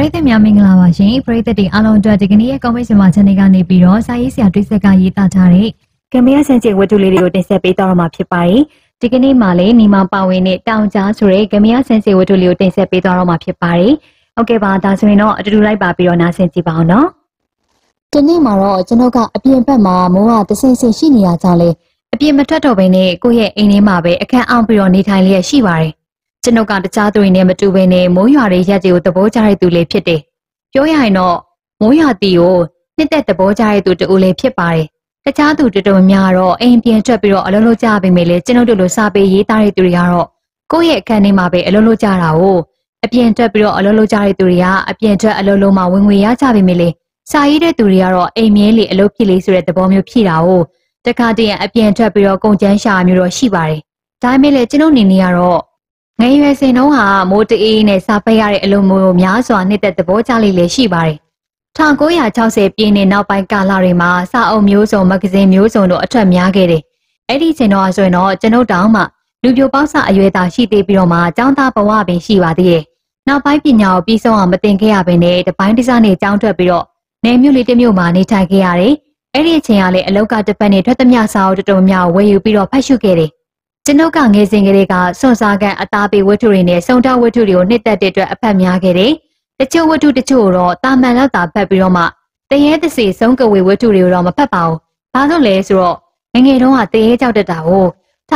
ရိသတ်များမင်္ဂလာပါရှင်ပရိသတ်တွေအားလုံးအတွက်ဒီကနေ့ရဲ့ comment မှာ channel ကနေပြီးတော့စာရေးဆရာတွေးဆက်ကရေးသားထားတဲ့ကမ္ဘာဆန်ချေဝတ္ထုလေးတွေကိုတင်ဆက်ပေးတော့မှာဖြစ်ပါတယ်ဒီကနေ့မှာလည်းညီမပါဝင်တဲ့တောင်ကြားဆိုတဲ့ကမ္ဘာဆန်ချေဝတ္ထုလေးကိုတင်ဆက်ပေးတော့မှာဖြစ်ပါတယ်ဟုတ်ကဲ့ပါဒါဆိုရင်တော့အတူတူလိုက်ပါပြီးတော့နားဆင်ကြည့်ပါအောင်နော်ဒီနေ့မှာတော့ကျွန်တော်ကအပြင်ဘက်မှာမိုးကတဆင်ဆင်ရှိနေရကြောင်းလေအပြင်မထွက်တော့ဘဲနဲ့ကိုယ့်ရဲ့အိမ်ထဲမှာပဲအခန်းအောင်ပြီးတော့နေထိုင်လျက်ရှိပါတယ်ကျွန်ုပ်ကတခြားသူတွေနဲ့မတူဘဲနဲ့မိုးရွာတဲ့ရက်တွေကိုသဘောကျတဲ့သူလေးဖြစ်တယ်။ပြောရရင်တော့မိုးရွာတီကိုနှစ်သက်သဘောကျတဲ့သူတူလေးဖြစ်ပါတယ်။တခြားသူတော်တော်များတော့အိမ်ပြန်ထွက်ပြီးတော့အလုံးလုံးကြပေမဲ့လေကျွန်ုပ်တို့လိုစာပေရေးသားတဲ့သူတွေကတော့ကိုယ့်ရဲ့အခန်းထဲမှာပဲအလုံးလုံးကြတာကိုအပြင်ထွက်ပြီးတော့အလုံးလုံးကြတဲ့သူတွေကအပြင်ထွက်အလုံးလုံးမှာဝင်ငွေရကြပေမဲ့လေစာရေးတဲ့သူတွေကတော့အိမ်မြဲလေအလုပ်ဖြစ်လေဆိုတဲ့သဘောမျိုးဖြစ်တာကိုတခါတည်းအပြင်ထွက်ပြီးတော့ကုန်ကျန်းရှာမျိုးတော့ရှိပါတယ်။ဒါပေမဲ့လေကျွန်ုပ်နေနေကတော့ငယ်ရွယ်စဉ်တုန်းကမိုးတေးနဲ့စာပိတ်ရတဲ့အလုံးမျိုးများစွာနှစ်သက်သဘောကျလေးလည်းရှိပါတယ်။1960ပြည့်နှစ်နောက်ပိုင်းကာလတွေမှာစာအုပ်မျိုးစုံမဂ္ဂဇင်းမျိုးစုံတို့အထွက်များခဲ့တယ်။အဲ့ဒီချိန်တော့ဆိုရင်တော့ကျွန်ုပ်တောင်မှလူပြိုပေါက်စာအရွယ်သားရှိသေးပြီးတော့မှကျောင်းသားဘဝပင်ရှိပါသေးတယ်။နောက်ပိုင်းပညာကိုပြီးဆုံးအောင်မသင်ခဲ့ရဘဲနဲ့တပိုင်းတစနဲ့ကျောင်းထွက်ပြီးတော့နယ်မြို့လေးတစ်မြို့မှာနေထိုင်ခဲ့ရတယ်။အဲ့ဒီအချိန်ကလည်းအလောက်ကတစ်ပတ်နဲ့ထွက်သမျှစာအုပ်တော်တော်များဝယ်ယူပြီးတော့ဖတ်ရှုခဲ့တယ်။ကျွန်ုပ်ကငယ်စဉ်ကလေးကစွန့်စားကန်အသားပေးဝတ္ထုတွေနဲ့စုံတောက်ဝတ္ထုတွေကိုနှစ်သက်တဲ့အတွက်အဖတ်များခဲ့တယ်။တချို့ဝတ္ထုတချို့တော့တာမန်လောက်သာဖတ်ပြီးတော့မှတရေသစီဆုံးကဝေဝတ္ထုတွေကိုတော့မဖတ်ပါဘူး။ဘာလို့လဲဆိုတော့ငယ်တုန်းကတရေကြောက်တတ်တာကို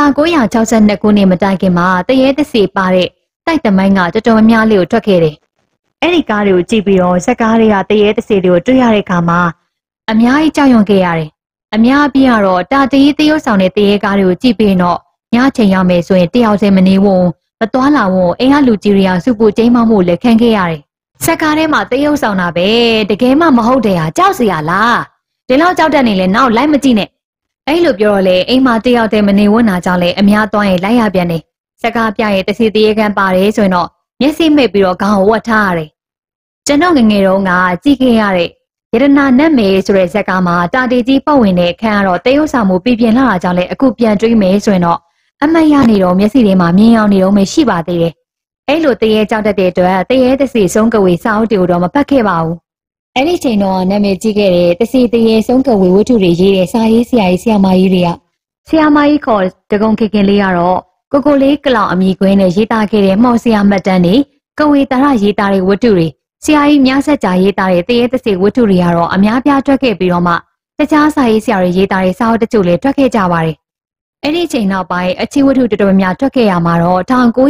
1962ခုနှစ်မတိုင်ခင်မှာတရေသစီပါတဲ့တိုက်သမိုင်းကတော်တော်များလေးကိုထွက်ခဲ့တယ်။အဲ့ဒီကားတွေကိုကြည့်ပြီးတော့ဇက်ကားတွေကတရေသစီတွေကိုတွေ့ရတဲ့အခါမှာအများကြီးကြောက်ရွံ့ခဲ့ရတယ်။အများအပြားတော့တာတရေတရုတ်ဆောင်တဲ့တရေကားတွေကိုကြည့်ပြီးတော့ညချိန်ရောက်မယ်ဆိုရင်တယောက်စဲမနေဝုံမသွားလာဝုံအိမ်ကလူကြီးတွေကစုပူကျိမ်းမောက်မှုလည်းခံခဲ့ရတယ်။ဆက်ကားထဲမှာတရုပ်ဆောင်တာပဲတကယ်မှမဟုတ်တယ်ဟာကြောက်စရာလားဒီလောက်ကြောက်တတ်နေလဲနောက်လိုက်မကြည့်နဲ့အဲ့လိုပြောတော့လေအိမ်မှာတယောက်တည်းမနေဝုံနာကြောင့်လေအများသွားရင်လိုက်ရပြန်တယ်။ဆက်ကားပြရဲ့တစီတရေကန်ပါတယ်ဆိုရင်တော့မျက်စိမိတ်ပြီးတော့ခေါင်းကိုဝတ်ထားရတယ်။ကျွန်တော်ငငယ်တုန်းကကြည့်ခဲ့ရတဲ့ရတနာနတ်မေဆိုတဲ့ဇက်ကားမှာတာတီကြီးပတ်ဝင်တဲ့ခန်းကတော့တရုပ်ဆောင်မှုပြပြင်လာတာကြောင့်လေအခုပြန်တွေးမယ်ဆိုရင်တော့အမတ်ရနေတော့မျက်စိထဲမှာမြင်အောင်နေတော့မရှိပါသေးတယ်။အဲ့လိုတရေကြောက်တတ်တဲ့အတွက်တရေသစီဆုံးကဝေစာအုပ်တွေကိုတော့မဖတ်ခဲ့ပါဘူး။အဲ့ဒီချိန်တော့နာမည်ကြီးခဲ့တဲ့တစီတရေဆုံးကဝေဝတ္ထုတွေရေးတဲ့စာရေးဆရာကြီးဆရာမကြီးတွေကဆရာမကြီးခေါ်တကုံခေခင်လေးကတော့ကိုကိုလေးကလောင်အမိခွင်းနဲ့ရေးသားခဲ့တဲ့မှော်ဆရာမှတ်တမ်းတွေကဝေတာရရေးသားတဲ့ဝတ္ထုတွေဆရာကြီးများဆက်ကြာရေးသားတဲ့တရေသစီဝတ္ထုတွေကတော့အများပြားထွက်ခဲ့ပြီးတော့မှတခြားစာရေးဆရာတွေရေးသားတဲ့စာအုပ်တချို့လည်းထွက်ခဲ့ကြပါတယ်။အဲ့ဒီချိန်နောက်ပိုင်းအချီဝတ္ထုတော်တော်များထွက်ခဲ့ရမှာတော့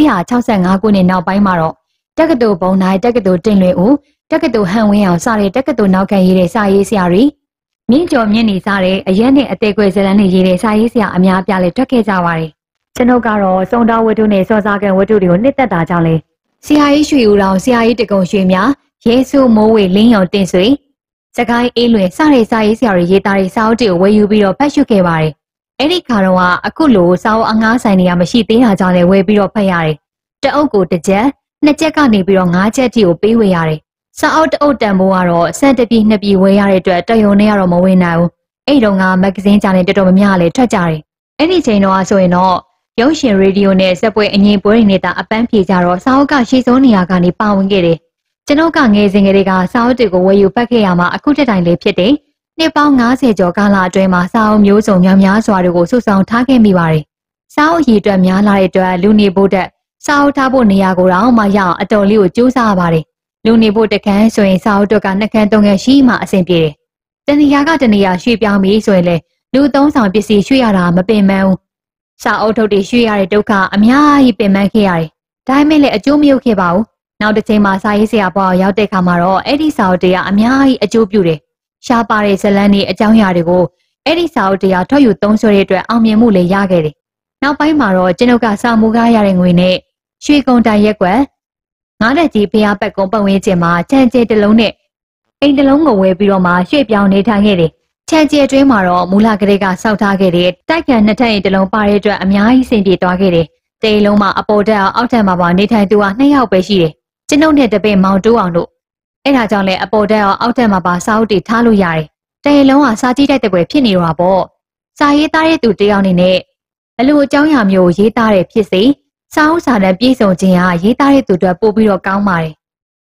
1965ခုနှစ်နောက်ပိုင်းမှာတော့တက္ကသိုလ်ဘုံတိုင်းတက္ကသိုလ်တင်လွင်ဦးတက္ကသိုလ်ဟန်ဝင်းအောင်စတဲ့တက္ကသိုလ်နောက်ခံရေးတဲ့စာရေးဆရာတွေမြင့်ကျော်မြင့်နေစားတဲ့အရက်နဲ့အသေးကွယ်ဇလန်းတွေရေးတဲ့စာရေးဆရာအများပြားလည်းထွက်ခဲ့ကြပါတယ်။ကျွန်ုပ်ကတော့စုံတော်ဝတ္ထုနဲ့စောစားကန်ဝတ္ထုတွေကိုနှစ်သက်တာကြောင့်လေဆရာကြီးရွှေဦးတော်ဆရာကြီးတကုံရွှေမြရဲစုမိုးဝေလင်းရောင်တင်ဆွေစကိုင်းအေးလွင်စတဲ့စာရေးဆရာတွေရေးသားတဲ့စာအုပ်တွေကိုဝယ်ယူပြီးတော့ဖတ်ရှုခဲ့ပါတယ်။အဲ့ဒီခါတော့အခုလိုစာအုပ်အငှားဆိုင်တွေကမရှိသေးတာကြောင့်လည်းဝယ်ပြီးတော့ဖတ်ရတယ်။တအုပ်ကိုတစ်ချက်နှစ်ချက်ကနေပြီးတော့5ချက်ထိကိုပေးဝယ်ရတယ်။စာအုပ်တအုပ်တန်ဖိုးကတော့စံတပြည်နှစ်ပြည်ဝယ်ရတဲ့အတွက်တယုံနဲ့ကတော့မဝယ်နိုင်ဘူး။အဲ့တုန်းကမဂ္ဂဇင်းကြတဲ့တော်တော်များများလည်းထွက်ကြတယ်။အဲ့ဒီချိန်တော့ဆိုရင်တော့ရုပ်ရှင်ရေဒီယိုနဲ့ဇက်ပွဲအငြိမ်ပွဲတွေနဲ့တာအပန်းဖြေကြတော့စာအုပ်ကရှေ့ဆုံးနေရာကနေပါဝင်ခဲ့တယ်။ကျွန်တော်ကငယ်စဉ်ကလေးကစာအုပ်တွေကိုဝယ်ယူဖတ်ခဲ့ရမှာအခုတက်တိုင်လေးဖြစ်တယ်။နှစ်ပေါင်း90ကျော်ကာလအတွင်းမှာစာအုပ်မျိုးစုံများစွာတွေကိုစုဆောင်ထားခဲ့မိပါတယ်။စာအုပ်ရည်အတွက်များလာတဲ့အတွက်လူနေဖို့တက်စာအုပ်ထားဖို့နေရာကိုတော့မှရအောင်အတော်လေးကိုကြိုးစားရပါတယ်။လူနေဖို့တခန်းဆိုရင်စာအုပ်တွေက2ခန်း3ခန်းရှိမှအဆင်ပြေတယ်။တနေရာကတနေရာရွှေ့ပြောင်းပြီးဆိုရင်လေလူသုံးဆောင်ပစ္စည်းရွှေ့ရတာမပင်ပန်းဘူး။စာအုပ်ထုတ်တွေရွှေ့ရတဲ့ဒုက္ခအများကြီးပင်ပန်းခဲ့ရတယ်။ဒါပေမဲ့လည်းအကျိုးမရောက်ခဲ့ပါဘူး။နောက်တစ်ချိန်မှာစာရေးဆရာဘွားရောက်တဲ့အခါမှာတော့အဲ့ဒီစာအုပ်တွေကအများကြီးအကျိုးပြုတယ်။ရှားပါတဲ့ဇလန်းတွေအကြောင်းအရာတွေကိုအဲ့ဒီစာအုပ်တရားထွက်ယူသုံးစွဲတဲ့အတွက်အောင်မြင်မှုလည်းရခဲ့တယ်။နောက်ပိုင်းမှာတော့ကျွန်ုပ်ကစာမှုကားရတဲ့ငွေနဲ့ရွှေကုန်တိုင်ရက်ကွက်ငါးတက်ကြီးဖျားပတ်ကုန်းပတ်ဝန်းကျင်မှာခြံကျဲတစ်လုံးနဲ့အိမ်တစ်လုံးကိုဝယ်ပြီးတော့မှရွှေ့ပြောင်းနေထိုင်ခဲ့တယ်။ခြံကျဲအတွင်းမှာတော့မူလကလေးကစောက်ထားခဲ့တဲ့တိုက်ကန်နှစ်ထပ်အိမ်တစ်လုံးပါတဲ့အတွက်အများကြီးဆင်ပြေသွားခဲ့တယ်။တေးလုံးမှာအပေါ်တက်အောင်အောက်ထပ်မှာပါနေထိုင်သူက2ယောက်ပဲရှိတယ်။ကျွန်ုပ်နဲ့တပည့်မောင်တိုးအောင်တို့အဲ့ဒါကြောင့်လည်းအပေါ်တက်အောင်အောက်ထပ်မှာပါစာအုပ်တွေထားလို့ရတယ်။တေးလုံးကစာကြည့်တတ်တဲ့ပွဲဖြစ်နေတော့ပေါ့။စာရေးသားတဲ့သူတယောက်အနေနဲ့ဘလို့အကြောင်းအရာမျိုးရေးသားတဲ့ဖြစ်စေစာအုပ်စာတမ်းပြည့်စုံခြင်းဟာရေးသားတဲ့သူတွေပို့ပြီးတော့ကောင်းပါတယ်။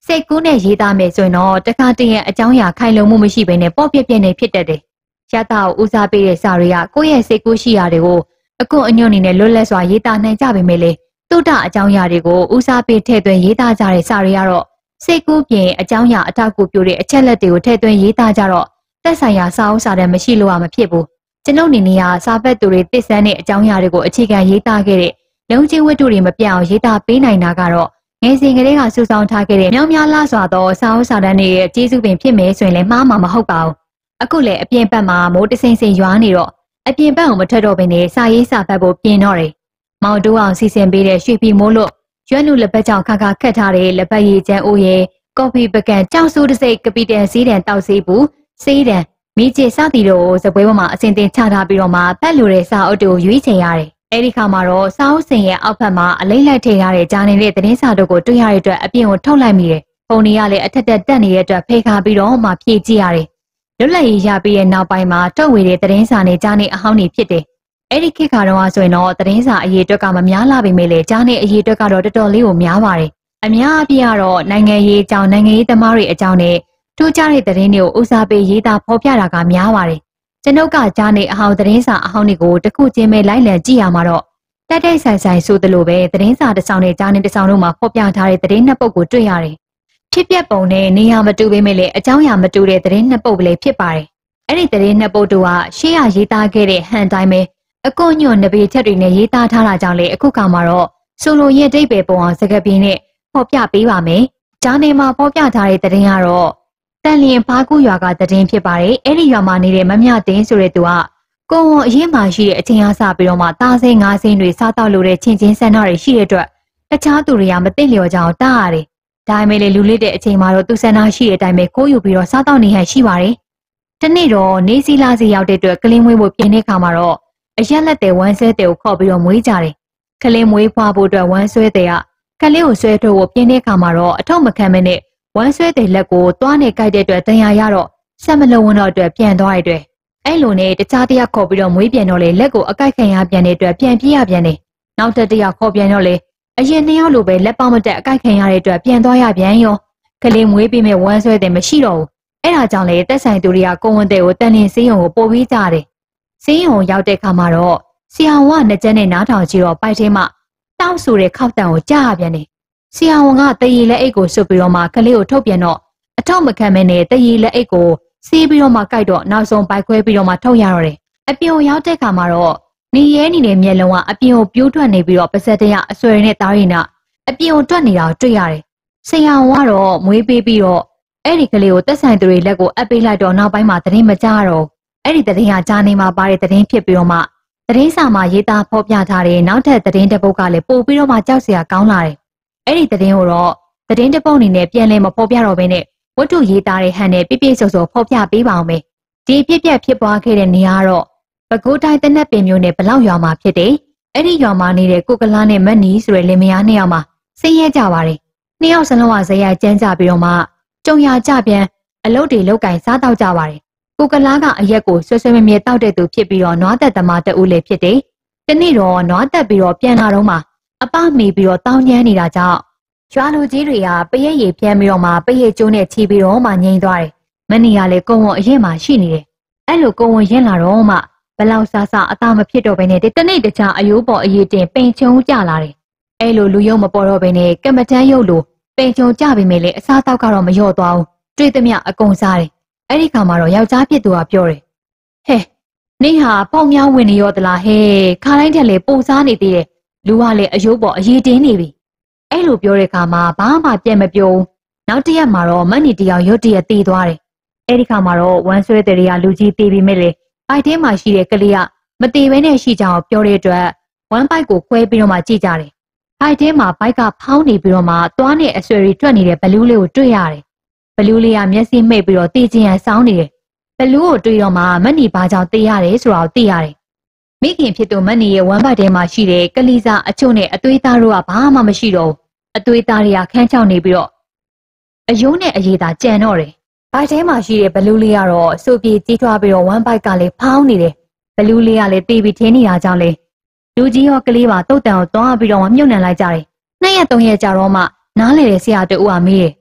စိတ်ကူးနဲ့ရေးသားမယ်ဆိုရင်တော့တခါတည်းရဲ့အကြောင်းအရာခိုင်လုံမှုမရှိဘဲနဲ့ပေါ့ပြက်ပြက်နေဖြစ်တတ်တယ်။ရတာကိုဦးစားပေးတဲ့စာတွေကကိုယ့်ရဲ့စိတ်ကူးရှိရာတွေကိုအကွန်အညွန့်အနေနဲ့လွတ်လပ်စွာရေးသားနိုင်ကြပေမဲ့လေတုဒ္ဒအကြောင်းအရာတွေကိုဦးစားပေးထည့်သွင်းရေးသားကြတဲ့စာတွေကတော့စိတ်ကူးပြင်အကြောင်းအရာအထောက်အကူပြုတဲ့အချက်လက်တွေကိုထည့်သွင်းရေးသားကြတော့သက်ဆိုင်ရာစာအုပ်စာတမ်းမရှိလို့မဖြစ်ဘူး။ကျွန်ုပ်အနေနဲ့စာဖတ်သူတွေသိစမ်းတဲ့အကြောင်းအရာတွေကိုအခြေခံရေးသားခဲ့တဲ့လုံခြုံဝတ္ထုတွေမပြတ်အောင်ရေးသားပေးနိုင်တာကတော့ငယ်စဉ်ကလေးကစူးစောင်းထားခဲ့တဲ့မြောင်များလှစွာသောစာအုပ်စာတမ်းတွေရဲ့ကျေးဇူးပင်ဖြစ်မယ်ဆိုရင်လည်းမှားမှာမဟုတ်ပါဘူး။အခုလည်းအပြင်ဘက်မှာမိုးတစိမ့်စိမ့်ရွာနေတော့အပြင်ဘက်ကိုမထွက်တော့ဘဲနဲ့စာရေးစာဖတ်ဖို့ပြင်တော့တယ်။မောင်တိုးအောင်စီစဉ်ပေးတဲ့ရွှေပြည်မိုးလို့ရွက်နုလက်ပတ်ကြောင့်ခါခါခတ်ထားတဲ့လက်ပတ်ရည်ချမ်းအိုးရဲ့ကော်ဖီပကံကြောက်ဆူးတစိမ့်ကပီတန်စီးတန်တောက်စီးဘူးစီးတန်မိချစ်စသည်တို့ကိုစပွဲပေါ်မှာအစဉ်တင်ချထားပြီးတော့မှဖတ်လို့တဲ့စာအုပ်တွေကိုရွေးချယ်ရတယ်။အဲဒီခါမှာတော့စာအုပ်စင်ရဲ့အောက်ဖက်မှာအလိမ့်လိုက်ထည့်ထားတဲ့ဂျာနယ်တဲ့သတင်းစာတို့ကိုတွေ့ရတဲ့အတွက်အပြင်ကိုထုတ်လိုက်မိတယ်။ပုံတွေကလည်းအထက်တက်နေတဲ့အတွက်ဖေးခါပြီးတော့မှဖြည့်ကြည့်ရတယ်။လွတ်လပ်ရေးရပြီးတဲ့နောက်ပိုင်းမှာထုတ်ဝေတဲ့သတင်းစာနဲ့ဂျာနယ်အဟောင်းတွေဖြစ်တယ်။အဲဒီခေတ်ကတော့ဆိုရင်တော့သတင်းစာအရေးအတွက်ကမများလာပေမဲ့လည်းဂျာနယ်အရေးအတွက်ကတော့တော်တော်လေးကိုများပါတယ်။အများအပြားကတော့နိုင်ငံရေးအကြောင်းနိုင်ငံရေးသမားတွေအကြောင်းနဲ့ထူးခြားတဲ့သတင်းတွေကိုဦးစားပေးရေးသားဖော်ပြတာကများပါတယ်။ကျွန်ုပ်ကဂျာနယ်အဟောင်းသတင်းစာအဟောင်းတွေကိုတစ်ခုချင်းပဲလိုက်လံကြည့်ရမှာတော့တိုက်တိုက်ဆိုင်ဆိုင်ဆိုသလိုပဲသတင်းစာတစ်စောင်နဲ့ဂျာနယ်တစ်စောင်တို့မှာဖော်ပြထားတဲ့သတင်းနှစ်ပုဒ်ကိုတွေ့ရတယ်။ဖြစ်ပျက်ပုံနဲ့နေရာမတူပေမဲ့လည်းအကြောင်းအရာမတူတဲ့သတင်းနှစ်ပုဒ်ပဲဖြစ်ပါတယ်။အဲ့ဒီသတင်းနှစ်ပုဒ်တို့ကရှေ့ရရေးသားခဲ့တဲ့ဟန်တိုင်းပဲအကွန်ညွန့်နဘေချက်တွေနဲ့ရေးသားထားတာကြောင့်လေအခုကမှတော့ဆိုလိုရဲ့အဓိပ္ပာယ်ပုံအောင်စကားပြင်းနဲ့ဖော်ပြပေးပါမယ်။ဂျာနယ်မှာဖော်ပြထားတဲ့သတင်းကတော့တန်လျင်ဖားကူးရွာကသတင်းဖြစ်ပါတယ်။အဲ့ဒီရွာမှာနေတဲ့မမြတင်းဆိုတဲ့သူကကိုဝန်အရင်မှရှိတဲ့အချင်းအားစပြီးတော့မှတားစိမ်းငါးစိမ်းတွေစားတော့လို့တဲ့ချင်းချင်းဆန္ဒတွေရှိတဲ့အတွက်တခြားသူတွေကမသိလျော်ကြအောင်တားရတယ်။ဒါပေမဲ့လေလူလစ်တဲ့အချိန်မှာတော့သူဆန္ဒရှိတဲ့အတိုင်းပဲကိုးယူပြီးတော့စားတော့နေဟန်ရှိပါတယ်။တနေ့တော့နေစီလာစီရောက်တဲ့အတွက်ကလင်းမွေးဖို့ပြင်တဲ့ခါမှာတော့အရက်လက်တဲ့ဝမ်းဆွဲတဲ့ကိုခေါ်ပြီးတော့မွေးကြတယ်။ကလင်းမွေးဖွားဖို့အတွက်ဝမ်းဆွဲတဲ့ကကလေးကိုဆွဲထုတ်ဖို့ပြင်တဲ့ခါမှာတော့အထောက်မခံမနဲ့ဝမ်းဆွဲတဲ့လက်ကိုသွားနဲ့ကိုက်တဲ့အတွက်တန်ရာရတော့ဆက်မလုံးဝတော့အတွက်ပြန်သွားတဲ့အတွက်အဲ့လိုနဲ့တခြားတယောက်ခေါ်ပြီးတော့မွေးပြန်တော့လေလက်ကိုအကိုက်ခံရပြန်တဲ့အတွက်ပြန်ပြေးရပြန်တယ်နောက်တစ်ယောက်ခေါ်ပြန်တော့လေအရင်နှစ်ယောက်လိုပဲလက်ပေါက်မတက်အကိုက်ခံရတဲ့အတွက်ပြန်သွားရပြန်ရောကလေးမွေးပြီးမဲ့ဝမ်းဆွဲတဲ့မရှိတော့ဘူးအဲ့ဒါကြောင့်လေတက်ဆိုင်သူတွေကကိုဝန်တဲ့ကိုတန်လင်းစင်းရုံကိုပို့ပြီးကြတယ်စင်းရုံရောက်တဲ့ခါမှာတော့ဆရာဝန်ကနှစ်ကျန်းနဲ့နားထောင်ကြည့်တော့ပိုက်ထဲမှာတောက်ဆိုတဲ့ခောက်တန်ကိုကြားရပြန်တယ်ဆရာဝန်ကတရေလက်အိတ်ကိုစွပ်ပြီးတော့မှကလေးကိုထုတ်ပြန်တော့အထောက်မခံမဲနဲ့တရေလက်အိတ်ကိုစီးပြီးတော့မှကြိုက်တော့နောက်ဆုံးပိုက်ခွဲပြီးတော့မှထုတ်ရတော့တယ်အပြင်ကိုရောက်တဲ့ခါမှာတော့နေရဲနေတဲ့မျက်လုံးကအပြင်ကိုပြိုးထွက်နေပြီးတော့ပါဇက်တရအဆွဲနဲ့သားရည်နာအပြင်ကိုတွက်နေတာကိုတွေ့ရတယ်ဆရာဝန်ကတော့မွေးပေးပြီးတော့အဲ့ဒီကလေးကိုတက်ဆိုင်သူတွေလက်ကိုအပ်ပေးလိုက်တော့နောက်ပိုင်းမှာသတင်းမကြားတော့အဲ့ဒီသတင်းကဂျာနေမှာပါတဲ့သတင်းဖြစ်ပြီးတော့မှသတင်းစာမှာရေးသားဖော်ပြထားတဲ့နောက်ထပ်သတင်းတစ်ပုဒ်ကလည်းပို့ပြီးတော့မှကြောက်စရာကောင်းလာတယ်အဲ့ဒီသတင်းကိုတော့သတင်းတစ်ပုဒ်အနေနဲ့ပြန်လည်မဖော်ပြတော့ဘဲနဲ့ဝတ္ထုရေးသားတဲ့ဟန်နဲ့ပြည့်ပြည့်စုံစုံဖော်ပြပေးပါအောင်မယ်ဒီဖြစ်ပွားခဲ့တဲ့နေရာကတော့ပဲခူးတိုင်းတနက်ပင်မြို့နယ်ဘလောက်ရွာမှာဖြစ်တယ်အဲ့ဒီရွာမှာနေတဲ့ကိုကလားနဲ့မတ်နီဆိုတဲ့လင်မယားနှစ်ယောက်မှာဆင်းရဲကြပါတယ်နှစ်ယောက်စလုံးကဇယကျန်းကြပြီးတော့မှကြုံရကြပြန်အလုပ်တွေလုပ်ကင်စားတောက်ကြပါတယ်ကိုကလားကအရက်ကိုဆွဆွဲမြဲတောက်တဲ့သူဖြစ်ပြီးတော့နွားသက်သမားတဦးလည်းဖြစ်တယ်တနေ့တော့နွားသက်ပြီးတော့ပြန်လာတော့မှအပမေပြီးတော့တောင်းကျမ်းနေတာကြောင့်ရွာလူကြီးတွေကပရိတ်ရည်ပြန်ပြီးတော့မှပရိတ်ကျိုးနဲ့ချီပြီးတော့မှငြိမ်သွားတယ်မနီကလည်းကုံဝအရင်မှရှိနေတယ်အဲ့လိုကုံဝရင်လာတော့မှဘလောက်ဆဆအသားမဖြစ်တော့ဘဲနဲ့တနေ့တခြားအယိုးပေါ်အရေးတင်ပိန်ချုံကြလာတယ်အဲ့လိုလူယုံမပေါ်တော့ဘဲနဲ့ကမ္မထမ်းရုပ်လိုပိန်ချုံကြပြီမဲ့လေအစားတောက်ကတော့မလျော့သွားဘူးတွေ့သမျှအကုန်စားတယ်အဲ့ဒီခါမှာတော့ယောက်ျားဖြစ်သူကပြောတယ်ဟဲ့နေဟာပေါင်များဝင်နေရောသလားဟဲ့ခါတိုင်းတက်လေပုံစားနေသေးတယ်လူကလည်းအယိုးပေါ်အရေးတင်းနေပြီအဲ့လိုပြောတဲ့ခါမှာဘာမှပြန်မပြောဘူးနောက်တစ်ရက်မှာတော့မန်နီတယောက်ရွတ်တရက်တေးသွားတယ်အဲ့ဒီခါမှာတော့ဝမ်းဆွဲတဲ့တွေကလူကြီးတေးပြီးမဲ့လေပိုက်ထဲမှာရှိတဲ့ကလေးကမတေဘဲနဲ့ရှိကြအောင်ပြောတဲ့အတွက်ဝမ်းပိုက်ကိုခွဲပြီးတော့မှကြည့်ကြတယ်ပိုက်ထဲမှာပိုက်ကဖောင်းနေပြီးတော့မှသွားနဲ့အဆွဲတွေထွက်နေတဲ့ဘလူးလေးကိုတွေ့ရတယ်ဘလူးလေးကမျက်စိမှိတ်ပြီးတော့တေးချင်းရဆောင်းနေတယ်ဘလူးကိုတွေ့တော့မှမန်နီဘာကြောင့်တေးရတယ်ဆိုတာကိုသိရတယ်မိခင်ဖြစ်သူမန်နီရဲ့ဝမ်းပိုက်ထဲမှာရှိတဲ့ကလေးစားအချို့နဲ့အသွေးသားတို့ကဘာမှမရှိတော့ဘူးအသွေးသားတွေကခန်းချောက်နေပြီးတော့အယိုးနဲ့အရည်သာကြံတော့တယ်။ဘိုက်ထဲမှာရှိတဲ့ဘလူးလေးကတော့စူပြေကြီးထွားပြီးတော့ဝမ်းပိုက်ကလည်းဖောင်းနေတယ်။ဘလူးလေးကလည်းတေးပြီးထင်းနေတာကြောင့်လေလူကြီးရောကလေးပါတုတ်တန်ကိုသွားပြီးတော့မြုပ်နှံလိုက်ကြတယ်။2 ရက် 3 ရက်ကြာတော့မှနားလေတဲ့ဆရာတူကမေးတယ်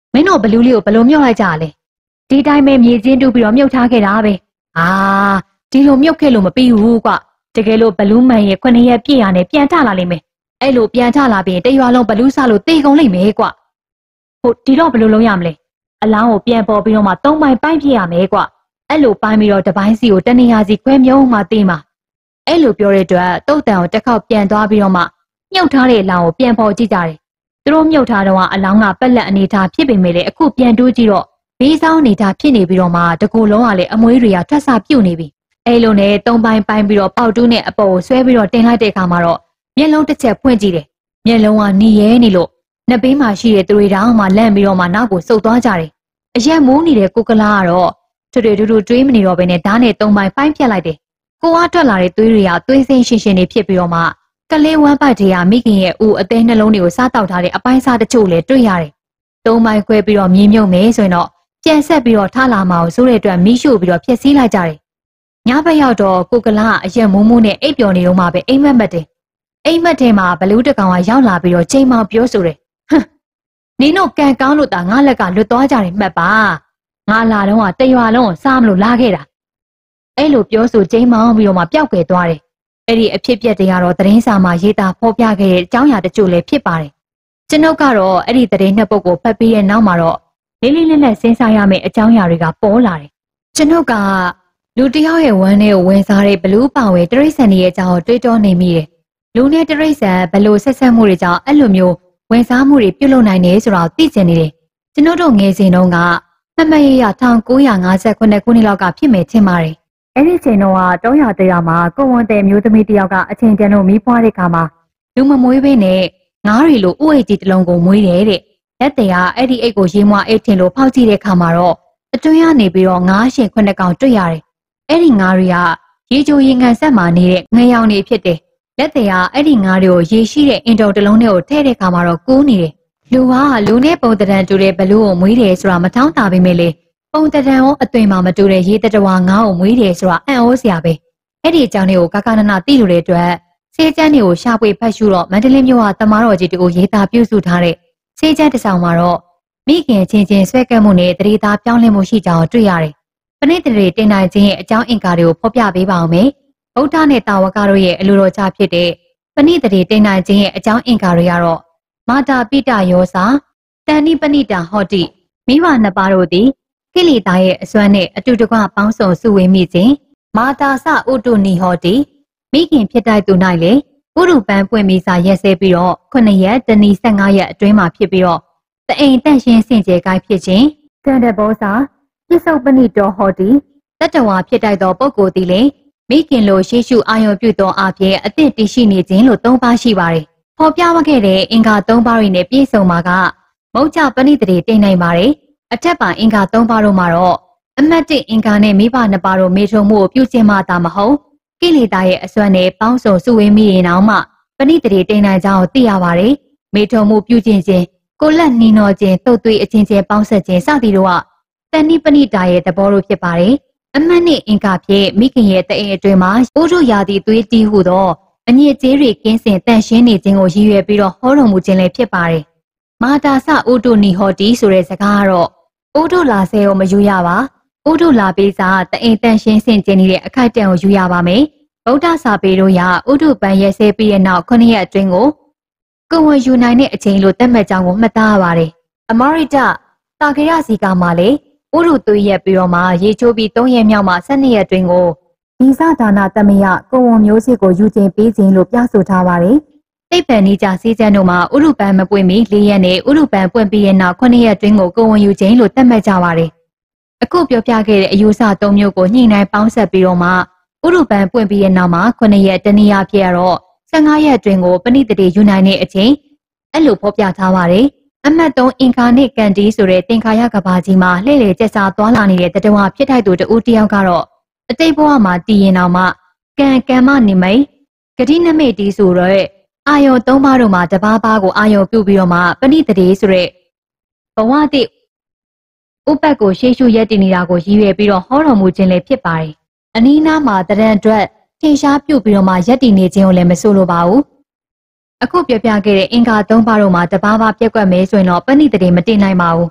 မင်းတို့ဘလူးလေးကိုဘလို့မြုပ်လိုက်ကြလဲဒီတိုင်းပဲမြေချင်းတူးပြီးတော့မြုပ်ထားခဲ့တာပဲဒီလိုမြုပ်ခဲ့လို့မပြီးဘူးကွတကယ်လို့ဘလူးမှန်ရဲ့9ရက်ပြည့်ရနဲ့ပြန်ထလာလိမ့်မယ်အဲ့လိုပြန်ထလာပြီးတရွာလုံးဘလူးဆလို့တေကုန်လိမ့်မယ်ကွဟုတ်ဒီတော့ဘလို့လုံးရမလဲအလောင်းကိုပြန်ပေါ်ပြီးတော့မှ3ပိုင်းပိုင်းပြည့်ရမယ်ကွအဲ့လိုပိုင်းပြီးတော့တစ်ပိုင်းစီကိုတနေရာစီခွဲမြုံမှတေးမှာအဲ့လိုပြောတဲ့အတွက်တုတ်တန်ကိုတစ်ခေါက်ပြန်သွားပြီးတော့မှမြုပ်ထားတဲ့အလောင်းကိုပြန်ပေါ်ကြည့်ကြတယ်သူတို့မြုပ်ထားတော့အလောင်းကပက်လက်အနေထားဖြစ်ပေမဲ့လည်းအခုပြန်တိုးကြည့်တော့ဘေးဆောင်အနေထားဖြစ်နေပြီးတော့မှတကူလုံးကလည်းအမွှေးတွေကထပ်ဆပြုတ်နေပြီအဲ့လိုနဲ့3ပိုင်းပိုင်းပြီးတော့ပေါက်တူးနဲ့အပေါ်ကိုဆွဲပြီးတော့တင်လိုက်တဲ့အခါမှာတော့မျက်လုံးတစ်ချက်ဖွင့်ကြည့်တယ်မျက်လုံးကနီရဲနေလို့နှစ်ဘေးမှာရှိတဲ့သူတွေတောင်မှလန့်ပြီးတော့မှနောက်ကိုစုပ်သွားကြတယ်အရက်မိုးနေတဲ့ကိုကလာကတော့ထူထူထူထူတွေးမနေတော့ဘဲနဲ့ဓာတ်နဲ့3ပိုင်းပိုင်းဖြတ်လိုက်တယ်ကိုကထွက်လာတဲ့သွေးတွေကသွေးစိမ့်ရှင်ရှင်တွေဖြစ်ပြီးတော့မှကလေးဝမ်းပိုက်တွေကမိခင်ရဲ့ဦးအသေးနှလုံးတွေကိုစားတောက်ထားတဲ့အပိုင်းစားတချို့လည်းတွေ့ရတယ်3ပိုင်းခွဲပြီးတော့မြေမြုပ်မယ်ဆိုရင်တော့ပြန်ဆက်ပြီးတော့ထလာမအောင်ဆိုတဲ့အတွက်မိရှို့ပြီးတော့ဖျက်ဆီးလိုက်ကြတယ်ညဘက်ရောက်တော့ကိုကလာကအရက်မိုးမိုးနဲ့အိပ်ပျော်နေတော့မှပဲအိမ်မက်မက်တယ်အိမ်မက်ထဲမှာဘလူးတကောင်ကရောက်လာပြီးတော့ချိန်မောင်ပြောဆိုတယ်ဟမ်နင်တို့ကန်ကောင်းလို့သာငါလက်ကလွတ်သွားကြတယ်မှတ်ပါငါလာတော့တရွာလုံးကိုစားမလို့လာခဲ့တာအဲ့လိုပြောဆိုချိန်မောင်ပြီးတော့မှပျောက်ကွယ်သွားတယ်အဲ့ဒီအဖြစ်ပြက်တွေကတော့သတင်းစာမှာရေးသားဖော်ပြခဲ့တဲ့အကြောင်းအရာတချို့လည်းဖြစ်ပါတယ်ကျွန်ုပ်ကတော့အဲ့ဒီသတင်းနှစ်ပုဒ်ကိုဖတ်ပြီးတဲ့နောက်မှာတော့လေးလေးနက်နက်စဉ်းစားရမယ့်အကြောင်းအရာတွေကပေါ်လာတယ်ကျွန်ုပ်ကလူတယောက်ရဲ့ဝမ်းထဲကိုဝင်စားတဲ့ဘလူးပါဝဲတရိษံရဲ့အကြောင်းကိုတွေးတောနေမိတယ်လူနဲ့တရိษံဘလို့ဆက်ဆက်မှုတွေကြောင့်အဲ့လိုမျိုးဝင်စားမှုတွေပြုလုပ်နိုင်တယ်ဆိုတာကိုသိချင်နေတယ်ကျွန်ုပ်တို့ငယ်စဉ်တုန်းကမရရ1958ခုနှစ်လောက်ကဖြစ်မယ်ထင်ပါတယ်အဲ့ဒီချိန်တော့တောရတရားမှာကိုဝန်တဲ့မျိုးသမီးတယောက်ကအချိန်တန်လို့မီးဖွားတဲ့ခါမှာလူမမွေးဘဲနဲ့ငါးတွေလိုဥအိတ်ကြီးတစ်လုံးကိုမွေးတယ်တဲ့လက်တရာအဲ့ဒီအိတ်ကိုရေမွားအိတ်ထင်လို့ဖောက်ကြည့်တဲ့ခါမှာတော့အတွင်းကနေပြီးတော့ငါးရှင်9ကောင်တွေ့ရတယ်အဲ့ဒီငါးတွေကရေချိုရေငန်ဆက်မှာနေတဲ့ငရောင်တွေဖြစ်တယ်လက်တရာအဲ့ဒီငါးတွေကိုရေရှိတဲ့အင်တုံတစ်လုံးထဲကိုထည့်တဲ့ခါမှာတော့ကူးနေတယ်လူကလူနဲ့ပုံတံတန်တူတဲ့ဘလူးကိုမွေးတယ်ဆိုတာမထောင်းတာပေမဲ့လေပုံတံတန်ရောအသွင်မှာမတူတဲ့ရေတတဝါငါးကိုမွေးတယ်ဆိုတာအံ့ဩစရာပဲအဲ့ဒီအကြောင်းလေးကိုကာကနနာသိလို့တဲ့အတွက်ဆေးကျန်းတွေကိုရှာဖွေဖတ်ရှုတော့မန္တလေးမြို့ကတမားတော်ကြီးတို့ရေးသားပြုစုထားတဲ့ဆေးကျန်းတစ်ဆောင်မှာတော့မိခင်ချင်းချင်းဆွဲကပ်မှုနဲ့တရေသားပြောင်းလဲမှုရှိကြောင်းတွေ့ရတယ်ပဏိတရေတင်နိုင်ခြင်းရဲ့အကြောင်းအင်္ဂါတွေကိုဖော်ပြပေးပါအောင်မယ်ဗုဒ္ဓနဲ့တာဝကတို့ရဲ့အလိုတော်ချဖြစ်တဲ့ပဏိတရေတင်နိုင်ခြင်းရဲ့အကြောင်းအင်္ဂါတွေကတော့မာတာပိတယောစာတန်နိပဏိတာဟောတိမိဘနှစ်ပါးတို့သည်ကိလေသာရဲ့အစွမ်းနဲ့အတူတကွပေါင်းစုံစုဝေးမိခြင်းမာတာစဥတုနိဟောတိမိခင်ဖြစ်တိုက်သူ၌လေဥရုပန်းပွင့်ပြီးစာရက်စဲပြီးတော့9ရက်တနည်း15ရက်အတွင်းမှာဖြစ်ပြီးတော့တအိမ်တန့်ရှင်းစင်ကြယ်ကိုင်းဖြစ်ခြင်းတန်တဘောစာပြစ္ဆုတ်ပဏိတောဟောတိတတဝါဖြစ်တိုက်သောပုဂ္ဂိုလ်သည်လေမိခင်လိုရှေးရှုအာရုံပြုသောအဖြစ်အသင့်တည်ရှိနေခြင်းလို့3ပါးရှိပါတယ်ဖော်ပြခဲ့တဲ့အင်္ဂါ3ပါးတွေနဲ့ပြည့်စုံမှာကမုတ်ချပဏိတရေတင်နိုင်ပါတယ်အထက်ပါအင်္ဂါ3ပါးတို့မှာတော့အမတ်1အင်္ဂါနဲ့မိဘ2ပါးတို့မေထုံမှုကိုပြုခြင်းမှသာမဟုတ်ကိလေသာရဲ့အစွမ်းနဲ့ပေါင်းစုံစုဝေးမိရင်တော့မှပဏိတရေတင်နိုင်ကြောင်းသိရပါတယ်မေထုံမှုပြုခြင်းချင်းကိုလက်နှီးနှောခြင်းတုတ်သွေးအချင်းချင်းပေါင်းဆက်ခြင်းစသည်တို့ကတဏိပဏိတာရဲ့သဘောတို့ဖြစ်ပါတယ်အမတ်2အင်္ဂါဖြင့်မိခင်ရဲ့တအိမ်အတွင်းမှာဥဒုရာသီသွေးတီးဟုသောအညစ်အကြေးတွေကင်းစင်တန့်ရှင်းနေခြင်းကိုရည်ရွယ်ပြီးတော့ဟောတော်မူခြင်းလည်းဖြစ်ပါတယ်မာတာစဥဒုနိဟောတိဆိုတဲ့စကားကတော့ဥဒုလာဆဲကိုမယူရပါဥဒုလာပေးစာတအိမ်တန့်ရှင်းစင်ခြင်းနေတဲ့အခိုက်အတန့်ကိုယူရပါမယ်ဗုဒ္ဓစာပေတို့ရဥဒုပန်ရဲဆဲပြီးတဲ့နောက်9ရက်အတွင်းကိုဝန်ယူနိုင်တဲ့အချိန်လို့သတ်မှတ်ကြောင်းကိုမှတ်သားရပါတယ်အမေရိကတာဂရစီကမှာလေဥရုသွေးရက်ပြီးတော့မှရေချိုးပြီး3ရက်မြောက်မှ12ရက်အတွင်းကိုဒီစဒါနာတမယကိုဝန်မျိုးစစ်ကိုယူခြင်းပေးခြင်းလို့ပြဆိုထားပါတယ်တိပ္ပံနိကြစီကျန်းတို့မှာဥရုပန်မပွင့်မီ4ရက်နဲ့ဥရုပန်ပွင့်ပြီးတဲ့နောက်9ရက်အတွင်းကိုဝန်ယူခြင်းလို့သတ်မှတ်ကြပါတယ်အခုပြောပြခဲ့တဲ့အယူဆ3မျိုးကိုညှိနှိုင်းပေါင်းစပ်ပြီးတော့မှဥရုပန်ပွင့်ပြီးတဲ့နောက်မှာ9ရက်တနည်းအားဖြင့်တော့15ရက်အတွင်းကိုပဏိတရေယူနိုင်တဲ့အချိန်အဲ့လိုဖော်ပြထားပါတယ်အမှတ်3အင်္ဂါနဲ့ကန်တီဆိုတဲ့သင်္ခါရကဘာကြီးမှာလှည့်လည်ကျက်စားသွားလာနေတဲ့တတဝါဖြစ်ထိုက်သူတဦးတယောက်ကတော့အတိတ်ဘဝမှာတည်ရင်တော့မှကံမနိမိတ်ဂတိနမိတ်တီဆိုတော့အာယုံ3ပါးတို့မှာတပါးပါးကိုအာယုံပြုပြီးတော့မှပဏိတရေဆိုတဲ့ဘဝတိဥပတ်ကိုရှေ့ရှုရက်တည်နေတာကိုရည်ရွယ်ပြီးတော့ဟောတော်မူခြင်းလည်းဖြစ်ပါတယ်အနီးနားမှာတရံအတွက်ထင်ရှားပြုတ်ပြီးတော့မှရက်တည်နေခြင်းကိုလည်းမဆိုလိုပါဘူးအခုပြောပြခဲ့တဲ့အင်္ဂါ3ပါးတို့မှာတပါးပါးပြက်ကွက်မဲဆိုရင်တော့ပဏိတရေမတင်နိုင်ပါဘူး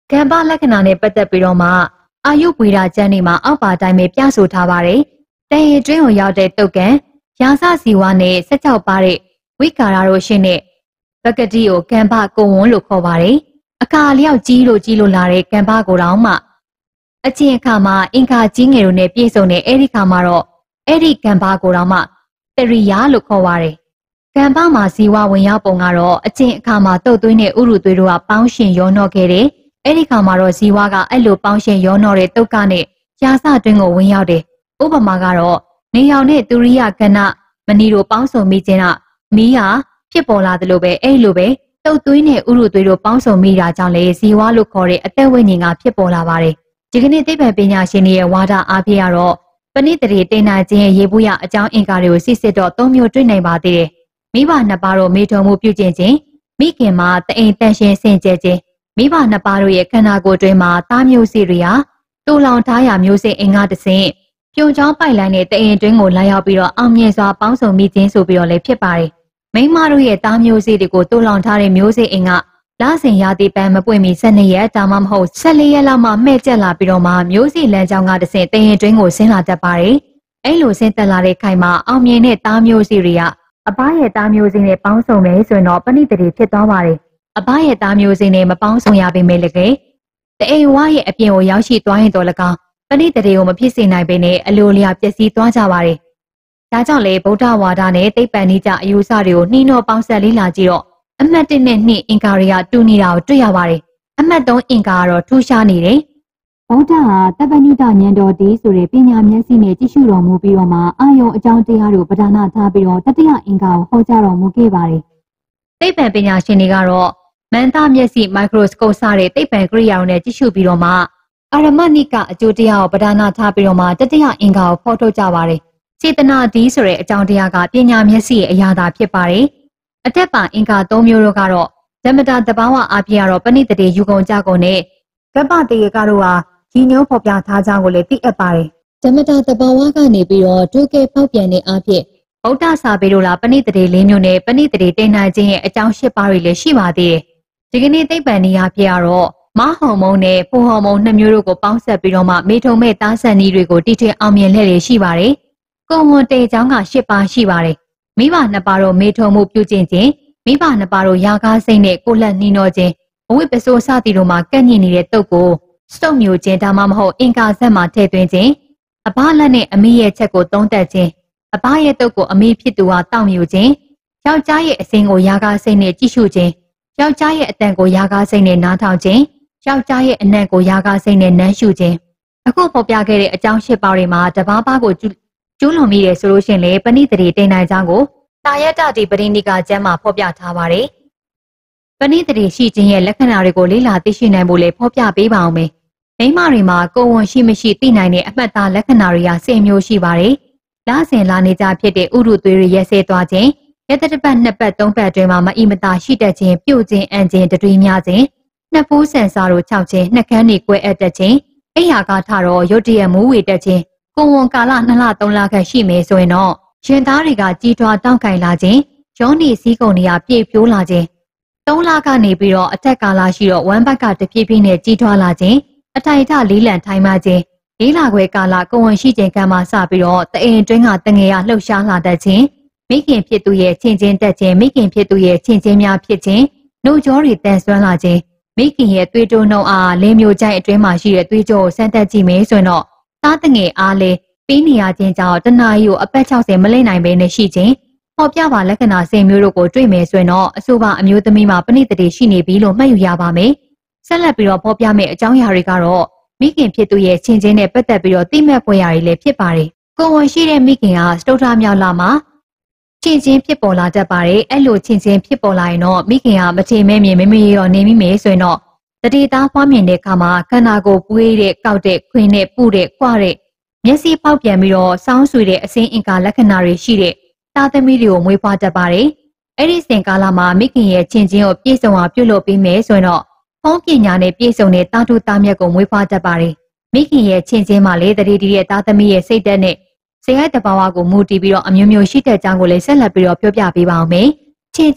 ကံပါလက္ခဏာနဲ့ပတ်သက်ပြီးတော့မှအာယုဝေဒကျမ်းတွေမှာအောက်ပါတိုင်းပဲပြဆိုထားပါတယ်။တန်ရင်တွင်းကိုရောက်တဲ့တုတ်ကံရာဇစီဝါနဲ့16ပါးတဲ့ဝိကာရတို့ရှင်းတဲ့ပကတိကိုကံပါကိုဝန်းလို့ခေါ်ပါတယ်။အခါလျောက်ကြီးလို့လာတဲ့ကံပါကိုတောင်မှအချင်းအခါမှာအင်္ဂါကြီးငယ်တို့နဲ့ပြည့်စုံတဲ့အဲ့ဒီခါမှာတော့အဲ့ဒီကံပါကိုတောင်မှတရိယာလို့ခေါ်ပါတယ်။ကံပါမှာဇီဝဝင်ရောက်ပုံကတော့အချင်းအခါမှာတုတ်သွင်းတဲ့ဥရုသွေးတို့ကပေါင်းရှင်ရောနှောခဲ့တယ်။အဲ့ဒီခါမှာတော့ဇီဝကအဲ့လိုပေါင်းရှင်ရောနှောတဲ့တုတ်ကနဲ့ရာဇတွင်းကိုဝင်ရောက်တယ်။ဥပမာကတော့နေရောင်နဲ့သူရိယကဏမဏီတို့ပေါင်းစုံမိခြင်းကမီးဟာဖြစ်ပေါ်လာတယ်လို့ပဲအဲ့လိုပဲတုတ်သွင်းတဲ့ဥရုသွေးတို့ပေါင်းစုံမိတာကြောင့်လေဇီဝလို့ခေါ်တဲ့အသက်ဝိညာဉ်ကဖြစ်ပေါ်လာပါတယ်။ဒီကနေ့သိပ္ပံပညာရှင်တွေရဲ့ဝါဒအားဖြင့်ကတော့ပဏိတရေတင်နာခြင်းရဲ့ရေဘူးရအကြောင်းအင်္ဂါတွေကိုစစ်စစ်တော့၃မျိုးတွေ့နိုင်ပါသေးတယ်။မိဘနှစ်ပါးတို့မေထုံမှုပြုကျင့်ခြင်းမိခင်မှာတအိမ်တန်ရှင်စင်ကြယ်ခြင်းမိဘနှစ်ပါးတို့ရဲ့ခန္ဓာကိုယ်တွင်းမှာသားမျိုးစေ့တွေဟာတူလောင်ထားရာမျိုးစေ့အင်္ဂါတစ်ဆင့်ပြုံချောင်းပိုက်လိုင်းနဲ့တအိမ်တွင်းကိုလာရောက်ပြီးတော့အောင်မြင်စွာပေါင်းစုံမိခြင်းဆိုပြီးတော့လည်းဖြစ်ပါတယ်။မိန်းမတို့ရဲ့သားမျိုးစေ့တွေကိုတူလောင်ထားတဲ့မျိုးစေ့အင်္ဂါလစဉ်ရာသီပန်းမပွင့်မီ12ရက်ဒါမှမဟုတ်14ရက်လောက်မှမှဲ့ကျက်လာပြီးတော့မှမျိုးစေ့လမ်းကြောင်းကတစ်ဆင့်တရင်တွင်းကိုဆင်းလာတတ်ပါတယ်။အဲ့လိုဆင်းသက်လာတဲ့ခိုင်မှာအောင်မြင်တဲ့သားမျိုးစေ့တွေကအဘရဲ့သားမျိုးစေ့နဲ့ပေါင်းစုံမယ်ဆိုရင်တော့ပဏိတရေဖြစ်သွားပါတယ်။အဘရဲ့သားမျိုးစေ့နဲ့မပေါင်းစုံရပေမဲ့လည်းတအိမ်ဝါရဲ့အပြင်ကိုရောက်ရှိသွားရင်တော့၎င်းပဏိတရေကိုမဖြစ်စေနိုင်ပေနဲ့အလိုလျော်ပျက်စီးသွားကြပါတယ်။ဒါကြောင့်လေဗုဒ္ဓဝါဒနဲ့သိပ္ပံနည်းကျအယူဆတွေကိုနှီးနှောပေါင်းစပ်လေ့လာကြည့်တော့အမှတ်1နဲ့2အင်္ဂါတွေကတူနေတာကိုတွေ့ရပါတယ်။အမှတ်3အင်္ဂါကတော့ထူးခြားနေတယ်။ဗုဒ္ဓဟာတပ္ပညုတဉာဏ်တော်တည်းဆိုတဲ့ပညာမျက်စိနဲ့ကြည့်ရှုတော်မူပြီးတော့မှအာယုံအကြောင်းတရားတို့ပဓာနာထားပြီးတော့တတိယအင်္ဂါကိုဟောကြားတော်မူခဲ့ပါတယ်။သိပ္ပံပညာရှင်တွေကတော့မန္တမျက်စိမိုက်ခရိုစကိုပ်စတဲ့သိပ္ပံကိရိယာတွေနဲ့ကြည့်ရှုပြီးတော့မှအာရမဏိကအကျိုးတရားကိုပဓာနာထားပြီးတော့မှတတိယအင်္ဂါကိုဖော်ထုတ်ကြပါတယ်။စေတနာတည်းဆိုတဲ့အကြောင်းတရားကပညာမျက်စိရဲ့အရာသာဖြစ်ပါတယ်။အထက်ပါအင်္ဂါ3မျိုးတို့ကတော့ဓမ္မတာတဘာဝအပြည့်ကတော့ပဏိတရေယူကုန်ကြကုန်နဲ့ကပ္ပတေယကတို့ဟာကြီးညိုးဖော်ပြထားကြောင်းကိုလည်းသိအပ်ပါတယ်။ဓမ္မတာတဘာဝကနေပြီးတော့ဒုက္ခဖောက်ပြန်တဲ့အဖြစ်ဗုဒ္ဓစာပေတို့လားပဏိတရေ၄မျိုးနဲ့ပဏိတရေတင်နိုင်ခြင်းရဲ့အကြောင်း၈ပါးတွေလည်းရှိပါသေးတယ်။ဒီကနေ့သိပ္ပံနည်းအဖြစ်ကတော့မဟော်မုန်းနဲ့ဖိုဟော်မုန်း2မျိုးတို့ကိုပေါင်းစပ်ပြီးတော့မှမေထုံမဲ့သားဆန်နည်းတွေကိုတိတိအောင်မြင်လက်တွေရှိပါတယ်။ကိုယ်ဝန်တေချောင်းက၈ပါးရှိပါတယ်။မိဘ2ပါးတို့မေထုံမှုပြုကျင့်ခြင်းမိဘ2ပါးတို့ယာကားစိတ်နဲ့ကိုလက်နှီးနှောခြင်းအဝိပစိုးစသည်တို့မှာကန့်ညင်နေတဲ့တုတ်ကိုစုပ်မျိုးခြင်းဒါမှမဟုတ်အင်္ဂါဆက်မှာထည့်သွင်းခြင်းအဘလက်နဲ့အမိရဲ့ချက်ကိုသုံးသက်ခြင်းအဘရဲ့တုတ်ကိုအမိဖြစ်သူဟာတောက်မျိုးခြင်းယောက်ျားရဲ့အစင်းကိုယာကားစိတ်နဲ့ကြည့်ရှုခြင်းယောက်ျားရဲ့အတန်ကိုယာကားစိတ်နဲ့နားထောင်ခြင်းယောက်ျားရဲ့အနံ့ကိုယာကားစိတ်နဲ့နမ်းရှုခြင်းအခုပေါ်ပြခဲ့တဲ့အကြောင်း၈ပါးတွေမှာတဘာဘာကိုကျူးလွန်မိတယ်ဆိုလို့ရှိရင်လေပဏိတရေတင်နိုင်ကြောင်းကိုတာယတ္တတိပရိနိကာကျမ်းမှာဖော်ပြထားပါတယ်။ပဏိတရေရှိခြင်းရဲ့လက္ခဏာတွေကိုလေ့လာသိရှိနိုင်ဖို့လေဖော်ပြပေးပါအောင်မယ်။မိန်းမတွေမှာကိုယ်ဝန်ရှိမရှိသိနိုင်တဲ့အမှတ်သားလက္ခဏာတွေက10မျိုးရှိပါတယ်။လစဉ်လာနေကြဖြစ်တဲ့ဥရုသွေးတွေရက်စဲသွားခြင်း၊ရက်တစ်ပတ်2ပတ်3ပတ်အတွင်းမှာမအီမတာရှိတတ်ခြင်း၊ပြုတ်ခြင်း၊အန်ခြင်း၊တတွေးများခြင်း၊နှစ်ဖူးဆန်စာတို့6ခြင်း၊နှက်ခမ်းတွေကွဲအပ်တတ်ခြင်း၊အိယာကထတော့ရုတ်တရက်မူးဝေတတ်ခြင်း၊ကိုယ်ဝန်ကာလ2လ3လခန့်ရှိမယ်ဆိုရင်တော့ရင်သားတွေကကြီးထွားတောင့်ကင်လာခြင်းရောနေစည်းကုန်တွေကပြည့်ဖြိုးလာခြင်း3လကနေပြီးတော့အထက်ကာလရှိတော့ဝမ်းဘက်ကတဖြည်းဖြည်းနဲ့ကြီးထွားလာခြင်းအထိုင်ထလေးလံထိုင်မှခြင်းလေးလခွဲကာလကိုဝန်ရှိခြင်းကံမှစပြီးတော့တအိမ်အတွင်းကတငယ်ရလှုပ်ရှားလာတတ်ခြင်းမိခင်ဖြစ်သူရဲ့ချင်းချင်းတက်ခြင်းမိခင်ဖြစ်သူရဲ့ချင်းချင်းများဖြစ်ခြင်းနှုတ်ကြောတွေတန်ဆွမ်းလာခြင်းမိခင်ရဲ့သွေးတိုးနှုံအားလင်းမျိုးချိုင်အတွင်းမှာရှိတဲ့သွေးကြောကိုစမ်းသပ်ကြည့်မယ်ဆိုရင်တော့သားတငယ်အားလေးပေးနေရခြင်းကြောင့်တနာရီကိုအပတ်60မလိမ့်နိုင်ဘဲနဲ့ရှိခြင်းဟောပြပါလက္ခဏာ10မျိုးတို့ကိုတွေ့မယ်ဆိုရင်တော့အဆိုပါအမျိုးသမီးမှာပဏိတရေရှိနေပြီလို့မှတ်ယူရပါမယ်။ဆက်လက်ပြီးတော့ဖော်ပြမယ့်အကြောင်းအရာတွေကတော့မိခင်ဖြစ်သူရဲ့ချင်းချင်းနဲ့ပတ်သက်ပြီးတော့သိမဲ့ဖွယ်ရာတွေလည်းဖြစ်ပါတယ်။ကိုယ်ဝန်ရှိတဲ့မိခင်ဟာစတုထမြောက်လာမှာချင်းချင်းဖြစ်ပေါ်လာတတ်ပါတယ်။အဲ့လိုချင်းချင်းဖြစ်ပေါ်လာရင်တော့မိခင်ဟာမထင်မဲ့မြင်မမေရောနေမိမယ်ဆိုရင်တော့တတိသားဖွားမြင်တဲ့အခါမှာခန္ဓာကိုယ်ပွေးတဲ့ကောက်တဲ့ခွင်းတဲ့ပူတဲ့ခွတဲ့မျက်စိပေါက်ပြန်ပြီးတော့စောင်းဆွေတဲ့အစင်းအင်္ဂါလက္ခဏာတွေရှိတဲ့သားသမီးတွေကိုမွေးဖွားတတ်ပါတယ်။အဲ့ဒီစဉ်ကာလမှာမိခင်ရဲ့ချင်းချင်းကိုပြည့်စုံအောင်ပြုလုပ်ပေးမယ်ဆိုရင်တော့ဖုံးပညာနဲ့ပြည့်စုံတဲ့တာထုသားမြတ်ကိုမွေးဖွားတတ်ပါတယ်။မိခင်ရဲ့ချင်းချင်းမှာလေတတိတရဲ့သားသမီးရဲ့စိတ်ဓာတ်နဲ့ဇေယျတဘာဝကိုမူတည်ပြီးတော့အမျိုးမျိုးရှိတဲ့ကြောင်းကိုလည်းဆက်လက်ပြီးတော့ပြောပြပေးပါအောင်မယ်။ချင်းချင်းမျိုးမျိုးကတော့မိခင်လောင်ဖြစ်တဲ့သူဟာရှင်ဘရင်ကိုမြင်တွေ့ခြင်းခါစားခြင်းတို့ဖြစ်မယ်ဆိုရင်တော့သားသမီးတွေကိုမွေးဖွားတတ်ပါတယ်။မိခင်ရဲ့ချင်းချင်းမှာလေတတိတရဲ့သားသမီးရဲ့စိတ်ဓာတ်နဲ့ဇေယျတဘာဝကိုမူတည်ပြီးတော့အမျိုးမျိုးရှိတဲ့ကြောင်းကိုလည်းဆက်လက်ပြီးတော့ပြောပြပေးပါအောင်မယ်။ချင်းချင်းမျိုးမျိုးကတော့မိခင်လောင်ဖြစ်တဲ့သူဟာရှင်ဘရင်ကိုမြင်တွေ့ခြင်းခါစားခြင်းတို့ဖြစ်မယ်ဆိုရင်တော့သားသမီးတွေကိုမွေးဖွားတတ်ပါတယ်။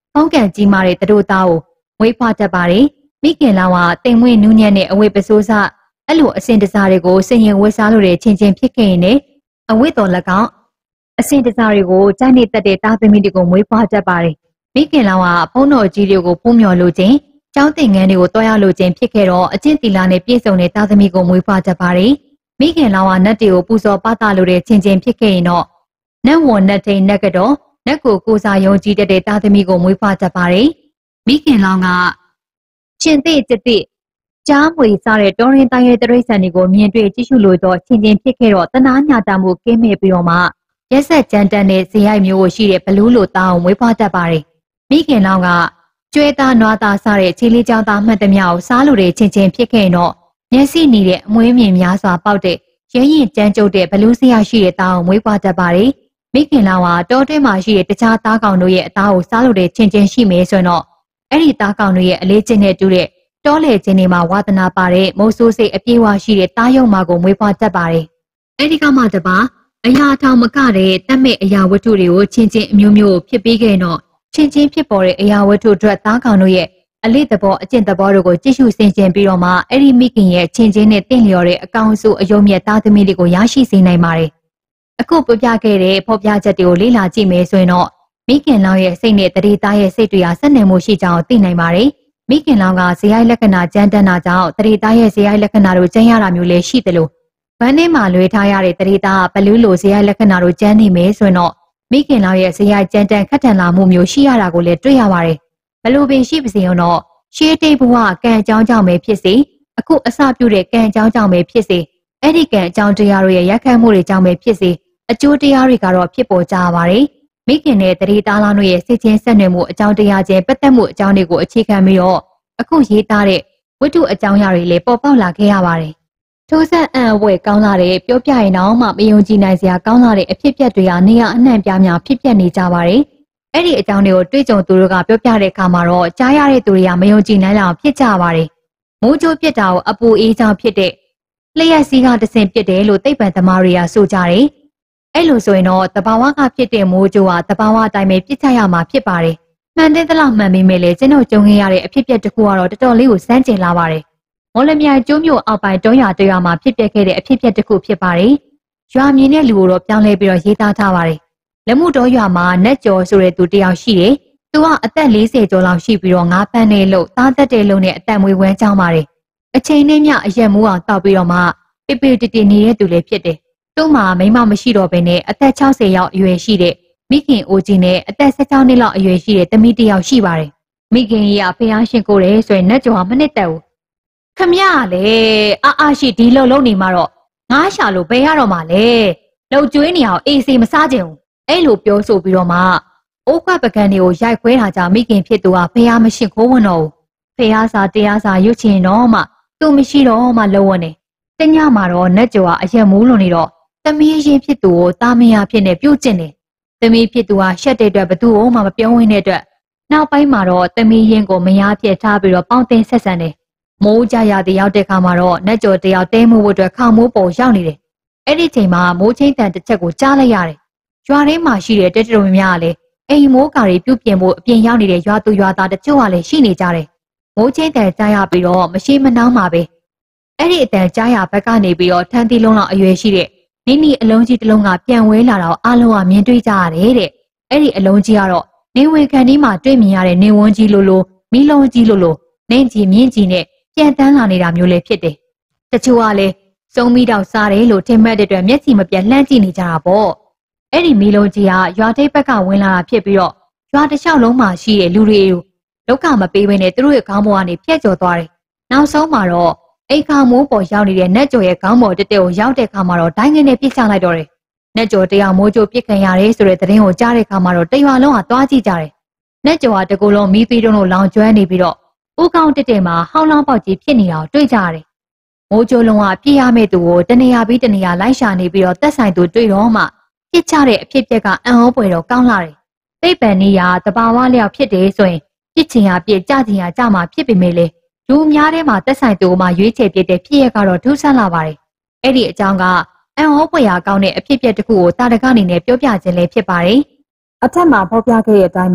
ကောင်းကံကြီးမာတဲ့သူတို့သားကိုမွေးဖွားတတ်ပါတယ်။မိခင်လောင်ကတင်ဝင်းနူးညံ့တဲ့အဝတ်ပစိုးစအဲ့လိုအစင်တစားတွေကိုစင်ရင်ဝတ်စားလို့တဲ့ချင်းချင်းဖြစ်ခဲ့ရင်လည်းအဝတ်တော်၎င်းအစင်တစားတွေကိုကြိုက်နေတတ်တဲ့သားသမီးတွေကိုမွေးဖွားတတ်ပါတယ်။မိခင်လောင်ကဘုန်းတော်ကြီးတွေကိုဖူးမြော်လို့ခြင်းကျောင်းသင်ငန်းတွေကိုတွားရလို့ခြင်းဖြစ်ခဲ့တော့အကျင့်သီလနဲ့ပြည့်စုံတဲ့သားသမီးကိုမွေးဖွားတတ်ပါတယ်။မိခင်လောင်ကနတ်တွေကိုပူဇော်ပသလို့တဲ့ချင်းချင်းဖြစ်ခဲ့ရင်တော့နတ်ဝန်နတ်ထိန်နတ်ကတော့နတ်ကိုစားယုံကြည်တတ်တဲ့သားသမီးကိုမွေးဖွားတတ်ပါတယ်။မိခင်လောင်ကရှင်သိကျသိကြားမွေစားတဲ့တော်ရင်တိုင်းရဲ့တရိษံတွေကိုမြင်တွေ့ကြည့်ရှုလို့တော့ချင်းချင်းဖြစ်ခဲ့တော့တနာညာတာမှုကင်းမဲ့ပြီးတော့မှရက်ဆက်ကြမ်းတမ်းတဲ့ဇေယိုက်မျိုးကိုရှိတဲ့ဘလူးလိုသားအောင်မွေးဖွားတတ်ပါတယ်။မိခင်လောင်ကကျွဲသားနွားသားစားတဲ့ခြေလေးချောင်းသားမှတ်သမျှကိုစားလို့တဲ့ချင်းချင်းဖြစ်ခဲ့တော့မျက်စိနေတဲ့အမွေးမြင်များစွာပေါက်တဲ့ရဲရင်ကြမ်းကြုတ်တဲ့ဘလူးစရာရှိတဲ့သားအောင်မွေးဖွားတတ်ပါတယ်။မိခင်လောင်ကတောတွင်းမှာရှိတဲ့တခြားသားကောင်တို့ရဲ့အသားကိုစားလို့တဲ့ချင်းချင်းရှိမယ်ဆိုတော့အဲ့ဒီသားကောင်တွေရဲ့အလေးချင်းနဲ့တူတဲ့တောလေချင်းတွေမှာဝါသနာပါတဲ့မိုးဆိုးစိတ်အပြေးဝရှိတဲ့သားရုံမာကိုမွေးဖွားတတ်ပါတယ်။အဲ့ဒီကမှတပါအရာထောင်မကတဲ့တတ်မဲ့အရာဝတ္ထုတွေကိုချင်းချင်းအမျိုးမျိုးဖြစ်ပြီးခဲ့တော့ချင်းချင်းဖြစ်ပေါ်တဲ့အရာဝတ္ထုအတွက်သားကောင်တို့ရဲ့အလေးသဘောအကျင့်သဘောတို့ကိုကြည့်ရှုဆင်ခြင်ပြီးတော့မှအဲ့ဒီမိခင်ရဲ့ချင်းချင်းနဲ့တင့်လျော်တဲ့အကောင်စုအယုံမြတ်သားသမီးတွေကိုရရှိစေနိုင်ပါတယ်။အခုပြပြခဲ့တဲ့ဖော်ပြချက်တွေကိုလေ့လာကြည့်မယ်ဆိုရင်တော့မိခင်လောင်ရဲ့စိတ်နဲ့တရေသားရဲ့စိတ်တွေဟာဆက်နွယ်မှုရှိကြောင်းသိနိုင်ပါတယ်။မိခင်လောင်ကဇေယိုက်လက္ခဏာကြမ်းတမ်းတာကြောင့်တရေသားရဲ့ဇေယိုက်လက္ခဏာတို့ကျန်းရတာမျိုးလည်းရှိတယ်လို့ဗန်းထဲမှာလွှဲထားရတဲ့တရေသားဘလူးလိုဇေယိုက်လက္ခဏာတို့ကျန်းနေမယ်ဆိုရင်တော့မိခင်လောင်ရဲ့ဇေယိုက်ကြမ်းတမ်းခက်ထန်လာမှုမျိုးရှိရတာကိုလည်းတွေ့ရပါတယ်။ဘလို့ပင်ရှိပါစေတော့ရှေးတိတ်ဘဝကံအကြောင်းကြောင့်ပဲဖြစ်စေအခုအစပြုတဲ့ကံအကြောင်းကြောင့်ပဲဖြစ်စေအဲ့ဒီကံအကြောင်းတရားတို့ရဲ့ရက်ခတ်မှုတွေကြောင့်ပဲဖြစ်စေအကျိုးတရားတွေကတော့ဖြစ်ပေါ်ကြပါတယ်။မိခင်နဲ့တရေသားလောင်တို့ရဲ့စိတ်ချင်းဆက်နွယ်မှုအကြောင်းတရားချင်းပတ်သက်မှုအကြောင်းတွေကိုအခြေခံပြီးတော့အခုရေးသားတဲ့ဝတ္ထုအကြောင်းအရာတွေလည်းပေါ်ပေါက်လာခဲ့ရပါတယ်။ထိုးဆက်အံ့အဝဲကောင်းလာတဲ့ပြောပြရင်တော့မှမယုံကြည်နိုင်စရာကောင်းလာတဲ့အဖြစ်အပျက်တွေဟာနေရာအနှံ့ပြားများဖြစ်ပျက်နေကြပါတယ်။အဲ့ဒီအကြောင်းတွေကိုတွေးကြုံသူတို့ကပြောပြတဲ့အခါမှာတော့ကြားရတဲ့သူတွေကမယုံကြည်နိုင်လောက်ဖြစ်ကြပါတယ်။မိုးကြိုးပြစ်တာကိုအပူအေးကြောင့်ဖြစ်တဲ့လျှက်စီးကတဆင်ပြစ်တယ်လို့သိပ္ပံသမားတွေကဆိုကြတယ်။အဲ့လိုဆိုရင်တော့တဘာဝကဖြစ်တဲ့မိုးကြိုးဟာတဘာဝအတိုင်းပဲပြစ်ချရမှာဖြစ်ပါတယ်။မှန်တဲ့သလောက်မှန်ပေမဲ့လည်းကျွန်တော်ကြုံခဲ့ရတဲ့အဖြစ်အပျက်တစ်ခုကတော့တော်တော်လေးကိုစမ်းကျင်လာပါတယ်။မော်လမြိုင်ကျိုးမြို့အောက်ပိုင်းတုံးရတရွာမှာဖြစ်ပျက်ခဲ့တဲ့အဖြစ်အပျက်တစ်ခုဖြစ်ပါတယ်။ရွာမြင်တဲ့လူကိုတော့ပြောင်းလဲပြီးတော့ရေးသားထားပါတယ်။လက်မှုတော်ရွာမှာနတ်ကျော်ဆိုတဲ့သူတယောက်ရှိတယ်။သူကအသက်40ကျော်လောက်ရှိပြီးတော့ငါးဖမ်းနေလို့သားသက်တဲ့လုံးနဲ့အသက်မွေးဝမ်းကြောင်းပါတယ်။အချိန်နဲ့မျှအရက်မူးအောင်တောက်ပြီးတော့မှပိပိတတီနေတဲ့သူလည်းဖြစ်တယ်။သူ့မှာမိန်းမမရှိတော့ဘဲနဲ့အသက်60ရောက်အရွယ်ရှိတဲ့မိခင်အိုကြီးနဲ့အသက်16နှစ်လောက်အရွယ်ရှိတဲ့သမီးတစ်ယောက်ရှိပါတယ်။မိခင်ကြီးကဖျားရှင်ကိုတယ်ဆိုရင်နတ်ကျော်ကမနစ်သက်ဘူး။ခမရလေအားရှိဒီလုံလုံနေမှာတော့ငါးရှာလို့ဘယ်ရတော့မှလဲ။လှုပ်ကျွေးနေအောင်အေးစေးမစားခြင်းဘူး။အဲ့လိုပြောဆိုပြီးတော့မှအိုးခွက်ပကံတွေကိုရိုက်ခွဲတာကြောင့်မိခင်ဖြစ်သူကဖျားမရှိခိုးဝင်တော့ဘူး။ဖျားစာတရားစာရွတ်ချင်တော့မှသူမရှိတော့မှလုံဝင်နေ။တညမှာတော့နတ်ကျော်ကအရက်မူးလွန်နေတော့သမီးရင်ဖြစ်သူကိုတာမယာဖြစ်နေပြုတ်ကျင်တယ်။သမီးဖြစ်သူဟာရှက်တဲ့အတွက်ဘသူ့မှမပြောဝင်တဲ့အတွက်နောက်ပိုင်းမှာတော့သမီးရင်ကိုမယားပြစ်ထားပြီးတော့ပေါင်းတင်ဆက်ဆံတယ်။မိုးကြရတဲ့ရောက်တဲ့ခါမှာတော့နတ်ကျော်တယောက်တဲမှုဖို့အတွက်ခေါမိုးပေါ်ရောက်နေတယ်။အဲ့ဒီချိန်မှာမိုးချင်းတန်တစ်ချက်ကိုကြားလိုက်ရတယ်။ရွာထဲမှာရှိတဲ့တက်တရုံများကလည်းအိမ်မိုးကာတွေပြုတ်ပြင်ဖို့အပြင်ရောက်နေတဲ့ရွာသူရွာသားတချို့ကလည်းရှိနေကြတယ်။မိုးချင်းတန်ကြားရပြီးတော့မရှိမနှောင်းပါပဲ။အဲ့ဒီအတန်ကြားရဘက်ကနေပြီးတော့ထန်းသီးလုံးလောက်အရွယ်ရှိတဲ့နိနီအလုံးကြီးတစ်လုံးကပြန်ဝဲလာတော့အားလုံးကမြင်တွေ့ကြရတယ်တဲ့။အဲ့ဒီအလုံးကြီးကတော့နေဝင်ခန်းဒီမှာတွေ့မြင်ရတဲ့နေဝန်းကြီးလိုလိုမီးလုံးကြီးလိုလိုနင်းကြီးမြင့်ကြီးနဲ့ပြန်တန်းလာနေတာမျိုးလည်းဖြစ်တယ်။တချို့ကလည်းစုံမီတောက်စားတယ်လို့ထင်မှတ်တဲ့အတွက်မျက်စိမပြတ်လှမ်းကြည့်နေကြတာပေါ့။အဲ့ဒီမီးလုံးကြီးကရွာထိပ်ဘက်ကဝင်လာတာဖြစ်ပြီးတော့ရွာတစ်လျှောက်လုံးမှာရှိတဲ့လူတွေကိုဒုက္ခမပေးဘဲနဲ့သူတို့ရဲ့ခေါင်းပေါ်ကနေဖြတ်ကျော်သွားတယ်။နောက်ဆုံးမှာတော့အိမ်ခါမိုးပေါ်ရောက်နေတဲ့နတ်ကျော်ရဲ့ခေါင်းပေါ်တက်တက်ကိုရောက်တဲ့ခါမှာတော့ဒိုင်းငင်းနဲ့ပြစ်ချလိုက်တော့တယ်။နတ်ကျော်တရားမိုးကြိုးပြစ်ခံရတယ်ဆိုတဲ့သတင်းကိုကြားတဲ့ခါမှာတော့တရွာလုံးကသွားကြည့်ကြတယ်။နတ်ကျော်ကတကူလုံးမီးသီးတုံးလို့လောင်ကျွမ်းနေပြီးတော့ဦးကောင်းတက်တက်မှာဟောင်းလောင်းပေါက်ကြီးဖြစ်နေတာကိုတွေ့ကြရတယ်။မိုးကြိုးလုံးကပြစ်ရမယ့်သူကိုတနေရာပြီးတနေရာလိုက်ရှာနေပြီးတော့သက်ဆိုင်သူတွေ့တော့မှပြစ်ချတဲ့အဖြစ်ပြက်ကအံ့ဩပွေတော့ကောင်းလာတယ်။သိပ္ပံနည်းရာတဘာဝလျောက်ဖြစ်တယ်ဆိုရင်ပြစ်ချင်ရပြစ်ကြချင်ရကြမှာဖြစ်ပေမဲ့လေလူများထဲမှာသက်ဆိုင်သူမှရွေးချယ်ပြတဲ့ဖြစ်ရကတော့ထူးဆန်းလာပါတယ်။အဲ့ဒီအကြောင်းကအံ့ဩဖွယ်ရာကောင်းတဲ့အဖြစ်အပျက်တစ်ခုကိုတာတကနေနဲ့ပြောပြခြင်းလည်းဖြစ်ပါတယ်။အထက်မှာဖော်ပြခဲ့တဲ့အတိုင်းပဲ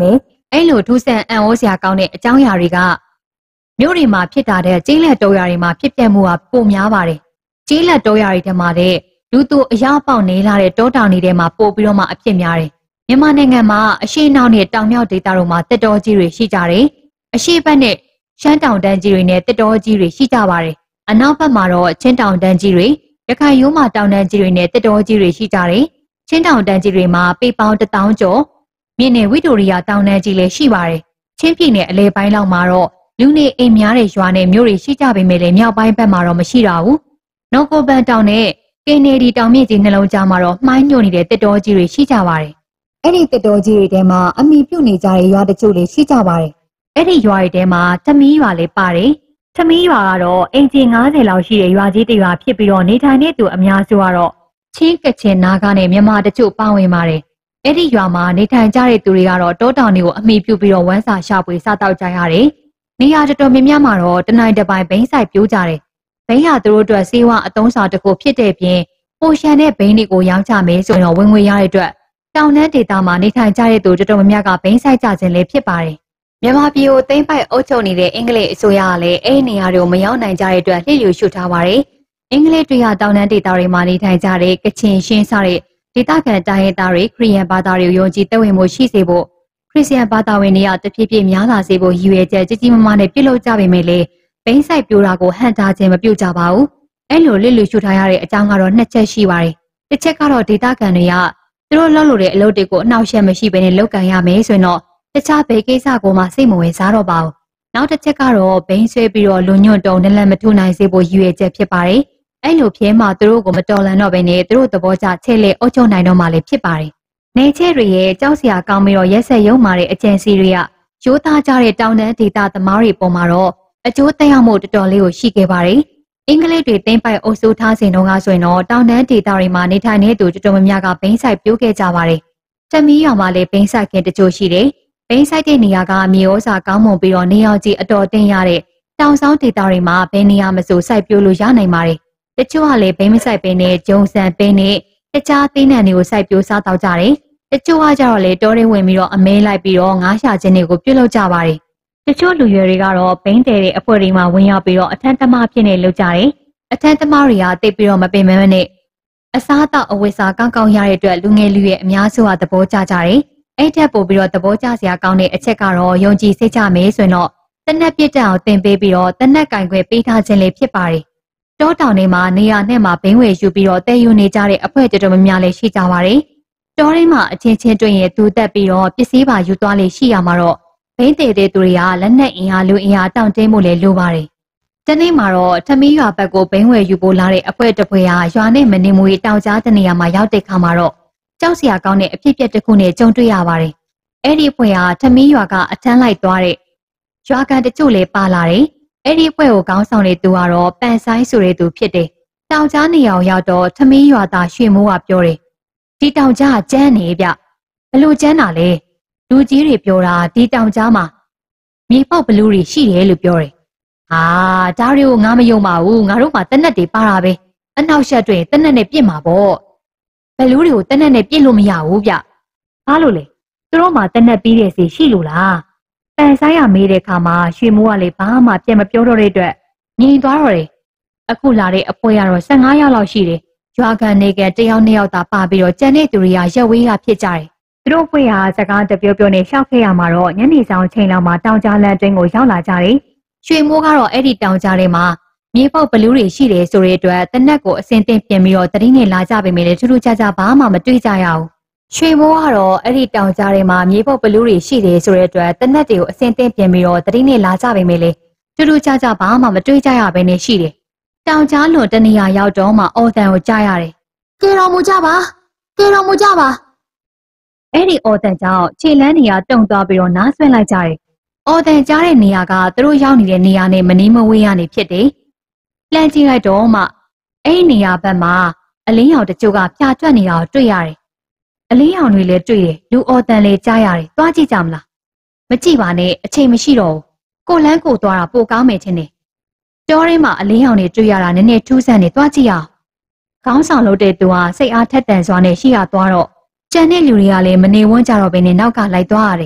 အဲ့လိုထူးဆန်းအံ့ဩစရာကောင်းတဲ့အကြောင်းအရာတွေကမြို့တွေမှာဖြစ်တာတဲ့ကျေးလက်တောရွာတွေမှာဖြစ်ပျက်မှုကပိုများပါတယ်။ကျေးလက်တောရွာတွေထဲမှာတဲ့လူသူအရာပေါက်နေလာတဲ့တောတောင်တွေထဲမှာပို့ပြီးတော့မှအဖြစ်များတယ်။မြန်မာနိုင်ငံမှာအရှေ့နောက်နဲ့တောင်မြောက်ဒေသတို့မှာတက်တော်ကြီးတွေရှိကြတယ်။အရှေ့ဘက်နဲ့ရှမ်းတောင်တန်းကြီးတွေနဲ့တက်တော်ကြီးတွေရှိကြပါတယ်။အနောက်ဘက်မှာတော့ချင်းတောင်တန်းကြီးတွေရခိုင်ရိုးမတောင်တန်းကြီးတွေနဲ့တက်တော်ကြီးတွေရှိကြတယ်။ချင်းတောင်တန်းကြီးတွေမှာပေပေါင်း1000ကျော်မြင့်နယ်ဝိတိုရိယတောင်တန်းကြီးလည်းရှိပါတယ်။ချင်းပြည်နယ်အလဲပိုင်းလောက်မှာတော့လူနေအိမ်များတဲ့ရွာနဲ့မြို့တွေရှိကြပေမဲ့လည်းမြောက်ပိုင်းဘက်မှာတော့မရှိတော့ဘူး။နော်ကိုပန်တောင်နဲ့ကင်နေဒီတောင်မြင့်ကြီးနှလုံးကြားမှာတော့မှိုင်းညွန့်နေတဲ့တက်တော်ကြီးတွေရှိကြပါတယ်။အဲ့ဒီတက်တော်ကြီးတွေထဲမှာအမိပြုတ်နေကြတဲ့ရွာတချို့လည်းရှိကြပါတယ်။အဲ့ဒီရွာတွေထဲမှာသမီးရွာလည်းပါတယ်။သမီးရွာကတော့အင်ဂျင်90လောက်ရှိတဲ့ရွာကြီးတစ်ရွာဖြစ်ပြီးတော့နေထိုင်တဲ့သူအများစုကတော့ချင်းကချင်နာဂနဲ့မြန်မာတချို့ပါဝင်ပါတယ်။အဲ့ဒီရွာမှာနေထိုင်ကြတဲ့သူတွေကတော့တောတောင်တွေကိုအမိပြုတ်ပြီးတော့ဝမ်းစာရှာဖွေစားတောက်ကြရတယ်။နေရာတော်တော်များများမှာတော့တနိုင်တစ်ပိုင်းဘိန်းဆိုင်ပြိုးကြတယ်။ဘိန်းဟာသူတို့အတွက်စေဝါအသုံးဆောင်တစ်ခုဖြစ်တဲ့ပြင်ပိုရှန်တဲ့ဘိန်းတွေကိုရောင်းချမယ်ဆိုရင်တော့ဝင်ငွေရတဲ့အတွက်တောင်တန်းဒေသမှာနေထိုင်ကြတဲ့သူတော်တော်များများကဘိန်းဆိုင်ကြခြင်းလည်းဖြစ်ပါတယ်။မြန်မာပြည်ကိုသိမ်းပိုက်အုပ်ချုပ်နေတဲ့အင်္ဂလိပ်အစိုးရကလည်းအဲ့ဒီနေရာတွေကိုမရောက်နိုင်ကြတဲ့အတွက်လှည့်လျူရှုထားပါတယ်။အင်္ဂလိပ်တွေကတောင်တန်းဒေသတွေမှာနေထိုင်ကြတဲ့ကချင်ရှင်းစတဲ့ဒေသခံတိုင်းရင်းသားတွေခရီးယန်ဘာသာတွေကိုယုံကြည်သက်ဝင်မှုရှိစေဖို့ခရစ်ယာန်ဘာသာဝင်တွေကတဖြည်းဖြည်းများလာစေဖို့ရည်ရွယ်ချက်ကြီးကြီးမားမားနဲ့ပြုလုပ်ကြပေမဲ့လည်းဘိန်းဆိုင်ပြိုးတာကိုဟန်တာခြင်းမပြုကြပါဘူး။အဲ့လိုလှည့်လျူရှုထားရတဲ့အကြောင်းကတော့2ချက်ရှိပါတယ်။တစ်ချက်ကတော့ဒေသခံတွေကသူတို့လုပ်လို့တဲ့အလုပ်တွေကိုအနှောက်အယှက်မရှိဘဲနဲ့လုပ်ကန်ရမယ်ဆိုရင်တော့တခြားဘယ်ကိစ္စကိုမှစိတ်မဝင်စားတော့ပါဘူး။နောက်တစ်ချက်ကတော့ဘိန်းဆွဲပြီးတော့လူညွန့်တုံနလန်မထုနိုင်စေဖို့ရည်ရွယ်ချက်ဖြစ်ပါတယ်။အဲ့လိုဖြဲမှသူတို့ကိုမတော်လန်တော့ဘဲနဲ့သူတို့သဘောကျချဲ့လေအုပ်ချုပ်နိုင်တော့မှလည်းဖြစ်ပါတယ်။နေချဲ့တွေရဲ့ကြောက်စရာကောင်းပြီးတော့ရက်ဆက်ရုံမာတဲ့အကျဉ်းစီတွေကရိုးသားကြတဲ့တောင်တန်းဒေသသမားတွေပုံမှာတော့အကျိုးသက်ရောက်မှုတော်တော်လေးကိုရှိခဲ့ပါတယ်။အင်္ဂလိပ်တွေသိမ်းပိုက်အုပ်စိုးထားစဉ်တုန်းကဆိုရင်တော့တောင်တန်းဒေသတွေမှာနေထိုင်နေသူတော်တော်များများကဘိန်းဆိုင်ပြိုးခဲ့ကြပါတယ်။တမီးရွာမှာလည်းဘိန်းဆိုင်ခင်တချို့ရှိတယ်။ဘိန်းဆိုင်တဲ့နေရာကမြေဩဇာကောင်းမွန်ပြီးတော့နေရာကြီးအတော်တင်ရတဲ့တောင်ဆောင်ဒေသတွေမှာဘယ်နေရာမဆိုစိုက်ပျိုးလို့ရနိုင်ပါတယ်။တချို့ကလည်းဘိန်းမဆိုင်ပင်နဲ့ဂျုံဆန်ပင်နဲ့တခြားသီးနှံတွေကိုစိုက်ပျိုးစားတော့ကြတယ်။တချို့ကကြတော့လေတောထဲဝင်ပြီးတော့အမဲလိုက်ပြီးတော့ငါးရှာခြင်းတွေကိုပြုလုပ်ကြပါတယ်။တချို့လူရွယ်တွေကတော့ဘိန်းတဲတဲ့အဖွဲ့တွေမှာဝင်ရောက်ပြီးတော့အထက်သမားဖြစ်နေလုပ်ကြတယ်။အထက်သမားတွေကတိတ်ပြီးတော့မပင်မနဲ့အစားအသောက်အဝတ်စားကောင်းကောင်းရတဲ့အတွက်လူငယ်လူရွယ်အများစုကသဘောကျကြတယ်။အဲ့ထက်ပိုပြီးတော့သဘောကျစရာကောင်းတဲ့အချက်ကတော့ယုံကြည်စိတ်ချမယ်ဆိုရင်တော့တနက်ပြစ်တံအောင်တင်ပေးပြီးတော့တနက်ကင်ခွဲပေးထားခြင်းလေးဖြစ်ပါတယ်။တောတောင်တွေမှာနေရာနဲ့မှာဘိန်းဝယ်ယူပြီးတော့တဲယူနေကြတဲ့အဖွဲ့တော်တော်များများလည်းရှိကြပါတယ်။တောထဲမှာအချင်းချင်းတွေ့ရင်သူတက်ပြီးတော့ပစ္စည်းပါယူသွားလေရှိရမှာတော့ဘိန်းတဲတဲ့သူတွေကလက်နက်အင်အားလူအင်အားတောင့်တင်းမှုလည်းလိုပါတယ်။တနေ့မှာတော့ထမီးရွာဘက်ကိုဘိန်းဝယ်ယူဖို့လာတဲ့အဖွဲ့တစ်ဖွဲ့ဟာရွာနဲ့မနေမွေတောင်ကြားတနေရာမှာရောက်တဲ့ခါမှာတော့ကြောက်စရာကောင်းတဲ့အဖြစ်အပျက်တစ်ခုနဲ့ကြုံတွေ့ရပါတယ်။အဲ့ဒီအဖွဲ့ဟာထမီးရွာကအထမ်းလိုက်သွားတဲ့ရွာကန်တချို့လည်းပါလာတယ်။အဲ့ဒီအဖွဲ့ကိုခေါင်းဆောင်တဲ့သူကတော့ပန်ဆိုင်ဆိုတဲ့သူဖြစ်တယ်။တောင်ကြားနေရာရောက်တော့ထမီးရွာသားရွှေမိုးကပြောတယ်။ဒီတောင်ကြားကျန်းနေဗျ။ဘလို့ကျန်းတာလဲ။လူကြီးတွေပြောတာဒီတောင်ကြားမှာမြေပေါက်ဘလူးတွေရှိတယ်လို့ပြောတယ်။ဟာဒါတွေကိုငါမယုံပါဘူး။ငါတို့မှတနက်တွေပါတာပဲ။အနောက်ရှက်တွေတနက်နဲ့ပြစ်မှာပေါ့။ဘလူးတွေကိုတနက်နဲ့ပြစ်လို့မရဘူးဗျ။ဘာလို့လဲ။သူတို့မှတနက်ပြီးတဲ့စီရှိလို့လား။ပန်ဆိုင်ရမေးတဲ့အခါမှာရွှေမိုးကလည်းဘာမှပြန်မပြောတော့တဲ့အတွက်ငြိမ်သွားတော့တယ်။အခုလာတဲ့အပွဲကတော့15ယောက်လောက်ရှိတယ်။ရွာကန်နေကတယောက်2ယောက်သာပါပြီးတော့ကျန်တဲ့သူတွေကရက်ဝေးကဖြစ်ကြတယ်။သူတို့ပွဲဟာစကားတပြောပြောနဲ့ရှောက်ခဲ့ရမှာတော့ညနေဆောင်ချိန်လောက်မှာတောင်ကြားလမ်းတွင်းကိုရောက်လာကြတယ်။ရွှေမိုးကတော့အဲ့ဒီတောင်ကြားထဲမှာမြေပေါက်ဘလူးတွေရှိတယ်ဆိုတဲ့အတွက်တနက်ကိုအစင်းတင်ပြင်ပြီးတော့တတိနဲ့လာကြပေမဲ့လည်းထူးထူးခြားခြားဘာမှမတွေ့ကြရဘူး။ရွှေမိုးကတော့အဲ့ဒီတောင်ကြားထဲမှာမြေပေါက်ဘလူးတွေရှိတယ်ဆိုတဲ့အတွက်တနက်တွေကိုအစင်းတင်ပြင်ပြီးတော့တတိနဲ့လာကြပေမဲ့လည်းထူးထူးခြားခြားဘာမှမတွေ့ကြရဘဲနဲ့ရှိတယ်။တောင်ကြားလွန်တနေရာရောက်တော့မှအော်တန်ကိုကြားရတယ်။ကဲတော်မူကြပါ။ကဲတော်မူကြပါ။အဲ့ဒီအော်တန်ကြောင့်ခြေလန်းနေရာတုံသွားပြီးတော့နားဆွဲလိုက်ကြတယ်။အော်တန်ကြားတဲ့နေရာကသူတို့ရောက်နေတဲ့နေရာနဲ့မနီးမဝေးရနေဖြစ်တယ်။လှမ်းကြည့်လိုက်တော့မှအဲ့ဒီနေရာဘက်မှာအလင်းရောင်တချို့ကပြာကျွတ်နေတာကိုတွေ့ရတယ်။အလင်းရောင်တွေလည်းတွေ့တယ်။လူအော်တန်လည်းကြားရတယ်။သွားကြည့်ကြမလား။မကြည့်ပါနဲ့အချိန်မရှိတော့ဘူး။ကိုလန်းကိုသွားတာပိုကောင်းမယ်ထင်တယ်။တောထဲမှာအလင်းရောင်တွေတွေ့ရတာနည်းနည်းထူးဆန်းနေသွားကြည့်အောင်။ခေါင်းဆောင်လုပ်တဲ့သူဟာစိတ်အားထက်သန်စွာနဲ့ရှိရသွားတော့ကျန်တဲ့လူတွေကလည်းမနေဝန်းကြတော့ဘဲနဲ့နောက်ကလိုက်သွားရတယ်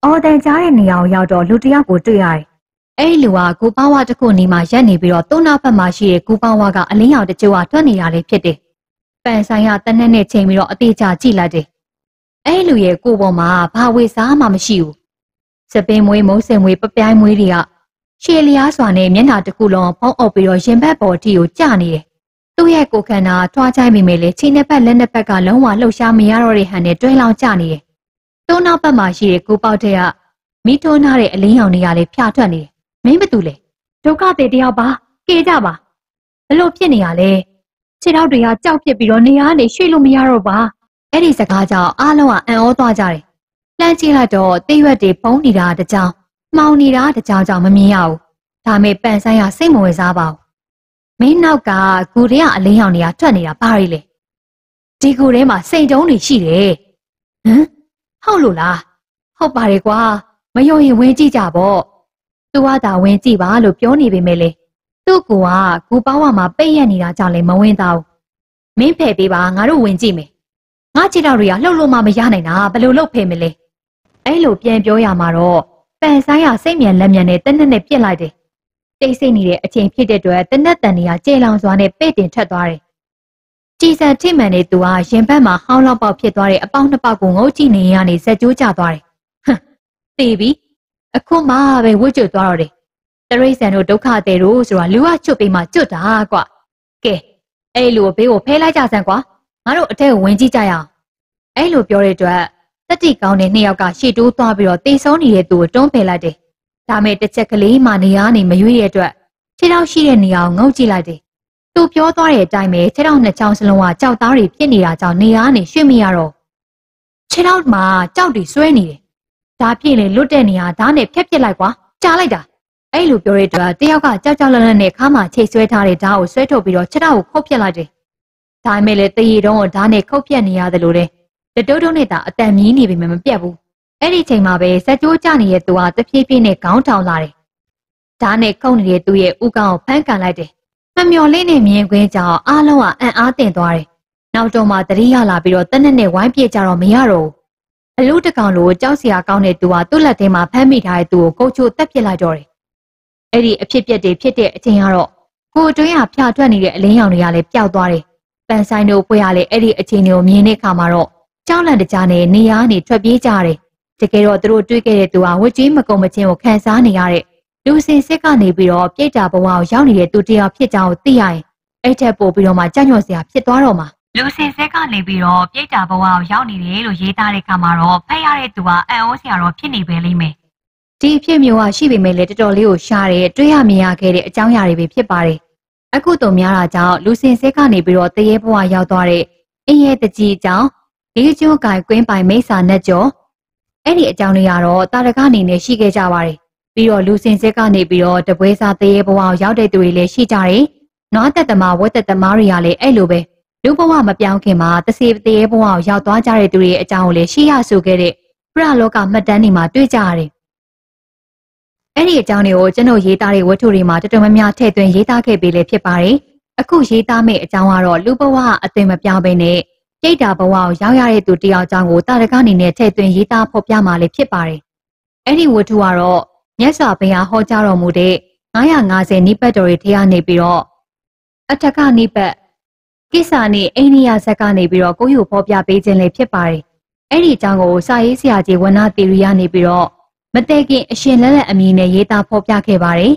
အော်တန်ကြားတဲ့နေရာကိုရောက်တော့လူတစ်ယောက်ကိုတွေ့ရတယ်။အဲ့ဒီလူကကူပေါဝါတစ်ခုနီးမှရက်နေပြီးတော့သုံးနောက်ဘက်မှာရှိတဲ့ကူပေါဝါကအလင်းရောင်တချို့ကထွက်နေတာလေးဖြစ်တယ်။ပန်ဆိုင်ကတနက်နဲ့ချိန်ပြီးတော့အသေးချကြည့်လိုက်တယ်။အဲ့ဒီလူရဲ့ကိုယ်ပေါ်မှာဘာဝေစားမှမရှိဘူး။စပင်းမွေးမုံစင်မွေးပပြိုင်းမွေးတွေကရှည်လျားစွာနဲ့မျက်နှာတစ်ခုလုံးဖုံးအုပ်ပြီးတော့ရင်ဘတ်ပေါ်အထိကိုကျနေတယ်။သူ့ရဲ့ကိုယ်ခန္ဓာထွားချိုင်းမိမယ်လေခြေနှစ်ဖက်လက်နှစ်ဖက်ကလုံးဝလှုပ်ရှားမရတော့တဲ့ဟန်နဲ့တွဲလောင်ကျနေတယ်။သုံးနောက်ဘက်မှာရှိတဲ့ကူပေါက်တဲ့ကမိထိုးနာတဲ့အလင်းရောင်တွေကလည်းဖြာထွက်နေတယ်။မင်းဘာတူလဲဒုက္ခတွေတယောက်ပါကေကြပါဘလို့ဖြစ်နေရလဲခြေထောက်တွေကကြောက်ဖြစ်ပြီးတော့နေရာကနေရွှေ့လို့မရတော့ပါအဲ့ဒီစကားကြောင့်အားလုံးကအံ့ဩသွားကြတယ်။လှမ်းကြည့်လိုက်တော့တိရွက်တွေပုံနေတာတကြောင်မှောင်နေတာတကြောင်ကြောင့်မမြင်ရဘူး။ဒါမဲ့ပန်ဆိုင်ကစိတ်မဝင်စားပါဘူး။မင်းနောက်ကဂူထဲကအလင်းရောင်တွေကထွက်နေတာဘာတွေလဲဒီဂူထဲမှာစိန်တုံးတွေရှိတယ်။ဟမ်ဟုတ်လို့လားဟုတ်ပါတယ်ကွာမယုံရင်ဝင်ကြည့်ကြပေါ့သူကသာဝင်ကြည့်ပါလို့ပြောနေပေမဲ့လေသူ့ကိုကဂူပေါဝါမှာပိတ်ရက်နေတာကြောင့်လည်းမဝင်တော့ဘူးမင်းဖယ်ပေးပါငါတို့ဝင်ကြည့်မယ်ငါခြေထောက်တွေကလှုပ်လို့မှမရနိုင်တာဘယ်လိုလုပ်ဖယ်မလဲအဲ့လိုပြန်ပြောရမှာတော့ပန်ဆိုင်ကစိတ်မြန်လက်မြန်နဲ့တနက်နဲ့ပြစ်လိုက်တယ်တိတ်ဆိတ်နေတဲ့အချိန်ဖြစ်တဲ့အတွက်တနက်တန်တွေကကျေလောင်စွာနဲ့ပဲ့တင်ထွက်သွားတယ်ကြည်စံထိမှန်တဲ့သူကရင်ဘတ်မှာဟောင်းလောက်ပေါက်ဖြစ်သွားတဲ့အပေါင်းနှစ်ပေါက်ကိုငုတ်ကြည့်နေရနေဇက်ကျိုးကျသွားတယ်ဟမ်သိပြီအခုမှပဲဝှကျွတ်သွားတော့တယ်တရိษံတို့ဒုက္ခတဲ့တို့ဆိုတာလူကချွတ်ပြီးမှကျွတ်တာကွာကဲအဲ့လိုဘေးကိုဖဲလိုက်ကြစမ်းကွာငါတို့အထက်ကိုဝင်ကြည့်ကြရအောင်အဲ့လိုပြောတဲ့အတွက်တတိကောင်းတဲ့နှစ်ယောက်ကရှေ့တိုးသွားပြီးတော့တေဆုံးနေတဲ့သူကိုတွန်းဖယ်လိုက်တယ်ဒါမဲ့တစ်ချက်ကလေးမှနေရာနေမရွေးတဲ့အတွက်ခြေထောက်ရှိတဲ့နေရာကိုငုတ်ကြည့်လိုက်တယ်သူပြောသွားတဲ့အတိုင်းပဲခြေထောက်နှစ်ချောင်းစလုံးကကြောက်သားတွေဖြစ်နေတာကြောင့်နေရာနေရွှေ့မရတော့ခြေထောက်မှာကြောက်တွေဆွဲနေတယ်ဒါဖြစ်လေလွတ်တဲ့နေရာဓာတ်နဲ့ဖြက်ပစ်လိုက်ကွာကြားလိုက်တာအဲ့လိုပြောတဲ့အတွက်တယောက်ကကြောက်ကြောက်လန့်လန့်နဲ့ခါမှချိတ်ဆွဲထားတဲ့ဓာတ်ကိုဆွဲထုတ်ပြီးတော့ခြေထောက်ကိုခုတ်ပစ်လိုက်တယ်ဒါပေမဲ့လေတရေတုံးကိုဓာတ်နဲ့ခုတ်ပစ်နေရတယ်လို့လေတတိုးတုံးနဲ့တာအတန်မြည်နေပြီမပြတ်ဘူးအဲ့ဒီချိန်မှာပဲစက်ကြိုးကျနေတဲ့သူကတဖြည်းဖြည်းနဲ့ခေါင်းထောင်လာတယ်ဓာတ်နဲ့ခုတ်နေတဲ့သူရဲ့ဥကောင်းကိုဖမ်းကန်လိုက်တယ်မမျော်လင့်နဲ့မြင်ကွင်းကြောင့်အားလုံးကအံ့အားသင့်သွားတယ်နောက်တော့မှတတိယလာပြီးတော့တနက်နဲ့ဝိုင်းပြေကြတော့မရတော့ဘူးအလူတကောင်လိုကြောက်စရာကောင်းတဲ့သူကသူ့လက်ထဲမှာဖမ်းမိထားတဲ့သူကိုကုတ်ချိုတက်ပစ်လိုက်တော့တယ်။အဲ့ဒီအဖြစ်ပြက်တွေဖြစ်တဲ့အချိန်ကတော့ကိုအတွင်းကဖြာထွက်နေတဲ့အလင်းရောင်တွေကလည်းပျောက်သွားတယ်။ပန်ဆိုင်တို့ဖွဲ့ရလေအဲ့ဒီအချိန်တွေကိုမြင်တဲ့အခါမှာတော့ကြောက်လန့်တကြားနဲ့နေရာကနေထွက်ပြေးကြတယ်။တကယ်တော့သူတို့တွေးခဲ့တဲ့သူကဝတ်ကြီးမကုံမချင်းကိုခံစားနေရတဲ့လူစင်စစ်ကနေပြီးတော့ပြိတ္တာဘဝကိုရောက်နေတဲ့သူတရားဖြစ်ကြောင်းကိုသိရရင်အဲ့ထက်ပိုပြီးတော့မှကြောက်ရွံ့စရာဖြစ်သွားတော့မှာလူစင်စစ်ကနေပြီးတော့ပြိတ္တာဘဝကိုရောက်နေတယ်လို့ရေးသားတဲ့အခါမှာတော့ဖတ်ရတဲ့သူကအံ့ဩစရာတော့ဖြစ်နေပဲလိမ့်မယ်ဒီအဖြစ်မျိုးကရှိပေမဲ့လည်းတော်တော်လေးကိုရှားတယ်တွေးရမြင်ရခဲ့တဲ့အကြောင်းအရာတွေပဲဖြစ်ပါတယ်အခုတော့များတာကြောင့်လူစင်စစ်ကနေပြီးတော့တရေဘဝရောက်သွားတဲ့အင်းရဲ့တကြီးအကြောင်းလေးကျွန်းကိုင်ကွင်းပိုင်မိစ္ဆာနဲ့ကျော်အဲ့ဒီအကြောင်းတွေကတော့တာရကအနေနဲ့ရှိခဲ့ကြပါတယ်ပြီးတော့လူစင်စစ်ကနေပြီးတော့တပွဲစားတရေဘဝကိုရောက်တဲ့သူတွေလည်းရှိကြတယ်နွားသက်သမားဝက်သက်သမားတွေကလည်းအဲ့လိုပဲလူဘဝမပြောင်းခင်မှာတစေတရေဘဝကိုရောက်သွားကြတဲ့သူတွေအကြောင်းကိုလည်းရှေ့ရဆိုခဲ့တဲ့ပရလောကမှတ်တမ်းတွေမှာတွေ့ကြရတယ်။အဲ့ဒီအကြောင်းတွေကိုကျွန်တော်ရေးသားတဲ့ဝတ္ထုတွေမှာတော်တော်များများထည့်သွင်းရေးသားခဲ့ပေးလည်းဖြစ်ပါတယ်။အခုရေးသားမယ့်အကြောင်းကတော့လူဘဝအသွင်မပြောင်းဘဲနဲ့ပြိတ္တာဘဝကိုရောက်ရတဲ့သူတယောက်အကြောင်းကိုတာရကအနေနဲ့ထည့်သွင်းရေးသားဖော်ပြမှာလည်းဖြစ်ပါတယ်။အဲ့ဒီဝတ္ထုကတော့မြတ်စွာဘုရားဟောကြားတော်မူတဲ့950နိပတ်တော်တွေထဲကနေပြီးတော့အထက်ကနိပတ်ကိစ္စနဲ့အိန္ဒိယဇက်ကနေပြီးတော့ကိုယ့်ယူဖော်ပြပေးခြင်းလည်းဖြစ်ပါတယ်။အဲ့ဒီအကြောင်းကိုစာရေးဆရာကြီးဝဏ္ဏသီရိယနေပြီးတော့မတည့်ခင်အရှင်လက်လက်အမည်နဲ့ရေးသားဖော်ပြခဲ့ပါတယ်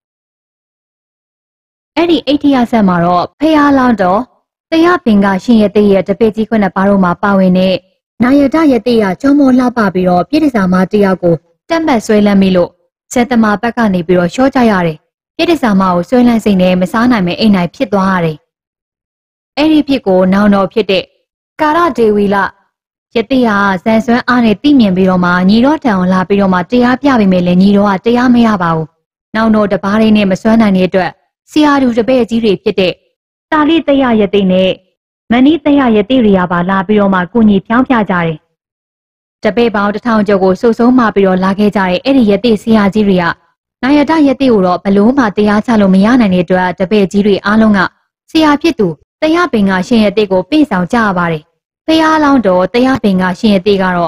။အဲ့ဒီအိန္ဒိယဇက်မှာတော့ဖះလောင်းတော်တရားပင်ကရှင်ရသေးရဲ့တပိတ်ကြီးခွနဲ့ပါတော့မှာပါဝင်တဲ့နာယတရသေးရချုံမောလှပပြီးတော့ပြည်တစာမတယောက်ကိုတက်မှတ်ဆွဲလန်းမိလို့ဇက်သမားဘက်ကနေပြီးတော့ရှော့ကြရတယ်။ပြည်တစာမကိုဆွဲလန်းစိတ်နဲ့မစားနိုင်မဲ့အိမ်နိုင်ဖြစ်သွားရတယ်။အဲ့ဒီဖြစ်ကိုနောင်တော်ဖြစ်တဲ့ကာရဒေဝီလယတိဟာဇန်ဆွမ်းအားနဲ့သိမြင်ပြီးတော့မှညီတော်တန်အောင်လာပြီးတော့မှတရားပြပေးမယ်လေညီတော်ကတရားမရပါဘူး။နောင်တော်တပားလေးနဲ့မစွမ်းနိုင်တဲ့အတွက်ဆရာသူတပည့်ကြီးတွေဖြစ်တဲ့တာလိတရယတိနဲ့မဏိတရယတိရိယာပါလာပြီးတော့မှကုညီဖြောင်းပြကြတယ်။တပည့်ပေါင်း1000ကျော်ကိုစုဆုံးမှပြီးတော့လာခဲ့ကြတဲ့အဲ့ဒီယတိဆရာကြီးတွေကနာယတယတိကိုတော့ဘလို့မှတရားချလို့မရနိုင်တဲ့အတွက်တပည့်ကြီးတွေအားလုံးကဆရာဖြစ်သူတရားပင်ကရှင်ရဲ့တိတ်ကိုပြင့်ဆောင်ကြရပါတယ်။တရားလောင်းတော်တရားပင်ကရှင်ရဲ့တိတ်ကတော့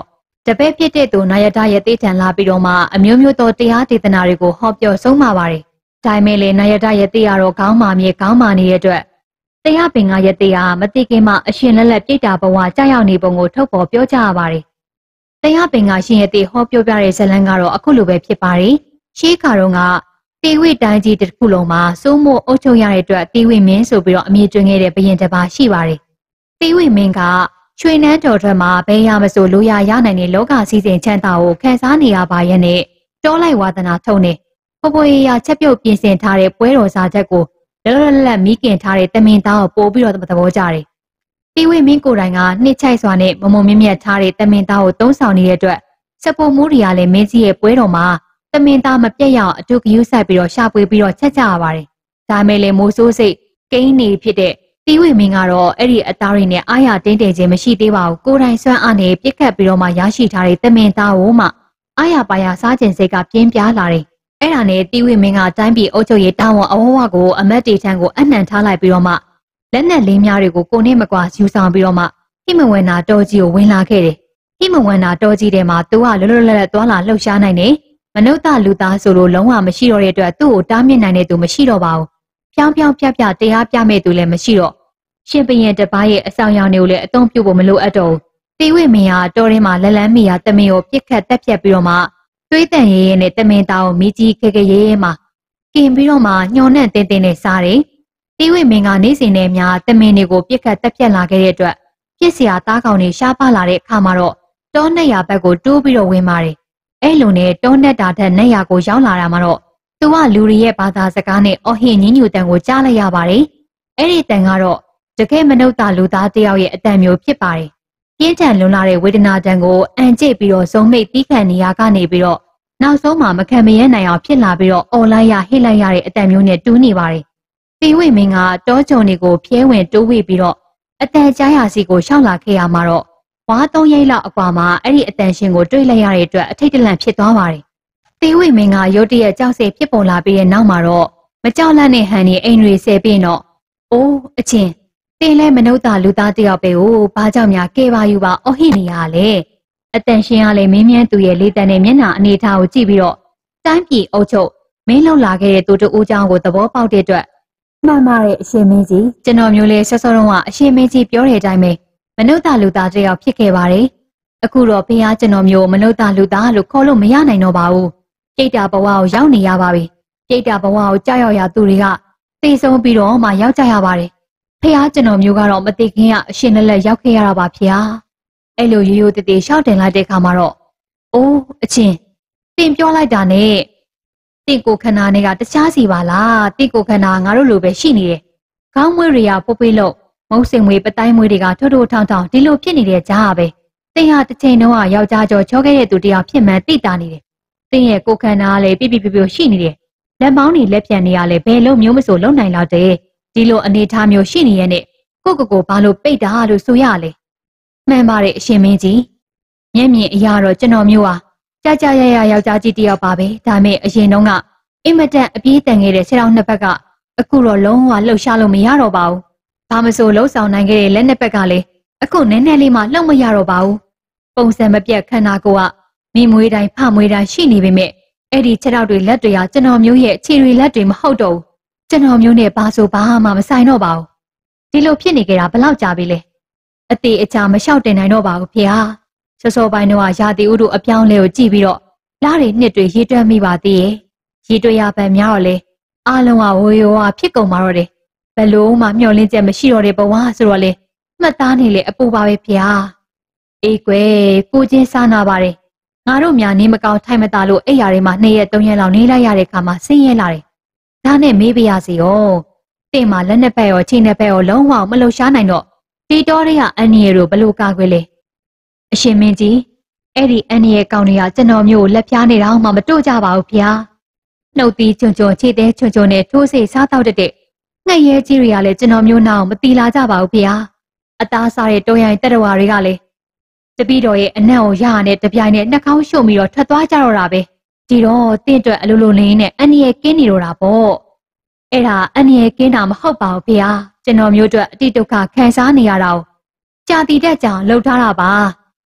တပည့်ဖြစ်တဲ့သူနာယတရဲ့တေးထန်လာပြီးတော့မှအမျိုးမျိုးသောတရားဒေသနာတွေကိုဟောပြောဆုံးမှာပါတယ်။ဒါပေမဲ့လည်းနာယတရဲ့တေးရတော့ခေါင်းမာမြေခေါင်းမာနေတဲ့အတွက်တရားပင်ကရဲ့တေးဟာမတိခင်မှအရှင်လက်လက်ပြိတ္တာဘဝကြောက်ရောက်နေပုံကိုထုတ်ပေါ်ပြောကြရပါတယ်။တရားပင်ကရှင်ရဲ့တေးဟောပြောပြတဲ့ဇလံကတော့အခုလိုပဲဖြစ်ပါတယ်။ရှေးခါတုန်းကတေဝိတိုင်းကြီးတစ်ခုလုံးမှာစိုးမိုးအုပ်ချုပ်ရတဲ့အတွက်တေဝိမင်းဆိုပြီးတော့အမည်တွင်ခဲ့တဲ့ဘုရင်တစ်ပါးရှိပါတယ်။တေဝိမင်းကရွှေနန်းတော်ထွက်မှာဘယ်ရမဆိုလိုရာရနိုင်တဲ့လောကစည်းစိမ်ချမ်းသာကိုခံစားနေရပါရဲ့နဲ့တောလိုက်ဝါသနာထုံနေပေါ်ပေါ်ရချက်ပြုတ်ပြင်ဆင်ထားတဲ့ပွဲတော်စားချက်ကိုလောလောလတ်မိခင်ထားတဲ့တမင်သားကိုပို့ပြီးတော့သဘောကျတယ်။တေဝိမင်းကိုယ်တိုင်ကနှစ်ချိုက်စွာနဲ့မမုံမြင့်မြတ်ထားတဲ့တမင်သားကိုသုံးဆောင်နေတဲ့အတွက်စပိုမိုးတွေကလည်းမင်းကြီးရဲ့ပွဲတော်မှာတမင်သားမပြတ်ရအောင်အတူကယူဆိုင်ပြီးတော့ရှာပွေပြီးတော့ချက်ကြရပါတယ်။ဒါမဲ့လည်းမိုးဆိုးစိတ်ကိန်းနေဖြစ်တဲ့တေဝိမင်းကတော့အဲ့ဒီအသားရင်းနဲ့အာရတင်းတဲခြင်းမရှိသေးပါဘူးကိုယ်တိုင်ဆွမ်းအားနဲ့ပြစ်ခတ်ပြီးတော့မှရရှိထားတဲ့တမင်သားကိုမှအာရပါရစားခြင်းစိတ်ကပြင်းပြားလာတယ်အဲ့ဒါနဲ့တေဝိမင်းကတိုင်းပြည်အုပ်ချုပ်ရေးတာဝန်အဝဝကိုအမတ်တေထံကိုအနှံထားလိုက်ပြီးတော့မှလက်နက်လေးများတွေကိုကိုနဲ့မကွာယူဆောင်ပြီးတော့မှဟိမဝန္နာတော်ကြီးကိုဝင်လာခဲ့တယ်ဟိမဝန္နာတော်ကြီးထဲမှာသူကလွတ်လွတ်လပ်လပ်သွားလာလှုပ်ရှားနိုင်တယ်မနုဿလူသားဆိုလို့လုံးဝမရှိတော့တဲ့အတွက်သူ့ကိုတားမြစ်နိုင်တဲ့သူမရှိတော့ပါဘူးဖြောင်းဖြောင်းပြပြတရားပြမဲ့သူလည်းမရှိတော့ရှင်ဘရင်တပားရဲ့အဆောင်ရောင်တွေကိုလည်းအသုံးပြုဖို့မလိုအပ်တော့ဘူးတေဝိမင်းကတော်ထဲမှာလက်လန်းမီယာတမင်ကိုပြစ်ခတ်တက်ဖြတ်ပြီးတော့မှသွေးတန်ရဲရဲနဲ့တမင်သားကိုမိကြီးခဲခဲရဲရဲမှာกินပြီးတော့မှညှော်နှံ့တင်းတင်းနဲ့စားတယ်တေဝိမင်းကနေ့စဉ်နဲ့များတမင်တွေကိုပြစ်ခတ်တက်ဖြတ်လာခဲ့တဲ့အတွက်ပြစ်စရာသားကောင်တွေရှားပါလာတဲ့အခါမှာတော့တောနဲ့ရာဘက်ကိုတိုးပြီးတော့ဝင်ပါတယ်အဲ့လိုနဲ့တောနဲ့တာထက်နဲ့ရာကိုရောက်လာတာမှတော့သူကလူတွေရဲ့ဘာသာစကားနဲ့အော်ဟစ်ညှဉ်းညူတန်ကိုကြားလိုက်ရပါတယ်အဲ့ဒီတန်ကတော့တကယ်မနုဿလူသားတယောက်ရဲ့အတန်မျိုးဖြစ်ပါတယ်ပြင်းထန်လွန်လာတဲ့ဝေဒနာတန်ကိုအန်ကျိတ်ပြီးတော့ဇုံမိတ်တီးခံနေရကနေပြီးတော့နောက်ဆုံးမှာမခံမရနိုင်အောင်ဖြစ်လာပြီးတော့အော်လိုက်ရဟစ်လိုက်ရတဲ့အတန်မျိုးနဲ့တူးနေပါတယ်တေဝိမင်းကတောကြုံတွေကိုဖျဲဝင်တိုးဝှေ့ပြီးတော့အတန်ကြားရစီကိုရှောက်လာခဲ့ရမှာတော့ဝါ3ရိပ်လောက်အကွာမှာအဲ့ဒီအတန်ရှင်ကိုတွေ့လိုက်ရတဲ့အတွက်အထိတ်တလန့်ဖြစ်သွားပါတယ်တေဝိမင်းကရုတ်တရက်ကြောက်စိတ်ဖြစ်ပေါ်လာပြီးတဲ့နောက်မှာတော့မကြောက်လန့်တဲ့ဟန်ဒီအိမ်တွေဆဲပြီးတော့အိုးအချင်းတင်လဲမနုဿလူသားတယောက်ပဲကိုဘာကြောင့်များကဲပါယူပါအော်ဟစ်နေရလဲအတန်ရှင်ကလည်းမင်းမြန်းသူရဲ့လေတံနဲ့မျက်နှာအနေထားကိုကြည့်ပြီးတော့တိုင်းပြည်အုပ်ချုပ်မင်းလောက်လာခဲ့တဲ့သူတဦးကြောင့်ကိုသဘောပေါက်တဲ့အတွက်မှန်ပါတယ်အရှင်မင်းကြီးကျွန်တော်မျိုးလေးဆော့ဆော့တော့ကအရှင်မင်းကြီးပြောတဲ့အတိုင်းပဲမနုဿလူသားတယောက်ဖြစ်ခဲ့ပါတယ်အခုတော့ဖះကျွန်တော်မျိုးမနုဿလူသားလို့ခေါ်လို့မရနိုင်တော့ပါဘူးပြိတ္တာဘဝကိုရောက်နေရပါပြီပြိတ္တာဘဝကိုကြောက်ရောက်ရသူတွေကသိဆုံးပြီးတော့မှရောက်ကြရပါတယ်ဖះကျွန်တော်မျိုးကတော့မသိခင်ကအရှင်လက်လက်ရောက်ခဲ့ရတာပါဖះအဲ့လိုရိုးရိုးတည်တည်ရှောက်တင်လိုက်တဲ့ခါမှာတော့အိုးအချင်းတင်ပြောလိုက်တာနဲ့တင့်ကိုခန္ဓာနဲ့ကတခြားစီပါလားတင့်ကိုခန္ဓာငါတို့လိုပဲရှိနေတယ်ခေါင်းမွေးတွေကပုတ်ပိလို့မုတ်စင်မွေးပတိုင်းမွေးတွေကထိုးထိုးထောင်းထောင်းဒီလိုဖြစ်နေတဲ့ကြားပဲတင်ဟာတစ်ချိန်တုန်းကယောက်ျားကျော်ချောခဲ့တဲ့သူတယောက်ဖြစ်မှန်းသိတာနေတယ်တင်ရဲ့ကိုခန္ဓာကလည်းပြပြပြပြရှိနေတယ်လက်မောင်းတွေလက်ပြန်နေရလဲဘယ်လိုမျိုးမဆိုလုံနိုင်တော့တယ်ဒီလိုအနေထားမျိုးရှိနေရဲ့နဲ့ကိုဘာလို့ပိတ်တာလို့ဆိုရလဲမှန်ပါတယ်အရှင်မင်းကြီးမျက်မြင်အရာတော့ကျွန်တော်မျိုးဟာကြာရယောက်ျားကြီးတယောက်ပါပဲဒါမဲ့အရင်တုန်းကအင်မတန်အပြေးတန်ခဲ့တဲ့ဆရာတော်နှစ်ဘက်ကအခုတော့လုံးဝလှုပ်ရှားလို့မရတော့ပါဘူးဘာမဆိုလှုပ်ဆောင်နိုင်ခဲ့တဲ့လက်နှစ်ဘက်ကလည်းအခုနည်းနည်းလေးမှလှုပ်မရတော့ပါဘူးပုံစံမပြတ်ခန္ဓာကိုယ်ကမိမွေးတိုင်းဖမွေးတိုင်းရှိနေပေမဲ့အဲ့ဒီခြေထောက်တွေလက်တွေကကျွန်တော်မျိုးရဲ့ခြေတွေလက်တွေမဟုတ်တော့ဘူးကျွန်တော်မျိုးနဲ့ဘာဆိုဘာမှမဆိုင်တော့ပါဘူးဒီလိုဖြစ်နေကြတာဘယ်လောက်ကြာပြီလဲအသေးအချာမလျှောက်တင်နိုင်တော့ပါဘူးဖေဟာစောပိုင်းတော့ရာသီဥတုအပြောင်းလဲကိုကြည့်ပြီးတော့လားတွေနှစ်တွေရေးတွက်မိပါသေးရဲ့ရေးတွက်ရပန်များတော့လေအားလုံးကဝေဝါဖြစ်ကုန်มาတော့တယ်ဘလို့မှမျှော်လင့်ချက်မရှိတော့တဲ့ဘဝဆိုတော့လေမှတ်သားနေလေအပူပါပဲဖေဟာအေးကွယ်ကိုချင်းစားနာပါတယ်ငါတို့များနေမကောင်းထိုင်မသာလို့အိပ်ရာတွေမှာ2ရက်3ရက်လောက်နေလိုက်ရတဲ့ခါမှာဆင်းရဲလာတယ်ဒါနဲ့မေးပြရစီရောတင်မှာလက်နှစ်ဖက်ရောခြေနှစ်ဖက်ရောလုံးဝမလှုပ်ရှားနိုင်တော့ဒီတော်တွေကအန်နီရတို့ဘလို့ကာကွယ်လဲအရှင်မင်းကြီးအဲ့ဒီအန်နီရကောင်တွေကကျွန်တော်မျိုးကိုလက်ပြားနေတော့မှမတို့ကြပါဘူးဗျာနှုတ်သီးချွန်ချွန်ခြေသေးချွန်ချွန်နဲ့ထိုးစိစားတော့တဲ့ငှက်ရဲကြီးတွေကလည်းကျွန်တော်မျိုးနောက်မတီလာကြပါဘူးဗျာအသားစားတဲ့တောရိုင်းတက်တော်တွေကလည်းတပည့်တော်ရဲ့အနံ့ကိုရရနဲ့တပြိုင်နဲ့နှာခေါင်းရှုံပြီးတော့ထွက်သွားကြတော့တာပဲဒီတော့တင့်အတွက်အလိုလိုလင်းနဲ့အန်နီရကင်းနေတော့တာပေါ့အဲ့ဒါအန်နီရကင်းတာမဟုတ်ပါဘူးဗျာကျွန်တော်မျိုးအတွက်အတိဒုက္ခခံစားနေရတာကိုကြာတီတက်ကြောင်လှုပ်ထားတာပါ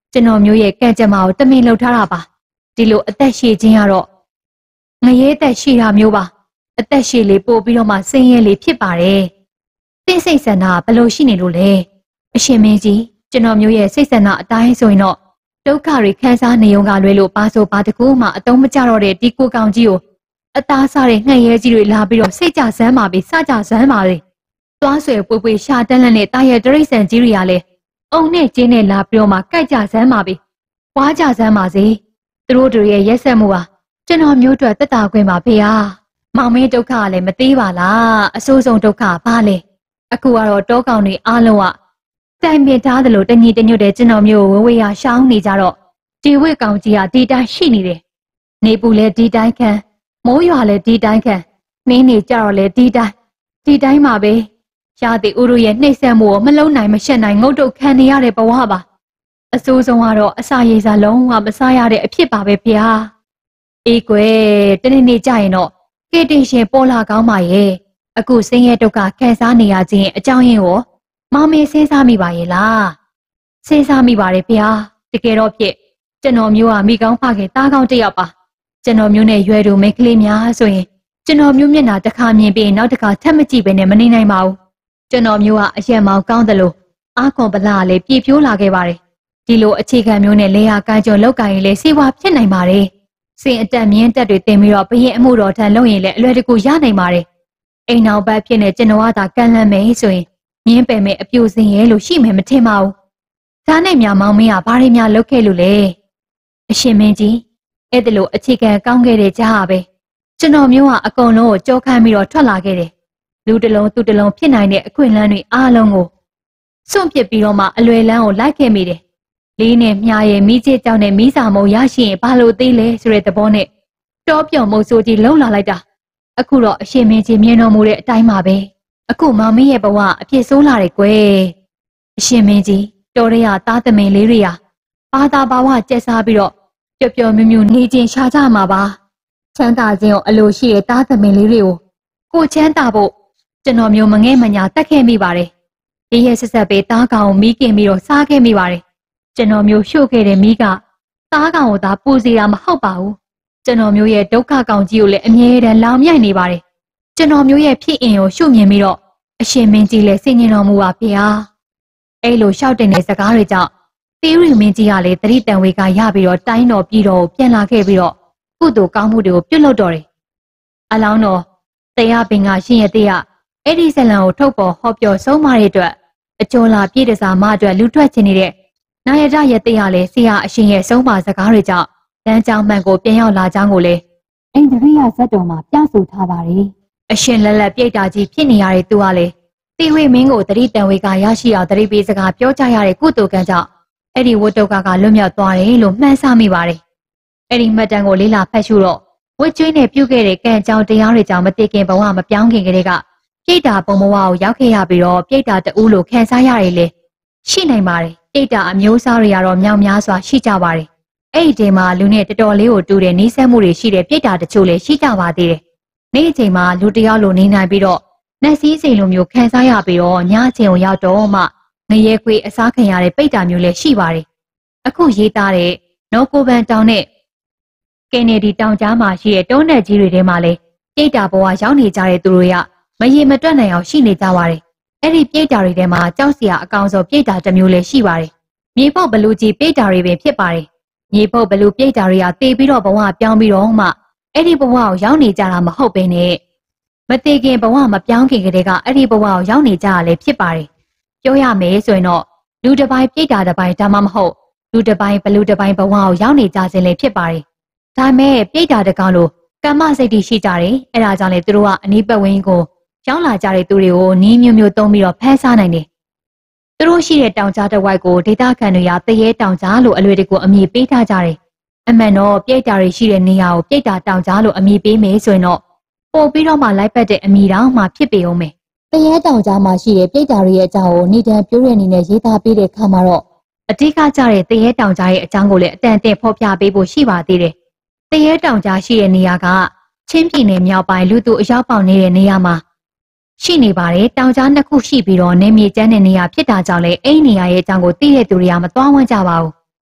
ကျွန်တော်မျိုးရဲ့ကံကြမ္မာကိုတမင်လှုပ်ထားတာပါဒီလိုအသက်ရှည်ခြင်းကတော့ငရဲသက်ရှည်တာမျိုးပါအသက်ရှည်လေးပို့ပြီးတော့မှဆင်းရဲလေးဖြစ်ပါတယ်သင်စိတ်ဆန္ဒဘယ်လိုရှိနေလို့လဲအရှင်မင်းကြီးကျွန်တော်မျိုးရဲ့စိတ်ဆန္ဒအတိုင်းဆိုရင်တော့ဒုက္ခတွေခံစားနေုံကလွဲလို့ပါဆိုပါတကူမှအတုံးမကျတော့တဲ့ဒီကိုကောင်ကြီးကိုအသားစားတဲ့ငှက်ရဲကြီးတွေလာပြီးတော့စိတ်ကြဆန်းပါပြီစကြဆန်းပါလေသွားဆွဲပွေပွေရှာတန်းလန့်နဲ့တာရဲ့တရိษံကြီးတွေကလည်းအုံနဲ့ကျင်းနဲ့လာပြီးတော့မှကြိုက်ကြဆန်းပါပြီဝါကြဆန်းပါစေသူတို့တွေရဲ့ရက်ဆက်မှုဟာကျွန်တော်မျိုးအတွက်တက်တာခွင့်ပါဖေဟာမောင်မင်းဒုက္ခကလည်းမသေးပါလားအဆိုးဆုံးဒုက္ခပါလေအခုကတော့တောကောင်တွေအားလုံးကတိုင်ပင်ထားသလိုတညီတညွတ်တဲ့ကျွန်တော်မျိုးဝဝရရှောင်းနေကြတော့ဒီဝိကောင်ကြီးကဒီတိုင်းရှိနေတယ်နေပူလည်းဒီတိုင်းခံမိုးရွာလည်းဒီတိုင်းခံမင်းနေကြတော့လည်းဒီတိုင်းမှာပဲရာသီဥတုရဲ့နှိမ့်ဆက်မှုကိုမလုံးနိုင်မရှက်နိုင်ငုတ်တုတ်ခံနေရတဲ့ဘဝပါအဆိုးဆုံးကတော့အစာရေစာလုံးဝမစားရတဲ့အဖြစ်ပါပဲဖေဟာအေးကွယ်တနေ့နေ့ကြရင်တော့ကေတင်ရှင်ပေါ်လာကောင်းပါရဲ့အခုဆင်းရဲဒုက္ခခံစားနေရခြင်းအကြောင်းရင်းကိုမောင်မေစဉ်းစားမိပါရဲ့လားစဉ်းစားမိပါတယ်ဖေဟာတကယ်တော့ဖြစ်ကျွန်တော်မျိုးကမိကောင်းဖခင်တားကောင်းတစ်ယောက်ပါကျွန်တော်မျိုးနဲ့ရွယ်တူမိန်းကလေးများဆိုရင်ကျွန်တော်မျိုးမျက်နှာတစ်ခါမြင်ပြီးနောက်တစ်ခါထပ်မကြည့်ဘဲနဲ့မနေနိုင်ပါဘူးကျွန်တော်မျိုးကအရက်မောင်ကောင်းတယ်လို့အားကွန်ပလာလေးပြည့်ပြိုးလာခဲ့ပါတယ်ဒီလိုအခြေခံမျိုးနဲ့လေယာကန်းကြုံလောက်ကရင်လေစေဝါဖြစ်နိုင်ပါတယ်စင်အတက်မြင်းတက်တွေတင်ပြီးတော့ဘရင်အမှုတော်ထမ်းလုပ်ရင်လည်းအလွယ်တကူရနိုင်ပါတယ်အိမ်နောက်ဘက်ဖြစ်နေကျွန်တော်ကသာကန့်လန့်မယ်ဆိုရင်မြင်းပယ်မဲ့အပြိုစင်ရဲလို့ရှိမယ်မထင်ပါဘူးဒါနဲ့မြမောင်မင်းကဘာတွေများလုပ်ခဲ့လို့လဲအရှင်မင်းကြီးအဲ့ဒါလို့အခြေခံကောင်းခဲ့တဲ့ကြားဟာပဲကျွန်တော်မျိုးကအကုန်လုံးကိုကြောခမ်းပြီးတော့ထွက်လာခဲ့တယ်လူတစ်လုံးသူတစ်လုံးဖြစ်နိုင်တဲ့အခွင့်အလမ်းတွေအားလုံးကိုစွန့်ပစ်ပြီးတော့မှအလွယ်လန်းကိုလိုက်ခဲ့မိတယ်လေးနဲ့မြားရဲ့မိချစ်ကြောင့်နဲ့မိစာမုံရရှိရင်ဘာလို့သေးလဲဆိုတဲ့သဘောနဲ့တောပြုံမုံဆိုကြီးလုံလာလိုက်တာအခုတော့အရှင်မင်းကြီးမြင်တော်မူတဲ့အတိုင်းပါပဲအခုမောင်မင်းရဲ့ဘဝအပြည့်ဆိုးလာတယ်ကွယ်အရှင်မင်းကြီးတော်ရရသားသမင်လေးတွေဟာဘာသာဘာဝကျက်စားပြီးတော့ပျော်ပျော်မြူးမြူးနေခြင်းရှားကြမှာပါချမ်းသာခြင်းကိုအလိုရှိတဲ့သားသမင်လေးတွေကိုကိုချမ်းသာဖို့ကျွန်တော်မျိုးမငဲ့မညာတက်ခဲ့မိပါတယ်ဒီရဲ့ဆက်ဆက်ပေးသားကောင်ကိုမီးကင်ပြီးတော့စားခဲ့မိပါတယ်ကျွန်တော်မျိုးရှို့ခဲ့တဲ့မီးကသားကောင်ကိုသာပူစေတာမဟုတ်ပါဘူးကျွန်တော်မျိုးရဲ့ဒုက္ခကောင်ကြီးကိုလည်းအမြဲတမ်းလောင်မြိုက်နေပါတယ်ကျွန်တော်မျိုးရဲ့ဖြစ်အင်ကိုရှုမြင်ပြီးတော့အရှင်မင်းကြီးလည်းစိတ်ညင်တော်မူပါဖေဟာအဲ့လိုရှောက်တင်တဲ့စကားတွေကြောင့်သေးရီမင်းကြီးကလည်းတတိတန်ဝေကရပြီးတော့တိုင်းတော်ပြည်တော်ကိုပြန်လာခဲ့ပြီးတော့ကုသိုလ်ကောင်းမှုတွေကိုပြုလုပ်တော်တယ်အလောင်းတော်တရားပင်ကရှင်ရဲ့တေးရအဲ့ဒီဇလံကိုထုတ်ပေါ်ဟောပြောဆုံးမတဲ့အတွက်အကျော်လာပြည့်တစားမအတွက်လူထွက်ချင်နေတဲ့နာယတရဲ့တေးရလည်းဆရာအရှင်ရဲ့ဆုံးမစကားတွေကြောင့်လမ်းကြောင်းမှန်ကိုပြန်ရောက်လာကြောင်းကိုလည်းအိန္ဒြိယဇတ်တော်မှာပြဆိုထားပါတယ်အရှင်လက်လက်ပြိတ္တာကြီးဖြစ်နေရတဲ့သူကလည်းတေဝေမင်းကိုတတိတန်ဝေကရရှိအောင်တတိပေးစကားပြောကြရတဲ့ကုသိုလ်ကံကြောင့်အဲ့ဒီဝတ္တုကလွတ်မြောက်သွားတယ်လို့မှန်းဆမိပါတယ်အဲ့ဒီမှတ်တမ်းကိုလေးလာဖတ်ရှုတော့ဝတ်ကျွေးနဲ့ပြုခဲ့တဲ့ကံကြောင့်တရားတွေကြောင့်မသိခင်ဘဝမပြောင်းခင်ကလေးကပြိတ္တာပုံဘဝကိုရောက်ခဲ့ရပြီးတော့ပြိတ္တာတူးလို့ခံစားရတယ်လေရှိနိုင်ပါတယ်ပြိတ္တာအမျိုးအစားတွေကတော့မြောက်များစွာရှိကြပါတယ်အဲ့ဒီချိန်မှာလူနဲ့တော်တော်လေးကိုတူတဲ့နှီးစက်မှုတွေရှိတဲ့ပြိတ္တာတချို့လည်းရှိကြပါသေးတယ်နေ့အချိန်မှာလူတယောက်လိုနေနိုင်ပြီးတော့နှက်စည်းစိမ်လိုမျိုးခံစားရပြီးတော့ညအချိန်ကိုရောက်တော့မှငရဲခွေအစားခံရတဲ့ပိတ္တာမျိုးလည်းရှိပါတယ်အခုရေးသားတဲ့နော်ကိုဗန်တောင်နဲ့ကနေဒီတောင်ကြားမှာရှိတဲ့တုံးတက်ကြီးတွေထဲမှာလည်းပြိတ္တာဘဝရောက်နေကြတဲ့သူတွေကမရေမတွက်နိုင်အောင်ရှိနေကြပါတယ်အဲ့ဒီပြိတ္တာတွေထဲမှာကြောက်စရာအကောင်ဆုံးပြိတ္တာတစ်မျိုးလည်းရှိပါတယ်မြေပုတ်ဘလူကြီးပြိတ္တာတွေပင်ဖြစ်ပါတယ်မြေပုတ်ဘလူပြိတ္တာတွေကတေးပြီးတော့ဘဝပြောင်းပြီးတော့မှအဲ့ဒီဘဝကိုရောက်နေကြတာမဟုတ်ဘဲနဲ့မသေးခင်ဘဝမပြောင်းခင်ကတည်းကအဲ့ဒီဘဝကိုရောက်နေကြရလဲဖြစ်ပါတယ်ပြောရမယ်ဆိုရင်တော့လူတစ်ပိုင်းပြိတ္တာတစ်ပိုင်းဒါမှမဟုတ်လူတစ်ပိုင်းဘလူတစ်ပိုင်းဘဝကိုရောက်နေကြခြင်းလည်းဖြစ်ပါတယ်ဒါမဲ့ပြိတ္တာတကောင်လို့ကမ္မစိတ်တည်ရှိကြတယ်အဲ့ဒါကြောင့်လေသူတို့ကအနီးပတ်ဝန်းကိုရောက်လာကြတဲ့သူတွေကိုနီးမျိုးမျိုးသုံးပြီးတော့ဖမ်းစားနိုင်တယ်သူတို့ရှိတဲ့တောင်ကြားတစ်ဝိုက်ကိုဒေသခံတွေကတရေတောင်ကြားလို့အလွယ်တကူအမည်ပေးထားကြတယ်အမှန်တော့ပြိတ္တာတွေရှိတဲ့နေရာကိုပြိတ္တာတောင်ကြားလို့အမည်ပေးမယ်ဆိုရင်တော့ပို့ပြီးတော့မှလိုက်ပတ်တဲ့အမည်တောင်မှဖြစ်ပေအောင်မယ်တရေတောင်ကြားမှာရှိတဲ့ပြိတ္တာတွေရဲ့အကြောင်းကိုနေတန်ပြိုးတဲ့အနေနဲ့ရေးသားပေးတဲ့ခါမှာတော့အဓိကကျတဲ့တရေတောင်ကြားရဲ့အကြောင်းကိုလည်းအတန်တင်ဖော်ပြပေးဖို့ရှိပါသေးတယ်တရေတောင်ကြားရှိတဲ့နေရာကချင်းပြည်နယ်မြောက်ပိုင်းလူသူအရောက်ပေါက်နေတဲ့နေရာမှာရှိနေပါတယ်တောင်ကြားနှစ်ခုရှိပြီးတော့နေမြေကျန်းတဲ့နေရာဖြစ်တာကြောင့်လည်းအဲ့ဒီနေရာရဲ့အကြောင်းကိုသိတဲ့သူတွေကမသွားဝန်းကြပါဘူး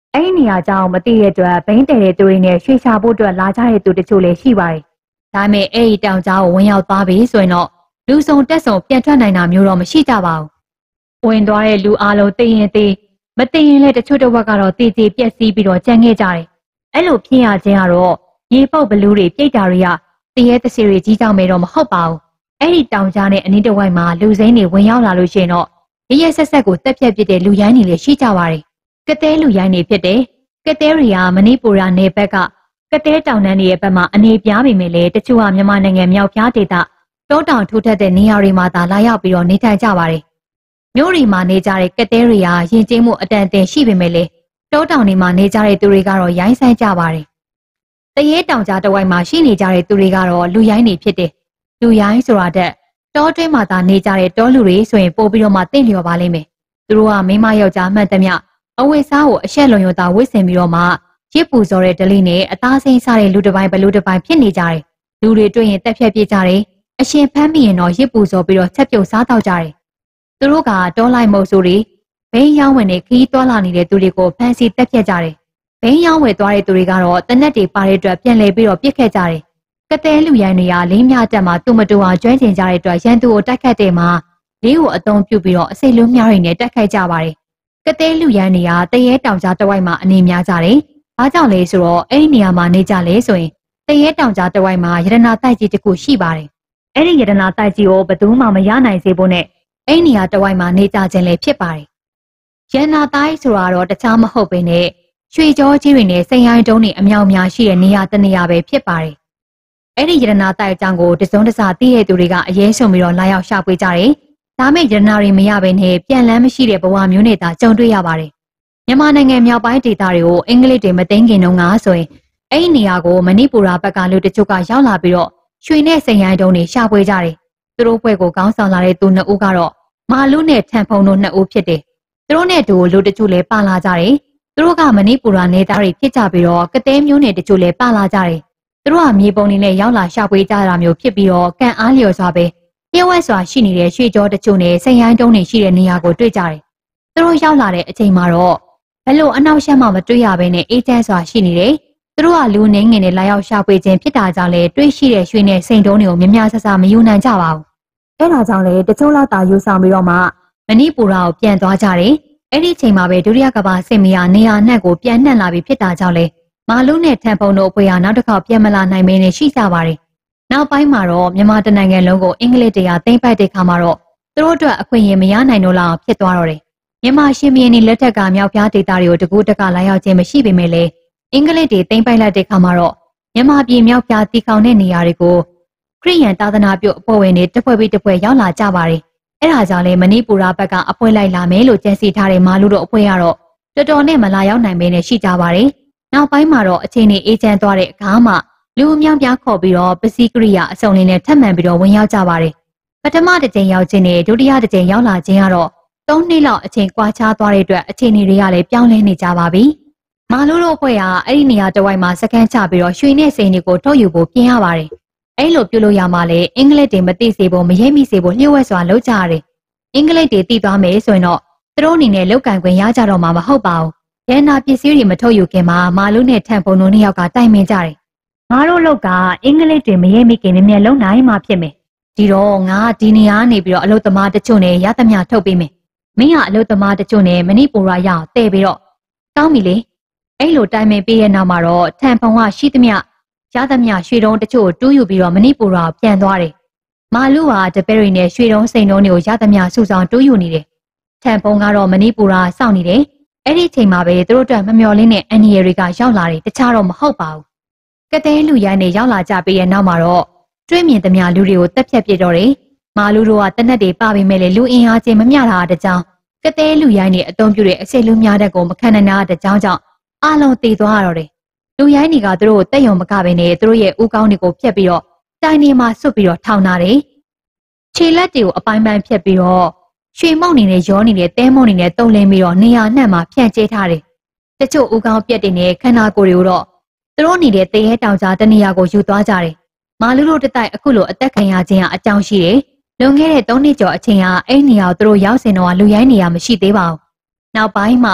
အဲ့ဒီနေရာကြောင့်မသိတဲ့အတွက်ဘိန်းတယ်တဲ့သူတွေနဲ့ရွှေချဖို့အတွက်လာကြတဲ့သူတချို့လည်းရှိပါတယ်။ဒါပေမဲ့အဲ့ဒီတောင်ကြားကိုဝင်ရောက်သွားပြီဆိုရင်တော့လူစုံတက်စုံပြန်ထွက်နိုင်တာမျိုးတော့မရှိကြပါဘူး။ဝင်သွားတဲ့လူအလုံးသိရင်သိမသိရင်လည်းတချို့တစ်ဝက်ကတော့တည်တည်ပြက်စီးပြီးတော့ကြံခဲ့ကြတယ်။အဲ့လိုဖြစ်ရခြင်းကတော့ရေပုတ်ဘလူးတွေပြိတ်တာတွေကတရဲတစီတွေကြီးကြောင်မဲတော့မဟုတ်ပါဘူး။အဲ့ဒီတောင်ကြားနဲ့အနီးတစ်ဝိုက်မှာလူစိမ်းတွေဝင်ရောက်လာလို့ရှိရင်တော့ရရဆက်ဆက်ကိုတက်ပြက်ပြစ်တဲ့လူရိုင်းတွေလည်းရှိကြပါတယ်။ကတဲလူရိုင်းတွေဖြစ်တယ်။ကတဲတွေကမဏိပူရနယ်ဘက်ကကတဲတောင်တန်းတွေရဲ့ဘက်မှာအနေပြားပေမဲ့လည်းတချို့ကမြန်မာနိုင်ငံမြောက်ပြားဒေသတောတောင်ထူထပ်တဲ့နေရာတွေမှာသာလာရောက်ပြီးတော့နေထိုင်ကြပါတယ်။မြို့တွေမှာနေကြတဲ့ကတဲတွေကယဉ်ကျေးမှုအတန်အသင့်ရှိပေမဲ့လည်းတောတောင်တွေမှာနေကြတဲ့သူတွေကတော့ရိုင်းဆိုင်ကြပါတယ်။တရေတောင်ကြားတစ်ဝိုက်မှာရှိနေကြတဲ့သူတွေကတော့လူရိုင်းတွေဖြစ်တယ်။လူရိုင်းဆိုတာတဲ့တောတွင်းမှာသာနေကြတဲ့တောလူတွေဆိုရင်ပို့ပြီးတော့မှတင့်လျော်ပါလိမ့်မယ်။သူတို့ကမိမယောက်ျားမှတ်သမျှအဝတ်စားကိုအရှက်လွန်ရုံသာဝတ်ဆင်ပြီးတော့မှရစ်ပူစော်တဲ့ဒလိနဲ့အသားစိမ်းစားတဲ့လူတစ်ပိုင်းဘလူတစ်ပိုင်းဖြစ်နေကြတယ်။လူတွေတွေ့ရင်တက်ဖြတ်ပြစ်ကြတယ်။အရှင်ဖမ်းမိရင်တော့ရစ်ပူစော်ပြီးတော့ချက်ပြုတ်စားတော့ကြတယ်။သူတို့ကတောလိုက်မုတ်ဆိုတွေဘိန်းရောင်းဝင်နေခီးသွားလာနေတဲ့သူတွေကိုဖမ်းဆီးတက်ဖြတ်ကြတယ်။ဘိန်းရောင်းဝယ်သွားတဲ့သူတွေကတော့တနက်တွေပါတဲ့အတွက်ပြန်လဲပြီးတော့ပြစ်ခဲ့ကြတယ်။ကတဲလူရိုင်းတွေကလင်းမြတက်မှာသူ့မတူအောင်ကျွမ်းကျင်ကြတဲ့အတွက်ရန်သူကိုတိုက်ခတ်တဲ့မှာလေးကိုအသုံးပြုပြီးတော့အစိတ်လုံးများတွေနဲ့တိုက်ခိုက်ကြပါတယ်။ကတဲလူရိုင်းတွေကတရဲတောင်ကြားတစ်ဝိုက်မှာအနေများကြတယ်။ဘာကြောင့်လဲဆိုတော့အဲ့ဒီနေရာမှာနေကြလဲဆိုရင်တရဲတောင်ကြားတစ်ဝိုက်မှာရတနာတိုက်ကြီးတစ်ခုရှိပါတယ်။အဲ့ဒီရတနာတိုက်ကြီးကိုဘယ်သူမှမရနိုင်စေဖို့နဲ့အဲ့ဒီနေရာတစ်ဝိုက်မှာနေကြခြင်းလည်းဖြစ်ပါတယ်။ရတနာတိုက်ဆိုတာတော့တခြားမဟုတ်ဘဲနဲ့ရွှေကြောကြီးတွေနဲ့စိန်ရိုင်းတုံးတွေအမြောက်များရှိတဲ့နေရာတစ်နေရာပဲဖြစ်ပါတယ်။အဲ့ဒီရတနာတိုက်အကြောင်းကိုတစုံတစသိတဲ့သူတွေကအရေးဆုံးပြီးတော့လာရောက်ရှာဖွေကြတယ်။ဒါမဲ့ရတနာတွေမရဘဲနဲ့ပြန်လန်းမရှိတဲ့ဘဝမျိုးနဲ့သာကြုံတွေ့ရပါတယ်။မြန်မာနိုင်ငံမြောက်ပိုင်းဒေသတွေကိုအင်္ဂလိပ်တွေမသိမ်းခင်တုန်းကဆိုရင်အဲ့ဒီနေရာကိုမဏိပူရဘက်ကလူတချို့ကရောက်လာပြီးတော့ရွှေနဲ့စိန်ရိုင်းတုံးတွေရှာဖွေကြတယ်။သူတို့ဘွဲ့ကိုကောင်းဆောင်လာတဲ့သူနှစ်ဦးကတော့မာလူနဲ့ထန်ဖုံတို့နှစ်ဦးဖြစ်တယ်။သူတို့နဲ့တူလူတချို့လည်းပါလာကြတယ်။သူတို့ကမဏိပူရနေသားတွေဖြစ်ကြပြီးတော့ကတဲမျိုးနဲ့တချို့လည်းပါလာကြတယ်။သူတို့ကမြေပုံတွေနဲ့ရောက်လာရှာဖွေကြတာမျိုးဖြစ်ပြီးတော့ကန်အားလျော်စွာပဲပြည့်ဝစွာရှိနေတဲ့ရွှေကြောတချို့နဲ့စိန်ရိုင်းတုံးတွေရှိတဲ့နေရာကိုတွေ့ကြတယ်။သူတို့ရောက်လာတဲ့အချိန်မှာတော့ဘလို့အနောက်ရှက်မှမတွေ့ရဘဲနဲ့အေးချမ်းစွာရှိနေတယ်။သူတို့ကလူနေငင်နဲ့လာရောက်ရှာဖွေခြင်းဖြစ်တာကြောင့်လေတွေ့ရှိတဲ့ရွှေနဲ့စိန်တုံးတွေကိုမြများဆဆမယူနိုင်ကြပါဘူး။အဲဒါကြောင့်လေတချို့လောက်သာယူဆောင်ပြီးတော့မှမဏိပူရကိုပြန်သွားကြတယ်။အဲ့ဒီချိန်မှာပဲဒုတိယကမ္ဘာစစ်မီးကနေရာနှက်ကိုပြန်နှံ့လာပြီးဖြစ်တာကြောင့်လေမာလူနဲ့ထန်ဖုံတို့အဖွဲ့ဟာနောက်တစ်ခေါက်ပြန်မလာနိုင်မင်းနဲ့ရှိကြပါတယ်။နောက်ပိုင်းမှာတော့မြန်မာတနိုင်ငံလုံးကိုအင်္ဂလိပ်တရားသိမ်းပိုက်တဲ့ခါမှာတော့သူတို့အတွက်အခွင့်အရေးမရနိုင်တော့လောက်ဖြစ်သွားတော့တယ်။မြန်မာရှင်ဘီရင်တွေလက်ထက်ကမြောက်ပြားဒေသတွေကိုတကူတကလာရောက်ခြင်းမရှိပေမဲ့လည်းအင်္ဂလိပ်တွေသိမ်းပိုက်လိုက်တဲ့ခါမှာတော့မြန်မာပြည်မြောက်ပြားတီခေါင်တဲ့နေရာတွေကိုခရစ်ယာန်သာသနာပြုအဖွဲ့ဝင်တွေတစ်ဖွဲ့ပြီးတစ်ဖွဲ့ရောက်လာကြပါတယ်။အဲဒါကြောင့်လေမဏိပူရဘက်ကအဖွဲ့လိုက်လာမယ်လို့ကြံစည်ထားတဲ့မာလူတို့အဖွဲ့ကတော့တော်တော်နဲ့မလာရောက်နိုင်ဘဲနဲ့ရှိကြပါတယ်။နောက်ပိုင်းမှာတော့အချိန်နဲ့အေးချမ်းသွားတဲ့အခါမှာလူအများပြားခေါ်ပြီးတော့ပစ္စည်းကရိယာအစုံလေးနဲ့ထပ်မံပြီးတော့ဝင်ရောက်ကြပါတယ်။ပထမတစ်ကြိမ်ရောက်ခြင်းနဲ့ဒုတိယတစ်ကြိမ်ရောက်လာခြင်းကတော့3နှစ်လောက်အချိန်ကွာခြားသွားတဲ့အတွက်အချိန်တွေကလည်းပြောင်းလဲနေကြပါပြီ။မာလူတို့အဖွဲ့ကအဲ့ဒီနေရာတစ်ဝိုက်မှာစကန်ချပြီးတော့ရွှေနဲ့စိန်တွေကိုထုတ်ယူဖို့ပြင်ရပါတယ်။အဲ့လိုပြုလို့ရမှလည်းအင်္ဂလိပ်တွေမသိစေဖို့မရိပ်မိစေဖို့လျှို့ဝှက်စွာလုပ်ကြရတယ်။အင်္ဂလိပ်တွေသိသွားမယ်ဆိုရင်တော့သူတို့အနေနဲ့လောက်ကန်ခွင့်ရကြတော့မှာမဟုတ်ပါဘူး။ရန်နာပစ္စည်းတွေမထုတ်ယူခင်မှာမာလူနဲ့ထန်ဖုံတို့နှစ်ယောက်ကတိုင်ပင်ကြတယ်။ငါတို့လောက်ကအင်္ဂလိပ်တွေမရိပ်မိခင်မြဲလုံနိုင်မှဖြစ်မယ်။ဒီတော့ငါဒီနေရာနေပြီးတော့အလုသမားတချို့နဲ့ရသမျှထုတ်ပေးမယ်။မင်းကအလုသမားတချို့နဲ့မဏိပူရရအောင်တည့်ပြီးတော့ကောင်းပြီလေ။အဲ့လိုတိုင်ပင်ပေးရဲ့နောက်မှာတော့ထန်ဖုံကရှိသမျှရသမျှရွှေတုံးတချို့တူးယူပြီးတော့မဏိပူရပြန်သွားတယ်။မာလူဟာတပည့်တွေနဲ့ရွှေတုံးစိန်တုံးတွေကိုရသမျှစုဆောင်တူးယူနေတယ်။ထန်ဖုံကတော့မဏိပူရစောင့်နေတယ်။အဲ့ဒီချိန်မှာပဲသူတို့အတွက်မမျှော်လင့်တဲ့အန်ဒီရတွေကရောက်လာတယ်တခြားတော့မဟုတ်ပါဘူး။ကတဲလူရိုင်းတွေရောက်လာကြပြီးရဲ့နောက်မှာတော့တွေးမြင်သမျှလူတွေကိုတက်ဖြတ်ပြစ်တော့တယ်။မာလူတို့ကတနက်တွေပပေမဲ့လေလူအင်အားချင်းမမျှတာတဲ့ကြောင်းကတဲလူရိုင်းတွေအုံပြတဲ့အစိတ်လူများတဲ့ကိုမခံနိုင်တဲ့ကြောင်းကြောင့်အလုံးတည်သွားရတော့တယ်။လူရိုင်းတွေကသူတို့ကိုတက်ယုံမကပဲနဲ့သူတို့ရဲ့ဦးကောင်းတွေကိုဖျက်ပြီးတော့တိုင်နေမှာဆွတ်ပြီးတော့ထောင်ထားတယ်။ခြေလက်တွေကိုအပိုင်းပိုင်းဖျက်ပြီးတော့ရွှေမုံနေနဲ့ရောနေတဲ့တဲမုံနေနဲ့တုံလင်းပြီးတော့နေရာနှံ့မှာဖြန့်ကျဲထားတယ်။တချို့ဦးကောင်းပြက်တွေနဲ့ခန္ဓာကိုယ်တွေကိုတော့သူတို့နေတဲ့တရဲတောင်ကြားတနေရာကိုယူသွားကြတယ်။မာလူတို့တတိုက်အခုလိုအသက်ခံရခြင်းဟာအကြောင်းရှိတယ်။လွန်ခဲ့တဲ့3နှစ်ကျော်အချိန်ဟာအဲ့နေရာကိုသူတို့ရောက်စင်တော့လူရိုင်းနေရမရှိသေးပါဘူး။နောက်ပိုင်းမှာက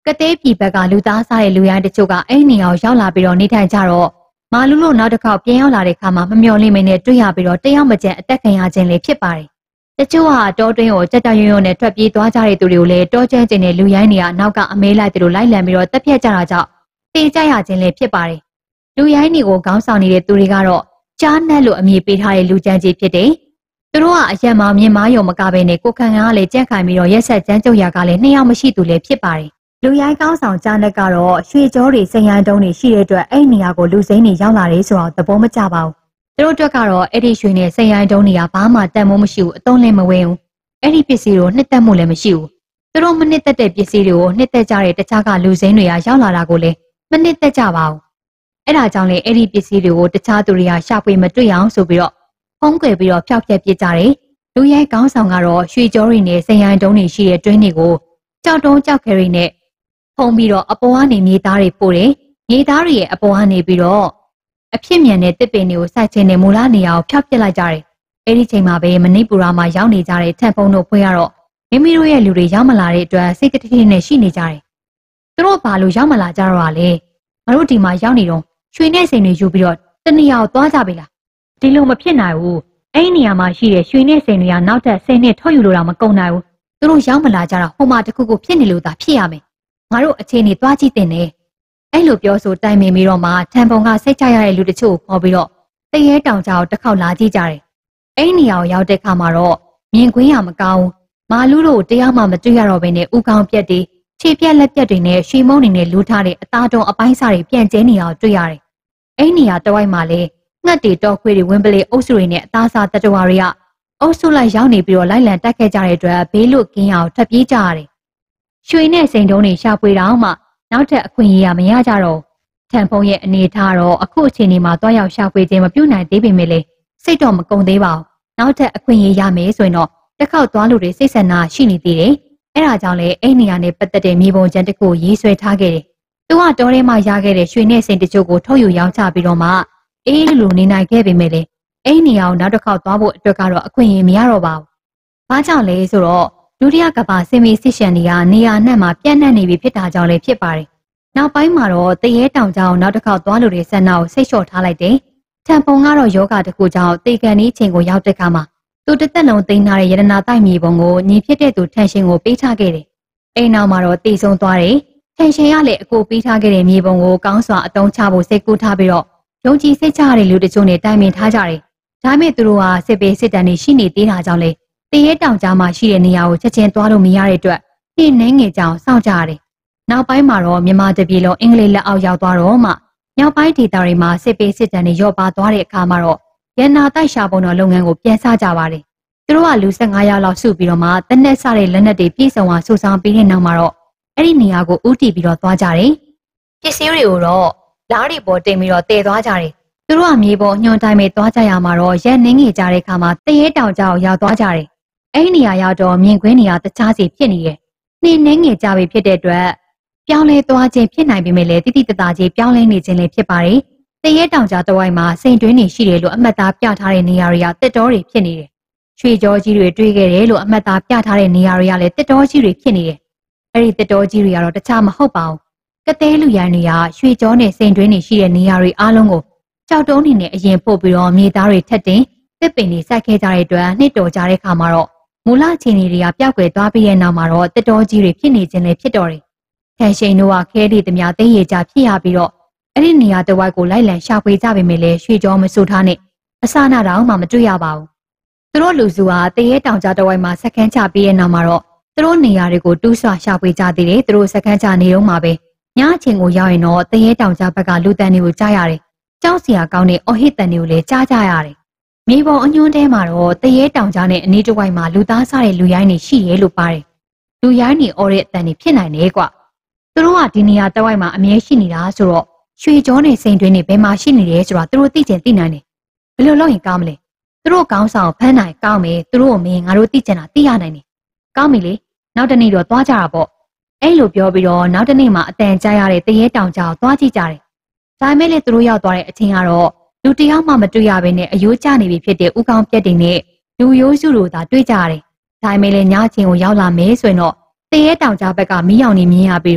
ကတဲ့ပြည်ဘက်ကလူသားစားတဲ့လူရိုင်းတချို့ကအဲ့နေရာကိုရောက်လာပြီးတော့နေထိုင်ကြတော့မာလူလို့နောက်တစ်ခေါက်ပြန်ရောက်လာတဲ့ခါမှာမမျှော်လင့်မင်းနဲ့တွေ့ရပြီးတော့တယောက်မကျန်အသက်ခံရခြင်းလေးဖြစ်ပါတယ်။တချို့ဟာတောတွင်းကိုကြက်ကြရွံ့ရွံ့နဲ့ထွက်ပြေးသွားကြတဲ့သူတွေကိုလည်းတောကျဲကျင်တဲ့လူရိုင်းတွေကနောက်ကအမဲလိုက်သူတို့လိုက်လံပြီးတော့တက်ပြက်ကြတာကြောင့်တေကြရခြင်းလေးဖြစ်ပါတယ်။လူရိုင်းတွေကိုခေါင်းဆောင်နေတဲ့သူတွေကတော့ကြားနှက်လို့အမည်ပေးထားတဲ့လူကြမ်းကြီးဖြစ်တယ်။သူတို့ကအရက်မောင်မြင်မားယုံမကပဲနဲ့ကိုခန့်ကလည်းကြက်ခိုင်ပြီးတော့ရက်ဆက်ကြမ်းကြုတ်ရာကလည်း2ယောက်မရှိသူလည်းဖြစ်ပါတယ်။လူရိုင်းကောင်းဆောင်ကြားနှက်ကတော့ရွှေကြောတွေစိန်ရန်တုံးတွေရှိတဲ့အတွက်အဲ့နေရာကိုလူစိမ်းတွေရောက်လာတယ်ဆိုတော့သဘောမကျပါဘူး။သူတို့အတွက်ကတော့အဲ့ဒီရွှေနဲ့စိန်ရန်တုံးတွေကဘာမှတန်မိုးမရှိဘူးအသုံးလည်းမဝင်ဘူး။အဲ့ဒီပစ္စည်းတွေကိုနှစ်သက်မှုလည်းမရှိဘူး။သူတို့မနှစ်သက်တဲ့ပစ္စည်းတွေကိုနှစ်သက်ကြတဲ့တခြားကလူစိမ်းတွေကရောက်လာတာကိုလည်းမနှစ်သက်ကြပါဘူး။အဲ့ဒါကြောင့်လေအဲ့ဒီပစ္စည်းတွေကိုတခြားသူတွေကရှာဖွေမတွေ့အောင်ဆိုပြီးတော့ဖုံးကွယ်ပြီးတော့ဖျောက်ဖျက်ပစ်ကြတယ်။လူရိုင်းကောင်းဆောင်ကတော့ရွှေကြောတွေနဲ့စိန်ရန်တုံးတွေရှိတဲ့တွင်းတွေကိုကြောက်တုံးကြောက်ခဲတွေနဲ့ဖုံးပြီးတော့အပေါ်ကနေမြေသားတွေပို့တယ်။မြေသားတွေရဲ့အပေါ်ကနေပြီးတော့အဖြစ်မြန်တဲ့တစ်ပင်တွေကိုစိုက်ခြင်းနဲ့မူလနေရာကိုဖျောက်ပစ်လိုက်ကြတယ်။အဲဒီချိန်မှာပဲမဏိပူရမှာရောက်နေကြတဲ့ထန်ဖုံတို့ဖွဲ့ရတော့မိမိတို့ရဲ့လူတွေရောက်မလာတဲ့အတွက်စိတ်တတိနဲ့ရှိနေကြတယ်။သူတို့ဘာလို့ရောက်မလာကြတော့လဲ။ငါတို့ဒီမှာရောက်နေတော့ရွှေနဲ့စိန်တွေယူပြီးတော့တနေရာကိုသွားကြပြီလား။ဒီလိုမဖြစ်နိုင်ဘူး။အဲ့ဒီနေရာမှာရှိတဲ့ရွှေနဲ့စိန်တွေကနောက်ထပ်10နှစ်ထုတ်ယူလို့တော့မကုန်နိုင်ဘူး။သူတို့ရောက်မလာကြတော့ဟိုမှာတခုခုဖြစ်နေလို့သာဖြစ်ရမယ်။ငါတို့အခြေအနေသွားကြည့်တင်တယ်။အဲ့လိုပြောဆိုတိုင်ပင်ပြီးတော့မှထန်ပုံကစိတ်ချရတဲ့လူတချို့ကိုခေါ်ပြီးတော့တရဲတောင်ကြားကိုတစ်ခေါက်လာကြည့်ကြတယ်။အဲ့ဒီနေရာကိုရောက်တဲ့ခါမှာတော့မြင်ကွင်းရမကောင်းဘူး။မာလူတို့တရားမှမတွေ့ရတော့ဘဲနဲ့ဥကောင်းပြက်တွေခြေပြက်လက်ပြက်တွေနဲ့ရွှေမုံတွေနဲ့လူထားတဲ့အသားတုံးအပိုင်းစားတွေပြန့်ကျဲနေအောင်တွေ့ရတယ်။အဲ့ဒီနေရာတစ်ဝိုက်မှာလေငှက်တွေတောခွေးတွေဝင်းပလေအုပ်စုတွေနဲ့အသားစားတတဝါတွေကအုပ်စုလိုက်ရောက်နေပြီးတော့လိုက်လံတက်ခဲ့ကြတဲ့အတွက်ဘေးလွတ်ကင်းအောင်ထွက်ပြေးကြရတယ်။ရွှေနဲ့စိန်တုံးတွေရှာဖွေတော့မှနောက်ထပ်အခွင့်အရေးမရကြတော့ထန်ဖုံရဲ့အနေထားတော့အခုအချိန်ဒီမှာတွားရောက်ရှာဖွေခြင်းမပြုနိုင်သေးပေမဲ့လေစိတ်တော့မကုန်သေးပါဘူး။နောက်ထပ်အခွင့်အရေးရမယ်ဆိုရင်တော့တစ်ခေါက်သွားလို့တွေစိတ်ဆန္ဒရှိနေသေးတယ်။အဲဒါကြောင့်လေအဲ့နေရာနဲ့ပတ်သက်တဲ့မြေပုံကျန်တစ်ခုရေးဆွဲထားခဲ့တယ်။သူကတောထဲမှာရခဲ့တဲ့ရွှေနဲ့စိန်တချို့ကိုထုတ်ယူရောင်းချပြီးတော့မှအေးလူနေနိုင်ခဲ့ပေမဲ့လေအဲ့နေရာကိုနောက်တစ်ခေါက်သွားဖို့အတွက်ကတော့အခွင့်အရေးမရတော့ပါဘူး။ဘာကြောင့်လဲဆိုတော့ဒုတိယကမ္ဘာစစ်မီးစစ်ရှန်တွေကနေရာနဲ့မှပြန့်နှံ့နေပြီဖြစ်တာကြောင့်လည်းဖြစ်ပါတယ်။နောက်ပိုင်းမှာတော့တရဲတောင်ကြောင်နောက်တစ်ခေါက်သွားလို့တဲ့ဆန္ဒကိုဆိတ်လျှော့ထားလိုက်တယ်။ထန်ပုံကတော့ယောဂတစ်ခုကြောင့်တေကန်ဤချိန်ကိုရောက်တဲ့ခါမှာသူတစ်သက်လုံးသိမ်းထားတဲ့ရတနာတိုက်မြေပုံကိုညီဖြစ်တဲ့သူထန်ရှင်ကိုပေးထားခဲ့တယ်။အိမ်နောက်မှာတော့တည်ဆုံသွားတယ်။ထန်ရှင်ကလည်းအကိုပေးထားခဲ့တဲ့မြေပုံကိုကောင်းစွာအသုံးချဖို့စိတ်ကူးထားပြီးတော့ယုံကြည်စိတ်ချရတဲ့လူတချို့နဲ့တိုင်ပင်ထားကြတယ်။ဒါပေမဲ့သူတို့ဟာစစ်ပေးစစ်တမ်းတွေရှိနေသေးတာကြောင့်လေတရဲတောင်ကြားမှာရှိတဲ့နေရာကိုချက်ချင်းသွားလို့မရတဲ့အတွက်နှင်းနှဲငယ်ကြောင်စောင့်ကြရတယ်။နောက်ပိုင်းမှာတော့မြန်မာတပြည်လုံးအင်္ဂလိပ်လက်အောက်ရောက်သွားတော့မှမြောက်ပိုင်းဒေသတွေမှာစစ်ပေးစစ်တမ်းတွေရော့ပါသွားတဲ့အခါမှာတော့ရန်နာတိုက်ရှာပုံတော်လုပ်ငန်းကိုပြန်ဆကြပါတယ်။သူတို့ကလူ15ယောက်လောက်စုပြီးတော့မှတနက်စားတဲ့လက်နက်တွေပြည်ဆောင်အောင်စုဆောင်ပြီးတဲ့နောက်မှာတော့အဲ့ဒီနေရာကိုဦးတည်ပြီးတော့သွားကြတယ်။ပစ္စည်းတွေကိုတော့လားတွေပေါ်တင်ပြီးတော့တည်သွားကြတယ်။သူတို့ကမြေပေါ်ညွှန်တိုင်းပဲသွားကြရမှာတော့ရက်နှင်းငယ်ကြတဲ့အခါမှာတရဲတောင်ကြောင်ရောက်သွားကြတယ်။အဲ့ဒီနေရာရောက်တော့မြင်ကွင်းနေရာတခြားစီဖြစ်နေတယ်။နှင်းနှင်းငယ်ကြပြီဖြစ်တဲ့အတွက်ပြောင်းလဲသွားခြင်းဖြစ်နိုင်ပေမဲ့လည်းတိတိတသားကြီးပြောင်းလဲနေခြင်းလည်းဖြစ်ပါတယ်။တရဲတောင်ကြားတစ်ဝိုက်မှာစိန်တွင်းတွေရှိတယ်လို့အမှတ်သားပြထားတဲ့နေရာတွေကတစ်တော်တွေဖြစ်နေတယ်။ရွှေကြောကြီးတွေတွေးခဲ့တယ်လို့အမှတ်သားပြထားတဲ့နေရာတွေကလည်းတစ်တော်ကြီးတွေဖြစ်နေတယ်။အဲ့ဒီတစ်တော်ကြီးတွေကတော့တခြားမဟုတ်ပါဘူး။ကသေးလူရိုင်းတွေကရွှေကြောနဲ့စိန်တွင်းတွေရှိတဲ့နေရာတွေအားလုံးကိုကြောက်တုံးနေနဲ့အရင်ပို့ပြီးတော့မြေသားတွေထက်တင်တစ်ပင်တွေစိုက်ခဲ့ကြတဲ့အတွက်နှစ်တော်ကြတဲ့ခါမှာတော့မူလခြေနေတွေကပျောက်ကွယ်သွားပြီးတဲ့နောက်မှာတော့တစ်တော်ကြီးတွေဖြစ်နေခြင်းလည်းဖြစ်တော်တယ်။ထန်ရှိန်တို့ကခဲဒီသမျှသိရကြဖြစ်ရပြီးတော့အဲ့ဒီနေရာတစ်ဝိုက်ကိုလိုက်လံရှာဖွေကြပေမဲ့လည်းရွှေကြောမဆူထားနဲ့အစနာတောင်မှမတွေ့ရပါဘူး။သူတို့လူစုဟာတရဲတောင်ကြားတစ်ဝိုက်မှာစခန်းချပြီးတဲ့နောက်မှာတော့သူတို့နေရာတွေကိုတူးဆွရှာဖွေကြသေးတယ်။သူတို့စခန်းချနေတော့မှပဲညအချိန်ကိုရောက်ရင်တော့တရဲတောင်ကြားဘက်ကလူတန်းတွေကိုကြားရတယ်။ကြောက်စရာကောင်းတဲ့အော်ဟစ်တန်တွေကိုလည်းကြားကြရတယ်။မြေပေါ်အညွှန်းထဲမှာတော့တရဲတောင်ကြားနဲ့အနီးတစ်ဝိုက်မှာလူသားစားတဲ့လူရိုင်းတွေရှိရဲလို့ပါတယ်။လူရိုင်းတွေအော်တဲ့အတန်တွေဖြစ်နိုင်တယ်ကွ။သူတို့ကဒီနေရာတစ်ဝိုက်မှာအမြဲရှိနေတာဆိုတော့ရွှေကြောနဲ့စိန်တွင်းတွေဘယ်မှာရှိနေလဲဆိုတာသူတို့သိချင်သိနိုင်တယ်။ဘယ်လိုလုပ်ရင်ကောင်းမလဲ။သူတို့ကောင်းဆောင်ဖမ်းနိုင်ကောင်းမယ်သူတို့ကိုမင်းငါတို့သိချင်တာသိရနိုင်တယ်။ကောင်းပြီလေ။နောက်တနေ့တော့သွားကြတာပေါ့။အဲ့လိုပြောပြီးတော့နောက်တနေ့မှာအတန်ကြားရတဲ့တရဲတောင်ကြားကိုသွားကြည့်ကြတယ်။ဒါပေမဲ့လည်းသူတို့ရောက်သွားတဲ့အချိန်ကတော့လူတယောက်မှမတွေ့ရဘဲနဲ့အယိုးကျနေပြီဖြစ်တဲ့ဥကောင်းပြက်တွေနဲ့လူရိုးစုတို့သာတွေ့ကြရတယ်။ဒါပေမဲ့လည်းညချင်းကိုရောက်လာမယ်ဆိုရင်တော့တရဲတောင်ကြားဘက်ကမီးရောင်နေမြင်ရပြီးတော့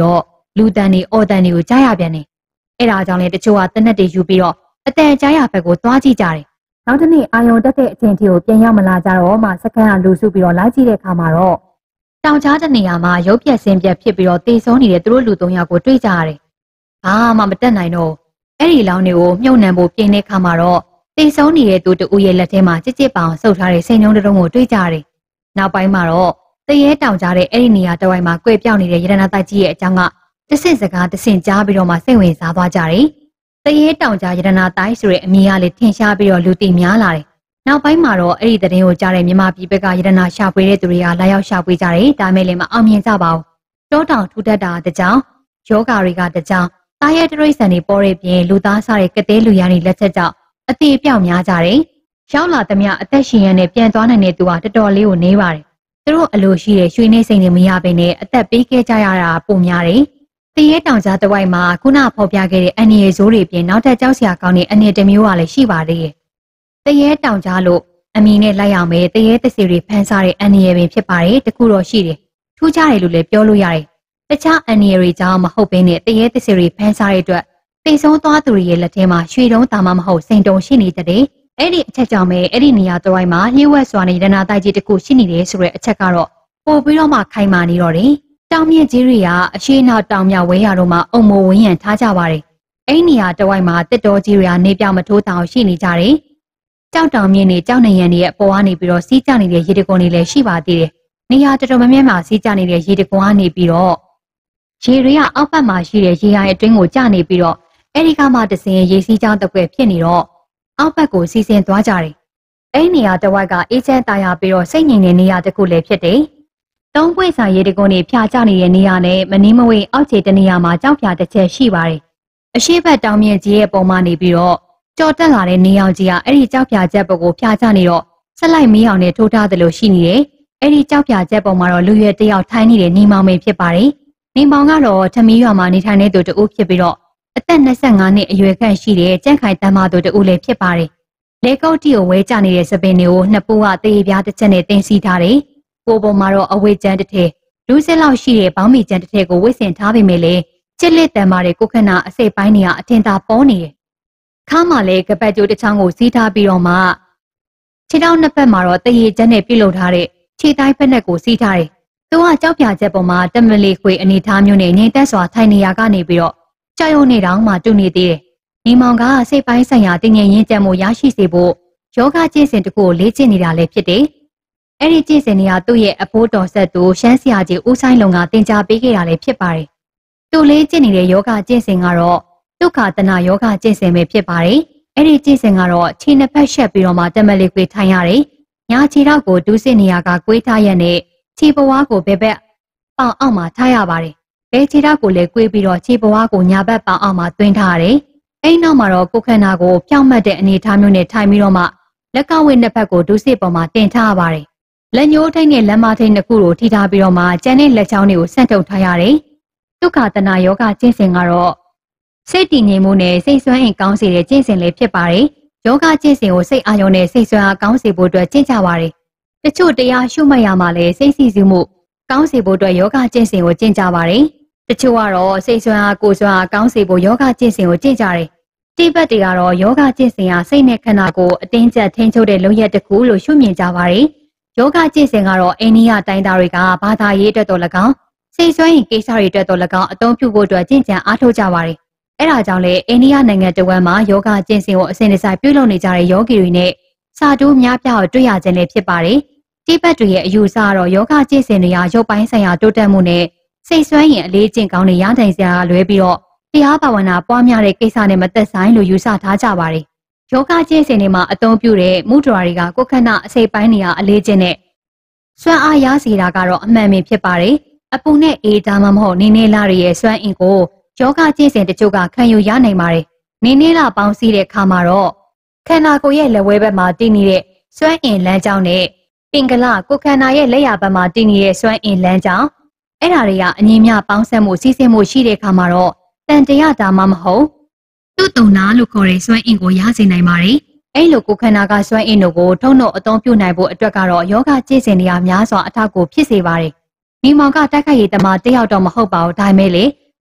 လူတန်တွေအော်တန်တွေကိုကြားရပြန်တယ်အဲ့ဒါကြောင့်လေတချို့ကတနက်တွေယူပြီးတော့အတန်ကြားရဘက်ကိုသွားကြည့်ကြတယ်နောက်တစ်နေ့အာယုံတက်တဲ့အချိန်ထိကိုပြန်ရောက်မလာကြတော့မှစကန်ကလူစုပြီးတော့လာကြည့်တဲ့အခါမှာတော့တောင်ကြားတဲ့နေရာမှာရုပ်ပြက်ဆင်းပြက်ဖြစ်ပြီးတော့တေဆုံးနေတဲ့သူတို့လူ3ယောက်ကိုတွေ့ကြရတယ်ဘာမှမတက်နိုင်တော့အဲ့ဒီလောင်းတွေကိုမြုပ်နှံဖို့ပြင်တဲ့အခါမှာတော့တေဆုံးနေတဲ့သူတဦးရဲ့လက်ထဲမှာကြစ်ကြစ်ပောင်ဆုပ်ထားတဲ့စိန်နှုံးတုံးကိုတွေ့ကြရတယ်နောက်ပိုင်းမှာတော့တရေတောင်ကြားတဲ့အဲ့ဒီနေရာတစ်ဝိုက်မှာကွေပြောင်းနေတဲ့ရတနာတိုက်ကြီးရဲ့အကြောင်းကတဆင့်စကားတဆင့်ကြားပြီးတော့မှစိတ်ဝင်စားသွားကြတယ်တရေတောင်ကြားရတနာတိုက်ဆိုတဲ့အမည်အလေးထင်ရှားပြီးတော့လူသိများလာတယ်နောက်ပိုင်းမှာတော့အဲ့ဒီသတင်းကိုကြားတဲ့မြန်မာပြည်ဘက်ကရတနာရှာဖွေတဲ့သူတွေကလာရောက်ရှာဖွေကြတယ်ဒါမဲ့လည်းမအောင်မြင်ကြပါဘူးတောတောင်ထူထပ်တာတကြောင်ယောဂါတွေကတကြောင်တာရဲတရိတ်ဆန်တွေပေါ်ရပြင်လူသားစားတဲ့ကတဲ့လူရန်တွေလက်ချက်ကြောင့်အသေးအပြောက်များကြတယ်ရောက်လာသမျှအသက်ရှင်ရနဲ့ပြန်သွားနိုင်တဲ့သူကတော်တော်လေးကိုနေပါတယ်သူတို့အလိုရှိတဲ့ရွှေနေစိန်တွေမရဘဲနဲ့အသက်ပေးခဲ့ကြရတာပုံများတယ်တရေတောင်ကြားတစ်ဝိုက်မှာခုနဖော်ပြခဲ့တဲ့အန်ရီဇိုးတွေပြင်နောက်ထပ်ကြောက်စရာကောင်းတဲ့အန်ရီတစ်မျိုးကလည်းရှိပါသေးတယ်တရေတောင်ကြားလို့အမီနဲ့လိုက်အောင်ပဲတရေသစီတွေဖန်ဆားတဲ့အန်ရီပင်ဖြစ်ပါတယ်တခုတော့ရှိတယ်ထူးခြားတယ်လို့လည်းပြောလို့ရတယ်တခြားအန်ရီတွေကြောင့်မဟုတ်ဘဲနဲ့တရေသစီတွေဖန်ဆားတဲ့အတွက်တိတ်ဆုံးသွားသူတွေရဲ့လက်ထဲမှာရွှေတုံးတာမှမဟုတ်စိန်တုံးရှိနေတဲ့အဲ့ဒီအချက်ကြောင့်ပဲအဲ့ဒီနေရာတစ်ဝိုက်မှာလျှို့ဝှက်စွာနဲ့ရတနာတိုက်ကြီးတစ်ခုရှိနေတယ်ဆိုတဲ့အချက်ကတော့ပို့ပြီးတော့မှခိုင်မာနေတော့တယ်တောင်မြင့်ကြီးတွေကအရှိနောက်တောင်မြောက်ဝဲရတို့မှာအုံမိုးဝင်းရံထားကြပါတယ်အဲ့နေရာတစ်ဝိုက်မှာတစ်တော်ကြီးတွေကနေပြောင်မထိုးတောင်ရှိနေကြတယ်ကြောက်တောင်မြင့်နေကြောက်နေရံတွေရဲ့အပေါ်ကနေပြီးတော့စီးကျနေတဲ့ရေတကွန်တွေလည်းရှိပါသေးတယ်နေရာတော်တော်များများမှာစီးကျနေတဲ့ရေတကွန်ကနေပြီးတော့ရေတွေကအောက်ဘက်မှာရှိတဲ့ရေရိုင်းအတွင်းကိုကျနေပြီးတော့အဲ့ဒီကမှတစင်ရေစီးကြောင်းတစ်ခွက်ဖြစ်နေတော့အောက်ဘက်ကိုစီးဆင်းသွားကြတယ်အဲ့နေရာတစ်ဝိုက်ကအေးချမ်းတာယာပြီးတော့စိတ်ငြိမ်တဲ့နေရာတစ်ခုလည်းဖြစ်တယ်သုံးပွင့်ဆိုင်ရေတကွန်တွေဖြာကျနေတဲ့နေရာနဲ့မနီးမဝေးအောက်ခြေတနေရာမှာကြောက်ဖြာတစ်ချက်ရှိပါတယ်အရှိတ်ဘက်တောင်မြင့်ကြီးရဲ့ပုံမှန်နေပြီးတော့ကြော်တက်လာတဲ့နေအောင်ကြီးကအဲ့ဒီကြောက်ဖြာချက်ပုံကိုဖြာကျနေတော့ဆက်လိုက်မီးအောင်နဲ့ထိုးထားသလိုရှိနေတယ်အဲ့ဒီကြောက်ဖြာချက်ပုံမှာတော့လူရွယ်တစ်ယောက်ထိုင်နေတဲ့နေမောင်မင်းဖြစ်ပါတယ်နေမောင်ကတော့ထမီးရွာမှာနေထိုင်တဲ့သူတဦးဖြစ်ပြီးတော့အသက်25နှစ်အရွယ်ခန့်ရှိတဲ့ကြန့်ခိုင်တမ်းမသူတဦးလည်းဖြစ်ပါတယ်လေကုတ်တီကိုဝဲကျနေတဲ့စပင်တွေကိုနှစ်ပူးကတေးပြားတစ်ချက်နဲ့တင်စီထားတယ်ပိုးပေါ်မှာတော့အဝေးကျန်းတစ်ထည်လူးစစ်လောက်ရှိတဲ့ဘောင်းမီကျန်းတစ်ထည်ကိုဝစ်ဆင်ထားပေမဲ့လည်းချစ်လက်တမ်းမာတဲ့ကိုခဏအစိပ်ပိုင်းတွေကအထင်သာပေါ်နေတယ်ခါမှလည်းကပတ်ကျိုးတစ်ချောင်းကိုစီးထားပြီးတော့မှခြေထောက်နှစ်ဖက်မှာတော့တရေကျန်းနဲ့ပြုတ်လုပ်ထားတဲ့ခြေတိုင်းဖက်နဲ့ကိုစီးထားတယ်သူကကြောက်ပြချက်ပေါ်မှာတမလီခွေအနေထားမျိုးနဲ့ငြိမ်သက်စွာထိုင်နေရကနေပြီးတော့ကြောက်ရွံ့နေတောင်မှတူနေသေးတယ်နေမောင်ကစိတ်ပိုင်းဆိုင်ရာတည်ငြိမ်ရင်းကျက်မှုရရှိစေဖို့ယောဂကျင့်စဉ်တစ်ခုကိုလေ့ကျင့်နေတာလည်းဖြစ်တယ်အဲ့ဒီကျင့်စဉ်တွေကသူ့ရဲ့အဖိုးတော်ဆက်သူရှမ်းဆရာကြီးဦးဆိုင်လုံကသင်ကြားပေးခဲ့တာလည်းဖြစ်ပါတယ်သူလေ့ကျင့်နေတဲ့ယောဂကျင့်စဉ်ကတော့ဒုက္ခတနာယောဂကျင့်စဉ်ပဲဖြစ်ပါတယ်အဲ့ဒီကျင့်စဉ်ကတော့ခြေနှစ်ဖက်ရှက်ပြီးတော့မှတမလီခွေထိုင်ရတယ်ညာခြေထောက်ကိုဒူးစစ်နေရကကွေးထားရက်နဲ့ခြေပွားကိုဘယ်ဘက်ပေါင်အောက်မှာထားရပါတယ်ဘဲခြေထောက်ကိုလည်းကွေးပြီးတော့ခြေပွားကိုညာဘက်ပေါင်အောက်မှာသွင်းထားရတယ်အဲ့နောက်မှာတော့ကိုယ်ခန္ဓာကိုဖြောင့်မတ်တဲ့အနေအထားမျိုးနဲ့ထိုင်ပြီးတော့မှလက်ကဝိနှစ်ဖက်ကိုဒူးစစ်ပေါ်မှာတင်ထားရပါတယ်လက်ညှိုးထိတ်နဲ့လက်မထိတ်နှစ်ခုကိုထိထားပြီးတော့မှကျန်တဲ့လက်ချောင်းတွေကိုဆန့်ထုတ်ထားရတယ်ဒုက္ခတနာယောဂကျင့်စဉ်ကတော့စိတ်တည်ငြိမ်မှုနဲ့စိတ်ဆွမ်းအင်ကောင်းစေတဲ့ကျင့်စဉ်လေးဖြစ်ပါတယ်ယောဂကျင့်စဉ်ကိုစိတ်အာရုံနဲ့စိတ်ဆွမ်းအားကောင်းစေဖို့အတွက်ကျင့်ကြပါတယ်တချို့တရားရှုမှတ်ရမှာလည်းစိတ်စီစုမှုကောင်းစေဖို့အတွက်ယောဂကျင့်စဉ်ကိုကျင့်ကြပါတယ်တချို့ကတော့စိတ်ဆွမ်းအားကိုယ်ဆွမ်းအားကောင်းစေဖို့ယောဂကျင့်စဉ်ကိုကျင့်ကြတယ်တိဘက်တွေကတော့ယောဂကျင့်စဉ်ဟာစိတ်နဲ့ခန္ဓာကိုယ်အတင်းကျပ်ထိန်းချုပ်တဲ့လုပ်ရက်တစ်ခုလို့ရှုမြင်ကြပါတယ်ယောဂကျင့်စဉ်ကတော့အိန္ဒိယတိုင်းသားတွေကဘာသာရေးအတွက်တော်၎င်းစိတ်ဆွမ်းရင်ကိစ္စတွေအတွက်တော်၎င်းအသုံးပြုဖို့အတွက်ကျင့်ကြံအားထုတ်ကြပါတယ်အဲဒါကြောင့်လေအိန္ဒိယနိုင်ငံတဝက်မှာယောဂကျင့်စဉ်ကိုအစဉ်တစိုက်ပြုလုပ်နေကြတဲ့ယောဂီတွေနဲ့စာတိုးများပြားတွေ့ရခြင်းလည်းဖြစ်ပါတယ်တိဘက်တွေရဲ့အယူအဆကတော့ယောဂကျင့်စဉ်တွေဟာရုပ်ပိုင်းဆိုင်ရာတိုးတက်မှုနဲ့စိတ်ဆွမ်းရင်အလေးကျင့်ကောင်းတဲ့ရနိုင်စရာလွဲပြီးတော့တရားဘာဝနာပွားများတဲ့ကိစ္စနဲ့မသက်ဆိုင်လို့ယူဆထားကြပါတယ်။ယောဂကျင့်စဉ်တွေမှာအသုံးပြုတဲ့မုဒရာတွေကကိုယ်ခန္ဓာအစိပ်ပိုင်းတွေဟာအလေးကျင့်တဲ့စွမ်းအားရစေတာကတော့အမှန်ပဲဖြစ်ပါတယ်။အပူနဲ့အေးဒါမှမဟုတ်နေနေလာရဲ့စွမ်းအင်ကိုယောဂကျင့်စဉ်တချို့ကခံယူရနိုင်ပါတယ်။နေနေလာပေါင်းစည်းတဲ့အခါမှာတော့ခန္ဓာကိုယ်ရဲ့လက်ဝဲဘက်မှာတည်နေတဲ့စွမ်းအင်လမ်းကြောင်းနဲ့ပင်ကလကိုယ်ခန္ဓာရဲ့လက်ရဘက်မှာတည်နေတဲ့စွမ်းအင်လမ်းကြောင်းအဲ့ဒါတွေကအငြင်းများပေါင်းစပ်မှုစီးဆင်းမှုရှိတဲ့အခါမှာတော့တန်တရားဒါမှမဟုတ်သူ့တုံနာလို့ခေါ်တဲ့စွမ်းအင်ကိုရစေနိုင်ပါတယ်။အဲ့လိုကိုယ်ခန္ဓာကစွမ်းအင်တို့ကိုထုံနှုတ်အသုံးပြုနိုင်ဖို့အတွက်ကတော့ယောဂကျင့်စဉ်တွေကများစွာအထောက်အကူဖြစ်စေပါတယ်။ဒီမောင်ကတိုက်ခိုက်ရေးသမားတယောက်တော့မဟုတ်ပါဘူး။ဒါပေမဲ့လေတ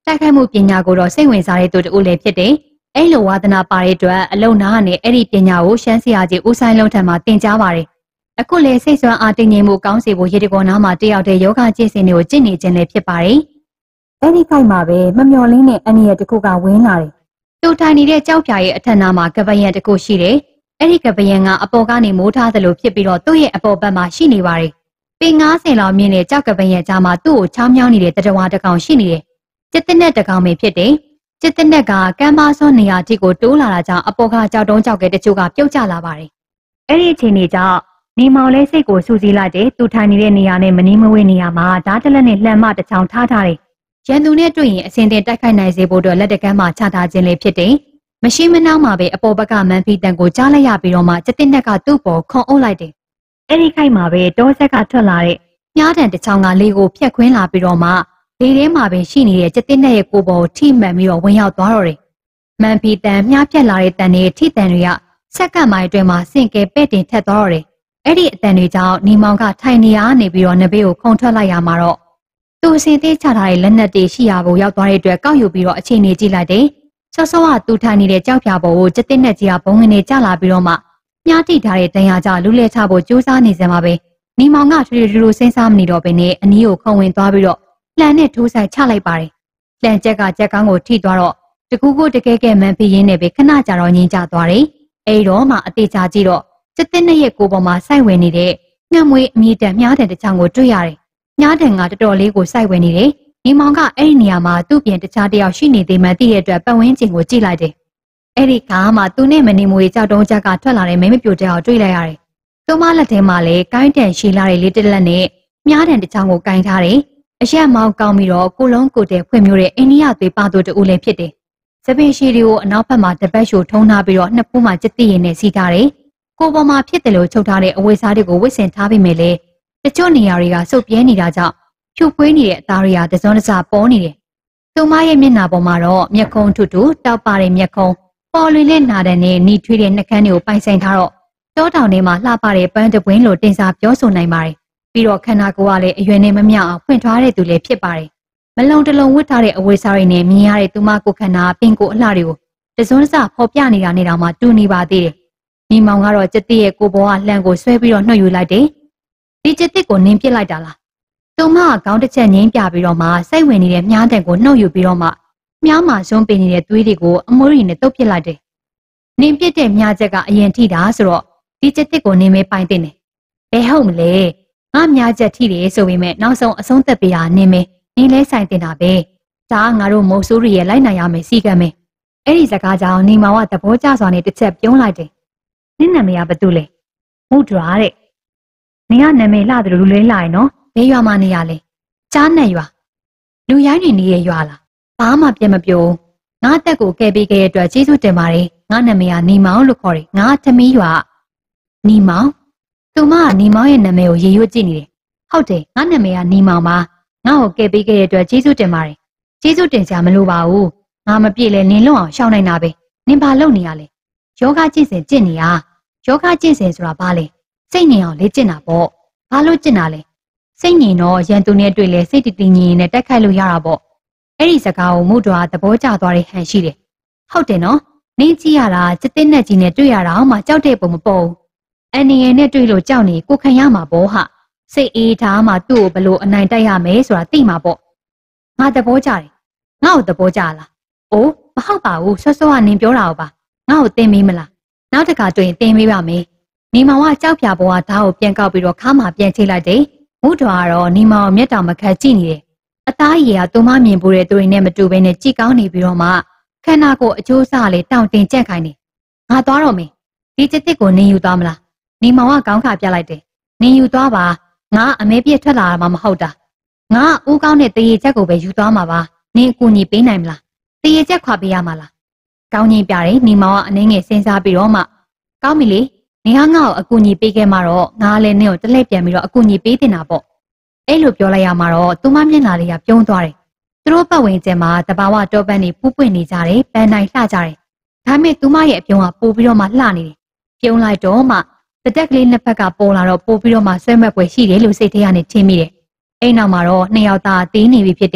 တိုက်ခိုက်မှုပညာကိုတော့စိတ်ဝင်စားတဲ့သူတူလည်းဖြစ်တယ်။အဲ့လိုဝါသနာပါတဲ့အတွက်အလုံနာကနေအဲ့ဒီပညာကိုရှမ်းဆရာကြီးဦးဆိုင်လုံးထံမှာသင်ကြားပါတယ်။အခုလေစိတ်ဆွမ်းအားတင်းငြိမ်မှုကောင်းစေဖို့ရေတကောနာမှာတယောက်တည်းယောဂကျင့်စဉ်တွေကိုကျင့်နေခြင်းလည်းဖြစ်ပါတယ်။အဲ့ဒီခိုက်မှာပဲမမျော်လင့်တဲ့အနည်းတစ်ခုကဝင်းလာတယ်။သူထိုင်နေတဲ့ကြောက်ဖြာရဲ့အထက်နားမှာကပယံတစ်ခုရှိတယ်။အဲ့ဒီကပယံကအပေါ်ကနေမိုးထားသလိုဖြစ်ပြီးတော့သူ့ရဲ့အပေါ်ဘက်မှာရှိနေပါတယ်။ပေ90လောက်မြင့်တဲ့ကြောက်ကပယံကြားမှာသူ့ကိုချောင်းမြောင်းနေတဲ့တတဝါတစ်ကောင်ရှိနေတယ်။ကျက်တဲ့တကောင်ပဲဖြစ်တယ်။ကျက်တဲ့ကကမ်းပါးစောနေရာထိကိုတိုးလာတာကြောင့်အပေါ်ကကြောက်တုံးကြောက်ကဲတချို့ကပြုတ်ကျလာပါတယ်။အဲ့ဒီအချိန်ကြီးကြောင့်နေမောင်လေးစိတ်ကိုစူးစီးလိုက်တယ်။သူထိုင်နေတဲ့နေရာနဲ့မနီးမဝေးနေရာမှာဓာတ်တလက်နဲ့လှမ်းမတစ်ချောင်းထားထားတယ်။ရန်သူနဲ့တွေ့ရင်အစင်းတင်တိုက်ခိုက်နိုင်စေဖို့အတွက်လက်တကမ်းမှာချထားခြင်းလေးဖြစ်တယ်။မရှိမနှောင်းမှာပဲအပေါ်ဘက်ကမန်ဖီတန်ကိုကြားလိုက်ရပြီးတော့မှကျက်တဲ့ကသူ့ပေါ်ခုံအုပ်လိုက်တယ်။အဲ့ဒီခိုက်မှာပဲတောဆက်ကထွက်လာတဲ့မြားတံတစ်ချောင်းကလေကိုဖြတ်ခွင်းလာပြီးတော့မှလေထဲမှာပဲရှိနေတဲ့ကျက်တဲ့ရဲ့ကိုယ်ပေါ်ထိမှန်ပြီးတော့ဝင်ရောက်သွားတော့တယ်။မန်ဖီတန်မြားပြက်လာတဲ့တန်တွေထိတန်တွေကစက္ကန့်ပိုင်းအတွင်းမှာစင်ကဲပဲ့တင်ထက်သွားတော့တယ်။အဲ့ဒီအတန်တွေကြောင့်နေမောင်ကထိုင်နေရနေပြီးတော့နဘေးကိုခုန်ထွက်လိုက်ရမှာတော့သူအစင်းသေးချထားတဲ့လက်နက်တွေရှိရာကိုရောက်သွားတဲ့အတွက်ကောက်ယူပြီးတော့အချိန်နေကြည့်လိုက်တယ်။ဆော့ဆော့ကသူထိုင်နေတဲ့ကြောက်ဖြာပေါ်ကိုကျက်တဲ့ကြီးကဘုံငနေကျလာပြီးတော့မှမြားတိထားတဲ့တန်ရာကြလူလဲချဖို့ကြိုးစားနေစမှာပဲနေမောင်ကထူထူစဉ်းစားမနေတော့ဘဲနဲ့အနီးကိုခုံဝင်သွားပြီးတော့လှန်နဲ့ထိုးဆိုင်ချလိုက်ပါတယ်။လှန်ချက်ကကြက်ကောင်းကိုထိသွားတော့တကူကိုတကယ်ကဲမှန်ပြင်းနေပဲခဏကြာတော့ငြင်းကြသွားတယ်။အဲဒီတော့မှအသေးချာကြည့်တော့ကျက်တဲ့ရဲ့ကိုယ်ပေါ်မှာစိုက်ဝင်နေတဲ့ငှက်မွေးအမြင့်တန်မြားတဲ့တစ်ချောင်းကိုတွေ့ရတယ်။မြားတဲ့ကတော်တော်လေးကိုစိုက်ဝင်နေတယ်။နေမောင်ကအဲ့ဒီနေရာမှာသူ့ပြင်တခြားတယောက်ရှိနေသေးမှသိတဲ့အတွက်ပတ်ဝန်းကျင်ကိုကြည့်လိုက်တယ်။အဲ့ဒီကမှသူနဲ့မနေမွေကြောက်တုံးချက်ကထွက်လာတဲ့မဲမပြိုတဲ့အောင်တွေ့လိုက်ရတယ်။သူမလက်ထဲမှာလည်းကိုင်းတန်ရှည်လာတဲ့လေးတစ်လက်နဲ့မြားတန်တစ်ချောင်းကိုကင်ထားတယ်။အရက်မောင်းကောင်းပြီးတော့ကိုလုံးကိုတဲ့ဖွင့်မျိုးတဲ့အိန္ဒိယသွေးပါသူတူလည်းဖြစ်တယ်။စပင်ရှည်တွေကိုအနောက်ဘက်မှာတပတ်ရှိုထုံးထားပြီးတော့နှစ်ဖူးမှာကြက်တိရင်နဲ့စီးထားတယ်။ကိုပေါ်မှာဖြစ်တယ်လို့ချုပ်ထားတဲ့အဝတ်စားတွေကိုဝတ်ဆင်ထားပြီးမြဲလေတချို့နေရာတွေကစုပ်ပြဲနေတာကြောင့်ဖြူဖွေးနေတဲ့အသားတွေကတစုံတစပေါ်နေတယ်။သူမရဲ့မျက်နှာပေါ်မှာတော့မျက်ခုံးထူထူတောက်ပါတဲ့မျက်ခုံးပေါ်လွင်တဲ့နာဒန်နဲ့နီထွေးတဲ့နှကန်းတွေကိုပိုင်ဆိုင်ထားတော့တောတောင်ထဲမှာလှပတဲ့ပန်းတပွင်းလိုတင်စားပြောဆိုနိုင်ပါတယ်။ပြီးတော့ခန္ဓာကိုယ်ကလည်းအရွယ်နဲ့မမျှအောင်ဖွင့်ထားတဲ့သူလည်းဖြစ်ပါတယ်။မလုံတလုံဝတ်ထားတဲ့အဝတ်စားတွေနဲ့မြင်ရတဲ့သူမကိုခန္ဓာပင်ကိုအလှတွေကိုတစုံတစဖော်ပြနေတာနဲ့တောင်မှတူနေပါသေးတယ်။မိမောင်ကတော့ကျက်တိရဲ့ကိုဘောကလှန်ကိုဆွဲပြီးတော့နှုတ်ယူလိုက်တယ်။ဒီကျက်တိကိုနင်းပစ်လိုက်တာလား။သူမကခေါင်းတစ်ချက်ငိမ့်ပြပြီးတော့မှစိတ်ဝင်နေတဲ့မြားတန်ကိုနှုတ်ယူပြီးတော့မှမြားမှာဇွန်းပင်နေတဲ့သွေးတွေကိုအမိုးရီနဲ့တုပ်ပစ်လိုက်တယ်။နင်းပစ်တဲ့မြားချက်ကအရင်ထိတာဆိုတော့ဒီကျက်တိကိုနင်းမဲပိုင်တဲ့နေ။ဘယ်ဟုတ်မလဲ။ငါမြားချက်ထိတယ်ဆိုပေမဲ့နောက်ဆုံးအဆုံးသက်ပေးတာနင်းမဲနင်းလဲဆိုင်တင်တာပဲ။ဒါကငါတို့မိုးဆိုးရီရဲ့လိုက်နိုင်ရမယ်စီကံမဲ။အဲ့ဒီစကားကြောင့်နေမောင်ကသဘောကျစွာနဲ့တစ်ချက်ပြုံးလိုက်တယ်။နင်းနာမည်ကဘာတူလဲ။မူဒရာတဲ့။နင်ကနာမည်လှတယ်လို့လူလဲလာရင်နော်။ဘယ်ရွာမှနေရလဲ။ကြားနဲ့ရွာ။လူရိုင်းနေနေရဲ့ရွာလား။ဘာမှပြတ်မပြုံး။ငါတက်ကိုကဲပေးခဲ့တဲ့အတွက်ကျေးဇူးတင်ပါတယ်။ငါနာမည်ကနေမောင်လို့ခေါ်တယ်။ငါသမီးရွာ။နေမောင်။သူမကနေမောင်ရဲ့နာမည်ကိုရေရွတ်ကြည့်နေတယ်။ဟုတ်တယ်။ငါနာမည်ကနေမောင်ပါ။ငါ့ကိုကဲပေးခဲ့တဲ့အတွက်ကျေးဇူးတင်ပါတယ်။ကျေးဇူးတင်စရာမလိုပါဘူး။ငါမပြည့်လဲနင်လွတ်အောင်ရှောင်းနိုင်တာပဲ။နင်ဘာလုပ်နေရလဲ။ယောဂကျင့်စဉ်ကျင့်နေရ။ယောဂကျင့်စဉ်ဆိုတာဘာလဲ။စိတ်ငြိမ်အောင်လေ့ကျင့်တာပေါ့။ဘာလို့ကျင့်တာလဲ။စိတ်ငြိမ်တော့ရန်သူနဲ့တွေ့လဲစိတ်တည်ငြိမ်နဲ့တိုက်ခိုက်လို့ရတာပေါ့။အဲ့ဒီစကားကိုမုဒ္ဒရာသဘောကျသွားတဲ့ဟန်ရှိတယ်။ဟုတ်တယ်နော်။နင်းကြည့်ရတာစက်တဲ့နဲ့ကြီးနဲ့တွေ့ရတာမှကြောက်တဲ့ပုံမပေါ်ဘူး။အန်နီရယ်နဲ့တွေ့လို့ကြောက်နေကိုခံရမှာပေါ့ဟာ။စိတ်အေးထားမှသူ့ကိုဘလို့အနိုင်တိုက်ရမယ်ဆိုတာသိမှာပေါ့။ငါသဘောကျတယ်။ငါ့ကိုသဘောကျလား။အိုးမဟုတ်ပါဘူးဆော့ဆော့ကနင်ပြောတာပါ။ငါ့ကိုသင်မေးမလား။နောက်တစ်ခါတွေ့ရင်သင်မေးပါမယ်။နေမောင်ကကြောက်ပြပေါ်ကဓာတ်ကိုပြန်ကောက်ပြီးတော့ခါမှပြန်ချိတ်လိုက်တယ်။မုဒ္ဒရာကတော့နေမောင်မျက်တောင်မခတ်ကြည့်နေတယ်။အသားရည်ကသူမမြင်ပူတဲ့သူတွေနဲ့မတူဘဲနဲ့ကြည်ကောင်းနေပြီးတော့မှခန္ဓာကိုယ်အကျိုးစားလေတောင့်တင်ကြက်ခိုင်းနေ။ငါသွားတော့မယ်။ဒီကျစ်တစ်ကိုနင်ယူသွားမလား။နေမောင်ကကောင်းခါပြလိုက်တယ်။နင်ယူသွားပါ။ငါအမဲပြည့်ထွက်လာတာမှမဟုတ်တာ။ငါဦးကောင်းတဲ့တရေချက်ကိုပဲယူသွားမှာပါ။နင်အကူညီပေးနိုင်မလား။တရေချက်ခွာပေးရမှာလား။ကောင်းကြီးပြတယ်နေမောင်ကအနေငယ်စဉ်းစားပြီးတော့မှကောင်းပြီလေ။နေဟာငါ့ကိုအကူညီပေးခဲ့မှတော့ငါလည်းနင့်ကိုတလှည့်ပြန်ပြီးတော့အကူညီပေးတင်တာပေါ့။အဲ့လိုပြောလိုက်ရမှာတော့သူမမျက်နှာလေးကပြုံးသွားတယ်။သူတို့ပတ်ဝန်းကျင်မှာတဘာဝတောပန်းတွေပူးပွင့်နေကြတယ်။ပန်းတိုင်းလှကြတယ်။ဒါပေမဲ့သူမရဲ့အပြုံးကပိုပြီးတော့မှလှနေတယ်။ပြုံးလိုက်တော့မှတတက်ကလေးနှစ်ဖက်ကပေါ်လာတော့ပိုပြီးတော့မှဆွဲမဲ့ပွဲရှိတယ်လို့စိတ်ထဲကနေထင်မိတယ်။အဲ့နောက်မှာတော့နှစ်ယောက်သားတေးနေပြီဖြစ်တဲ့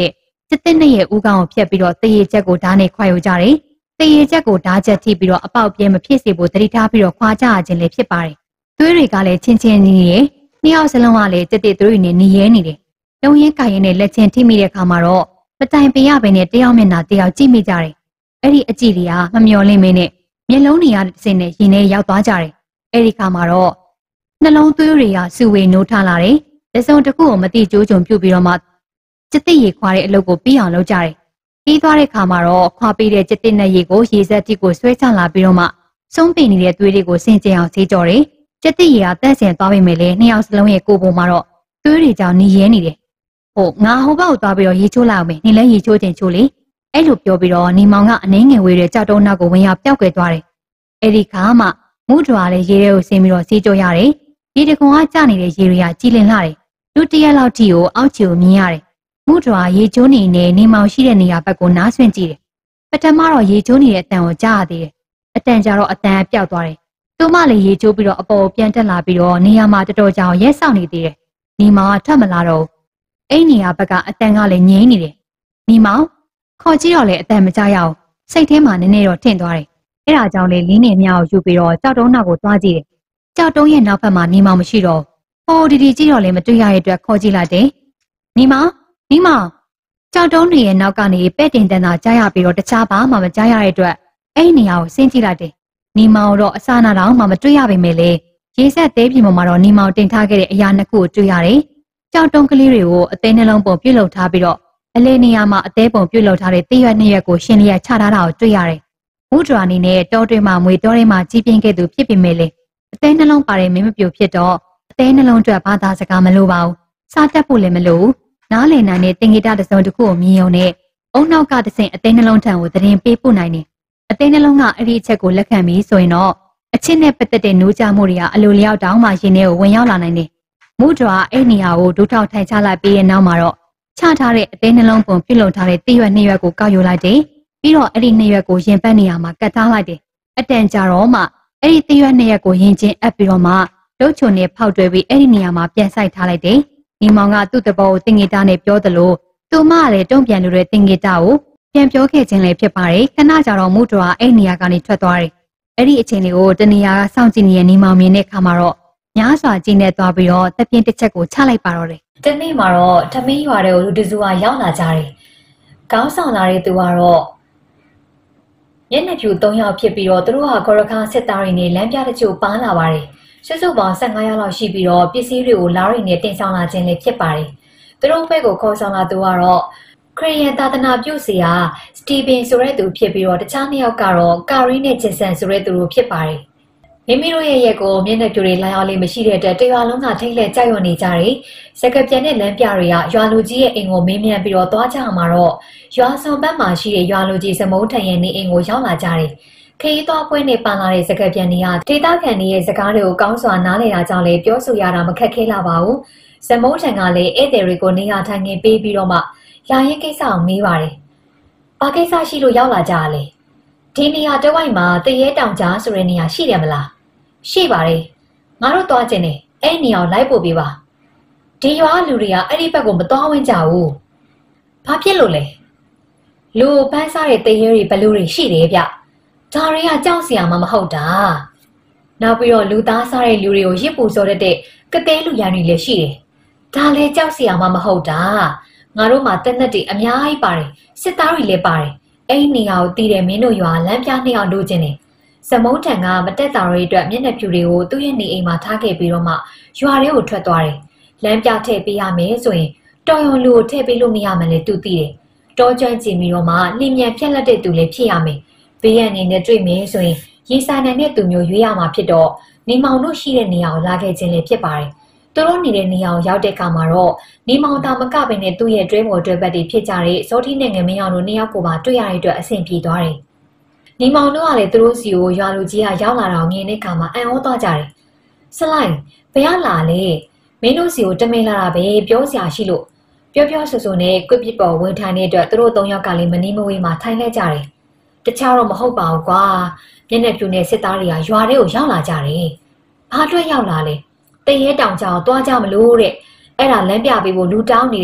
စစ်တစ်နဲ့ရဲ့ဦးခေါင်းကိုဖျက်ပြီးတော့တရေချက်ကိုဓာတ်နဲ့ခွာယူကြတယ်။တရေချက်ကိုဓာတ်ချက်ထိပြီးတော့အပေါက်ပြဲမဖြစ်စေဖို့တတိထားပြီးတော့ခွာကြရခြင်းလည်းဖြစ်ပါတယ်။သွေးတွေကလည်းချင်းချင်းနီးနေတယ်။နှစ်ယောက်စလုံးကလည်းတစ်သွေးတွေနဲ့နီးရဲနေတယ်။တုံးရင်ကိုင်ရင်နဲ့လက်ချင်းထိမိတဲ့အခါမှာတော့မတိုင်ပင်ရပင်နဲ့တယောက်မျက်နှာတယောက်ကြည့်မိကြတယ်။အဲ့ဒီအကြည့်တွေကမမျော်လင့်မင်းနဲ့မျက်လုံးတွေကစင်နဲ့ရင်ထဲရောက်သွားကြတယ်။အဲ့ဒီခါမှာတော့နှလုံးသွေးတွေကစူဝေနိုးထလာတယ်။လက်စုံတစ်ခုကိုမတိကျိုးကြုံပြုတ်ပြီးတော့မှကျစ်တိရေခွာတဲ့အလုပ်ကိုပြီးအောင်လုပ်ကြတယ်။ပြီးသွားတဲ့ခါမှာတော့ခွာပေးတဲ့ကျစ်တိနဲ့ရေကိုရေစက်တိကိုဆွဲချလာပြီးတော့မှဆုံးပင်နေတဲ့သွေးတွေကိုဆင်ကျင်အောင်ဆေးကြော်တယ်။ကျစ်တိရေကတန့်စင်သွားပြီမဲ့လေနှစ်ယောက်စလုံးရဲ့ကိုယ်ပေါ်မှာတော့သွေးတွေကြောင့်နီးရဲနေတယ်။ဟုတ်ငါဟိုဘက်ကိုသွားပြီးတော့ရေချိုးလာအောင်မယ်။နေလဲရေချိုးခြင်းချိုးလေ။အဲ့လိုပြောပြီးတော့နေမောင်ကအနှင်းငယ်ဝေးတဲ့ကြောက်တုံးနောက်ကိုဝင်ရောက်ပျောက်ကွယ်သွားတယ်။အဲ့ဒီခါမှမူးထွာလည်းရေထဲကိုဆင်းပြီးတော့ဆေးကြော်ရတယ်။ရေတခွန်ကကျနေတဲ့ရေတွေကကြီးလင်လာတယ်။လူတရက်လောက်ထိကိုအောက်ခြေကိုမြင်ရတယ်။မူးထွာရေချိုးနေနေမောင်ရှိတဲ့နေရာဘက်ကိုနားဆွင့်ကြည့်တယ်။ပထမတော့ရေချိုးနေတဲ့အတန်ကိုကြားရသေးတယ်။အတန်ကြတော့အတန်ပျောက်သွားတယ်။သူမလည်းရေချိုးပြီးတော့အပေါ်ပြန်တက်လာပြီးတော့နေရာမှာတော်တော်ကြာရဲဆောက်နေသေးတယ်။နေမောင်ကထပ်မလာတော့အဲ့နေရာဘက်ကအတန်ကလည်းငြိမ်းနေတယ်။နေမောင်ခေါ်ကြည့်တော့လေအတန်မကြရအောင်စိတ်ထဲမှာနည်းနည်းတော့ထင်သွားတယ်။အဲ့ဒါကြောင့်လေလင်းနေမြောက်ယူပြီးတော့ကြောက်တုံးနောက်ကိုသွားကြည့်တယ်။ကြောက်တုံးရဲ့နောက်ဘက်မှာနေမောင်မရှိတော့ဟိုဒီကြည့်တော့လေမတွေ့ရတဲ့အတွက်ခေါ်ကြည့်လိုက်တယ်။နေမောင်ကြောက်တုံးတွေရဲ့နောက်ကနေပဲ့တင်တန်တာကြားရပြီးတော့တခြားဘာမှမကြားရတဲ့အတွက်အဲ့နေရာကိုဆင်းကြည့်လိုက်တယ်။နေမောင်တော့အစနာတောင်မှမတွေ့ရပေမဲ့လေရေဆက်သေးပြင်ပေါ်မှာတော့နေမောင်တင်ထားခဲ့တဲ့အရာနှစ်ခုကိုတွေ့ရတယ်။ကြောက်တုံးကလေးတွေကိုအသေးနှလုံးပုံပြုတ်လုထားပြီးတော့အလဲနေရာမှာအသေးပုံပြုတ်လုထားတဲ့တရွက်နှစ်ရွက်ကိုရှင်းလျက်ချထားတာကိုတွေ့ရတယ်။မူဒရာအနေနဲ့တောတွင်းမှာမွေတောထဲမှာကြီးပြင်းခဲ့သူဖြစ်ပေမဲ့လေအသေးနှလုံးပါတဲ့မင်းမပြိုဖြစ်တော့အသေးနှလုံးအတွက်ဘာသာစကားမလိုပါဘူး။စားတတ်ဖို့လည်းမလိုဘူး။နားလည်နိုင်တဲ့တင်ဂီတတစ်စုံတစ်ခုကိုမြင်ုံနဲ့အုံနောက်ကတစ်ဆင့်အသေးနှလုံးထံကိုသတင်းပေးပို့နိုင်တယ်။အသေးနှလုံးကအဲ့ဒီအချက်ကိုလက်ခံပြီးဆိုရင်တော့အချင်းနဲ့ပတ်သက်တဲ့နှိုးချမှုတွေကအလိုလျောက်တောင်းမှရင်ထဲကိုဝင်ရောက်လာနိုင်တယ်။မူဒရာအဲ့နေရာကိုဒုထောက်ထိုင်ချလိုက်ပြီးရဲ့နောက်မှာတော့ချထားတဲ့အသေးနှလုံးပုံပြုတ်လုံထားတဲ့တရွက်နှစ်ရွက်ကိုကောက်ယူလိုက်တယ်။ပြီးတော့အဲ့ဒီနှစ်ရွက်ကိုရင်ပတ်နေရာမှာကတ်ထားလိုက်တယ်။အတန်ကြာတော့မှအဲ့ဒီတရွက်နှစ်ရွက်ကိုရင်ချင်းအပ်ပြီးတော့မှလှုပ်ချုံနဲ့ဖောက်တွဲပြီးအဲ့ဒီနေရာမှာပြန်ဆိုင်ထားလိုက်တယ်။ဒီမောင်ကသူ့တဘောကိုတင်ဂီတာနဲ့ပြောသလိုသူမကလည်းတုံ့ပြန်လို့တဲ့တင်ဂီတာကိုပြန်ပြောခဲ့ခြင်းလည်းဖြစ်ပါတယ်။ခဏကြာတော့မူဒရာအဲ့နေရာကနေထွက်သွားတယ်။အဲ့ဒီအချိန်လေးကိုတနေရာကစောင့်ကြည့်နေတဲ့နေမောင်မြင်တဲ့အခါမှာတော့ညားစွာကြည့်နေသွားပြီးတော့တပြင်းတစ်ချက်ကိုချလိုက်ပါတော့တယ်။တနေ့မှာတော့ထမင်းရွာတဲ့ကိုလူတစုကရောက်လာကြတယ်။ကောင်းဆောင်လာတဲ့သူကတော့မျက်နှာဖြူ3ယောက်ဖြစ်ပြီးတော့သူတို့ဟာဂေါရခါစစ်သားတွေနဲ့လမ်းပြတချို့ပန်းလာပါတယ်။စုစုပေါင်း15ယောက်လောက်ရှိပြီးတော့ပစ္စည်းတွေကိုလားတွေနဲ့တင်ဆောင်လာခြင်းလည်းဖြစ်ပါတယ်။သူတို့ဘက်ကိုခေါ်ဆောင်လာသူကတော့ခရီးယန်သာသနာပြုဆရာစတီဗင်ဆိုတဲ့သူဖြစ်ပြီးတော့တခြား2ယောက်ကတော့ကာရီနဲ့ဂျက်ဆန်ဆိုတဲ့သူတို့ဖြစ်ပါတယ်။မိမိတို့ရဲ့ရက်ကိုမျက်နှာပြူတွေလိုင်းအောင်လေးမရှိတဲ့အတွက်တရွာလုံးကထိတ်လန့်ကြောက်ရွံ့နေကြတယ်။စကပြန်တဲ့လမ်းပြတွေကရွာလူကြီးရဲ့အိမ်ကိုမေးမြန်းပြီးတော့သွားကြမှာတော့ရွာစွန်ဘက်မှာရှိတဲ့ရွာလူကြီးစမုံထန်ရဲ့နေအိမ်ကိုရောက်လာကြတယ်။ခရီးသွားပွဲနဲ့ပန်လာတဲ့စကပြန်တွေကဒေသခံတွေရဲ့စကားတွေကိုကောင်းစွာနားလည်တာကြောင့်လည်းပြောဆိုရတာမခက်ခဲလာပါဘူး။စမုံထန်ကလည်းဧည့်သည်တွေကိုနေရာထိုင်ခင်းပေးပြီးတော့မှလာရင်ကိစ္စအောင်မေးပါတယ်။ဘာကိစ္စရှိလို့ရောက်လာကြရလဲ။ဒီနေရာတဝိုက်မှာတရေတောင်ကြားဆိုတဲ့နေရာရှိတယ်မလား။ရှိပါတယ်။ငါတို့သွားခြင်းနဲ့အဲ့နေရာကိုလိုက်ပို့ပေးပါ။ဒီရွာလူတွေကအဲ့ဒီဘက်ကိုမသွားဝင်ကြဘူး။ဘာဖြစ်လို့လဲ။လူပန်းစားတဲ့တရေတွေဘလူတွေရှိတယ်ဗျ။ဒါတွေကကြောက်စရာမှမဟုတ်တာ။နောက်ပြီးတော့လူသားစားတဲ့လူတွေကိုရစ်ပူစောတတ်တဲ့ကတဲလူရန်တွေလည်းရှိတယ်။ဒါလည်းကြောက်စရာမှမဟုတ်တာ။ငါတို့မှာတက်တက်တွေအများကြီးပါတယ်စစ်သားတွေလည်းပါတယ်အဲ့ဒီနေရာကိုတီးတယ်မင်းတို့ရွာလမ်းပြ2ယောက်လိုချင်တယ်စမုံထန်ကမတက်တာတွေအတွက်မျက်နှာဖြူတွေကိုသူ့ရဲ့နေအိမ်မှာထားခဲ့ပြီးတော့မှရွာထဲကိုထွက်သွားတယ်လမ်းပြထည့်ပေးရမယ်ဆိုရင်တော်ရုံလူကိုထည့်ပေးလို့မရမှလည်းသူသိတယ်တောကျွမ်းကြည့်ပြီးတော့မှလင်းမြန်ဖြက်လက်တဲ့သူလည်းဖြစ်ရမယ်ဘေးရန်နေနဲ့တွေ့မယ်ဆိုရင်ရေစာနိုင်တဲ့သူမျိုးရွေးရမှာဖြစ်တော့နေမောင်တို့ရှိတဲ့နေရာကိုလာခဲ့ခြင်းလည်းဖြစ်ပါတယ်သူတို့နေတဲ့နေရာကိုရောက်တဲ့အခါမှာတော့နေမောင်တာမကပင်နဲ့သူ့ရဲ့တွဲပေါ်တွဲဘက်တွေဖြစ်ကြတဲ့ဇောတိနဲ့ငမင်းအောင်တို့2ယောက်ကိုပါတွေ့ရတဲ့အတွက်အဆင်ပြေသွားတယ်။နေမောင်တို့ကလည်းသူတို့စီကိုရွာလူကြီးကရောက်လာတော့မြင်တဲ့အခါမှာအံ့ဩသွားကြတယ်။ဆလိုက်ဘယ်လာလဲမင်းတို့စီကိုတမင်လာတာပဲပြောစရာရှိလို့ပြောဆူနဲ့ကွစ်ပစ်ပေါ်ဝင်ထိုင်တဲ့အတွက်သူတို့3ယောက်ကလည်းမနီးမဝေးမှထိုင်လိုက်ကြတယ်။တခြားတော့မဟုတ်ပါဘူးကွာ။မျက်နှာပြူနဲ့စစ်သားတွေကရွာထဲကိုရောက်လာကြတယ်။ဘာအတွက်ရောက်လာလဲ။တရေတောင်ကြောင်သွားကြမလို့တဲ့အဲ့ဒါလမ်းပြပေးဖို့လူတောင်းနေတယ်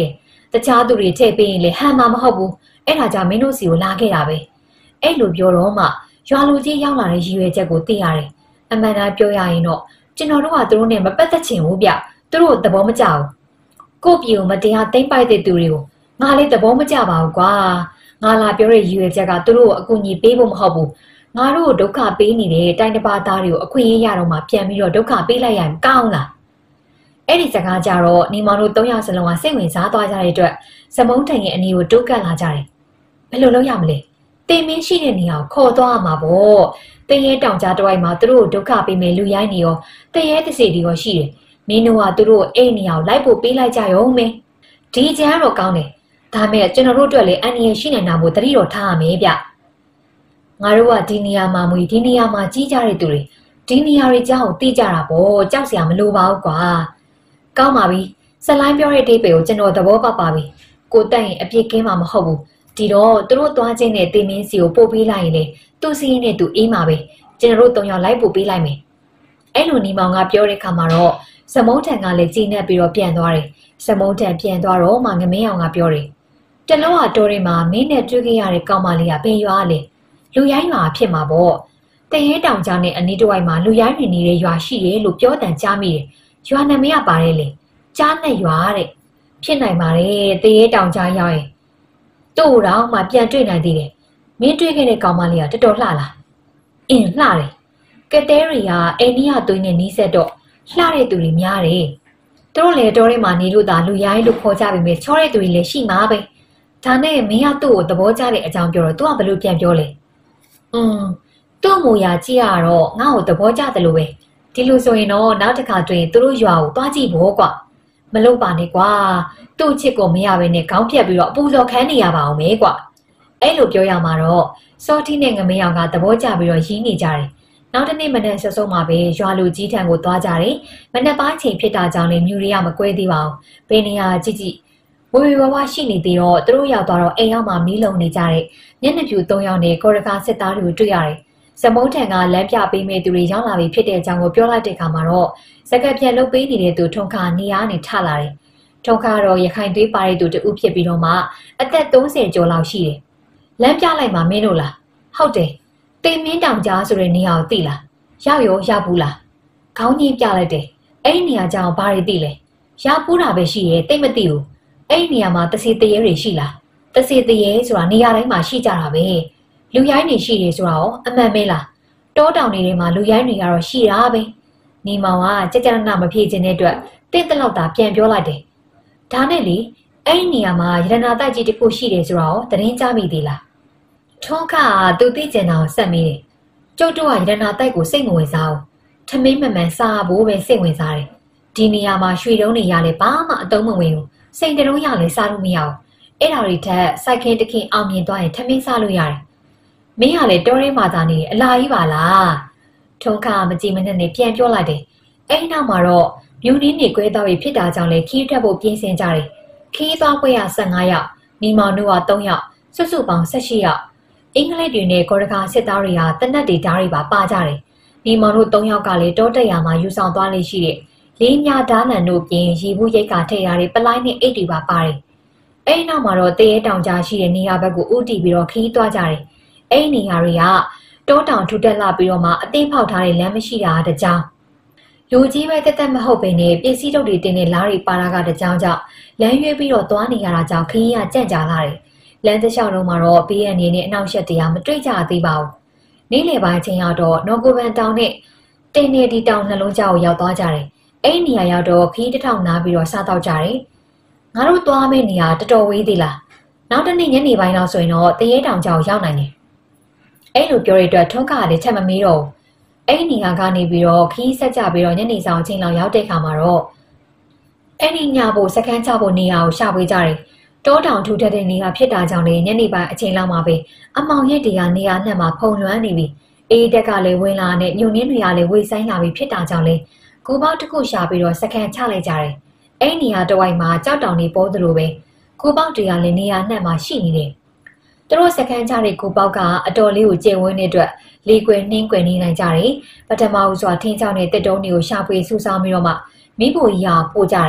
တခြားသူတွေထည့်ပေးရင်လေဟန်မှာမဟုတ်ဘူးအဲ့ဒါကြောင့်မင်းတို့စီကိုလာခဲ့တာပဲအဲ့လိုပြောတော့မှရွာလူကြီးရောက်လာတဲ့ရည်ရွယ်ချက်ကိုသိရတယ်အမှန်တမ်းပြောရရင်တော့ကျွန်တော်တို့ကသူတို့နဲ့မပတ်သက်ချင်ဘူးဗျသူတို့သဘောမကျဘူးကို့ပြေကိုမတရားသိမ့်ပိုက်တဲ့သူတွေကိုငါလည်းသဘောမကျပါဘူးကွာငါလာပြောတဲ့ရည်ရွယ်ချက်ကသူတို့ကိုအကူအညီပေးဖို့မဟုတ်ဘူးငါတို့ဒုက္ခပေးနေတဲ့တိုင်းတစ်ပါးသားတွေကိုအခွင့်အရေးရတော့မှပြန်ပြီးတော့ဒုက္ခပေးလိုက်ရရင်ကောင်းလားအဲ့ဒီစကားကြတော့ညီမတို့၃ယောက်စလုံးကစိတ်ဝင်စားသွားကြတဲ့အတွက်စမုန်းထန်ရဲ့အနီကိုတိုးကပ်လာကြတယ်ဘယ်လိုလုပ်ရမလဲတင်မင်းရှိတဲ့နေရာကိုခေါ်သွားမှာပေါ့တရဲတောင်ကြားတစ်ဝိုက်မှာသူတို့ဒုက္ခပေးမယ်လူရိုင်းနေရောတရဲတစ်စီတွေရောရှိတယ်မင်းတို့ကသူတို့အဲ့နေရာကိုလိုက်ဖို့ပေးလိုက်ကြရုံပဲဒီကြမ်းတော့ကောင်းတယ်ဒါမဲ့ကျွန်တော်တို့အတွက်လည်းအန်ဒီရဲ့ရှိနေတာမို့တတိတော်ထားရမယ်ဗျငါတို့ကဒီနေရာမှာမွေဒီနေရာမှာကြီးကြတဲ့သူတွေဒီနေရာတွေကြောက်သိကြတာပေါ့ကြောက်စရာမလိုပါဘူးကွာကောင်းပါပြီဇလိုင်းပြောတဲ့အဓိပ္ပာယ်ကိုကျွန်တော်သဘောပေါက်ပါပြီကိုတက်ရင်အပြစ်ကင်းမှာမဟုတ်ဘူးဒီတော့သူတို့သွားခြင်းနဲ့တင်မင်းစီကိုပို့ပေးလိုက်ရင်လေသူ့စီးရင်နဲ့သူအေးမှာပဲကျွန်တော်တို့၃ယောက်လိုက်ပို့ပေးလိုက်မယ်အဲ့လိုညီမောင်ကပြောတဲ့ခါမှာတော့စမုန်းထန်ကလည်းကြည်နဲ့ပြီးတော့ပြန်သွားတယ်စမုန်းထန်ပြန်သွားတော့မှငမင်းအောင်ကပြောတယ်တလုံးဟာတော်တွေမှာမင်းနဲ့တွေ့ခဲ့ရတဲ့ကောင်မလေးကဘယ်ရွာလဲလူရိုင်းရွာဖြစ်မှာပေါ့တရဲတောင်ကြားနဲ့အနီးတစ်ဝိုက်မှာလူရိုင်းနေနေတဲ့ရွာရှိတယ်လို့ပြောတန်ကြားမိတယ်ရွာနာမည်ကပါတယ်လေကြားနဲ့ရွာတဲ့ဖြစ်နိုင်ပါတယ်တရဲတောင်ကြားရောက်ရင်တို့တော့မှပြန်တွေ့နိုင်သေးတယ်မင်းတွေ့ခဲ့တဲ့ကောင်မလေးကတော်တော်လှလားအင်းလှတယ်ကတဲရီကအိန္ဒိယသွေးနဲ့နီးစက်တော့လှတဲ့သူတွေများတယ်သူတို့လည်းတော်ထဲမှာနေလို့သာလူရိုင်းလို့ခေါ်ကြပေမဲ့ချောတဲ့သူတွေလည်းရှိမှာပဲဒါနဲ့မင်းကသူ့ကိုသဘောကျတဲ့အကြောင်းပြောတော့သူကဘယ်လိုပြန်ပြောလဲသူ့မူရာကြည့်ရတော့ငါ့ကိုသဘောကျတယ်လို့ပဲဒီလိုဆိုရင်တော့နောက်တစ်ခါတွေ့ရင်သူတို့ရွာကိုသွားကြည့်ဖို့ကွာမလုပ်ပါနဲ့ကွာသူ့ချစ်ကိုမရဘဲနဲ့ခေါင်းပြက်ပြီးတော့အပူဇော်ခန်းနေရပါအောင်မဲကွာအဲ့လိုပြောရမှာတော့စောတိနဲ့ငမင်းအောင်ကသဘောကျပြီးတော့ရင်းနေကြတယ်နောက်တစ်နေ့မနေ့ဆက်ဆုံးမှာပဲရွာလူကြီးထံကိုသွားကြတယ်မနေ့ပိုင်းချိန်ဖြစ်တာကြောင့်လေမြူရီကမကွဲသေးပါဘူးဘယ်နေရာကြည့်ကြည့်ဝေဝါးဝါရှိနေသေးတော့သူတို့ရောက်သွားတော့အိမ်ရောက်မှမီးလုံနေကြတဲ့မျက်နှာပြူ၃ယောက်နဲ့ကော်ရကာစစ်သားတွေကိုတွေ့ရတယ်စမုန်းထန်ကလမ်းပြပေးမဲ့သူတွေရောက်လာပြီဖြစ်တဲ့အကြောင်းကိုပြောလိုက်တဲ့အခါမှာတော့စကပ်ပြန်လုတ်ပေးနေတဲ့သူထုံခါနေရာနဲ့ထလာတယ်ထုံခါတော့ရခိုင်သွေးပါတဲ့သူတူဖြစ်ပြီးတော့မှအသက်30ကျော်လောက်ရှိတယ်လမ်းပြလိုက်မှမင်းတို့လားဟုတ်တယ်တိမ်မင်းတောင်ကြားဆိုတဲ့နေရာကိုသိလားရောက်ရောရောက်ဘူးလားခေါင်းကြီးပြလိုက်တယ်အဲ့ဒီနေရာကြောင်ဘာတွေသိလဲရောက်ဘူးတာပဲရှိရဲ့တိတ်မသိဘူးအဲ့ဒီနေရာမှာတစီတရေတွေရှိလားတစီတရေဆိုတာနေရာတိုင်းမှာရှိကြတာပဲလူရိုင်းတွေရှိတယ်ဆိုတာရောအမှန်ပဲလားတောတောင်တွေထဲမှာလူရိုင်းတွေကတော့ရှိတာပဲနေမောင်ကကြကြနမဖြေခြင်းတဲ့အတွက်တင့်တလောက်သာပြန်ပြောလိုက်တယ်ဒါနဲ့လေအဲ့ဒီနေရာမှာရတနာတိုက်ကြီးတစ်ခုရှိတယ်ဆိုတာရောသတင်းကြားမိသေးလားထုံးခါသူသိကျင်တာကိုဆက်မိတယ်ကျုပ်တို့ကရတနာတိုက်ကိုစိတ်မဝင်စားဘူးထမင်းမမှန်စားဖို့ပဲစိတ်ဝင်စားတယ်ဒီနေရာမှာရွှေတုံးတွေရလဲဘာမှအသုံးမဝင်ဘူးစိတ်တုံးရလဲစားလို့မရဘူးအဲ့ဒါတွေထက်စိုက်ခင်းတခင်အောင်မြင်သွားရင်ထမင်းစားလို့ရတယ်မင်းကလည်းတောထဲမှာသာနေအလာကြီးပါလားထုံးခါမကြည့်မနဲ့နဲ့ပြန်ပြောလိုက်တယ်အဲ့နောက်မှာတော့မြူနင်းနေကွဲသွားပြီဖြစ်တာကြောင့်လေခီးထွက်ဖို့ပြင်ဆင်ကြတယ်ခီးသွားခွဲရ15ယောက်မိမောင်တို့က3ယောက်စွတ်စွတ်ပေါင်း18ယောက်အင်္ဂလိပ်တွေနဲ့ကော်ရကာစစ်သားတွေကတနက်တွေဓာတ်တွေပါကြတယ်မိမောင်တို့3ယောက်ကလည်းတောတက်ရမှာယူဆောင်သွားလေရှိတဲ့လေးမြဓာတ်လန်တို့ပြင်ရေဘူးရိတ်ကထည့်ရတဲ့ပလိုင်းနဲ့အိတ်တွေပါပါတယ်အဲ့နောက်မှာတော့တရေတောင်ကြားရှိတဲ့နေရာဘက်ကိုဥတီပြီးတော့ခီးသွားကြတယ်အဲ့နေရာတွေကတောတောင်ထူတက်လာပြီးတော့မှအသိဖောက်ထားတဲ့လမ်းမရှိတာတကြောင်လူကြီးပဲတက်မဟုတ်ပဲနဲ့ပစ္စည်းတုပ်တွေတင်တဲ့လားတွေပါတာကတကြောင်ကြောင့်လမ်းရွေးပြီးတော့သွားနေရတာကြောင့်ခီးကကြန့်ကြာလာတယ်လမ်းတစ်လျှောက်လုံးမှာတော့ဘေးရန်နေနဲ့အနောက်ရှက်တရားမတွေ့ကြသေးပါဘူးနေ့လယ်ပိုင်းချင်းရောက်တော့နော်ကိုဗန်တောင်နဲ့တင်းနေဒီတောင်နှလုံးကြောက်ရောက်သွားကြတယ်အဲ့နေရာရောက်တော့ခီးတစ်ထောင်နားပြီးတော့စားတော့ကြတယ်ငါတို့သွားမယ့်နေရာတော်တော်ဝေးသေးလားနောက်တစ်နေ့ညနေပိုင်းလောက်ဆိုရင်တော့တရေတောင်ကြောက်ရောက်နိုင်တယ်အဲ့လိုပြောရတဲ့အတွက်ထုံးခါလည်းချက်မမေးတော့အဲ့နေရာကနေပြီးတော့ခီးဆက်ကြပြီးတော့ညနေဆောင်ချင်းလောက်ရောက်တဲ့ခါမှာတော့အဲ့ဒီညဖို့စကန်းချဖို့နေရာကိုရှာဖွေကြတယ်တောတောင်ထူထပ်တဲ့နေရာဖြစ်တာကြောင့်လေညနေပိုင်းအချိန်လောက်မှာပဲအမောင်ရက်တွေကနေရာနှံ့မှာဖုံလွှမ်းနေပြီအေးတက်ကလည်းဝင်လာနဲ့ညုံနှင်းတွေကလည်းဝေဆိုင်လာပြီဖြစ်တာကြောင့်လေကိုပေါက်တစ်ခုရှာပြီးတော့စကန်းချလိုက်ကြတယ်အဲ့နေရာတစ်ဝိုက်မှာကြောက်တောင်တွေပေါ်သလိုပဲကိုပေါက်တွေကလည်းနေရာနှံ့မှာရှိနေတယ်သူတို့စကန်းချတဲ့ကိုပေါက်ကအတော်လေးကိုကျေဝန်းတဲ့အတွက်လေကွယ်နှင်းကွယ်နေနိုင်ကြတယ်ပထမဦးစွာထင်းချောင်းတဲ့တက်တုံးတွေကိုရှာဖွေစူးစောင်းပြီးတော့မှမိဖို့ကြီးဟာပို့ကြတယ်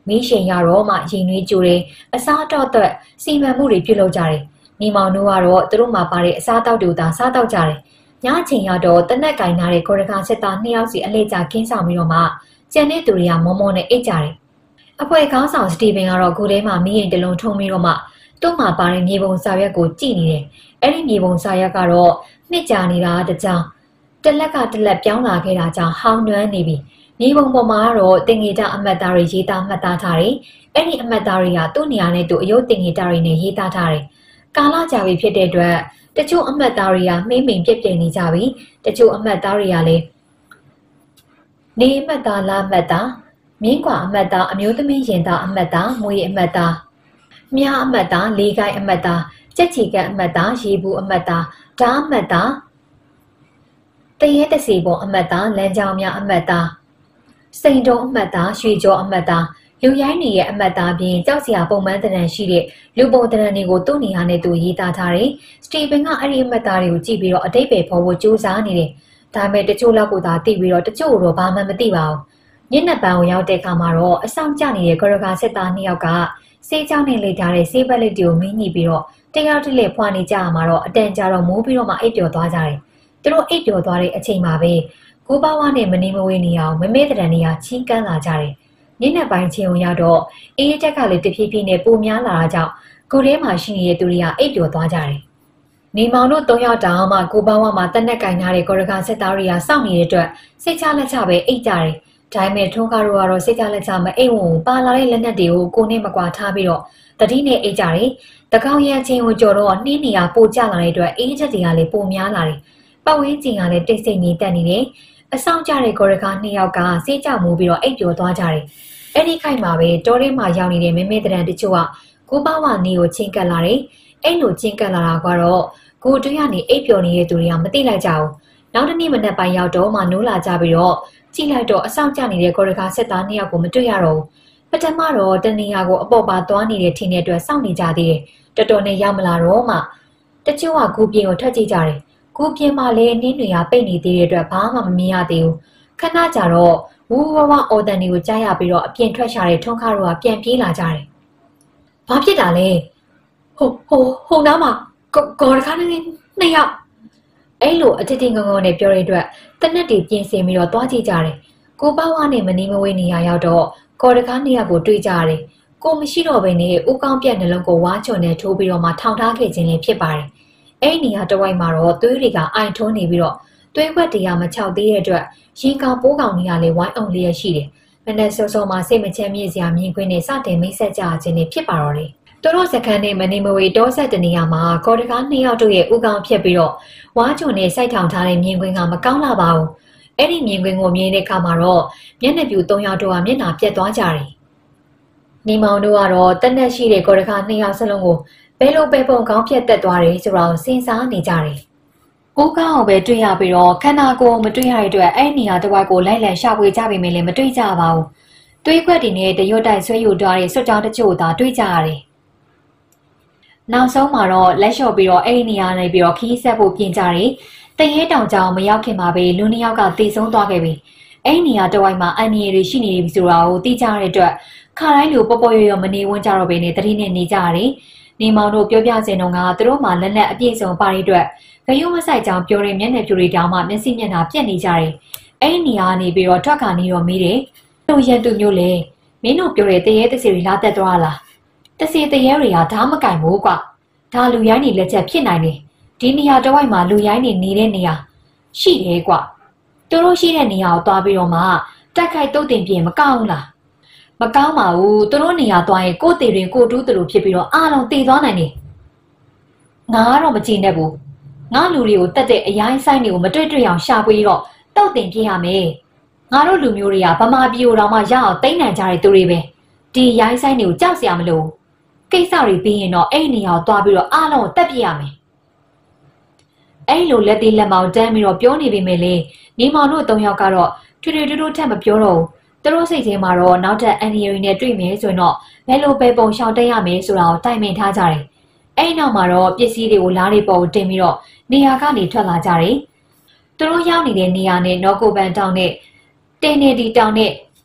မီးရှင်ရတော့မှရင်နွေးကြိုတယ်အစားတော့အတွက်စီမံမှုတွေပြုလုပ်ကြတယ်ညီမောင်တို့ကတော့သူတို့မှာပါတဲ့အစားတောက်တွေသာစားတောက်ကြတယ်ညချိန်ရတော့တနက်ကင်နာတဲ့ကိုရကာစစ်သား2ယောက်စီအလေကြခင်းဆောင်ပြီးတော့မှကျန်တဲ့သူတွေကမောမောနဲ့အိတ်ကြတယ်အဖွဲ့ခေါင်းဆောင်စတီဗင်ကတော့ကိုယ်ထဲမှာမီးရင်တလုံးထုံပြီးတော့မှသူ့မှာပါတဲ့မြေပုံစာရွက်ကိုကြည့်နေတယ်အဲ့ဒီမြေပုံစာရွက်ကတော့နှစ်ကြာနေတာတကြောင်တစ်လက်ကတစ်လက်ပြောင်းလာခဲ့တာကြောင့်ဟောင်းနွမ်းနေပြီမြေပုံပေါ်မှာတော့တင်ငေတာအမတ်သားတွေရေးသားမှတ်သားထားတယ်အဲ့ဒီအမတ်သားတွေကသူ့နေရာနဲ့သူအယုတ်တင်ငေတာတွေနဲ့ရေးသားထားတယ်ကာလကြာပြီဖြစ်တဲ့အတွက်တချို့အမတ်သားတွေကမှိမ့်မိန်ပြက်ပြက်နေကြပြီတချို့အမတ်သားတွေကလည်းနေအမတ်သားလားအမတ်သားမြင်းကွာအမတ်သားအမျိုးသမီးရင်သားအမတ်သားမွေအမတ်သားမြားအမတ်သားလေးကိုင်းအမတ်သားကြက်ချီကန်အမတ်သားရေဘူးအမတ်သားဓာအမတ်သားတရဲတစီပေါ်အမတ်သားလမ်းကြောင်းများအမတ်သားစိန်တုံးအမတ်သားရွှေကျော်အမတ်သားလူရိုင်းနေရဲ့အမတ်သားပြင်ကြောက်စရာပုံမှန်တရံရှိတဲ့လူပုံတရံတွေကိုသူ့နေရာနဲ့သူရေးသားထားတယ်။စတီဗင်ကအဲ့ဒီအမတ်သားတွေကိုကြည့်ပြီးတော့အတိတ်ပဲဖော်ဖို့ကြိုးစားနေတယ်။ဒါပေမဲ့တချို့လောက်ကသာသိပြီးတော့တချို့တော့ဘာမှမသိပါဘူး။ညနေပန်းကိုရောက်တဲ့အခါမှာတော့အဆောင်ကျနေတဲ့ဂရဂါစစ်သား2ယောက်ကစေးချောင်းနဲ့လိထားတဲ့စေးပက်လက်တွေကိုမင်းညှိပြီးတော့တယောက်တစ်လက်ဖွာနေကြရမှာတော့အတန်ကြာတော့မိုးပြီးတော့မှအိပ်ပျော်သွားကြတယ်။သူတို့အိပ်ပျော်သွားတဲ့အချိန်မှာပဲကိုပါဝါနဲ့မနေမဝေးနေအောင်မမေ့တဲ့တန်တွေကချင်းကန်းလာကြတယ်။ညနေပိုင်းချင်းဝင်ရောက်တော့အေးရက်ကလည်းတဖြည်းဖြည်းနဲ့ပိုများလာတာကြောင့်ကိုယ်ထဲမှာရှိနေတဲ့သူတွေကအိပ်ပျော်သွားကြတယ်။နေမောင်တို့3ယောက်တောင်မှကိုပါဝါမှာတက်နက်ကင်ထားတဲ့ကော်ရကာစစ်သားတွေကစောင့်နေတဲ့အတွက်စိတ်ချလက်ချပဲအိပ်ကြတယ်။ဒါပေမဲ့ထုံးကားတို့ကတော့စိတ်ချလက်ချမအိပ်ဝင်ပါလာတဲ့လက်နက်တွေကိုကိုနဲ့မကွာထားပြီးတော့တတိနဲ့အိပ်ကြတယ်။တကောင်ရချင်းကိုကြော်တော့နှင်းနေရပိုကျလာတဲ့အတွက်အေးချက်တွေကလည်းပိုများလာတယ်။ပတ်ဝန်းကျင်ကလည်းတိတ်ဆိတ်နေတတ်နေတယ်။အဆောင်ကြတဲ့ကော်ရကာ2ယောက်ကစေးကြမှုပြီးတော့အိပ်ပျော်သွားကြတယ်။အဲ့ဒီခိုက်မှာပဲတောထဲမှာရောက်နေတဲ့မမေတရန်တချို့ကကိုပါဝါနေကိုချင်းကပ်လာတယ်။အဲ့လိုချင်းကပ်လာတာကတော့ကိုတွေ့ရနေအိပ်ပျော်နေတဲ့သူတွေကမသိလိုက်ကြဘူး။နောက်တစ်နေ့မနက်ပိုင်းရောက်တော့မှနိုးလာကြပြီးတော့ကြည့်လိုက်တော့အဆောင်ကြနေတဲ့ကော်ရကာစစ်သား2ယောက်ကိုမတွေ့ရတော့ဘူး။ပထမတော့တနေရာကိုအပေါ်ပါသွားနေတဲ့ထင်တဲ့အတွက်စောင့်နေကြသေးတယ်။တော်တော်နဲ့ရောက်မလာတော့မှတချို့ကကူပြင်းကိုထွက်ကြည့်ကြတယ်။ကူပြင်းမှလည်းနင်းတွေကပိတ်နေသေးတဲ့အတွက်ဘာမှမမြင်ရသေးဘူး။ခဏကြာတော့ဝူဝဝအော်တန်တွေကိုကြားရပြီးတော့အပြင်ထွက်ရှာတဲ့ထုံးခါတို့ကပြန်ပြေးလာကြတယ်။ဘာဖြစ်တာလဲ။ဟိုနားမှာကော်ရကာနဲ့2ယောက်အဲ့လိုအထစ်တင်ငုံငုံနဲ့ပြောတဲ့အတွက်တနက်တွေပြင်ဆင်ပြီးတော့သွားကြည့်ကြတယ်။ကိုပါဝါနဲ့မနီးမဝေးနေရရောက်တော့ကော်ရကာ2ယောက်ကိုတွေ့ကြရတယ်။ကိုမရှိတော့ဘဲနဲ့ဦးကောင်းပြက်နှလုံးကိုဝါချွန်နဲ့ထိုးပြီးတော့မှထောင်ထားခဲ့ခြင်းလည်းဖြစ်ပါတယ်။အဲ့ဒီနေရာတစ်ဝိုက်မှာတော့သွေးတွေကအိုင်ထုံးနေပြီးတော့သွေးခွက်တရားမချောက်သေးတဲ့အတွက်ရင်ကောင်ပိုးကောင်တွေကလည်းဝိုင်းအောင်လျက်ရှိတယ်။မနေ့စောစောမှာစိတ်မချမ်းမြေ့စရာမြင်ကွင်းနဲ့စတင်မိတ်ဆက်ကြခြင်းတွေဖြစ်ပါတော့တယ်။သူတို့စခန်းနဲ့မနေမဝေတောဆက်တနေရာမှာကော်တကာ2ယောက်တို့ရဲ့ဦးကောင်ဖြစ်ပြီးတော့ဝါချွန်နဲ့စိုက်ထောင်ထားတဲ့မြင်ကွင်းကမကောင်းလာပါဘူး။အဲ့ဒီမြင်ကွင်းကိုမြင်တဲ့အခါမှာတော့မျက်နှာပြူ3ယောက်တို့ကမျက်နှာပြက်သွားကြတယ်။နေမောင်တို့ကတော့တက်နက်ရှိတဲ့ကော်တကာ2ယောက်စလုံးကိုဘယ်လိုပဲပုံကောင်းပြက်တက်သွားတယ်ဆိုတော့စဉ်းစားနေကြတယ်။ဦးကောင်းပဲတွေ့ရပြီးတော့ခန္ဓာကိုယ်မတွေ့ရတဲ့အတွက်အဲ့နေရာတစ်ဝိုက်ကိုလိုက်လံရှာဖွေကြပေမဲ့လည်းမတွေ့ကြပါဘူး။တွေးခွက်တွေနဲ့တရွတ်တိုက်ဆွဲယူထားတဲ့စွတ်ကြောင်တချို့သာတွေ့ကြရတယ်။နောက်ဆုံးမှာတော့လက်လျှော့ပြီးတော့အဲ့ဒီနေရာနေပြီးတော့ခီးဆက်ဖို့ပြင်ကြတယ်။တရဲတောင်ကြောင်မရောက်ခင်မှာပဲလူ2ယောက်ကတေဆုံးသွားခဲ့ပြီ။အဲ့ဒီနေရာတစ်ဝိုက်မှာအန်နီရီရှိနေပြီဆိုတာကိုသိကြတဲ့အတွက်ခါတိုင်းလိုပေါ်ပေါ်ရွရွမနေဝန်းကြတော့ဘဲနဲ့တတိနဲ့နေကြရတယ်။နေမောင်တို့ပြောပြစင်တော့ကသူတို့မှလက်လက်အပြည့်စုံပါတဲ့အတွက်ဂယုမဆိုင်ကြောင်ပြောတဲ့မျက်နှာပြူတွေတောင်မှမျက်စိမျက်နှာပြက်နေကြတယ်။အဲ့ဒီနေရာနေပြီးတော့ထွက်ခါနေတော့မေးတယ်။တို့ရန်သူမျိုးလေမင်းတို့ပြောတဲ့တရေတစီတွေလာတက်သွားလား။တစီတရေတွေကဓာမကင်ဘူးကွ။ဒါလူရိုင်းနေလက်ချက်ဖြစ်နိုင်တယ်။ဒီနေရာတစ်ဝိုက်မှာလူရိုင်းနေနေတဲ့နေရာရှိတယ်ကွ။တို့ရှိတဲ့နေရာကိုသွားပြီးတော့မှတက်ခိုက်တုတ်တင်ပြင်မကောင်းလား။မကောင်းပါဘူး။တို့နေရာသွားရင်ကိုယ်တေရင်ကိုတူးတူဖြစ်ပြီးတော့အားလုံးတည်သွားနိုင်တယ်။ငါကတော့မကြည့်နဲ့ဘူး။ငါလူတွေကိုတက်တဲ့အရိုင်းဆိုင်တွေကိုမတွေ့တွေ့အောင်ရှာဖွေတော့တုတ်တင်ပြရမယ်။ငါတို့လူမျိုးတွေကဗမာပြည်တော်မှရအောင်တိမ့်နိုင်ကြတဲ့သူတွေပဲ။ဒီရိုင်းဆိုင်တွေကိုကြောက်စရာမလို။ကိစ္စတွေပြီးရင်တော့အဲ့ဒီနေရာကိုသွားပြီးတော့အားလုံးကိုတက်ပြရမယ်။အဲ့လိုလက်သေးလက်မောင်တန်းပြီးတော့ပြောနေပေမဲ့လေနေမောင်တို့3ယောက်ကတော့ထွေထွေတူတူထက်မပြောတော့ဘူး။သူတို့စိတ်ထဲမှာတော့နောက်ထပ်အန်နီရီနဲ့တွေ့မယ်ဆိုရင်တော့ဘယ်လိုပဲပုံရှောင်တက်ရမယ်ဆိုတာကိုတိုင်ပင်ထားကြတယ်။အဲ့နောက်မှာတော့ပစ္စည်းတွေကိုလားတွေပေါ်တင်ပြီးတော့နေရာကနေထွက်လာကြတယ်။သူတို့ရောက်နေတဲ့နေရာနဲ့နော်ကိုပန်တောင်နဲ့တင်းနေဒီတောင်နဲ့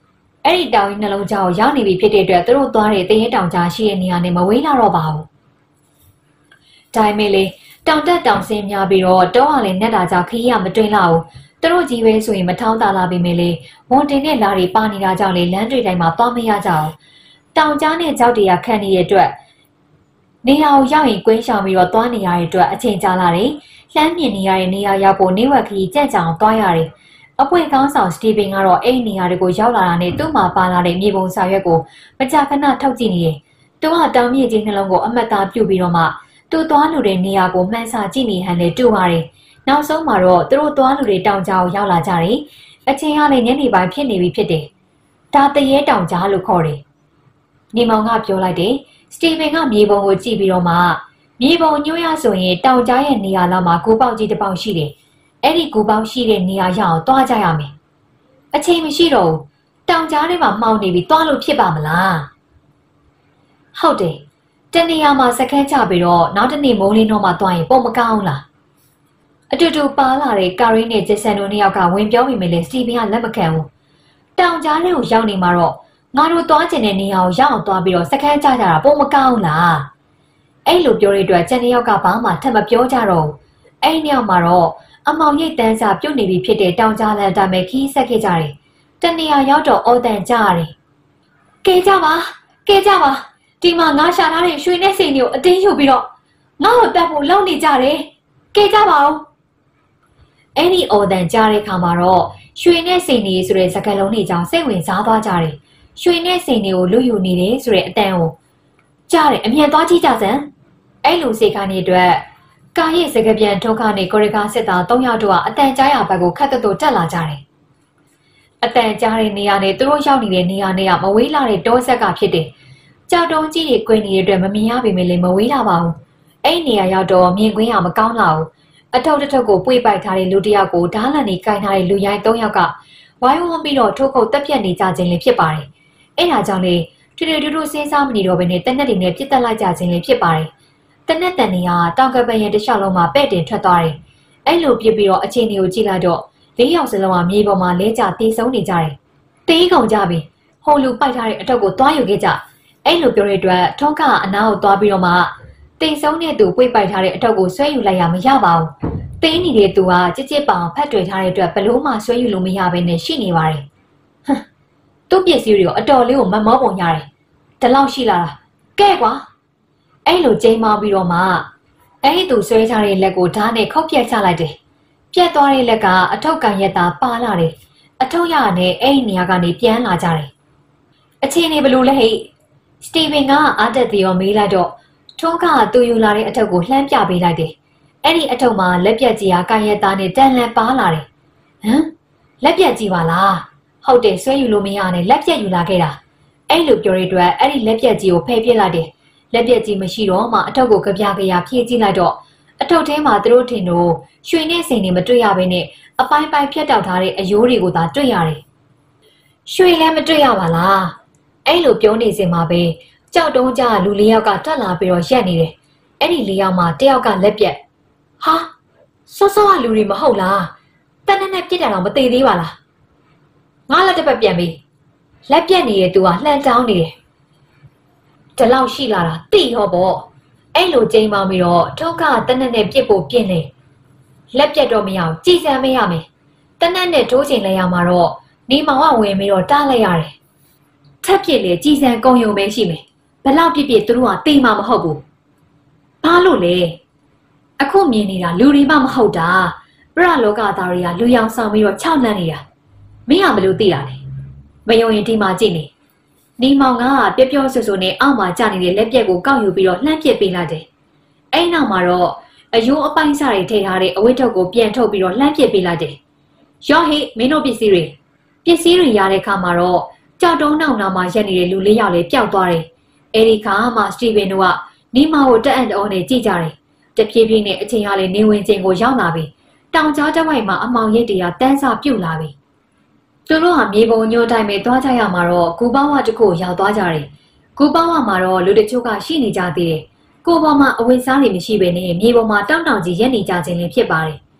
အဲ့ဒီတောင်ကြီးနှလုံးကြားကိုရောက်နေပြီဖြစ်တဲ့အတွက်သူတို့သွားတဲ့တရေတောင်ကြားရှိတဲ့နေရာနဲ့မဝေးလာတော့ပါဘူး။ဒါပေမဲ့လေတောင်တက်တောင်ဆင်းများပြီးတော့တောကလည်းနဲ့တာကြခရီးရမတွင်လာဘူး။သူတို့ကြီးပဲဆိုရင်မထောင်းတာလာပြီမဲ့လေဝန်တင်နဲ့လာတွေပါနေတာကြောင့်လေလမ်းတွေတိုင်းမှာသွားမရကြအောင်။တောင်ကြားနဲ့ကြောက်တရားခံနေတဲ့အတွက်နေရာကိုရောက်ရင်ကွင်းရှောင်ပြီးတော့သွားနေရတဲ့အတွက်အချိန်ကြာလာတယ်။လှမ်းမြင်နေရတဲ့နေရာရောက်ဖို့နေဝက်ခရီးကြက်ကြအောင်သွားရတယ်။အပွင့်ကောင်းဆောင်စတီဗင်ကတော့အဲ့ဒီနေရာတွေကိုရောက်လာတာနဲ့သူ့မှာပါလာတဲ့မြေပုံစာရွက်ကိုမကြာခဏထောက်ကြည့်နေတယ်။သူကတောင်မြင့်ကြီးနှလုံးကိုအမှတ်သားပြုပြီးတော့မှသူသွားလူတဲ့နေရာကိုမှန်းဆကြည့်နေဟန်နဲ့တူပါတယ်။နောက်ဆုံးမှာတော့သူတို့သွားလူတွေတောင်ကြားကိုရောက်လာကြတယ်။အချိန်ကလည်းညနေပိုင်းဖြစ်နေပြီဖြစ်တယ်။ဒါတရေတောင်ကြားလို့ခေါ်တယ်။နေမောင်ကပြောလိုက်တယ်။စတီဗင်ကမြေပုံကိုကြည့်ပြီးတော့မှမြေပုံညွှန်းရဆိုရင်တောင်ကြားရဲ့နေရာလောက်မှာကူပေါက်ကြီးတစ်ပေါက်ရှိတယ်။အဲ့ဒီကူပေါက်ရှိတဲ့နေရာရောက်သွားကြရမယ်။အချိန်မရှိတော့ဘူး။တောင်ကြားထဲမှာမှောင်နေပြီးသွားလို့ဖြစ်ပါမလား။ဟုတ်တယ်။တနေရာမှာစခန်းချပြီးတော့နောက်တစ်နေ့မိုးလင်းတော့မှသွားရင်ပုံမကောင်းလား။အတူတူပါလာတဲ့ကာရီနဲ့ဂျက်ဆန်တို့နှစ်ယောက်ကဝင်ပြောမိမယ်လေစတီဗင်ကလက်မခံဘူး။တောင်ကြားထဲကိုရောက်နေမှာတော့ငါတို့သွားကျင်တဲ့နေရာကိုရောက်အောင်သွားပြီးတော့စခန်းချကြတာပုံမကောင်းလား။အဲ့လိုပြောတဲ့အတွက်ကျန်တဲ့ယောက်ကဘာမှထပ်မပြောကြတော့ဘူး။အဲ့ဒီနောက်မှာတော့အမောင်ရိတ်တန်းစာပြုတ်နေပြီဖြစ်တဲ့တောင်ကြားလန်တာမဲ့ခီးဆက်ခဲ့ကြတယ်။တနေရာရောက်တော့အော်တန်ကြရတယ်။ကဲကြပါဒီမှာငါရှာထားတဲ့ရွှေနဲ့စိန်တွေကိုအတင်းယူပြီးတော့ငါ့ကိုတတ်ဖို့လုပ်နေကြတယ်။ကဲကြပါဦး။အဲ့ဒီအော်တန်ကြားတဲ့ခါမှာတော့ရွှေနဲ့စိန်တွေဆိုတဲ့စကားလုံးတွေကြောင့်စိတ်ဝင်စားသွားကြတယ်။ရွှေနဲ့စိန်တွေကိုလူယူနေတယ်ဆိုတဲ့အတန်ကိုကြားတယ်အမြန်သွားကြည့်ကြစမ်း။အဲ့လိုစိတ်ကနေအတွက်ကာရဲ့စကားပြန်ထုတ်ခနဲ့ကိုရီကာစစ်သား၃ယောက်တို့ကအတန်ကြားရဘက်ကိုခတ်တူတက်လာကြတယ်။အတန်ကြားတဲ့နေရာနဲ့သူတို့ရောက်နေတဲ့နေရာနဲ့ကမဝေးလာတဲ့တောဆက်ကဖြစ်တယ်။ကြောက်တုံးကြီးတွေကွင်းနေတဲ့အတွက်မမြင်ရပေမဲ့လည်းမဝေးလာပါဘူး။အဲ့ဒီနေရာရောက်တော့မြင်ကွင်းရမကောင်းလာဘူး။အထောက်တစ်ထုပ်ကိုပွေပိုက်ထားတဲ့လူတစ်ယောက်ကိုဓားလန်တွေကင်ထားတဲ့လူရိုင်း၃ယောက်ကဝိုင်းဝန်းပြီးတော့ထိုးခုတ်တက်ပြက်နေကြခြင်းလည်းဖြစ်ပါတယ်။အဲ့ဒါကြောင့်လေတူတူစဉ်းစားမနေတော့ဘဲနဲ့တက်နက်တွေနဲ့ပြစ်တက်လိုက်ကြခြင်းလည်းဖြစ်ပါတယ်။တနက်တန်နေဟာတောင်ကပန်ရတစ်လျှောက်လုံးမှာပဲ့တင်ထွက်သွားတယ်။အဲ့လိုပြစ်ပြီးတော့အခြေအနေကိုကြည့်လိုက်တော့၄ယောက်စလုံးကမြေပေါ်မှာလဲကျတေးဆုံးနေကြတယ်။တေးကုန်ကြပြီ။ဟိုလူပိုက်ထားတဲ့အထုပ်ကိုသွားယူခဲ့ကြ။အဲ့လိုပြောတဲ့အတွက်ထုံးကအနားကိုသွားပြီးတော့မှတေးဆုံးတဲ့သူပွေပိုက်ထားတဲ့အထုပ်ကိုဆွဲယူလိုက်ရမရပါဘူး။တေးနေတဲ့သူကကြစ်ကြစ်ပောင်ဖတ်တွေ့ထားတဲ့အတွက်ဘလို့မှဆွဲယူလို့မရဘဲနဲ့ရှိနေပါတယ်။ဟမ်သူ့ပစ္စည်းတွေကိုအတော်လေးကိုမမောပုံရတယ်။ဒီလောက်ရှိလာတာ။ကဲကွာ။အဲ့လိုကျိမ်းမောပြီးတော့မှအဲ့ဒီသူဆွဲထားတဲ့လက်ကိုဓာတ်နဲ့ခုတ်ပြက်ချလိုက်တယ်။ပြက်သွားတဲ့လက်ကအထုပ်ကန်ရက်သားပါလာတယ်။အထုပ်ရနဲ့အဲ့ဒီနေရာကနေပြန်လာကြတယ်။အချင်းနေဘလို့လဲဟဲ့။စတီဗင်ကအာတက်တီရောမေးလိုက်တော့ထုံးကသူယူလာတဲ့အထုပ်ကိုလှမ်းပြပေးလိုက်တယ်။အဲ့ဒီအထုပ်မှာလက်ပြက်ကြီးကကန်ရက်သားနဲ့တန်လန်ပါလာတယ်။ဟမ်လက်ပြက်ကြီးပါလား။ဟုတ်တယ်ဆွဲယူလို့မရနဲ့လက်ပြက်ယူလာခဲ့တာ။အဲ့လိုပြောရတဲ့အတွက်အဲ့ဒီလက်ပြက်ကြီးကိုဖယ်ပြစ်လိုက်တယ်။လက်ပြက်ကြီးမရှိတော့မှအထုပ်ကိုကြပြကြရဖြည့်ကြည့်လိုက်တော့အထုပ်ထဲမှာသူတို့ထင်တော့ရွှေနဲ့စိန်တွေမတွေ့ရဘဲနဲ့အပိုင်းပိုင်းဖြတ်တောက်ထားတဲ့အယိုးတွေကိုသာတွေ့ရတယ်။ရွှေလည်းမတွေ့ရပါလား။အဲ့လိုပြောနေစင်မှာပဲကြောက်တုံးကြလူ၄ယောက်ကတက်လာပြီးတော့ရက်နေတယ်။အဲ့ဒီ၄ယောက်မှာတစ်ယောက်ကလက်ပြက်။ဟာစောစောကလူတွေမဟုတ်လား။တန်းနဲ့ပြစ်တယ်တော့မသေးသေးပါလား။ငါလက်တစ်ပတ်ပြန်ပြီ။လက်ပြက်နေတဲ့သူကလှန်တောင်းနေတယ်။ဒီလောက်ရှိလာတာတိဟောပေါ့အဲ့လိုကျိန်းပေါင်းပြီးတော့ထုံးကတနက်နဲ့ပြစ်ဖို့ပြင်းနေလက်ပြတ်တော့မရအောင်ကြည်စမ်းမရမယ်တနက်နဲ့ထိုးချိန်လိုက်ရမှာတော့နေမောင်ကဝင်ပြီးတော့တားလိုက်ရတယ်ထပ်ပြစ်လေကြည်စမ်းကုံယုံပဲရှိမယ်ဘလောက်ပြစ်ပြစ်သူတို့ကတိမ်မှာမဟုတ်ဘူးဘာလို့လဲအခုမြင်နေတာလူတွေမှမဟုတ်တာပရလောကသားတွေကလူရောင်ဆောင်ပြီးတော့ခြောက်လန့်နေတာမင်းကဘလို့သိတာလဲမယုံရင်ဒီမှာကြည့်နေမောင်ကပျော့ပျော့ဆူဆူနဲ့အောက်မှာကျနေတဲ့လက်ပြက်ကိုကောက်ယူပြီးတော့လှမ်းပစ်ပေးလိုက်တယ်။အဲ့နောက်မှာတော့အယိုးအပိုင်းစားတွေထည့်ထားတဲ့အဝတ်ထုတ်ကိုပြန်ထုတ်ပြီးတော့လှမ်းပစ်ပေးလိုက်တယ်။ရော့ဟိမင်းတို့ပစ္စည်းတွေရတဲ့အခါမှာတော့ကြောက်တုံးနောက်မှာရက်နေတဲ့လူ၄ယောက်လေးပျောက်သွားတယ်။အဲ့ဒီခါမှစတီဗင်တို့ကနေမောင်ကိုတက်အံ့တော်နဲ့ကြည့်ကြတယ်။တဖြည်းဖြည်းနဲ့အချိန်ကလေးနေဝင်ချိန်ကိုရောက်လာပြီ။တောင်ကြားတစ်ဝိုက်မှာအမောင်ရိတ်တွေကတန်းစားပြုတ်လာပြီ။သူတို့ဟာမြေပုံညိုတိုင်းပဲသွားကြရမှာတော့ကူပေါဝတစ်ခုရောက်သွားကြတယ်။ကူပေါဝမှာတော့လူတချို့ကရှိနေကြသေးတယ်။ကိုပေါ်မှာအဝတ်စားတွေမရှိဘဲနဲ့မြေပေါ်မှာတောင်းတောင်ကြီးရက်နေကြခြင်းလည်းဖြစ်ပါတယ်။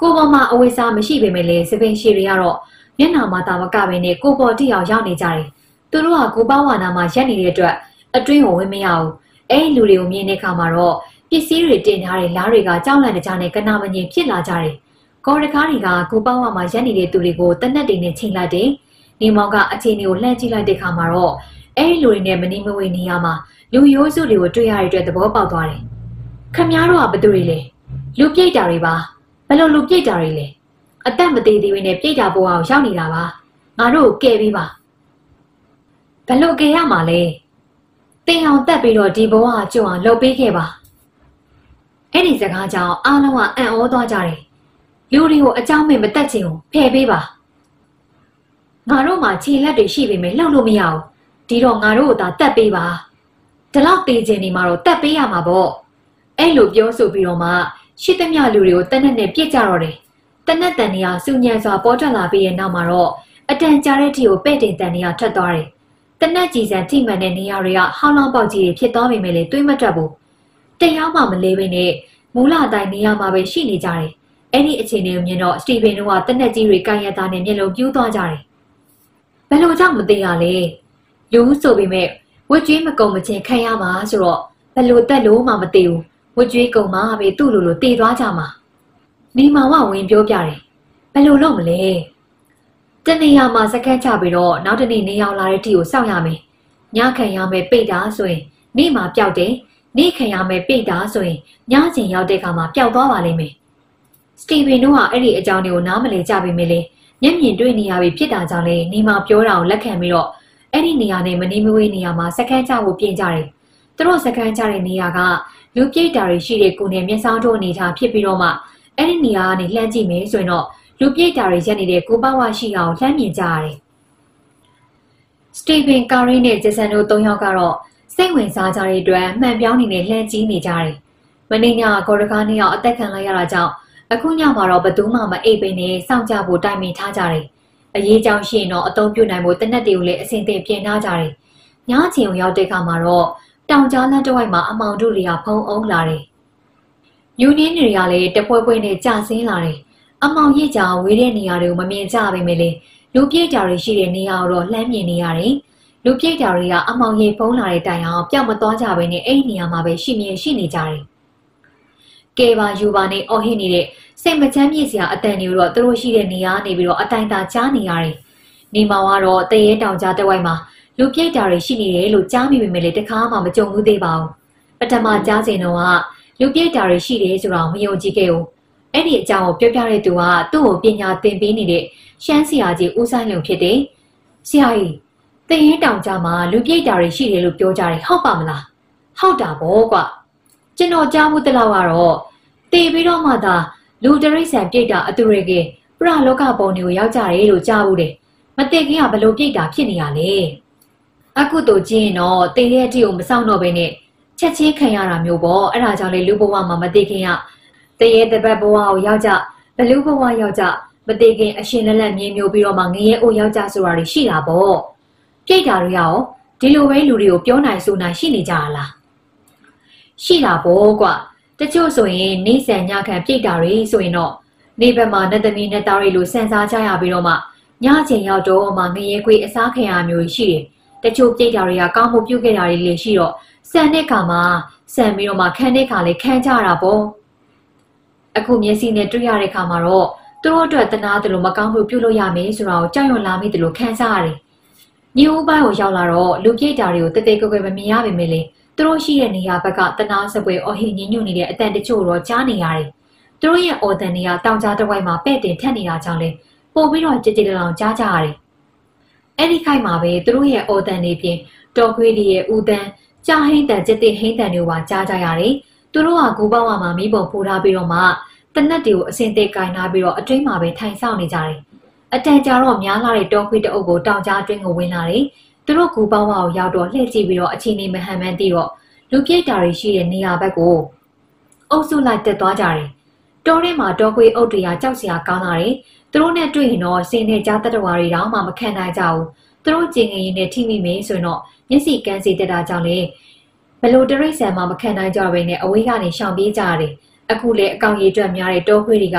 ကိုပေါ်မှာအဝိစားမရှိပေမဲ့လေစပင်ရှည်တွေကတော့မျက်နှာမှာတာမကပဲနဲ့ကိုပေါ်တိအောင်ရောက်နေကြတယ်သူတို့ကကိုပေါ့ဝါနာမှာရက်နေတဲ့အတွက်အတွင်းကိုဝင်မရဘူးအဲ့လူတွေကိုမြင်တဲ့အခါမှာတော့ပစ္စည်းတွေတင်ထားတဲ့လားတွေကကြောက်လန့်တကြားနဲ့ကနာမငြိမ်ဖြစ်လာကြတယ်ကော်ရကားတွေကကိုပေါ့ဝါမှာရက်နေတဲ့သူတွေကိုတနက်တွေနဲ့ချိန်လိုက်တယ်နေမောင်ကအခြေအနေကိုလှမ်းကြည့်လိုက်တဲ့အခါမှာတော့အဲ့လူတွေနဲ့မနှီးမဝေးနေရမှာလူရိုးစုတွေကိုတွေ့ရတဲ့အတွက်သဘောပေါက်သွားတယ်ခမည်းတော်ကဘသူတွေလဲလူပြိတ်တာတွေပါဘယ်လိုလူပြိတ်တာတွေလဲအသက်မသေးသေးဘဲနဲ့ပြိတ်တာပေါ်အောင်ရောက်နေတာပါငါတို့ကိုကယ်ပေးပါဘယ်လိုကယ်ရမှာလဲတင်အောင်တက်ပြီးတော့ဒီဘဝအကျုံအောင်လှုပ်ပေးခဲ့ပါအဲ့ဒီစကားကြောင့်အားလုံးကအံ့ဩသွားကြတယ်လူတွေကိုအကြောင်းမဲ့မတက်ချင်ဘူးဖယ်ပေးပါငါတို့မှာခြေလက်တွေရှိပေမဲ့လှုပ်လို့မရဘူးဒီတော့ငါတို့ကိုသာတက်ပေးပါဒီလောက်သေးချင်နေမှာတော့တက်ပေးရမှာပေါ့အဲ့လိုပြောဆိုပြီးတော့မှရှိသမျှလူတွေကိုတနက်နဲ့ပြစ်ကြတော့တယ်တနက်တန်နေရစူညံစွာပေါ်ထွက်လာပြီးရဲ့နောက်မှာတော့အတန်ကြာတဲ့ထီကိုပဲ့တင်တန်နေရထွက်သွားတယ်တနက်ကြည်စံထိမှန်တဲ့နေရာတွေကဟောင်းလောင်းပေါက်ကြီးတွေဖြစ်သွားပေမဲ့လည်းတွေးမတတ်ဘူးတရားမှမလေးဘဲနဲ့မူလအတိုင်းနေရာမှာပဲရှိနေကြတယ်အဲ့ဒီအခြေအနေကိုမြင်တော့စတီဗင်တို့ကတနက်ကြီးတွေကန်ရသားနဲ့မျက်လုံးပြူးသွားကြတယ်ဘယ်လိုကြောင့်မသိရလဲလူဆိုပေမဲ့ဝတ်ကြွေးမကုံမချင်းခံရမှာဆိုတော့ဘယ်လိုတက်လို့မှမသိဘူးဝတ်ကြွေးကုံမှာပဲသူ့လိုတည်သွားကြမှာနေမောင်ကဝင်ပြောပြတယ်ဘယ်လိုလုပ်မလဲတနေ့ရမှာစကန်းချပြီးတော့နောက်တနေ့နေရောက်လာတဲ့ထီကိုစောင့်ရမယ်ညခံရမယ်ပိတ်တာဆိုရင်နေ့မှာပျောက်တယ်နေ့ခံရမယ်ပိတ်တာဆိုရင်ညချင်းရောက်တဲ့အခါမှာပျောက်သွားပါလိမ့်မယ်စတီဗင်တို့ကအဲ့ဒီအကြောင်းတွေကိုနားမလည်ကြပေမဲ့လေမျက်မြင်တွေ့နေရပြီဖြစ်တာကြောင့်လေနေမောင်ပြောတာကိုလက်ခံပြီးတော့အဲ့ဒီနေရာနဲ့မနေမဝေးနေရာမှာစကန်းချဖို့ပြင်ကြတယ်သူတို့စကန်းချတဲ့နေရာကလူပြိတ်တာတွေရှိတဲ့ကိုယ်နဲ့မျက်စောင်းထိုးအနေထားဖြစ်ပြီးတော့မှအဲ့ဒီနေရာကနေလှမ်းကြည့်မယ်ဆိုရင်တော့လူပြိတ်တာတွေရက်နေတဲ့ကိုပေါ့ဝါရှိအောင်လှမ်းမြင်ကြရတယ်စတီဗင်ကာရီနဲ့ဂျက်ဆန်တို့၃ယောက်ကတော့စိတ်ဝင်စားကြတဲ့အတွက်မှန်ပြောင်းနေနဲ့လှမ်းကြည့်နေကြတယ်မနေ့ညကော်ရကားနှစ်ယောက်အသက်ခံလိုက်ရတာကြောင့်အခုညမှာတော့ဘသူမှမအိပ်ပင်နဲ့စောင့်ကြဖို့တိုင်ပင်ထားကြတယ်အရေးကြောင့်ရှိရင်တော့အသုံးပြုနိုင်ဖို့တနက်တွေကိုလည်းအစဉ်သင့်ပြင်ထားကြတယ်ညချင်ကိုရောက်တဲ့အခါမှာတော့တောင်ကြားလမ်းတစ်ဝိုက်မှာအမောင်တို့တွေကဖုံးအုံးလာတယ်ယူနီယံတွေကလည်းတပွဲပွဲနဲ့ကြာဆင်းလာတယ်အမောင်ရစ်ကြောင်ဝေးတဲ့နေရာတွေကိုမမြင်ကြပေမဲ့လေလူပြိတ်တာတွေရှိတဲ့နေရာကိုတော့လှမ်းမြင်နေရတယ်လူပြိတ်တာတွေကအမောင်ရိပ်ဖုံးလာတဲ့တိုင်အောင်ပျောက်မသွားကြဘဲနဲ့အဲ့ဒီနေရာမှာပဲရှိနေကြတယ်ကဲပါယူပါနဲ့အော်ဟစ်နေတဲ့စိတ်မချမ်းမြေ့စရာအတန်တွေတော့သူတို့ရှိတဲ့နေရာနေပြီးတော့အတိုင်တာကြားနေရတယ်နေမောင်ကတော့တရေတောင်ကြားတစ်ဝိုက်မှာလူပြိတ်တာတွေရှိနေတယ်လို့ကြားမိပေမဲ့လည်းတခါမှမကြုံဘူးသေးပါဘူးပထမကြားစဉ်တော့ကလူပြိတ်တာတွေရှိတယ်ဆိုတော့မယုံကြည်ခဲ့ဘူးအဲ့ဒီအကြောင်းကိုပြောပြတဲ့သူကသူ့ကိုပညာသင်ပေးနေတဲ့ရှမ်းဆရာကြီးဦးဆိုင်လုံဖြစ်တယ်ဆရာကြီးတရေတောင်ကြားမှာလူပြိတ်တာတွေရှိတယ်လို့ပြောကြတယ်ဟုတ်ပါမလားဟုတ်တာပေါ့ကွာကျွန်တော်ကြားမှုတလောက်ကတော့တည်ပြီးတော့မှသာလူတရိษံပြိတ်တာအတူတွေကပရလောကပုံတွေကိုရောက်ကြတယ်လို့ကြားဘူးတယ်မတည်ခင်ကဘလို့ပြိတ်တာဖြစ်နေရလဲအခုတို့ကျင်းတော့တည်တဲ့အထိကိုမဆောင်တော့ဘဲနဲ့ချက်ချင်းခံရတာမျိုးပေါ့အဲ့ဒါကြောင့်လေလူဘဝမှာမတည်ခင်ကတရေတပတ်ဘဝကိုရောက်ကြဘလူဘဝရောက်ကြမတည်ခင်အရှင်လက်လက်မြင်မျိုးပြီးတော့မှငရဲအိုရောက်ကြဆိုတာတွေရှိတာပေါ့ပြိတ်တာတွေရောဒီလိုပဲလူတွေကိုပြောနိုင်ဆိုနိုင်ရှိနေကြလားရှိတာပေါ့ကွာတချို့ဆိုရင်နေဆန်ညခံပြိတ်တာတွေဆိုရင်တော့နေဘက်မှာနတ်သမီးနဲ့သားတွေလိုစံစားကြရပြီးတော့မှညချင်းရောက်တော့မှငရဲခွေအစားခံရမျိုးရှိတယ်တချို့ပြိတ်တာတွေကကောင်းမှုပြုခဲ့တာတွေလည်းရှိတော့ဆန်တဲ့ခါမှာဆန်ပြီးတော့မှခံတဲ့ခါလည်းခံကြတာပေါ့အခုမျက်စိနဲ့တွေ့ရတဲ့ခါမှာတော့သူတို့အတွက်တနာတယ်လို့မကောင်းမှုပြုလို့ရမယ်ဆိုတာကိုကြောက်ရွံ့လာမိတယ်လို့ခံစားရတယ်ညဦးပိုင်းကိုရောက်လာတော့လူပြိတ်တာတွေကိုတသေးကွယ်ကွယ်မမြင်ရပေမဲ့လေသူတို့ရှိတဲ့နေရာဘက်ကတနာစပွဲအော်ဟစ်ညင်ညွတ်နေတဲ့အတန်တချို့တော့ကြားနေရတယ်သူတို့ရဲ့အော်တန်တွေကတောင်ကြားတစ်ဝိုက်မှာပဲ့တင်ထက်နေတာကြောင့်လေပို့ပြီးတော့ကြည်ကြည်လောင်ကြားကြရတယ်အဲ့ဒီခိုက်မှာပဲသူတို့ရဲ့အော်တန်တွေပြင်တော်ခွေးတွေရဲ့ဦးတန်ကြားဟိန်းတန်ကြက်တဲ့ဟိန်းတန်တွေပါကြားကြရတယ်သူတို့ကကူပေါဝါမှာမိဘဖိုးထားပြီးတော့မှတနက်တွေကိုအစင်သေးကင်ထားပြီးတော့အတွင်းမှာပဲထိုင်ဆောင်နေကြတယ်အတန်ကြာတော့များလာတဲ့တော်ခွေးတအုပ်ကိုတောင်ကြားအတွင်းကိုဝင်လာတယ်သူတို့ကူပေါဝါကိုရောက်တော့လှည့်ကြည့်ပြီးတော့အချိန်နေမဟန်မှန်းသိတော့လူပြိတ်တာတွေရှိတဲ့နေရာဘက်ကိုအုပ်စုလိုက်တက်သွားကြတယ်တောထဲမှာတော်ခွေးအုပ်တွေကကြောက်စရာကောင်းလာတယ်သူတို့နဲ့တွေ့ရင်တော့စင်နဲ့ကြားတတဝါတွေတောင်မှမခံနိုင်ကြဘူးသူတို့ကျင်ငင်ရင်နဲ့ထိမိမယ်ဆိုရင်တော့မျက်စိကန်းစီတက်တာကြောင့်လေဘလို့တရိษံမှမခံနိုင်ကြဘဲနဲ့အဝေးကနေရှောင်ပြေးကြရတယ်အခုလေအကောင်ရည်အတွက်များတဲ့တောခွေးတွေက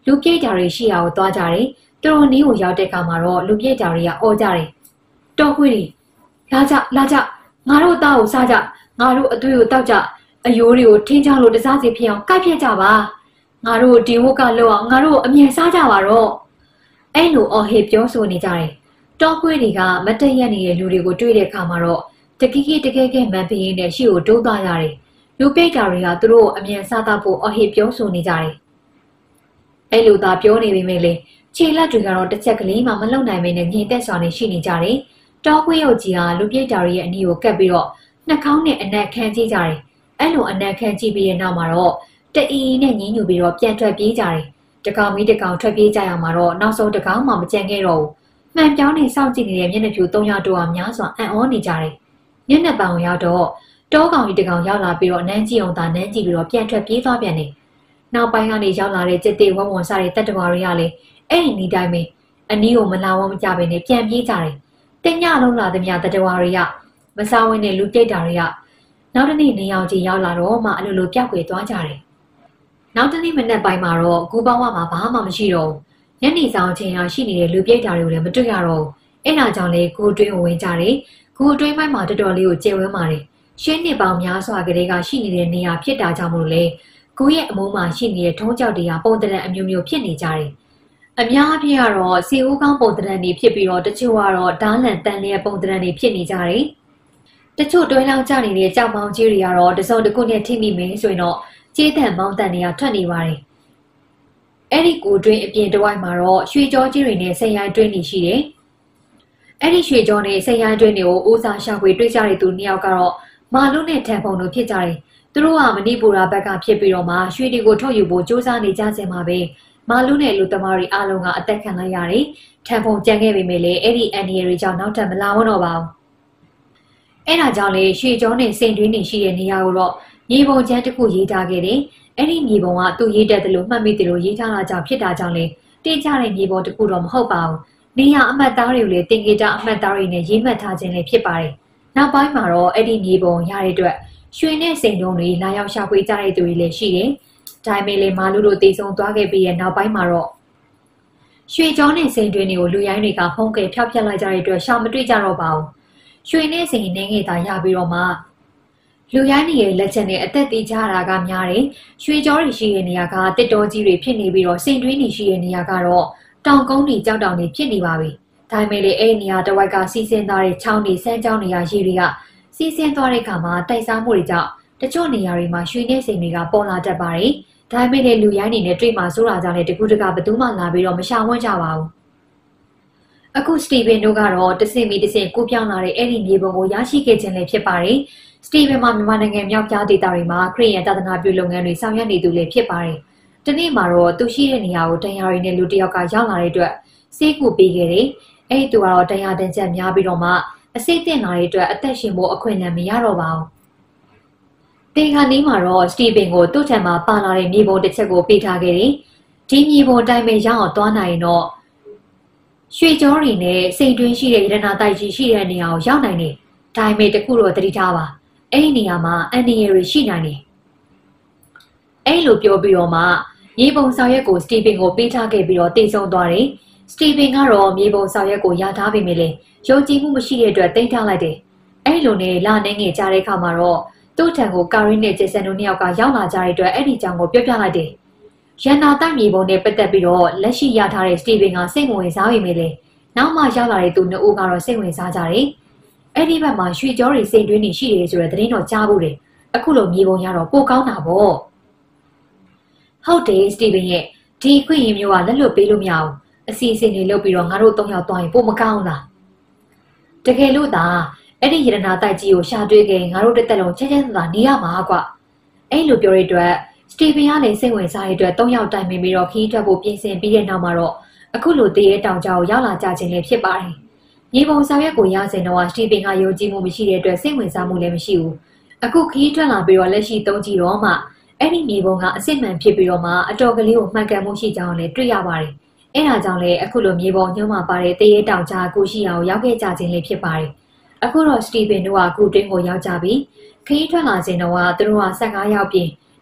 လူပြိတ်တာတွေရှိရာကိုသွားကြတယ်သူတို့နီးကိုရောက်တဲ့အခါမှာတော့လူပြိတ်တာတွေကအော်ကြတယ်တော်ခွေးတွေလာကြငါတို့သားကိုစားကြငါတို့အသွေးကိုတောက်ကြအယိုးတွေကိုထင်းချောင်းလို့တစားစီဖြစ်အောင်ကိုက်ဖြတ်ကြပါငါတို့ဒီဝတ်ကလောက်အောင်ငါတို့အမြင်စားကြပါတော့အဲ့လိုအော်ဟစ်ပြောဆိုနေကြတယ်တော်ခွေးတွေကမတည့်ရက်နေတဲ့လူတွေကိုတွေ့တဲ့အခါမှာတော့တကယ်မှန်ပြင်းနဲ့ရှေ့ကိုတိုးသွားရတယ်လူပိတ်တာတွေကသူတို့အမြင်စားတတ်ဖို့အော်ဟစ်ပြောဆိုနေကြတယ်အဲ့လိုသာပြောနေပေမဲ့လေခြေလက်တွေကတော့တစ်ချက်ကလေးမှမလုံနိုင်မင်းနဲ့ငြိမ်သက်စွာနဲ့ရှိနေကြတယ်တောခွေးရုပ်ကြီးဟာလူပိတ်တာတွေရဲ့အနီးကိုကပ်ပြီးတော့နှာခေါင်းနဲ့အနက်ခမ်းကြည့်ကြတယ်အဲ့လိုအနက်ခမ်းကြည့်ပြီးတဲ့နောက်မှာတော့တအီနဲ့ညင်းညူပြီးတော့ပြန်ထွက်ပြေးကြတယ်တကောင်မီးတကောင်ထွက်ပြေးကြရမှာတော့နောက်ဆုံးတကောင်မှမကြံခဲ့တော့ဘူးမှန်ပြောင်းနေစောင့်ကြည့်နေတဲ့မျက်နှာဖြူ3ယောက်တို့ဟာများစွာအံ့ဩနေကြတယ်မျက်နှာပံကိုရောက်တော့တောကောင်ကြီးတကောင်ရောက်လာပြီးတော့နန်းကြည့်အောင်သာနန်းကြည့်ပြီးတော့ပြန်ထွက်ပြေးသွားပြန်တယ်နောက်ပိုင်းကနေရောက်လာတဲ့စစ်သေးဝုံဝုံစားတဲ့တပ်တော်တွေကလည်းအဲ့ဒီနေ့တိုင်းပဲအနီးကိုမလာဝမကြဘဲနဲ့ပြန်ပြေးကြတယ်တင်ညလုံးလာတဲ့မြတပ်တော်တွေကမစားဝင်တဲ့လူပြိတ်တာတွေကနောက်တစ်နေ့နေအောင်ကြီးရောက်လာတော့မှအလိုလိုပြောက်ွယ်သွားကြတယ်နောက်တစ်နေ့မနက်ပိုင်းမှာတော့ဂူပေါင်းဝမှာဘာမှမရှိတော့ဘူးညနေဆောင်ချိန်ဟာရှိနေတဲ့လူပြိတ်တာတွေကိုလည်းမတွေ့ရတော့ဘူးအဲ့ဒါကြောင့်လေဂူအတွင်းကိုဝင်ကြတယ်ဂူအတွင်းပိုင်းမှာတော်တော်လေးကိုကျေဝန်းပါတယ်ရှင်းနှစ်ပေါင်းများစွာကလေးကရှိနေတဲ့နေရာဖြစ်တာကြောင့်မလို့လေဂူရဲ့အမိုးမှာရှိနေတဲ့ထုံးကြောက်တွေကပုံတရံအမျိုးမျိုးဖြစ်နေကြတယ်အများအပြားကတော့စီဦးကောင်းပုံတရံတွေဖြစ်ပြီးတော့တချို့ကတော့ဓာတ်လန်တန်လျက်ပုံတရံတွေဖြစ်နေကြတယ်တချို့တွဲလောင်းကြနေတဲ့ကြောက်မောင်ကြီးတွေကတော့တစုံတစ်ခုနဲ့ထိမိမယ်ဆိုရင်တော့ကြေးတန်မောင်းတန်တွေကထွက်နေပါတယ်အဲ့ဒီကိုတွင်းအပြင်တစ်ဝိုက်မှာတော့ရွှေကြောကြီးတွေနဲ့ဆက်ရိုင်းတွင်းနေရှိတယ်အဲ့ဒီရွှေကြောနဲ့ဆက်ရိုင်းတွင်းတွေကိုဦးစားရှာဖွေတွေ့ကြတဲ့သူနှစ်ယောက်ကတော့မာလူနဲ့ထန်ဖုံတို့ဖြစ်ကြတယ်သူတို့ကမဏိပူရာဘက်ကဖြစ်ပြီးတော့မှရွှေတွေကိုထုတ်ယူဖို့စူးစမ်းနေကြစဉ်မှာပဲမာလူနဲ့လူသမားတွေအားလုံးကအသက်ခံလိုက်ရတယ်ထန်ဖုံကြံခဲ့ပေမဲ့လည်းအဲ့ဒီအန်ဒီရီကြောင့်နောက်ထပ်မလာဝတော့ပါဘူးအဲ့ဒါကြောင့်လေရွှေကြောနဲ့စိန်တွင်းနေရှိတဲ့နေရာကိုတော့မြေပုံချမ်းတစ်ခုရေးထားခဲ့တယ်အဲ့ဒီမြေပုံကသူ့ရေးတတ်တယ်လို့မှတ်မိတယ်လို့ရေးထားတာကြောင့်ဖြစ်တာကြောင့်လေတင်ကြတဲ့မြေပုံတစ်ခုတော့မဟုတ်ပါဘူးနေရာအမှတ်သားတွေကိုလေတင်ကြတာအမှတ်သားတွေနဲ့ရေးမှတ်ထားခြင်းလည်းဖြစ်ပါတယ်နောက်ပိုင်းမှာတော့အဲ့ဒီမြေပုံရတဲ့အတွက်ရွှေနဲ့စိန်တုံးတွေလာရောက်ရှာဖွေကြတဲ့သူတွေလည်းရှိတယ်ဒါပေမဲ့လေမာလူတို့တည်ဆုံသွားခဲ့ပြီးရဲ့နောက်ပိုင်းမှာတော့ရွှေကြောနဲ့စိန်တွင်းတွေကိုလူရိုင်းတွေကဖုံးကယ်ဖျောက်ဖျက်လိုက်ကြတဲ့အတွက်ရှာမတွေ့ကြတော့ပါဘူးရွှေနဲ့စိန်နေငယ်သာရပြီးတော့မှလူရိုင်းတွေရဲ့လက်ချက်နဲ့အသက်သေးကြတာကများတယ်ရွှေကြောတွေရှိတဲ့နေရာကတစ်တော်ကြီးတွေဖြစ်နေပြီးတော့စိန်တွင်းတွေရှိတဲ့နေရာကတော့တောင်ကုန်းတွေကြောက်တောင်တွေဖြစ်နေပါပြီဒါပေမဲ့လေအဲ့နေရာတစ်ဝိုက်ကစီးဆင်းသွားတဲ့ချောင်းတွေစမ်းချောင်းတွေကရေတွေကစီးဆင်းသွားတဲ့အခါမှာတိုက်စားမှုတွေကြောင့်တချို့နေရာတွေမှာရွှေနဲ့စိန်တွေကပေါ်လာတတ်ပါတယ်ဒါပေမဲ့လေလူရိုင်းတွေနဲ့တွေ့မှစိုးတာကြောင့်လေတကူတကဘယ်သူမှလာပြီးတော့မရှာဝန်းကြပါဘူးအခုစတီဗင်တို့ကတော့တဆင့်မီတဆင့်ကိုပြောင်းလာတဲ့အဲ့ဒီမြေပုံကိုရရှိခဲ့ခြင်းလည်းဖြစ်ပါတယ်စတီဗင်မှာမြန်မာနိုင်ငံမြောက်ကြားဒေသတွေမှာခရီးရန်သာသနာပြုလုပ်ငန်းတွေဆောင်ရွက်နေသူလည်းဖြစ်ပါတယ်ဒီနေ့မှာတော့သူရှိတဲ့နေရာကိုတရားရီနဲ့လူတစ်ယောက်ကရောက်လာတဲ့အတွက်စေးကူပေးခဲ့တယ်အဲ့ဒီသူကတော့တရားတန်းချက်များပြီးတော့မှအစိတ်တင်လာတဲ့အတွက်အသက်ရှင်ဖို့အခွင့်အလမ်းမရတော့ပါဘူးတေခါနီးမှာတော့စတီဗင်ကိုသူ့ထံမှာပါလာတဲ့မြေပုံတစ်ချက်ကိုပေးထားခဲ့တယ်ဒီမြေပုံအတိုင်းပဲရအောင်သွားနိုင်တော့ရွှေကြောတွေနဲ့စိတ်တွင်းရှိတဲ့ရတနာတိုက်ကြီးရှိတဲ့နေရာကိုရောက်နိုင်တယ်။ဒါပေမဲ့တခုတော့သတိထားပါ။အဲ့ဒီနေရာမှာအန်ဒီရီတွေရှိနိုင်တယ်။အဲ့လိုပြောပြီးတော့မှမြေပုံဆောင်ရွက်ကိုစတီဗင်ကိုပေးထားခဲ့ပြီးတော့တည်ဆုံသွားတယ်။စတီဗင်ကတော့မြေပုံဆောင်ရွက်ကိုရထားပေမဲ့လည်းယုံကြည်မှုမရှိတဲ့အတွက်တိတ်ထားလိုက်တယ်။အဲ့လိုနဲ့လာနေငယ်ကြားတဲ့အခါမှာတော့သူ့ထံကိုကာရီနဲ့ဂျေဆန်တို့နှစ်ယောက်ကရောက်လာကြတဲ့အတွက်အဲ့ဒီကြောင်ကိုပြောပြလိုက်တယ်။ရန်နာတိုက်မြေပုံနဲ့ပတ်သက်ပြီးတော့လက်ရှိရထားတဲ့စတီဗင်ကစိတ်ဝင်စားပေမဲ့လည်းနောက်မှရောက်လာတဲ့သူနှစ်ဦးကတော့စိတ်ဝင်စားကြတယ်။အဲ့ဒီဘက်မှာရွှေကြောတွေစိတ်တွင်းနေရှိတယ်ဆိုတဲ့သတင်းတော့ကြားဖို့တယ်။အခုလိုမြေပုံရတော့ပိုကောင်းတာပေါ့။ဟုတ်တယ်စတီဗင်ရဲ့ဒီခွင့်ရင်မျိုးကလက်လွတ်ပေးလို့မရဘူး။အစီအစဉ်တွေလုပ်ပြီးတော့ငါတို့၃ယောက်သွားရင်ပိုမကောင်းလား။တကယ်လို့သာအဲ့ဒီရတနာတိုက်ကြီးကိုရှာတွေ့ခဲ့ငါတို့တစ်သက်လုံးချဲချဲသာနေရမှာကွ။အဲ့လိုပြောရတဲ့အတွက်စတီဗင်ကလည်းစိတ်ဝင်စားတဲ့အတွက်၃ယောက်တိုင်ပင်ပြီးတော့ခီးထွက်ဖို့ပြင်ဆင်ပြီးတဲ့နောက်မှာတော့အခုလိုတရေတောင်ကြားကိုရောက်လာကြခြင်းလည်းဖြစ်ပါတယ်။မြေပုံဆောင်ရွက်ကိုရစင်တော့စတီဗင်ကယုံကြည်မှုမရှိတဲ့အတွက်စိတ်ဝင်စားမှုလည်းမရှိဘူး။အခုခီးထွက်လာပြီးတော့လက်ရှိသုံးကြည့်တော့မှအဲ့ဒီမြေပုံကအစစ်မှန်ဖြစ်ပြီးတော့မှအတော်ကလေးကိုမှန်ကန်မှုရှိကြောင်းလည်းတွေ့ရပါတယ်။အဲ့ဒါကြောင့်လည်းအခုလိုမြေပုံညှို့မှပါတဲ့တရေတောင်ကြားကိုရှိအောင်ရောက်ခဲ့ကြခြင်းလည်းဖြစ်ပါတယ်။အခုတော့စတီဗင်တို့ကအခုတွင်းကိုရောက်ကြပြီ။ခီးထွက်လာခြင်းတော့သူတို့က15ရောက်ပြင်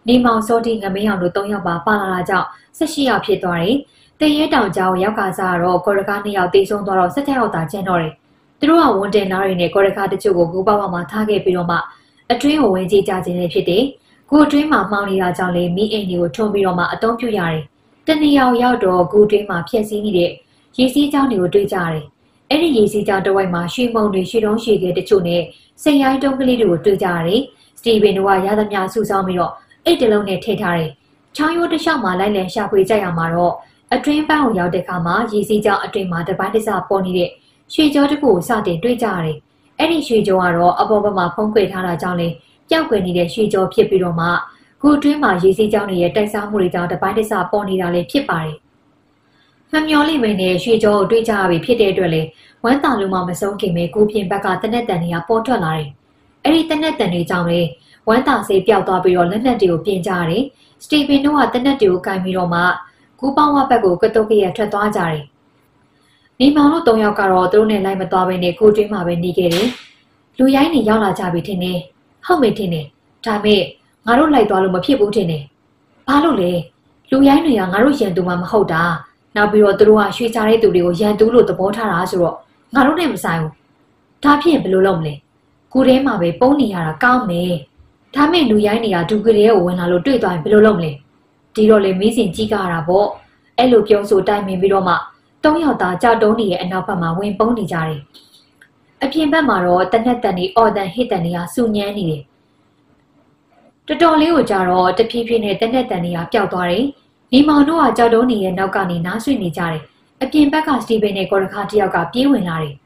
နေမောင်စောတိငမင်းအောင်တို့3ယောက်ပါပါလာတာကြောင့်18ယောက်ဖြစ်သွားတယ်။တရဲတောင်ကျောင်းရောက်ကစားတော့ကော်ရကား2ယောက်တေဆုံးသွားတော့17ယောက်သာကျန်တော့တယ်။သူတို့ကဝန်တင်သားတွေနဲ့ကော်ရကားတချို့ကိုဂူပေါက်မှာထားခဲ့ပြီးတော့မှအတွင်းကိုဝင်ကြည့်ကြခြင်းလည်းဖြစ်တယ်။ဂူအတွင်းမှာမှောင်နေတာကြောင့်လေမိအိမ်တွေကိုထုံပြီးတော့မှအသုံးပြုရတယ်။တနေရောက်ရောက်တော့ဂူအတွင်းမှာဖျက်ဆီးနေတဲ့ရေစီးကြောင်းတွေကိုတွေ့ကြရတယ်။အဲ့ဒီရေစီးကြောင်းတစ်ဝိုက်မှာရွှေမုံတွေရွှေတုံးရွှေခဲတချို့နဲ့စိန်ရိုင်းတုံးကလေးတွေကိုတွေ့ကြရတယ်။စတီဗင်တို့ကရသမျှစုဆောင်းပြီးတော့အိတ်တလုံးနဲ့ထည့်ထားတယ်။ချောင်းရိုးတစ်လျှောက်မှာလိုက်လံရှာဖွေကြရမှာတော့အတွင်းပန်းကိုရောက်တဲ့အခါမှာရေစီးကြောင်းအတွင်းမှာတပိုင်းတစပေါ်နေတဲ့ရွှေကြောတကူကိုစတင်တွေ့ကြရတယ်။အဲ့ဒီရွှေကြောကတော့အပေါ်ဘက်မှာဖုံးကွယ်ထားတာကြောင့်လေပျောက်ကွယ်နေတဲ့ရွှေကြောဖြစ်ပြီးတော့မှဂူအတွင်းမှာရေစီးကြောင်းတွေရဲ့တိုက်စားမှုတွေကြောင့်တပိုင်းတစပေါ်နေတာလည်းဖြစ်ပါတယ်။မမျောလိမ့်မယ်နဲ့ရွှေကြောကိုတွေ့ကြရပြီဖြစ်တဲ့အတွက်လေဝမ်းသာလို့မှမဆုံးခင်ပဲကိုပြင်ဘက်ကတနက်တန်တွေကပေါ်ထွက်လာတယ်။အဲ့ဒီတနက်တန်တွေကြောင့်လေဝမ်းသာစေးပျောက်သွားပြီးတော့လက်နက်တွေကိုပြင်ကြရတယ်။စတီဗင်တို့ကတနက်တွေကိုကင်ပြီးတော့မှကူပေါင်းဝဘက်ကိုကတုတ်ကရထွက်သွားကြတယ်။နေမောင်တို့3ယောက်ကတော့သူတို့နဲ့လိုက်မသွားဘဲနဲ့ကိုတွင်းမှာပဲနေခဲ့တယ်။လူရိုင်းတွေရောက်လာကြပြီထင်တယ်။ဟုတ်မေထင်တယ်။ဒါပေမဲ့ငါတို့လိုက်သွားလို့မဖြစ်ဘူးထင်တယ်။ဘာလို့လဲ။လူရိုင်းတွေကငါတို့ရန်သူမှမဟုတ်တာ။နောက်ပြီးတော့သူတို့ကရွှေချတဲ့သူတွေကိုရန်သူလို့သဘောထားတာဆိုတော့ငါတို့နဲ့မဆိုင်ဘူး။ဒါဖြစ်ရင်ဘယ်လိုလုပ်မလဲ။ကိုထဲမှာပဲပုံနေရတာကောင်းမယ်။ဒါမဲ့လူရိုင်းတွေကဒုက္ခရဲကိုဝင်လာလို့တွေ့သွားရင်ဘယ်လိုလုပ်မလဲ။ဒီတော့လေမင်းစင်ကြီးကရတာပေါ့အဲ့လိုပြောဆိုတိုင်ပင်ပြီးတော့မှ3ယောက်သားကြောက်တုံးနေရဲ့အနောက်ဘက်မှာဝင်ပုန်းနေကြတယ်အပြင်ဘက်မှာတော့တနက်တန်တွေအော်တန်ဟစ်တန်တွေကစူညမ်းနေတယ်တော်တော်လေးကိုကြာတော့တဖြည်းဖြည်းနဲ့တနက်တန်တွေကပျောက်သွားတယ်နေမောင်တို့ကကြောက်တုံးနေရဲ့နောက်ကနေနားဆွေနေကြတယ်အပြင်ဘက်ကစတီဗင်နဲ့ကော်ရခါတယောက်ကပြေးဝင်လာတယ်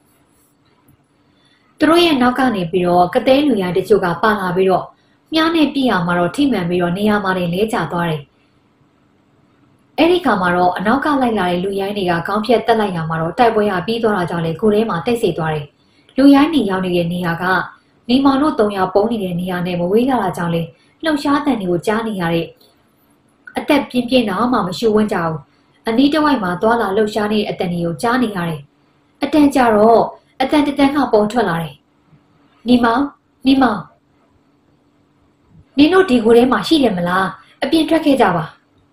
သူတို့ရဲ့နောက်ကနေပြီးတော့ကသေးလူရိုင်းတချို့ကပါလာပြီးတော့မြားနဲ့ပြည့်အောင်မှာတော့ထိမှန်ပြီးတော့နေရာမှာလဲကျသွားတယ်အဲ့ဒီခါမှာတော့အနောက်ကလိုက်လာတဲ့လူရိုင်းတွေကခေါင်းဖြတ်တက်လိုက်ရမှာတော့တိုက်ပွဲရပြီးသွားတာကြောင့်လေကိုယ်ထဲမှာတိတ်ဆိတ်သွားတယ်လူရိုင်းနေရောက်နေတဲ့နေရာကနေမောင်တို့3ယောက်ပုံနေတဲ့နေရာနဲ့မဝေးလာတာကြောင့်လေလှုပ်ရှားတန်တွေကိုကြားနေရတဲ့အသက်ပြင်းပြင်းတော့မှမရှူဝန်းကြဘူးအနီးတစ်ဝိုက်မှာသွားလာလှုပ်ရှားနေတဲ့အတန်တွေကိုကြားနေရတယ်အတန်ကြတော့အတန်တန်ကပုံထွက်လာတယ်နေမောင်နင်တို့ဒီကိုယ်ထဲမှာရှိတယ်မလားအပြင်ထွက်ခဲ့ကြပါ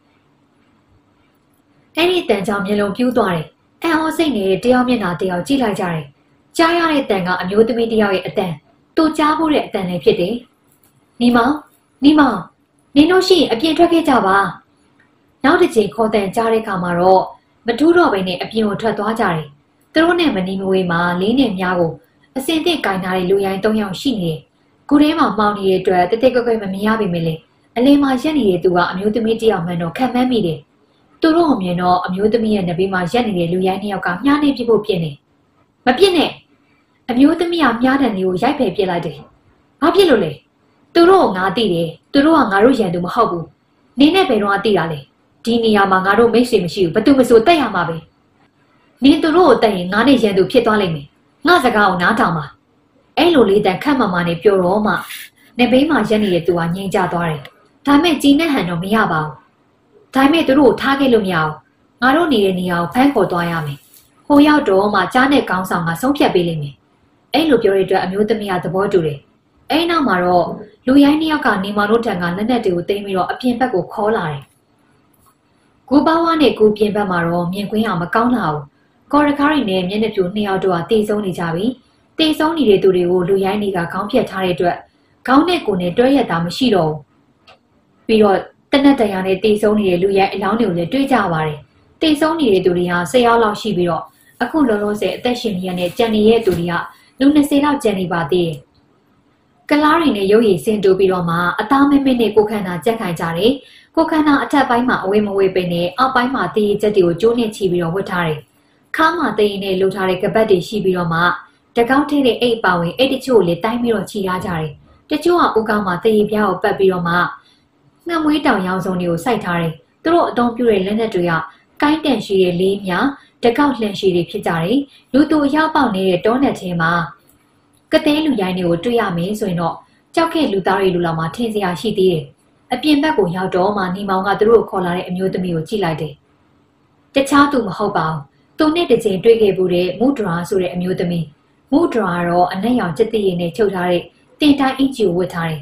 အဲ့ဒီတန်ကြောင့်မျက်လုံးပြူးသွားတယ်အံ့ဩစိတ်နေတဲ့တယောက်မျက်နှာတယောက်ကြည့်လိုက်ကြတယ်ကြားရတဲ့တန်ကအမျိုးသမီးတယောက်ရဲ့အတန်သူကြားဖို့တဲ့အတန်လည်းဖြစ်တယ်နီမောင်နင်တို့ရှိရင်အပြင်ထွက်ခဲ့ကြပါနောက်တစ်ချိန်ခေါ်တန်ကြားတဲ့ခါမှာတော့မထူးတော့ဘဲနဲ့အပြင်ကိုထွက်သွားကြတယ်သူတို့နဲ့မနီမဝေးမှာလေးနဲ့များကိုအစင်သစ်ကင်ထားတဲ့လူရိုင်း3ယောက်ရှိနေတယ်ကိုယ်ထဲမှာမှောင်နေတဲ့အတွက်တကွက်မမြင်ရပေမဲ့လေအလင်းမှာရက်နေတဲ့သူကအမျိုးသမီးတယောက်မှန်တော့ခံမှန်းမိတယ်သူတို့အမြင်တော့အမျိုးသမီးရဲ့နဘေးမှာရက်နေတဲ့လူရိုင်း2ယောက်ကမြားနေပြဖို့ပြင်နေမပြစ်နဲ့အမျိုးသမီးကမြားတန်လေးကိုရိုက်ဖယ်ပြစ်လိုက်တယ်ဘာဖြစ်လို့လဲသူတို့ကငါသိတယ်သူတို့ကငါတို့ရန်သူမဟုတ်ဘူးနေနဲ့ဘယ်တော့သိတာလဲဒီနေရာမှာငါတို့မိတ်ဆွေမရှိဘူးဘသူမဆိုတက်ရမှာပဲနင်သူတို့ကိုတက်ရင်ငါနဲ့ရန်သူဖြစ်သွားလိမ့်မယ်ငါစကားကိုနားထောင်ပါအဲ့လိုလေးတန်ခတ်မမနဲ့ပြောတော့မှနေဘေးမှာရက်နေတဲ့သူကငြိမ်ချသွားတယ်ဒါမဲ့ကြီးနဲ့ဟန်တော့မရပါဘူးဒါမဲ့သူတို့ကိုထားခဲ့လို့မရအောင်ငါတို့နေတဲ့နေရာကိုဖမ်းခေါ်သွားရမယ်ဟိုရောက်တော့မှကြားနဲ့ကောင်းဆောင်ကဆုံးဖြတ်ပေးလိမ့်မယ်အဲ့လိုပြောရတဲ့အတွက်အမျိုးသမီးကသဘောတူတယ်အဲ့နောက်မှာတော့လူရိုင်း2ယောက်ကနေမောင်တို့ထံကလက်နက်တွေကိုသိမ်းပြီးတော့အပြင်ဘက်ကိုခေါ်လာတယ်ကိုပေါဝါနဲ့ကိုပြင်ဘက်မှာတော့မြင်ကွင်းအောင်မကောင်းလာဘူးကော်ရကားရီနဲ့မျက်နှာပြူ2ယောက်တို့ကတေဆုံးနေကြပြီတေဆုံးနေတဲ့သူတွေကိုလူရိုင်းတွေကခေါင်းဖြတ်ထားတဲ့အတွက်ခေါင်းနဲ့ကိုယ်နဲ့တွဲရက်တာမရှိတော့ဘူးပြီးတော့တနက်တရာနဲ့တေဆုံးနေတဲ့လူရိုင်းအလောင်းတွေကိုလည်းတွေ့ကြပါတယ်တေဆုံးနေတဲ့သူတွေဟာ10ယောက်လောက်ရှိပြီးတော့အခုလုံးလုံးစဲအသက်ရှင်နေရတဲ့ကြံနေတဲ့သူတွေကလူ20လောက်ကြံနေပါသေးတယ်ကလားရီနဲ့ရုပ်ရည်စင်တူပြီးတော့မှအသားမဲမဲနဲ့ကိုခန္ဓာကြက်ခိုင်ကြတယ်ကိုခန္ဓာအထက်ပိုင်းမှာအဝေးမဝေးပင်နဲ့အောက်ပိုင်းမှာတည်ရချက်တွေကိုကျိုးနဲ့ချီပြီးတော့ဝတ်ထားတယ်ခါမှာတည်ရနဲ့လှုပ်ထားတဲ့ကပတ်တွေရှိပြီးတော့မှတကောက်ထဲတဲ့အိတ်ပါဝင်အိတ်တချို့ကိုလည်းတိုင်းပြီးတော့ခြိထားကြတယ်တချို့ကဦးကောင်းမှာတည်ရပြားကိုပတ်ပြီးတော့မှငှက်မွေးတောင်ရောင်စုံတွေကိုစိုက်ထားတယ်သူတို့အသုံးပြုတဲ့လက်နက်တွေကကိုင်းတန်ရှိတဲ့လေးများတကောက်လှန်ရှိတွေဖြစ်ကြတယ်လူသူအရောက်ပေါက်နေတဲ့တောနက်ထဲမှာကသေးလူရိုင်းတွေကိုတွေ့ရမယ်ဆိုရင်တော့ကြောက်ခဲ့လူသားတွေလူလောက်မှထင်စရာရှိသေးတယ်အပြင်ဘက်ကိုရောက်တော့မှနေမောင်ကသူတို့ကိုခေါ်လာတဲ့အမျိုးသမီးကိုကြည့်လိုက်တယ်တခြားသူမဟုတ်ပါဘူးသူနဲ့တစ်ချိန်တွေ့ခဲ့ဘူးတဲ့မူဒရာဆိုတဲ့အမျိုးသမီးမူဒရာကတော့အနက်ရောင်စက်တည်ရည်နဲ့ချုပ်ထားတဲ့တင်တိုင်းအင်ဂျီကိုဝတ်ထားတယ်သူ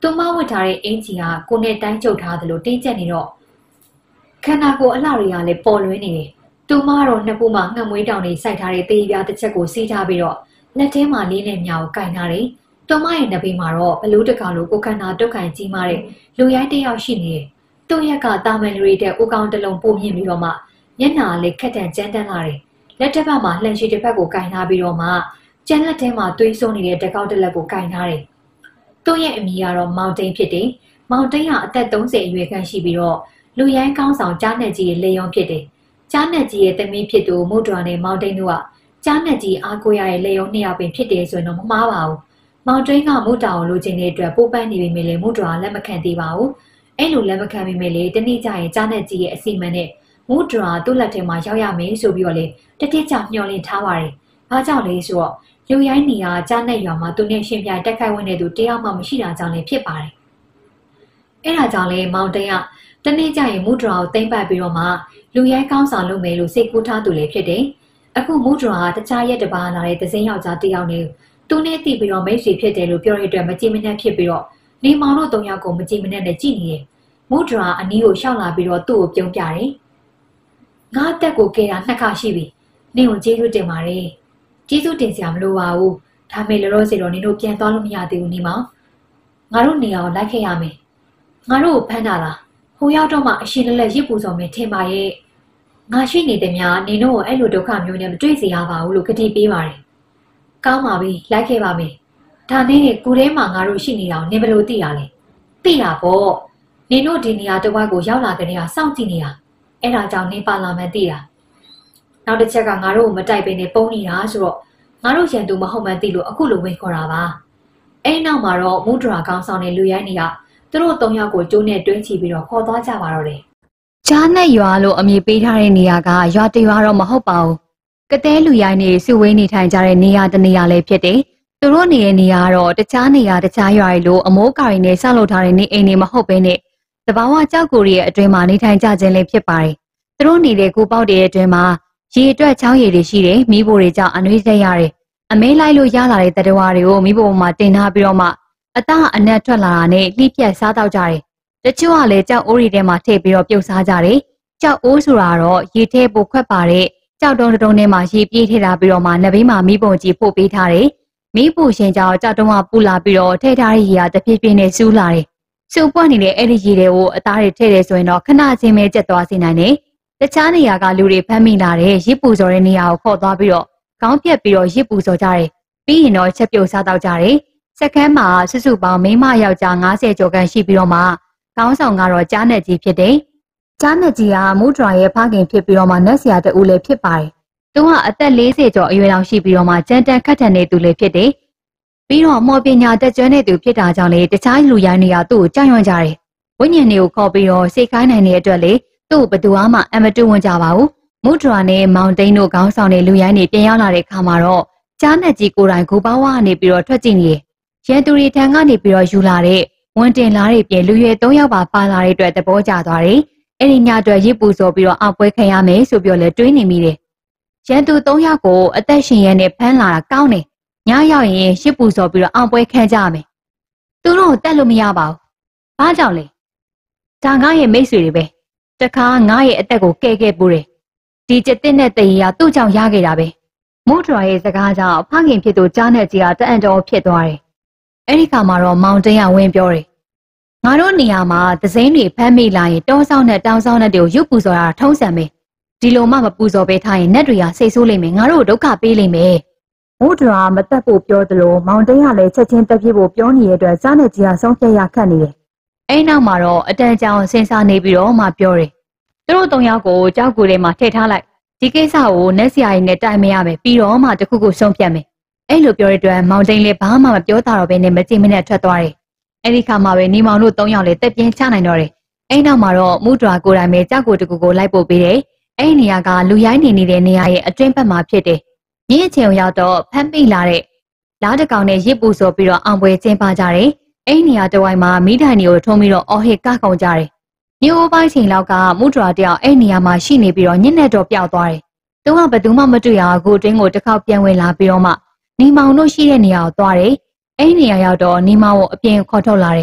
သူမဝတ်ထားတဲ့အင်ကြီးကကိုနဲ့တိုင်းကျုပ်ထားတယ်လို့တင်းကျပ်နေတော့ခန္ဓာကိုယ်အလှတွေကလည်းပေါ်လွင်နေတယ်သူမတော့နှစ်ပူမှာငှက်မွေးတောင်တွေစိုက်ထားတဲ့တေးပြားတစ်ချက်ကိုစီးထားပြီးတော့လက်ထဲမှာလေးနဲ့မြောင်ကိုကင်ထားတယ်သူမရဲ့နှစ်ဘေးမှာတော့ဘလူးတကောင်လိုကိုခန္ဓာတုတ်ကန်ကြီးမားတဲ့လူရိုင်းတစ်ယောက်ရှိနေတယ်သူ့ရက်ကတာမန်လူတွေတဲ့ဦးကောင်းတစ်လုံးပို့မြင့်ပြီးတော့မှမျက်နှာလေးခက်တန်ကြမ်းတမ်းလာတယ်လက်တစ်ဖက်မှာလှန်ရှိတစ်ဖက်ကိုကင်ထားပြီးတော့မှကျန်းလက်ထဲမှာသွေးစွန်းနေတဲ့တကောက်တစ်လက်ကိုကင်ထားတယ်သူ့ရဲ့အမည်ကတော့မောင်တိန်ဖြစ်တယ်မောင်တိန်ကအသက်30အရွယ်ခန့်ရှိပြီးတော့လူရိုင်းကောင်းဆောင်ကြားနက်ကြီးရဲ့လေယုံဖြစ်တယ်ကြားနက်ကြီးရဲ့သမီးဖြစ်သူမုဒ္ဒရာနဲ့မောင်တိန်တို့ကကြားနက်ကြီးအားကိုးရတဲ့လေယုံနှစ်ယောက်ပင်ဖြစ်တယ်ဆိုရင်တော့မမှားပါဘူးမောင်တိန်ကမုဒ္ဒရာကိုလိုချင်တဲ့အတွက်ပိုးပန်းနေပေမဲ့လည်းမုဒ္ဒရာလက်မခံသေးပါဘူးအဲ့လိုလက်မခံပေမဲ့လည်းတနေ့ကျရင်ကြားနက်ကြီးရဲ့အစီအမံနဲ့မုဒ္ဒရာသူ့လက်ထဲမှာရောက်ရမယ်ဆိုပြီးတော့လေတတိကျမျှော်လင့်ထားပါတယ်ဘာကြောင့်လဲဆိုတော့လူရိုင်းနေကကြားနက်ရွာမှာသူနဲ့ရှင်ပြိုင်တက်ခိုက်ဝင်တဲ့သူတယောက်မှမရှိတာကြောင့်လည်းဖြစ်ပါတယ်အဲ့ဒါကြောင့်လေမောင်တိန်ကတနေ့ကျရင်မုဒ္ဒရာကိုသိမ့်ပတ်ပြီးတော့မှလူရိုင်းကောင်းဆောင်လုပ်မယ်လို့စိတ်ကူးထားသူလည်းဖြစ်တယ်အခုမုဒ္ဒရာကတခြားရက်တစ်ပါးလာတဲ့သစင်းယောက်ျားတစ်ယောက်နဲ့သူနဲ့တည်ပြီးတော့မိတ်ဆွေဖြစ်တယ်လို့ပြောရတဲ့အတွက်မကြည်မနှက်ဖြစ်ပြီးတော့နေမောင်တို့၃ယောက်ကိုမကြည်မနှက်နဲ့ကြည့်နေတယ်မုဒ္ဒရာအနီးကိုရှောက်လာပြီးတော့သူ့ကိုပြုံးပြတယ်ငါအသက်ကိုကယ်တာ2ခါရှိပြီနင့်ကိုကျေးဇူးတင်ပါတယ်ကျေးဇူးတင်စရာမလိုပါဘူးဒါပေမဲ့လောလောဆယ်တော့နင်တို့ပြန်သွားလို့မရသေးဘူးနေမောင်ငါတို့နေရာကိုလိုက်ခဲ့ရမယ်ငါတို့ကိုဖမ်းတာလားဟိုရောက်တော့မှအရှင်လက်လက်ရစ်ပူစော်မယ်ထင်ပါရဲ့ငါရှိနေတဲ့များနင်တို့ကိုအဲ့လိုဒုက္ခမျိုးနဲ့မတွေ့စေရပါဘူးလို့ကတိပေးပါတယ်ကောင်းပါပြီလိုက်ခဲ့ပါမယ်ဒါနဲ့ကိုထဲမှာငါတို့ရှိနေတာကိုနင်ဘယ်လိုသိရလဲသိတာပေါ့နင်တို့ဒီနေရာတစ်ဝိုက်ကိုရောက်လာကြတဲ့ကစောင့်ကြည့်နေတာအဲ့ဒါကြောင့်နင်ပါလာမှန်းသိတာနောက်တစ်ချက်ကငါတို့ကိုမတိုက်ပင်နဲ့ပုံနေတာဆိုတော့ငါတို့ရန်သူမဟုတ်မှန်းသိလို့အခုလိုဝင်ခေါ်တာပါအဲ့နောက်မှာတော့မုဒ္ဒရာကောင်းဆောင်တဲ့လူရိုင်းတွေကသူတို့၃ယောက်ကိုကျိုးနဲ့တွင်းချပြီးတော့ခေါ်သွားကြပါတော့တယ်ကြားနဲ့ရွာလို့အမည်ပေးထားတဲ့နေရာကရွာတရွာတော့မဟုတ်ပါဘူးကတဲလူရိုင်းတွေစုဝေးနေထိုင်ကြတဲ့နေရာတစ်နေရာလည်းဖြစ်တယ်သူတို့နေတဲ့နေရာကတော့တခြားနေရာတခြားရွာတွေလိုအမိုးကာရီနဲ့ဆောက်လုပ်ထားတဲ့နေအိမ်တွေမဟုတ်ဘဲနဲ့တဘာဝကြောက်ကိုရီရဲ့အတွင်းမှာနေထိုင်ကြခြင်းလည်းဖြစ်ပါတယ်သူတို့နေတဲ့ကိုပေါက်တဲ့အတွင်းမှာရေအတွက်ချောင်းရည်တွေရှိတယ်မိဖို့တွေကြောင့်အနှွေးဆက်ရတယ်အမဲလိုက်လို့ရလာတဲ့တတဝါတွေကိုမိဖို့မှာတင်ထားပြီးတော့မှအသားအနက်ထွက်လာတာနဲ့လှိပြက်စားတော့ကြတယ်တချို့ကလည်းကြောက်အိုးတွေထဲမှာထည့်ပြီးတော့ပြုတ်စားကြတယ်ကြောက်အိုးဆိုတာတော့ရေထဲပိုခွက်ပါတဲ့ကြောက်တုံးတုံးထဲမှာရေပြေးထည့်ထားပြီးတော့မှနဘေးမှာမိပုံကြီးပို့ပေးထားတယ်မိဖို့ရှင်ကြောက်ကြောက်တုံးကပူလာပြီးတော့ထည့်ထားတဲ့ရေကတဖြည်းဖြည်းနဲ့စူးလာတယ်စူပွက်နေတဲ့အဲ့ဒီရေတွေကိုအသားတွေထည့်တယ်ဆိုရင်တော့ခဏချင်းပဲကျက်သွားစေနိုင်တယ်တခြားနေရာကလူတွေဖမ်းမိလာတဲ့ရစ်ပူစော်တဲ့နေရာကိုခေါ်သွားပြီးတော့ခေါင်းပြက်ပြီးတော့ရစ်ပူစော်ကြတယ်ပြီးရင်တော့ချက်ပြုတ်စားတော့ကြတယ်စက္ကန့်မှာစုစုပေါင်းမိန်းမယောက်ျား90ကျော်ခန့်ရှိပြီးတော့မှခေါင်းဆောင်ကတော့ကြားနက်ကြီးဖြစ်တယ်ကြားနက်ကြီးကမုဒ္ဒရာရဲ့ဖခင်ဖြစ်ပြီးတော့မှနတ်ဆရာတူလည်းဖြစ်ပါတယ်သူကအသက်40ကျော်အရွယ်လောက်ရှိပြီးတော့မှကြမ်းတမ်းခက်ထန်နေသူလည်းဖြစ်တယ်ပြီးတော့မော်ပညာတက်ကျွမ်းတဲ့သူဖြစ်တာကြောင့်လေတခြားလူရိုင်းတွေကသူ့ကိုကြောက်ရွံ့ကြတယ်ဝိညာဉ်တွေကိုခေါ်ပြီးတော့စိတ်ခိုင်းနိုင်တဲ့အတွက်လေသူ့ဘသူမှအမတူဝင်ကြပါဘူးမုဒ္ဒရာနဲ့မောင်တိန်တို့ခေါင်းဆောင်တဲ့လူရိုင်းတွေပြန်ရောက်လာတဲ့ခါမှာတော့ကြားနက်ကြီးကိုယ်တိုင်ဂူပေါဝါကနေပြီးတော့ထွက်ကြည့်နေရန်သူတွေထံကနေပြီးတော့ယူလာတဲ့ဝန်တင်လာတဲ့ပြင်လူရွယ်3ယောက်ပါလာတဲ့အတွက်သဘောကျသွားတယ်အဲ့ဒီညအတွက်ရစ်ပူစော်ပြီးတော့အောက်ပွဲခံရမယ်ဆိုပြီးတော့လည်းတွေးနေမိတယ်ရန်သူ3ယောက်ကိုအသက်ရှင်ရနဲ့ဖမ်းလာတာကောင်းတယ်ညရောက်ရင်ရစ်ပူစော်ပြီးတော့အောက်ပွဲခံကြမယ်သူတို့တက်လို့မရပါဘူးဘာကြောင့်လဲဒါငါရဲ့မိတ်ဆွေတွေပဲတခါငါရဲ့အသက်ကိုကဲခဲ့ပူတယ်ဒီကျတဲ့နဲ့တရေကသူ့ကြောင့်ရခဲ့တာပဲမုဒ္ဒရာရဲ့စကားကြောင့်ဖခင်ဖြစ်သူကြားနဲ့ကြီးကတအံ့တော်ဖြစ်သွားတယ်အဲ့ဒီခါမှာတော့မောင်တိန်ကဝင်ပြောတယ်ငါတို့နေရာမှာသစိမ်းတွေဖမ်းမိလာရင်တောဆောင်နဲ့တောင်ဆောင်နဲ့တွေကိုရုပ်ပူဇော်တာထုံးစံပဲဒီလိုမှမပူဇော်ပေးထားရင်နတ်တွေကစိတ်ဆိုးလိမ့်မယ်ငါတို့ဒုက္ခပေးလိမ့်မယ်မုဒ္ဒရာမတက်ဖို့ပြောသလိုမောင်တိန်ကလည်းချက်ချင်းတက်ပြဖို့ပြောနေတဲ့အတွက်ကြားနဲ့ကြီးကဆုံးဖြတ်ရခက်နေတယ်အဲ့နောက်မှာတော့အတန်ကြောင်စဉ်းစားနေပြီးတော့မှပြောတယ်သူတို့3ယောက်ကိုကြောက်ကူထဲမှာထည့်ထားလိုက်ဒီကိစ္စကိုနတ်ဆရာကြီးနဲ့တိုင်မရမယ်ပြီးတော့မှတခုခုဆုံးဖြတ်မယ်အဲ့လိုပြောတဲ့အတွက်မောင်တိန်လည်းဘာမှမပြောတာတော့ဘဲနဲ့မကြည့်မနဲ့ထွက်သွားတယ်အဲ့ဒီခါမှာပဲနေမောင်တို့3ယောက်လည်းတက်ပြင်းချနိုင်တော့တယ်အဲ့နောက်မှာတော့မုဒ္ဒရာကိုယ်တိုင်ပဲကြောက်ကိုတကူကိုလိုက်ပို့ပေးတယ်အဲ့ဒီနေရာကလူရိုင်းနေတဲ့နေရာရဲ့အတွင်းဘက်မှာဖြစ်တယ်ညအချိန်ရောက်တော့ဖမ်းပိလာတဲ့လားတကောင်နဲ့ရစ်ပူဆိုပြီးတော့အောင်ပွဲကျင်းပကြတယ်အဲ့ဒီနေရာတဝိုင်းမှာမိထိုင်တွေကိုထုံးပြီးတော့အော်ဟစ်ကခုန်ကြတယ်ညအိုးပိုင်းချိန်လောက်ကမုဒ္ဒရာတယောက်အဲ့နေရာမှာရှိနေပြီးတော့ညနေတော့ပျောက်သွားတယ်သူကဘယ်သူမှမတွေ့ရဘူးအတွင်းကိုတစ်ခေါက်ပြန်ဝင်လာပြီးတော့မှနေမောင်တို့ရှိတဲ့နေရာကိုသွားတယ်အဲ့ဒီနေရာရောက်တော့နေမောင်ကိုအပြင်ခေါ်ထုတ်လာတယ်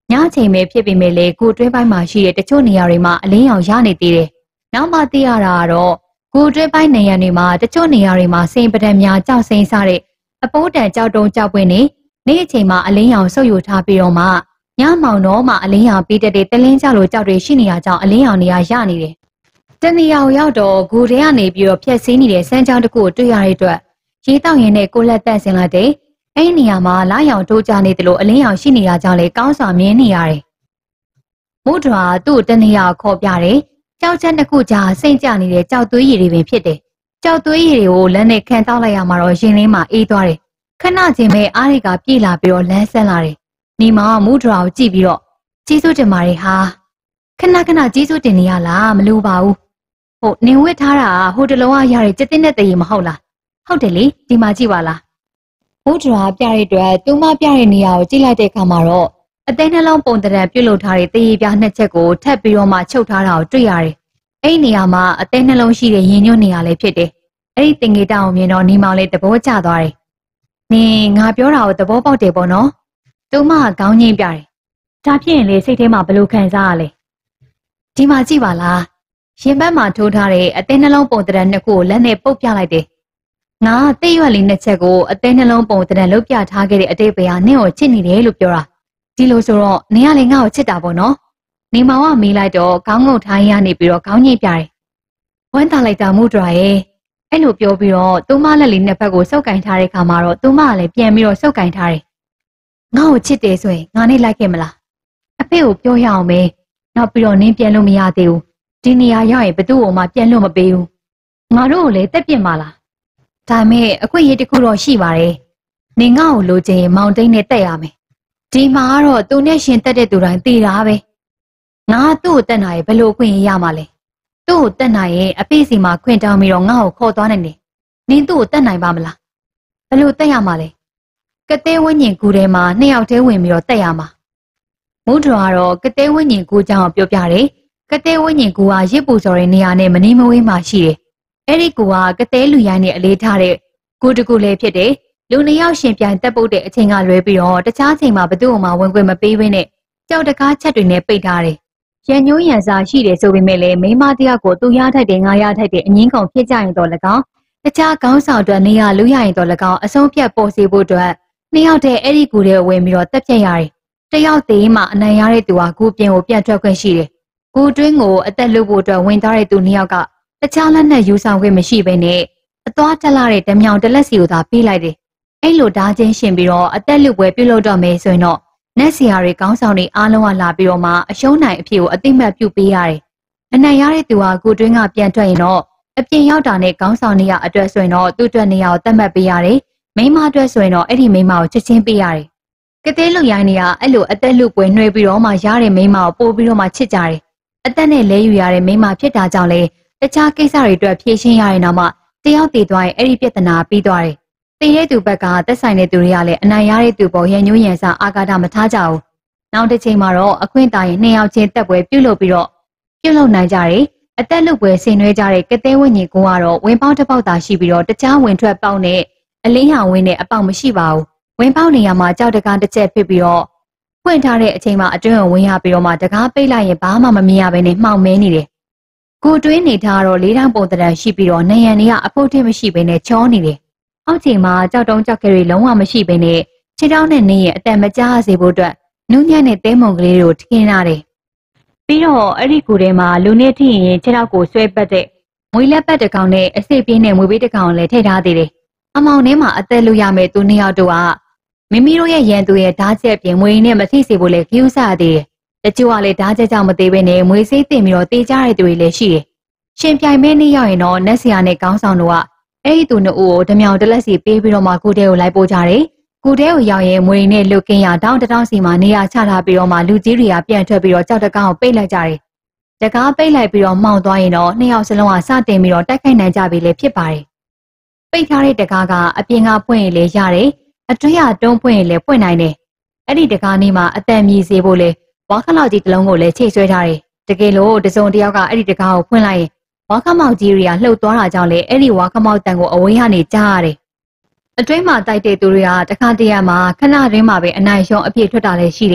ညချိန်ပဲဖြစ်ပေမဲ့လေကိုတွင်းပိုင်းမှာရှိတဲ့တချို့နေရာတွေမှာအလင်းရောင်ရနေသေးတယ်။နောက်မှသိရတာကတော့ကိုတွင်းပိုင်းနေရာတွေမှာတချို့နေရာတွေမှာစိန်ပဒံများကြောက်စိန်စားတဲ့အပိုးတန်ကြောက်တုံးကြောက်ပွင့်နေနေ့အချိန်မှာအလင်းရောင်ဆုပ်ယူထားပြီးတော့မှညမောင်တော့မှအလင်းရောင်ပြီးတဲ့တလင်းကြောက်လိုကြောက်တွေရှိနေရကြောင်းအလင်းရောင်နေရာရနေတယ်။တနေရာရောက်တော့ဂူထဲကနေပြီးတော့ဖြက်စီးနေတဲ့စမ်းချောင်းတစ်ခုကိုတွေ့ရတဲ့အတွက်ရေတောက်ရင်နဲ့ကိုလက်တက်ဆင်လိုက်တဲ့အဲ့နေရာမှာလာရောင်တိုးကြနေတယ်လို့အလင်းရောင်ရှိနေရကြောင်းလေကောင်းစွာမြင်နေရတယ်။မို့တော်သူ့တနေရာခေါ်ပြတယ်။ကြောက်ချက်တစ်ခုကြားစိတ်ကြနေတဲ့ကြောက်သွေးရည်တွေပင်ဖြစ်တယ်။ကြောက်သွေးရည်တွေကိုလက်နဲ့ခံတောက်လိုက်ရမှာတော့ရင်လေးမှာအေးသွားတယ်။ခဏချင်းပဲအားတွေကပြေးလာပြီးတော့လမ်းဆန်းလာတယ်။နေမောင်မို့တော်ကိုကြည့်ပြီးတော့ကျေးဇူးတင်ပါတယ်ဟာခဏကျေးဇူးတင်နေရလားမလိုပါဘူး။ဟုတ်နင်ဝစ်ထားတာဟိုတလုံးကရတဲ့စက်တင်တဲ့တရေမဟုတ်လား။ဟုတ်တယ်လေဒီမှာကြည့်ပါလား။မို့တော်ပြတဲ့အတွက်သူမပြတဲ့နေရာကိုကြည့်လိုက်တဲ့အခါမှာတော့အသိနှလုံးပုံတရံပြုတ်လုထားတဲ့တရေပြားနှစ်ချက်ကိုထပ်ပြီးတော့မှချုပ်ထားတာကိုတွေ့ရတယ်။အဲ့ဒီနေရာမှာအသိနှလုံးရှိတဲ့ရင်ညွတ်နေရာလေးဖြစ်တယ်။အဲ့ဒီတင်ငေတောင်မြင်တော့နေမောင်လေးသဘောကျသွားတယ်။နင်ငါပြောတာကိုသဘောပေါက်တယ်ပေါ့နော်။သူမကခေါင်းငိမ့်ပြတယ်။ဒါဖြစ်ရင်လေစိတ်ထဲမှာဘလို့ခံစားရလဲ။ဒီမှာကြည့်ပါလား။ရင်ဘတ်မှာထိုးထားတဲ့အသိနှလုံးပုံတရံနှစ်ခုကိုလက်နဲ့ပုတ်ပြလိုက်တယ်။ငါသိရွက်လေးနှစ်ချက်ကိုအသိနှလုံးပုံတရံလုတ်ပြထားခဲ့တဲ့အတိတ်ပဲဟာနင့်ကိုချစ်နေတယ်လို့ပြောတာ။ဒီလိုဆိုတော့နင်ကလည်းငါ့ကိုချစ်တာပေါ့နော်။နေမောင်ကမေးလိုက်တော့ခေါင်းငုံထိုင်းရနေပြီးတော့ခေါင်းညိတ်ပြတယ်။ဝမ်းသာလိုက်တာမှုဒရာရဲ့အဲ့လိုပြောပြီးတော့သူမလက်လေးနှစ်ဖက်ကိုစုပ်ကင်ထားတဲ့ခါမှာတော့သူမကလည်းပြန်ပြီးတော့စုပ်ကင်ထားတယ်။ငါ့ကိုချစ်တယ်ဆိုရင်ငါနဲ့လိုက်ခဲ့မလား။အဖေကိုပြောရအောင်ပဲ။နောက်ပြီးတော့နင်းပြန်လို့မရသေးဘူး။ဒီနေရာရောက်ရင်ဘသူ့ကိုမှပြန်လို့မပေးဘူး။ငါတို့ကိုလည်းတက်ပြစ်မှာလား။ဒါမဲ့အခွင့်အရေးတစ်ခုတော့ရှိပါတယ်။နေငါ့ကိုလိုချင်ရင်မောင်တိန်နဲ့တက်ရမယ်။ဒီမှာကတော့သူနဲ့ရှင်တက်တဲ့သူတိုင်းတည်တာပဲ။ငါသူ့ကိုတက်နိုင်ရင်ဘယ်လိုခွင့်ရမှာလဲ။သူ့ကိုတက်နိုင်ရင်အဖေစီမှာခွင့်တောင်းပြီးတော့ငါ့ကိုခေါ်သွားနိုင်တယ်။နင်းသူ့ကိုတက်နိုင်ပါမလား။ဘယ်လိုတက်ရမှာလဲ။ကတဲ့ဝင်းညင်ကူထဲမှာနှစ်ယောက်တည်းဝင်ပြီးတော့တက်ရမှာ။မိုးတော်ကတော့ကတဲ့ဝင်းညင်ကူကြောင်းပြောပြတယ်။ကတဲ့ဝင်းညင်ကူကရစ်ပူစော်တဲ့နေရာနဲ့မနေမဝေးမှာရှိတယ်။အဲ့ဒီကူကကတဲ့လူရိုင်းနဲ့အလေးထားတဲ့ကူတကူလေးဖြစ်တယ်။လူနှစ်ယောက်ရှင်ပြိုင်တက်ပုတ်တဲ့အချိန်ကလွဲပြီးတော့တခြားချိန်မှာဘသူ့မှဝင်ခွင့်မပေးဘဲနဲ့ကြောက်တကားချက်တွေနဲ့ပိတ်ထားတယ်။ရန်ညိုးရန်စာရှိတယ်ဆိုပေမဲ့လည်းမိန်းမတယောက်ကိုသူရထိုက်တယ်ငါရထိုက်တယ်အငင်းကုန်ဖြစ်ကြရင်တော့၎င်းတခြားခေါင်းဆောင်တွေနေရလူရရင်တော့၎င်းအဆုံးဖြတ်ပေါ်စေဖို့အတွက်နှစ်ယောက်တည်းအဲ့ဒီကူထဲဝင်ပြီးတော့တက်ပြက်ရတယ်။တယောက်သေးမှအနိုင်ရတဲ့သူကကူပြင်ကိုပြန်ထွက်ခွင့်ရှိတယ်။ကူတွင်းကိုအသက်လွတ်ဖို့အတွက်ဝင်သွားတဲ့သူနှစ်ယောက်ကတခြားလက်နဲ့ယူဆောင်ခွင့်မရှိဘဲနဲ့အသွားတက်လာတဲ့ဓမြောင်တလက်စီကိုသာပေးလိုက်တယ်။အဲ့လိုဓာချင်းရှင်ပြီးတော့အသက်လွတ်ပွဲပြုလုပ်တော့မယ်ဆိုရင်တော့နက်စီယာတွေကောင်းဆောင်တွေအားလုံးကလာပြီးတော့မှအရှုံးနိုင်အဖြစ်ကိုအသိမှတ်ပြုပေးရတယ်။အနိုင်ရတဲ့သူဟာကိုတွင်းကပြန်ထွက်ရင်တော့အပြင်ရောက်တာနဲ့ကောင်းဆောင်နေရအတွက်ဆိုရင်တော့သူ့အတွက်နေရာကိုသတ်မှတ်ပေးရတယ်။မိန်းမအတွက်ဆိုရင်တော့အဲ့ဒီမိန်းမကိုချက်ချင်းပေးရတယ်။ကတဲ့လူရိုင်းတွေကအဲ့လိုအသက်လွတ်ပွဲနှွှဲပြီးတော့မှရတဲ့မိန်းမကိုပို့ပြီးတော့မှချစ်ကြတယ်။အသက်နဲ့လဲယူရတဲ့မိန်းမဖြစ်တာကြောင့်လေတခြားကိစ္စတွေအတွက်ဖြေရှင်းရရင်တော့မှတယောက်တည်သွားရင်အဲ့ဒီပြဿနာပြီးသွားတယ်။တည်တဲ့သူဘက်ကသက်ဆိုင်တဲ့သူတွေကလည်းအနိုင်ရတဲ့သူပေါ်ရန်ညိုးရန်စာအာဃာတမထားကြဘူး။နောက်တစ်ချိန်မှာတော့အခွင့်အရေးနှစ်ယောက်ချင်းတက်ပွဲပြုလုပ်ပြီးတော့ပြုလုပ်နိုင်ကြတယ်။အသက်လွတ်ပွဲဆင်နွှဲကြတဲ့ကတဲ့ဝိညာဉ်ကိုကတော့ဝင်ပေါက်တစ်ပေါက်သာရှိပြီးတော့တခြားဝင်ထွက်ပေါက်နဲ့အလင်းရောင်ဝင်းနဲ့အပေါက်မရှိပါဘူး။ဝင်ပေါက်နေရာမှာကြောက်တကားတစ်ချက်ဖြစ်ပြီးတော့ဖွင့်ထားတဲ့အချိန်မှာအတွင်းကိုဝင်ရပြီးတော့မှတကားပိတ်လိုက်ရင်ဘာမှမမြင်ရဘဲနဲ့မှောင်မဲနေတယ်။ကိုတွင်းနေထားတော့လေးထောင်ပုံတရံရှိပြီးတော့နယံတွေကအဖို့ထင်းမရှိဘဲနဲ့ချောနေတယ်။အောက်ချိန်မှာကြောက်တုံးကြောက်ခဲတွေလုံးဝမရှိဘဲနဲ့ခြေထောက်နဲ့နေရင်အတန်မကြားစေဖို့အတွက်နူးညံ့တဲ့သဲမုံကလေးတွေကိုထင်းရတယ်။ပြီးတော့အဲ့ဒီကူထဲမှာလူနဲ့ထိရင်ခြေထောက်ကိုဆွဲပတ်တဲ့မွေးလက်ပတ်တစ်ကောင်နဲ့အစိပ်ပြင်းနဲ့မွေးပေးတစ်ကောင်လည်းထည့်ထားသေးတယ်။အမောင်ထဲမှာအသက်လို့ရမယ်သူနှစ်ယောက်တို့ကမိမိတို့ရဲ့ရန်သူရဲ့ဓာတ်ချက်ပြင်မွေးနဲ့မထိစေဖို့လည်းကြိုးစားသေးတယ်။တချို့ကလည်းဓာတ်ချက်ကြောင့်မသေးဘဲနဲ့မွေးစိတ်တင်ပြီးတော့တေးကြတဲ့သူတွေလည်းရှိတယ်။ရှင်ပြိုင်မဲနေ့ရောက်ရင်တော့နက်ဆီယာနဲ့ကောင်းဆောင်တို့ကအဲ့ဒီသူနှစ်ဦးကိုဓမြောင်တလက်စီပေးပြီးတော့မှကိုတဲကိုလိုက်ပို့ကြတယ်။ကိုတဲကိုရောက်ရင်မွေနဲ့လုတ်ကင်းရတောင်းတောင်းစီမှာနေရာချထားပြီးတော့မှလူကြီးတွေကပြန်ထွက်ပြီးတော့ကြောက်တကားကိုပိတ်လိုက်ကြတယ်။တကားပိတ်လိုက်ပြီးတော့မှောင်သွားရင်တော့နှစ်ယောက်စလုံးကစတင်ပြီးတော့တိုက်ခိုက်နိုင်ကြပြီလေဖြစ်ပါတယ်။ပိတ်ထားတဲ့တကားကအပြင်ကဖွင့်ရင်လည်းရတယ်။အတွင်းကတွန်းဖွင့်ရင်လည်းဖွင့်နိုင်တယ်။အဲ့ဒီတကားနေမှာအတန်မြည်စေဖို့လေဝါခလောက်ကြီးတစ်လုံးကိုလည်းချိတ်ဆွဲထားတယ်။တကယ်လို့တစုံတစ်ယောက်ကအဲ့ဒီတကားကိုဖွင့်လိုက်ရင်ဝါခမောက်ကြီးတွေကလှုပ်သွားတာကြောင့်လေအဲ့ဒီဝါခမောက်တန်ကိုအဝေးကနေကြားရတယ်။အတွင်းမှာတိုက်တဲ့သူတွေကတခါတရံမှာခဏတွင်းမှာပဲအနိုင်ရှုံးအပြည့်ထွက်တာလည်းရှိတယ်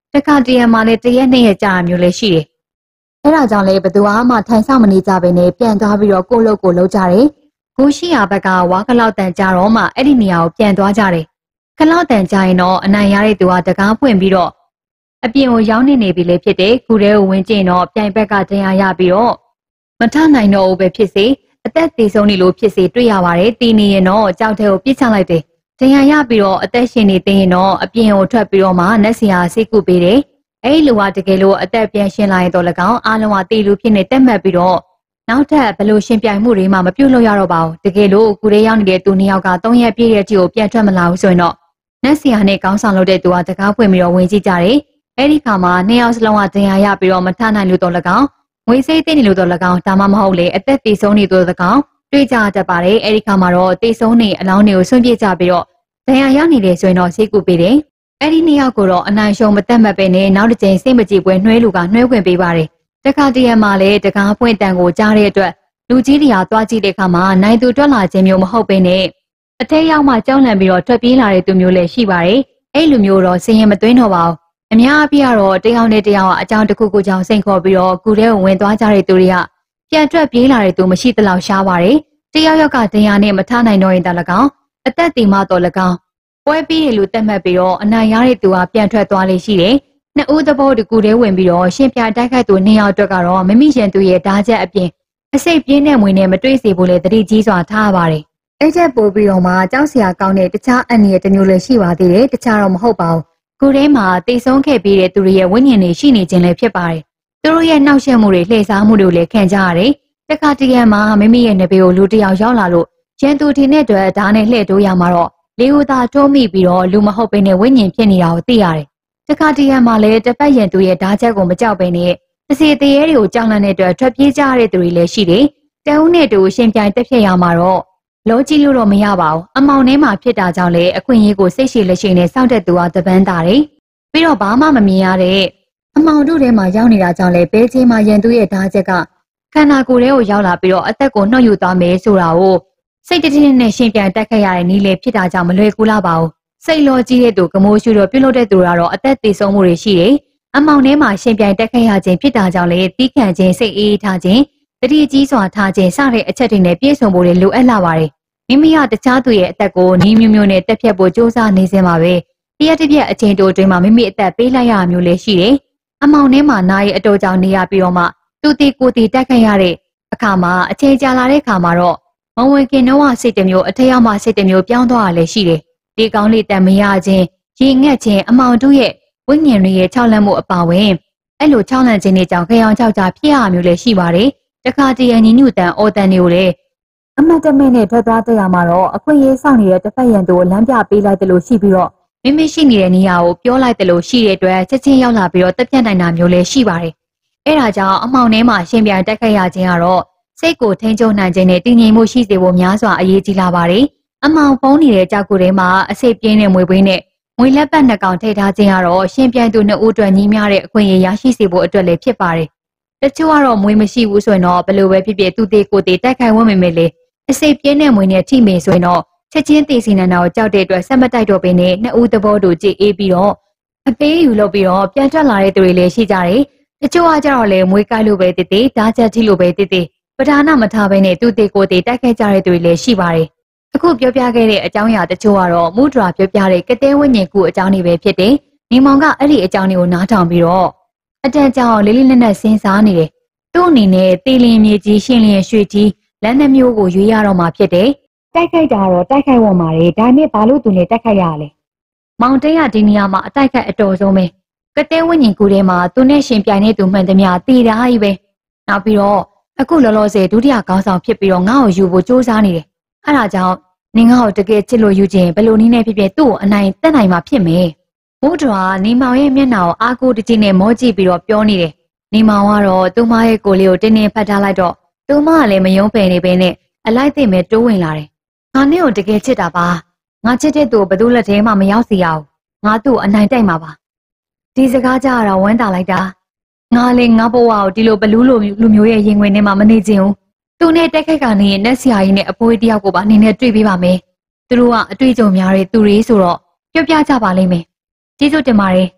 တခါတရံမှလည်းတရက်နှစ်ရက်ကြာမျိုးလည်းရှိတယ်အဲ့ဒါကြောင့်လေဘသူမှထိုင်ဆောင်မနေကြဘဲနဲ့ပြန်သွားပြီးတော့ကိုလုပ်ကိုလုပ်ကြတယ်ကိုရှိရဘက်ကဝါကလောက်တန်ကြတော့မှအဲ့ဒီနေရာကိုပြန်သွားကြတယ်ခလောက်တန်ကြရင်တော့အနိုင်ရတဲ့သူကတကားဖွင့်ပြီးတော့အပြင်ကိုရောက်နေပြီလေဖြစ်တယ်ကူထဲကိုဝင်ကျင်တော့ပြိုင်ဘက်ကတရားရပြီးတော့မထနိုင်တော့ဘူးပဲဖြစ်စေအသက်သေးဆုံးနေလို့ဖြစ်စေတွေ့ရပါတယ်တီးနေရင်တော့ကြောက်တဲ့ကိုပြစ်ချလိုက်တယ်တရားရပြီးတော့အသက်ရှင်နေသိရင်တော့အပြင်ကိုထွက်ပြီးတော့မှနက်စရာစိတ်ကူပေးတယ်အဲ့ဒီလူကတကယ်လို့အသက်ပြန်ရှင်လာရင်တော့၎င်းအားလုံးကတီးလူဖြစ်နေတက်မှတ်ပြီးတော့နောက်ထပ်ဘလို့ရှင်ပြိုင်မှုတွေမှမပြုတ်လို့ရတော့ပါဘူးတကယ်လို့ကူထဲရောက်နေတဲ့သူနှစ်ယောက်က3ရက်ပြည့်တဲ့အထိကိုပြန်ထွက်မလာဘူးဆိုရင်တော့နက်စရာနဲ့ကောင်းဆောင်လုပ်တဲ့သူကတကားဖွင့်ပြီးတော့ဝင်ကြည့်ကြတယ်အဲ့ဒီခါမှာနှစ်ယောက်စလုံးကတရားရပြီးတော့မထနိုင်လို့တော့၎င်းငွေစိတ်သိနေလို့တော့၎င်းဒါမှမဟုတ်လေအသက်တည်ဆုံးနေတော့၎င်းတွေ့ကြတတ်ပါတယ်အဲ့ဒီခါမှာတော့တည်ဆုံးနေအလောင်းတွေကိုဆွန့်ပစ်ကြပြီးတော့တရားရနေတယ်ဆိုရင်တော့စိတ်ကူပေးတယ်အဲ့ဒီနှစ်ယောက်ကိုတော့အနိုင်ရှုံးမတက်မှတ်ပဲနဲ့နောက်တစ်ချိန်စိတ်မကြည်ပွဲနှွှဲလူကနှွှဲခွင့်ပေးပါတယ်တခါတည်းမှာလည်းတကားပွင့်တန်ကိုကြားတဲ့အတွက်လူကြီးတွေကသွားကြည့်တဲ့အခါမှာနိုင်သူတွက်လာခြင်းမျိုးမဟုတ်ပဲနဲ့အထက်ရောက်မှကြောက်လန့်ပြီးတော့ထွက်ပြေးလာတဲ့သူမျိုးလည်းရှိပါတယ်အဲ့လူမျိုးတော့စင်ရင်မသွင်းတော့ပါဘူးအများအပြားတော့တယောက်နဲ့တယောက်အကြောင်းတစ်ခုခုကြောင့်စိတ်ခေါ်ပြီးတော့ကူထဲကိုဝင်သွားကြတဲ့သူတွေကပြန်ထွက်ပြေးလာတဲ့သူမရှိသလောက်ရှားပါတယ်တယောက်ယောက်ကတရားနဲ့မထနိုင်တော့ရင်တ၎င်းအသက်တည်မှတော့၎င်းပွဲပြီးတယ်လို့သတ်မှတ်ပြီးတော့အနိုင်ရတဲ့သူကပြန်ထွက်သွားလေရှိတယ်နှစ်ဦးသဘောတကူထဲဝင်ပြီးတော့ရှင်ပြတိုက်ခိုက်သူနှစ်ယောက်အတွက်ကတော့မမိရှင်သူရဲ့ဓာတ်ချက်အပြင်အစိတ်ပြင်းတဲ့မွေနဲ့မတွေ့စေဖို့လေတတိကြီးစွာထားပါတယ်အဲ့ချက်ပို့ပြီးတော့မှကြောက်စရာကောင်းတဲ့တခြားအန္တရာယ်တစ်မျိုးလည်းရှိပါသေးတယ်တခြားတော့မဟုတ်ပါဘူးကိုယ်ထဲမှာတိတ်ဆုံးခဲ့ပြီးတဲ့သူတွေရဲ့ဝိညာဉ်တွေရှိနေခြင်းလည်းဖြစ်ပါတယ်သူတို့ရဲ့နှောက်ယှက်မှုတွေလှည့်စားမှုတွေလည်းခံကြရတယ်တခါတရံမှာမိမိရဲ့နေပေကိုလူတစ်ယောက်ရောက်လာလို့ရန်သူထင်တဲ့အတွက်ဓာတ်နဲ့လှည့်တိုးရမှာတော့လေဦးသားတိုးမိပြီးတော့လူမဟုတ်ဘဲနဲ့ဝိညာဉ်ဖြစ်နေတာကိုသိရတယ်တခါတရံမှာလည်းတစ်ပတ်ရန်သူရဲ့ဓာတ်ချက်ကိုမကြောက်ဘဲနဲ့တစ်စီတရေတွေကိုကြောက်လန့်တဲ့အတွက်ထွက်ပြေးကြရတဲ့သူတွေလည်းရှိတယ်တအုပ်နဲ့တူရှင်ပြိုင်တက်ဖြစ်ရမှာတော့လောကြီးလို့တော့မရပါဘူးအမောင်ထဲမှာဖြစ်တာကြောင့်လေအခွင့်အရေးကိုစိတ်ရှိလက်ရှိနဲ့စောင့်တဲ့သူကတပန်းတာတယ်ပြီးတော့ဘာမှမမြင်ရတဲ့အမောင်တို့ထဲမှာရောက်နေတာကြောင့်လေဘဲချင်းမှာရန်သူရဲ့ဓာတ်ချက်ကခန္ဓာကိုယ်ထဲကိုရောက်လာပြီးတော့အသက်ကိုနှုတ်ယူသွားမယ်ဆိုတာကိုစိတ်တည်းနဲ့ရှင်ပြိုင်တက်ခဲ့ရတဲ့နည်းလေဖြစ်တာကြောင့်မလွယ်ကူလားပါဘူးစိတ်လောကြီးတဲ့သူကမိုးရှူတော့ပြုတ်လို့တဲ့သူကတော့အသက်သေဆုံးမှုတွေရှိတယ်အမောင်ထဲမှာရှင်ပြိုင်တက်ခဲ့ရခြင်းဖြစ်တာကြောင့်လေတီးခန့်ခြင်းစိတ်အေးထားခြင်းတတိကြီးစွာထားခြင်းစတဲ့အချက်တွေနဲ့ပြည့်စုံဖို့လိုအပ်လာပါတယ်မိမိကတခြားသူရဲ့အသက်ကိုနီးမျိုးမျိုးနဲ့တက်ဖြတ်ဖို့ကြိုးစားနေစင်ပါပဲတရက်တစ်ပြက်အချိန်တိုအတွင်းမှာမိမိအသက်ပေးလိုက်ရမျိုးလည်းရှိတယ်အမောင်ထဲမှာနာရီအတော်ကြောင်နေရပြီးတော့မှသူတီကိုတီတက်ခဲ့ရတဲ့အခါမှာအချိန်ကြာလာတဲ့အခါမှာတော့မဝင်ခင်တော့စိတ်တစ်မျိုးအထက်ရောက်မှစိတ်တစ်မျိုးပြောင်းသွားရလည်းရှိတယ်ဒီကောင်းလေးတန်မရခြင်းရေငက်ခြင်းအမောင်တို့ရဲ့ဝိညာဉ်တွေရဲ့ခြောက်လန့်မှုအပါဝင်အဲ့လိုခြောက်လန့်ခြင်းတွေကြောင့်ခရောင်ခြောက်ကြဖြစ်ရမျိုးလည်းရှိပါတယ်တခါတရံညီညွတ်တန်အော်တန်တွေကိုလည်းအမတ်တမဲနဲ့ထွက်သွားတဲ့ရမှာတော့အခွင့်အရေးဆောင်နေတဲ့တစ်ဖက်ရန်သူကိုလမ်းပြပေးလိုက်တယ်လို့ရှိပြီးတော့မိမိရှိနေတဲ့နေရာကိုပြောလိုက်တယ်လို့ရှိတဲ့အတွက်ချက်ချင်းရောက်လာပြီးတော့တက်ပြတ်နိုင်တာမျိုးလည်းရှိပါတယ်အဲ့ဒါကြောင့်အမောင်ထဲမှာရှင်ပြိုင်တက်ခဲ့ရခြင်းကတော့စိတ်ကိုထိန်းချုပ်နိုင်ခြင်းနဲ့တည်ငြိမ်မှုရှိစေဖို့များစွာအရေးကြီးလာပါတယ်အမောင်ဖုံးနေတဲ့ကြောက်ကူထဲမှာအစိတ်ပြင်းတဲ့မွေပွေးနဲ့ငွေလက်ပတ်နှစ်ကောင်ထိထားခြင်းကတော့ရှင်ပြိုင်သူနှစ်ဦးအတွက်ညီမျှတဲ့အခွင့်အရေးရရှိစေဖို့အတွက်လည်းဖြစ်ပါတယ်တချို့ကတော့မွေမရှိဘူးဆိုရင်တော့ဘယ်လိုပဲဖြစ်ဖြစ်သူသေးကိုသေးတိုက်ခိုက်ဝတ်မိမယ်လေအစိတ်ပြင်းတဲ့မွေနဲ့ထိမိဆိုရင်တော့ချက်ချင်းတည်စီနန္ဒာကိုကြောက်တဲ့အတွက်ဆက်မတိုက်တော့ဘဲနဲ့နှစ်ဦးသဘောတူကြည်အေးပြီးတော့အပေးယူလုပ်ပြီးတော့ပြန်ထွက်လာတဲ့သူတွေလည်းရှိကြတယ်တချို့ကကြတော့လေမွေကိုက်လို့ပဲတည်တည်ဓာတ်ချက်ထိလို့ပဲတည်တည်ပဓာနာမထားဘဲနဲ့သူသေးကိုသေးတိုက်ခိုက်ကြတဲ့သူတွေလည်းရှိပါတယ်အခုပြောပြခဲ့တဲ့အကြောင်းအရာတချို့ကတော့မူဒရာပြောပြတဲ့ကတဲဝိညာဉ်ကူအကြောင်းတွေပဲဖြစ်တယ်။ညီမောင်ကအဲ့ဒီအကြောင်းတွေကိုနားထောင်ပြီးတော့အတန်ကြောင်လေးလေးနက်နက်စဉ်းစားနေတယ်။သူ့အနေနဲ့တေလင်းမြေကြီးရှင်းလင်းရွှေကြီးလက်နှမျိုးကိုရွေးရတော့မှဖြစ်တယ်။တိုက်ခိုက်တာတော့တိုက်ခိုက်ဝမှာလေဒါပေမဲ့ဘာလို့သူနဲ့တိုက်ခိုက်ရလဲ။မောင်တဲရဒီနေရာမှာအတိုက်ခိုက်အတော်ဆုံးပဲ။ကတဲဝိညာဉ်ကူထဲမှာသူနဲ့ရှင်ပြိုင်နေသူမှန်သမျှတည်တာကြီးပဲ။နောက်ပြီးတော့အခုလောလောဆယ်ဒုတိယခေါင်းဆောင်ဖြစ်ပြီးတော့ငါ့ကိုယူဖို့စူးစမ်းနေတယ်။အဲ့ဒါကြောင့်နင်ငါ့ကိုတကယ်ချစ်လို့ယူခြင်းဘယ်လိုနည်းနဲ့ဖြစ်ဖြစ်သူ့ကိုအနိုင်တက်နိုင်မှာဖြစ်မယ်။မိုးတော်ကနေမောင်ရဲ့မျက်နှာကိုအားကိုးတကြီးနဲ့မောကြည့်ပြီးတော့ပြောနေတယ်။နေမောင်ကတော့သူမရဲ့ကိုယ်လေးကိုတင်းတင်းဖတ်ထားလိုက်တော့သူမကလည်းမယုံဖယ်နေပဲနဲ့အလိုက်သိမဲ့တိုးဝင်လာတယ်။ငါနဲ့ကိုတကယ်ချစ်တာပါ။ငါချစ်တဲ့သူဘယ်သူလက်ထဲမှမရောက်စီရအောင်။ငါသူ့ကိုအနိုင်တိုက်မှာပါ။ဒီစကားကြားရတော့ဝမ်းသာလိုက်တာ။ငါလည်းငါဘဝကိုဒီလိုဘလူးလိုလူမျိုးရဲ့ရင်ဝင်ထဲမှာမနေချင်ဘူး။သူနဲ့တက်ခိုက်ကနေနက်ဆရာကြီးနဲ့အဖိုးတယောက်ကိုပါနေနဲ့တွေ့ပေးပါမယ်။သူတို့ကအတွေ့အကြုံများတဲ့သူတွေဆိုတော့ပြောပြကြပါလိမ့်မယ်။ကျေးဇူးတင်ပါတယ်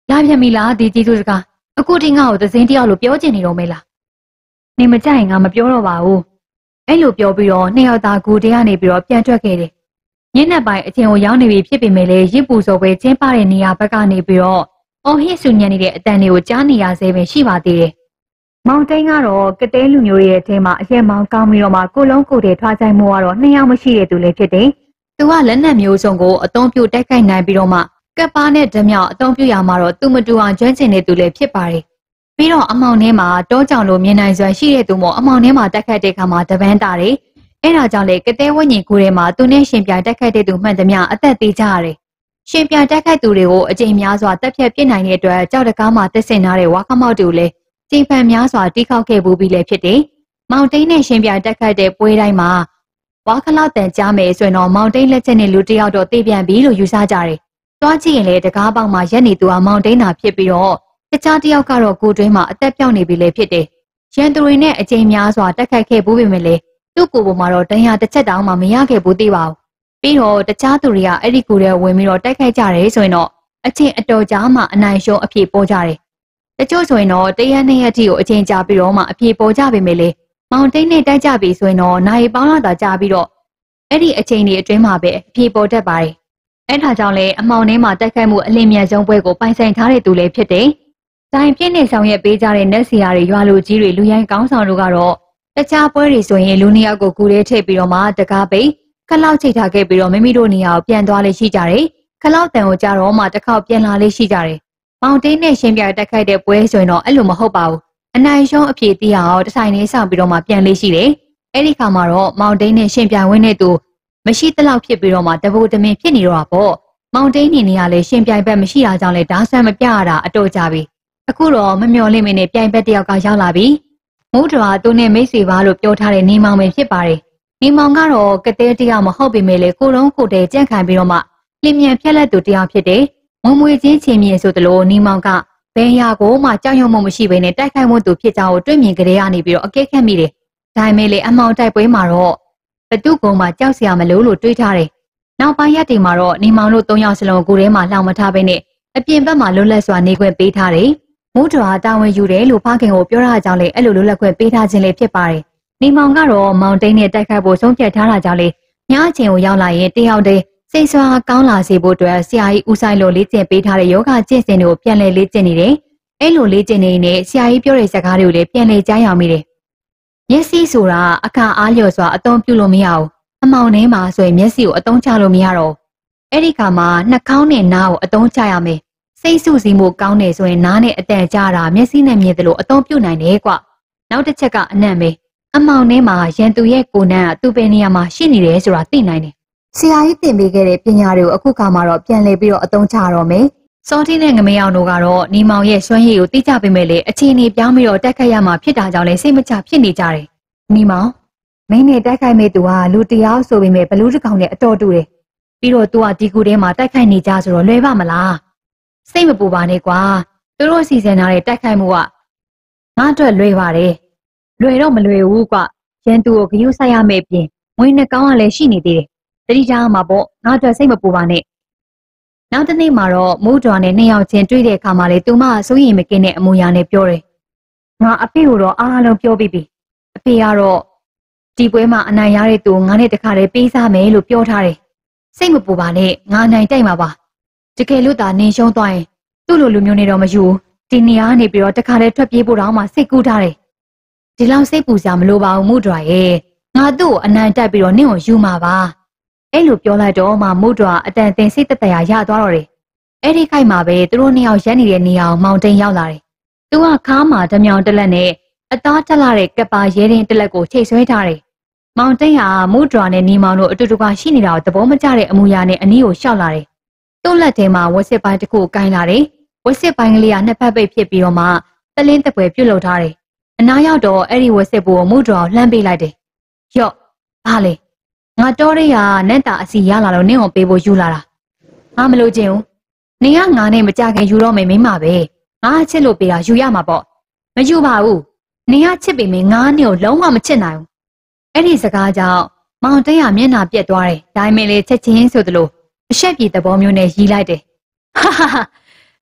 လာပြန်ပြီလားဒီကြီးသူစကားအခုထိငါ့ကိုသစင်းတယောက်လိုပြောချင်နေတော့မေးလားနေမကြရင်ငါမပြောတော့ပါဘူးအဲ့လိုပြောပြီးတော့နှစ်ယောက်သားကူတဲကနေပြီးတော့ပြန်ထွက်ခဲ့တယ်ညနေပိုင်းအချင်းကိုရောက်နေပြီဖြစ်ပေမဲ့လည်းရစ်ပူစော်ပဲကျင်းပတဲ့နေရာဘက်ကနေပြီးတော့အော်ဟစ်ဆူညံနေတဲ့အတန်တွေကိုကြားနေရဆဲပဲရှိပါသေးတယ်မောင်တိန်ကတော့ကတဲလူမျိုးရဲ့အထဲမှာအရက်မောင်ကောင်းပြီးတော့မှကိုလုံးကိုတဲ့ထွားဆိုင်မှုကတော့နှစ်ယောက်မရှိတဲ့သူလည်းဖြစ်တယ်သူကလက်နက်မျိုးစုံကိုအုံပြုတ်တိုက်ခိုက်နိုင်ပြီးတော့မှကပ်ပါနဲ့ဓမြောက်အုံပြုတ်ရမှာတော့သူမတူအောင်ကျွမ်းကျင်တဲ့သူလည်းဖြစ်ပါတယ်ပြီးတော့အမောင်ထဲမှာတောကြောင်လိုမြင်နိုင်စွာရှိတဲ့သူမို့အမောင်ထဲမှာတိုက်ခိုက်တဲ့အခါမှာတပန်းတာတယ်အဲ့ဒါကြောင့်လေကတဲဝိညာဉ်ကိုယ်ထဲမှာသူနဲ့ရှင်ပြိုင်တိုက်ခိုက်တဲ့သူမှန်သမျှအသက်သေးကြရတယ်ရှင်ပြိုင်တိုက်ခိုက်သူတွေကိုအကြိမ်များစွာတက်ဖြတ်ပစ်နိုင်တဲ့အတွက်ကြောက်တကားမှာတက်ဆင်ထားတဲ့ဝါခမောက်တူလည်းကျင်းပန်များစွာတီးခေါက်ခဲ့ဘူးပြီးလည်းဖြစ်တယ်မောင်တိန်နဲ့ရှင်ပြိုင်တိုက်ခိုက်တဲ့ပွဲတိုင်းမှာဝါခလောက်တန်ကြားမယ်ဆိုရင်တော့မောင်တိန်လက်ချက်နဲ့လူတစ်ယောက်တော့တေးပြန်ပြီလို့ယူဆကြတယ်တွားကြည့်ရင်လေတကားပေါက်မှာရက်နေသူကမောင်တိန်သာဖြစ်ပြီးတော့တခြားတစ်ယောက်ကတော့ကိုတွင်းမှာအသက်ပြောင်းနေပြီလေဖြစ်တယ်ရန်သူတွေနဲ့အကြိမ်များစွာတက်ခိုက်ခဲ့ဘူးပေမဲ့လေသူ့ကိုယ်ပေါ်မှာတော့တရားတစ်ချက်တောင်မှမရခဲ့ဘူးသိပါဘူးပြီးတော့တခြားသူတွေကအဲ့ဒီကိုယ်ထဲဝင်ပြီးတော့တိုက်ခိုက်ကြတယ်ဆိုရင်တော့အချင်းအတော်ကြားမှအနိုင်ရှုံးအဖြစ်ပေါ်ကြတယ်တချို့ဆိုရင်တော့တရက်နှစ်ရက်ထိကိုအချင်းကြာပြီးတော့မှအဖြစ်ပေါ်ကြပေမဲ့လေမောင်တိန်နဲ့တိုက်ကြပြီဆိုရင်တော့နိုင်ပေါင်းလာတာကြာပြီးတော့အဲ့ဒီအချင်းတွေအတွင်းမှာပဲအဖြစ်ပေါ်တတ်ပါတယ်အဲ့ဒါကြောင့်လေအမောင်ထဲမှာတိုက်ခိုက်မှုအလင်းမြန်ဆုံးပွဲကိုပိုင်ဆိုင်ထားတဲ့သူလည်းဖြစ်တယ်တိုင်ပြင်းနေဆောင်ရွက်ပေးကြတဲ့နက်စီယာတွေရွာလူကြီးတွေလူရိုင်းကောင်းဆောင်တို့ကတော့တခြားပွဲတွေဆိုရင်လူနှစ်ယောက်ကိုကူရဲထိပ်ပြီးတော့မှတကားပိတ်ခလောက်ချိတ်ထားခဲ့ပြီးတော့မိမိတို့နေရာကိုပြန်သွားလေးရှိကြတယ်ခလောက်တန်ကိုကြတော့မှတစ်ခေါက်ပြန်လာလေးရှိကြတယ်မောင်တိန်နဲ့ရှင်ပြတိုက်ခိုက်တဲ့ပွဲဆိုရင်တော့အဲ့လိုမဟုတ်ပါဘူးအနိုင်ရှုံးအဖြစ်တီးအောင်တဆိုင်လေးဆောင်ပြီးတော့မှပြန်လေးရှိတယ်အဲ့ဒီခါမှာတော့မောင်တိန်နဲ့ရှင်ပြဝင်းတဲ့သူမရှိသလောက်ဖြစ်ပြီးတော့မှတဘူတမင်ဖြစ်နေတော့တာပေါ့မောင်တိန်နေနေရလဲရှင်ပြိုင်ဘက်မရှိတာကြောင့်လဲဓာတ်ဆန်းမပြရတာအတော်ကြပြီအခုတော့မမျော်လင့်မင်းနဲ့ပြိုင်ဘက်တယောက်ကရောက်လာပြီမိုးတော်သူနဲ့မိတ်ဆွေပါလို့ပြောထားတဲ့နေမောင်ပဲဖြစ်ပါတယ်နေမောင်ကတော့ကတဲတယောက်မဟုတ်ပေမဲ့လေကိုလုံးကိုတဲကြန့်ခံပြီးတော့မှလင်းမြန်ဖြက်လက်သူတယောက်ဖြစ်တယ်မွေမွေချင်းချင်းမြင်ဆိုသလိုနေမောင်ကဘယ်ရာကိုမှကြောက်ရွံ့မှုမရှိဘဲနဲ့တိုက်ခိုက်မှုသူဖြစ်ကြောင်းကိုတွေ့မြင်ကြတဲ့ကနေပြီးတော့အကဲခတ်မိတယ်ဒါပေမဲ့လေအမောင်တိုက်ပွဲမှာတော့ဘသူ့ကုန်းမှာကြောက်စရာမလိုလို့တွေးထားတယ်နောက်ပိုင်းရက်တွေမှာတော့နေမောင်တို့၃ယောက်စလုံးကိုယ်ထဲမှာလှောင်မထားဘဲနဲ့အပြင်ဘက်မှာလွတ်လပ်စွာနေခွင့်ပေးထားတယ်မိုးတော်တာဝန်ယူတယ်လို့ဖခင်ကိုပြောရကြောင်းလေအဲ့လိုလွတ်လပ်ခွင့်ပေးထားခြင်းလေးဖြစ်ပါတယ်နေမောင်ကတော့မောင်တိန်နဲ့တိုက်ခိုက်ဖို့ဆုံးဖြတ်ထားတာကြောင့်လေညအချိန်ကိုရောက်လာရင်တယောက်တည်းစိတ်ဆွမ်းကောင်းလာစေဖို့အတွက်ဆရာကြီးဦးဆိုင်လိုလေ့ကျင့်ပေးထားတဲ့ယောဂကျင့်စဉ်တွေကိုပြန်လည်လေ့ကျင့်နေတယ်အဲ့လိုလေ့ကျင့်နေနေဆရာကြီးပြောတဲ့စကားတွေကိုလည်းပြန်လည်ကြားရမိတယ်မျက်စိဆိုတာအခါအားလျော်စွာအသုံးပြုလို့မရဘူးအမောင်ထဲမှာဆိုရင်မျက်စိကိုအသုံးချလို့မရတော့အဲ့ဒီခါမှာနှာခေါင်းနဲ့နားကိုအသုံးချရမယ်စိတ်ဆူစီမှုကောင်းတယ်ဆိုရင်နားနဲ့အတန်ကြတာမျက်စိနဲ့မြင်တယ်လို့အသုံးပြုနိုင်တယ်ကွနောက်တစ်ချက်ကအနံ့ပဲအမောင်ထဲမှာရန်သူရဲ့ကိုယ်နှံ့ကသူ့ပဲနေရာမှာရှိနေတယ်ဆိုတာသိနိုင်တယ်ဆရာကြီးသင်ပေးခဲ့တဲ့ပညာတွေကိုအခုခါမှာတော့ပြန်လည်ပြီးတော့အသုံးချတော့မယ်စောတီနဲ့ငမေအောင်တို့ကတော့နေမောင်ရဲ့စွမ်းရည်ကိုသိကြပေမဲ့လေအခြေအနေပြောင်းပြီးတော့တက်ခတ်ရမှာဖြစ်တာကြောင့်လေစိတ်မချဖြစ်နေကြတယ်နေမောင်မင်းနဲ့တိုက်ခိုက်မဲ့သူကလူတယောက်ဆိုပေမဲ့ဘလူးတစ်ကောင်နဲ့အတော်တူတယ်ပြီးတော့သူကဒီကူထဲမှာတိုက်ခိုက်နေကြဆိုတော့လွယ်ပါမလားစိတ်မပူပါနဲ့ကွာသူတို့စီစဉ်ထားတဲ့တိုက်ခိုက်မှုကငါအတွက်လွယ်ပါတယ်လွယ်တော့မလွယ်ဘူးကွရန်သူကိုဂရုစိုက်ရမယ့်ပြင်ငွေနှကောင်းကလည်းရှိနေသေးတယ်တတိကြမှာပေါ့ငါအတွက်စိတ်မပူပါနဲ့နောက်တစ်နေ့မှာတော့မိုးတော်နဲ့နှစ်ယောက်ချင်းတွေ့တဲ့အခါမှာလေသူမစိုးရိမ်မကင်းတဲ့အမူအရာနဲ့ပြောတယ်ငါအဖေကိုတော့အားလုံးပြောပြီးပြီအဖေကတော့ဒီပွဲမှာအနိုင်ရတဲ့သူငါနဲ့တခါတည်းပေးစားမယ်လို့ပြောထားတယ်စိတ်မပူပါနဲ့ငါနိုင်တိုက်မှာပါတကယ်လို့သာနေရှုံးသွားရင်သူ့လိုလူမျိုးနေတော့မယူဒီနေရာကနေပြီးတော့တခါတည်းထွက်ပြေးဖို့တောင်မှစိတ်ကူးထားတယ်ဒီလောက်စိတ်ပူစရာမလိုပါဘူးမို့တော်ရဲ့ငါသူ့ကိုအနိုင်တိုက်ပြီးတော့နင့်ကိုယူမှာပါအဲ့လိုပြောလိုက်တော့မှမို့တော်အတန်တင်စိတ်တရရသွားတော့တယ်အဲ့ဒီခိုက်မှာပဲသူတို့နှစ်ယောက်ရက်နေတဲ့နေရာကိုမောင်တိန်ရောက်လာတယ်သူကခါးမှာဓမြောင်တလက်နဲ့အသားထလာတဲ့ကပ်ပါရဲရင်တလက်ကိုချိတ်ဆွဲထားတယ်မောင်တိန်ဟာမို့တော်နဲ့နီမောင်တို့အတူတူကရှိနေတာကိုသဘောမကျတဲ့အမူအရာနဲ့အနီးကိုရှောက်လာတယ်သူ့လက်ထဲမှာဝက်စစ်ပိုင်းတစ်ခုကိုင်လာတယ်ဝက်စစ်ပိုင်းကလေးကနှစ်ဖက်ပိတ်ဖြစ်ပြီးတော့မှတလင်းတပွဲပြုတ်လောက်ထားတယ်အနားရောက်တော့အဲ့ဒီဝက်စစ်ဘူကိုမို့တော်လှမ်းပေးလိုက်တယ်ရော့ဘာလဲငါတော်ရရနက်တာအစီရလာတော့နင့်ကိုပေးဖို့ယူလာတာငါမလို့ချင်းဦးနင်ကငါနဲ့မကြခင်ယူတော့မယ်မိမပဲငါချစ်လို့ပေးတာယူရမှာပေါ့မယူပါဘူးနင်ကချစ်ပေမယ့်ငါနဲ့ကိုလုံးဝမချစ်နိုင်ဘူးအဲ့ဒီစကားကြောင့်မောင်တိန်ကမျက်နှာပြက်သွားတယ်ဒါပေမဲ့လေချက်ချင်းဆိုသလိုအရှက်ပြေသဘောမျိုးနဲ့ရီးလိုက်တယ်ဟာဟာဟာ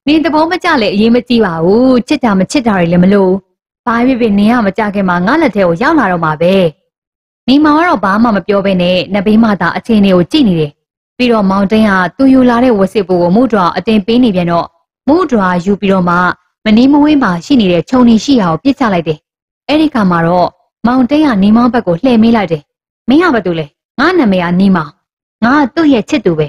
နင်သဘောမကျလေအရေးမကြီးပါဘူးချစ်တာမချစ်တာတွေလည်းမလို့ဘာဖြစ်ဖြစ်နင်ကမကြခင်မှာငါလက်ထဲကိုရောက်လာတော့မှာပဲနေမောင်ကတော့ဘာမှမပြောဘဲနဲ့နှစ်ဘေးမှသာအချင်းတွေကိုကြည့်နေတယ်ပြီးတော့မောင်တင်းကသူယူလာတဲ့ဝစစ်ပူကိုမုဒရာအတင်ပေးနေပြန်တော့မုဒရာယူပြီးတော့မှမနေမဝင်းမှာရှိနေတဲ့ခြုံနေရှိရာကိုပြစ်ချလိုက်တယ်အဲ့ဒီခါမှာတော့မောင်တင်းကနေမောင်ဘက်ကိုလှည့်မေးလိုက်တယ်မင်းကဘာတူလဲငါနာမည်ကနေမောင်ငါသူ့ရဲ့ချစ်သူပဲ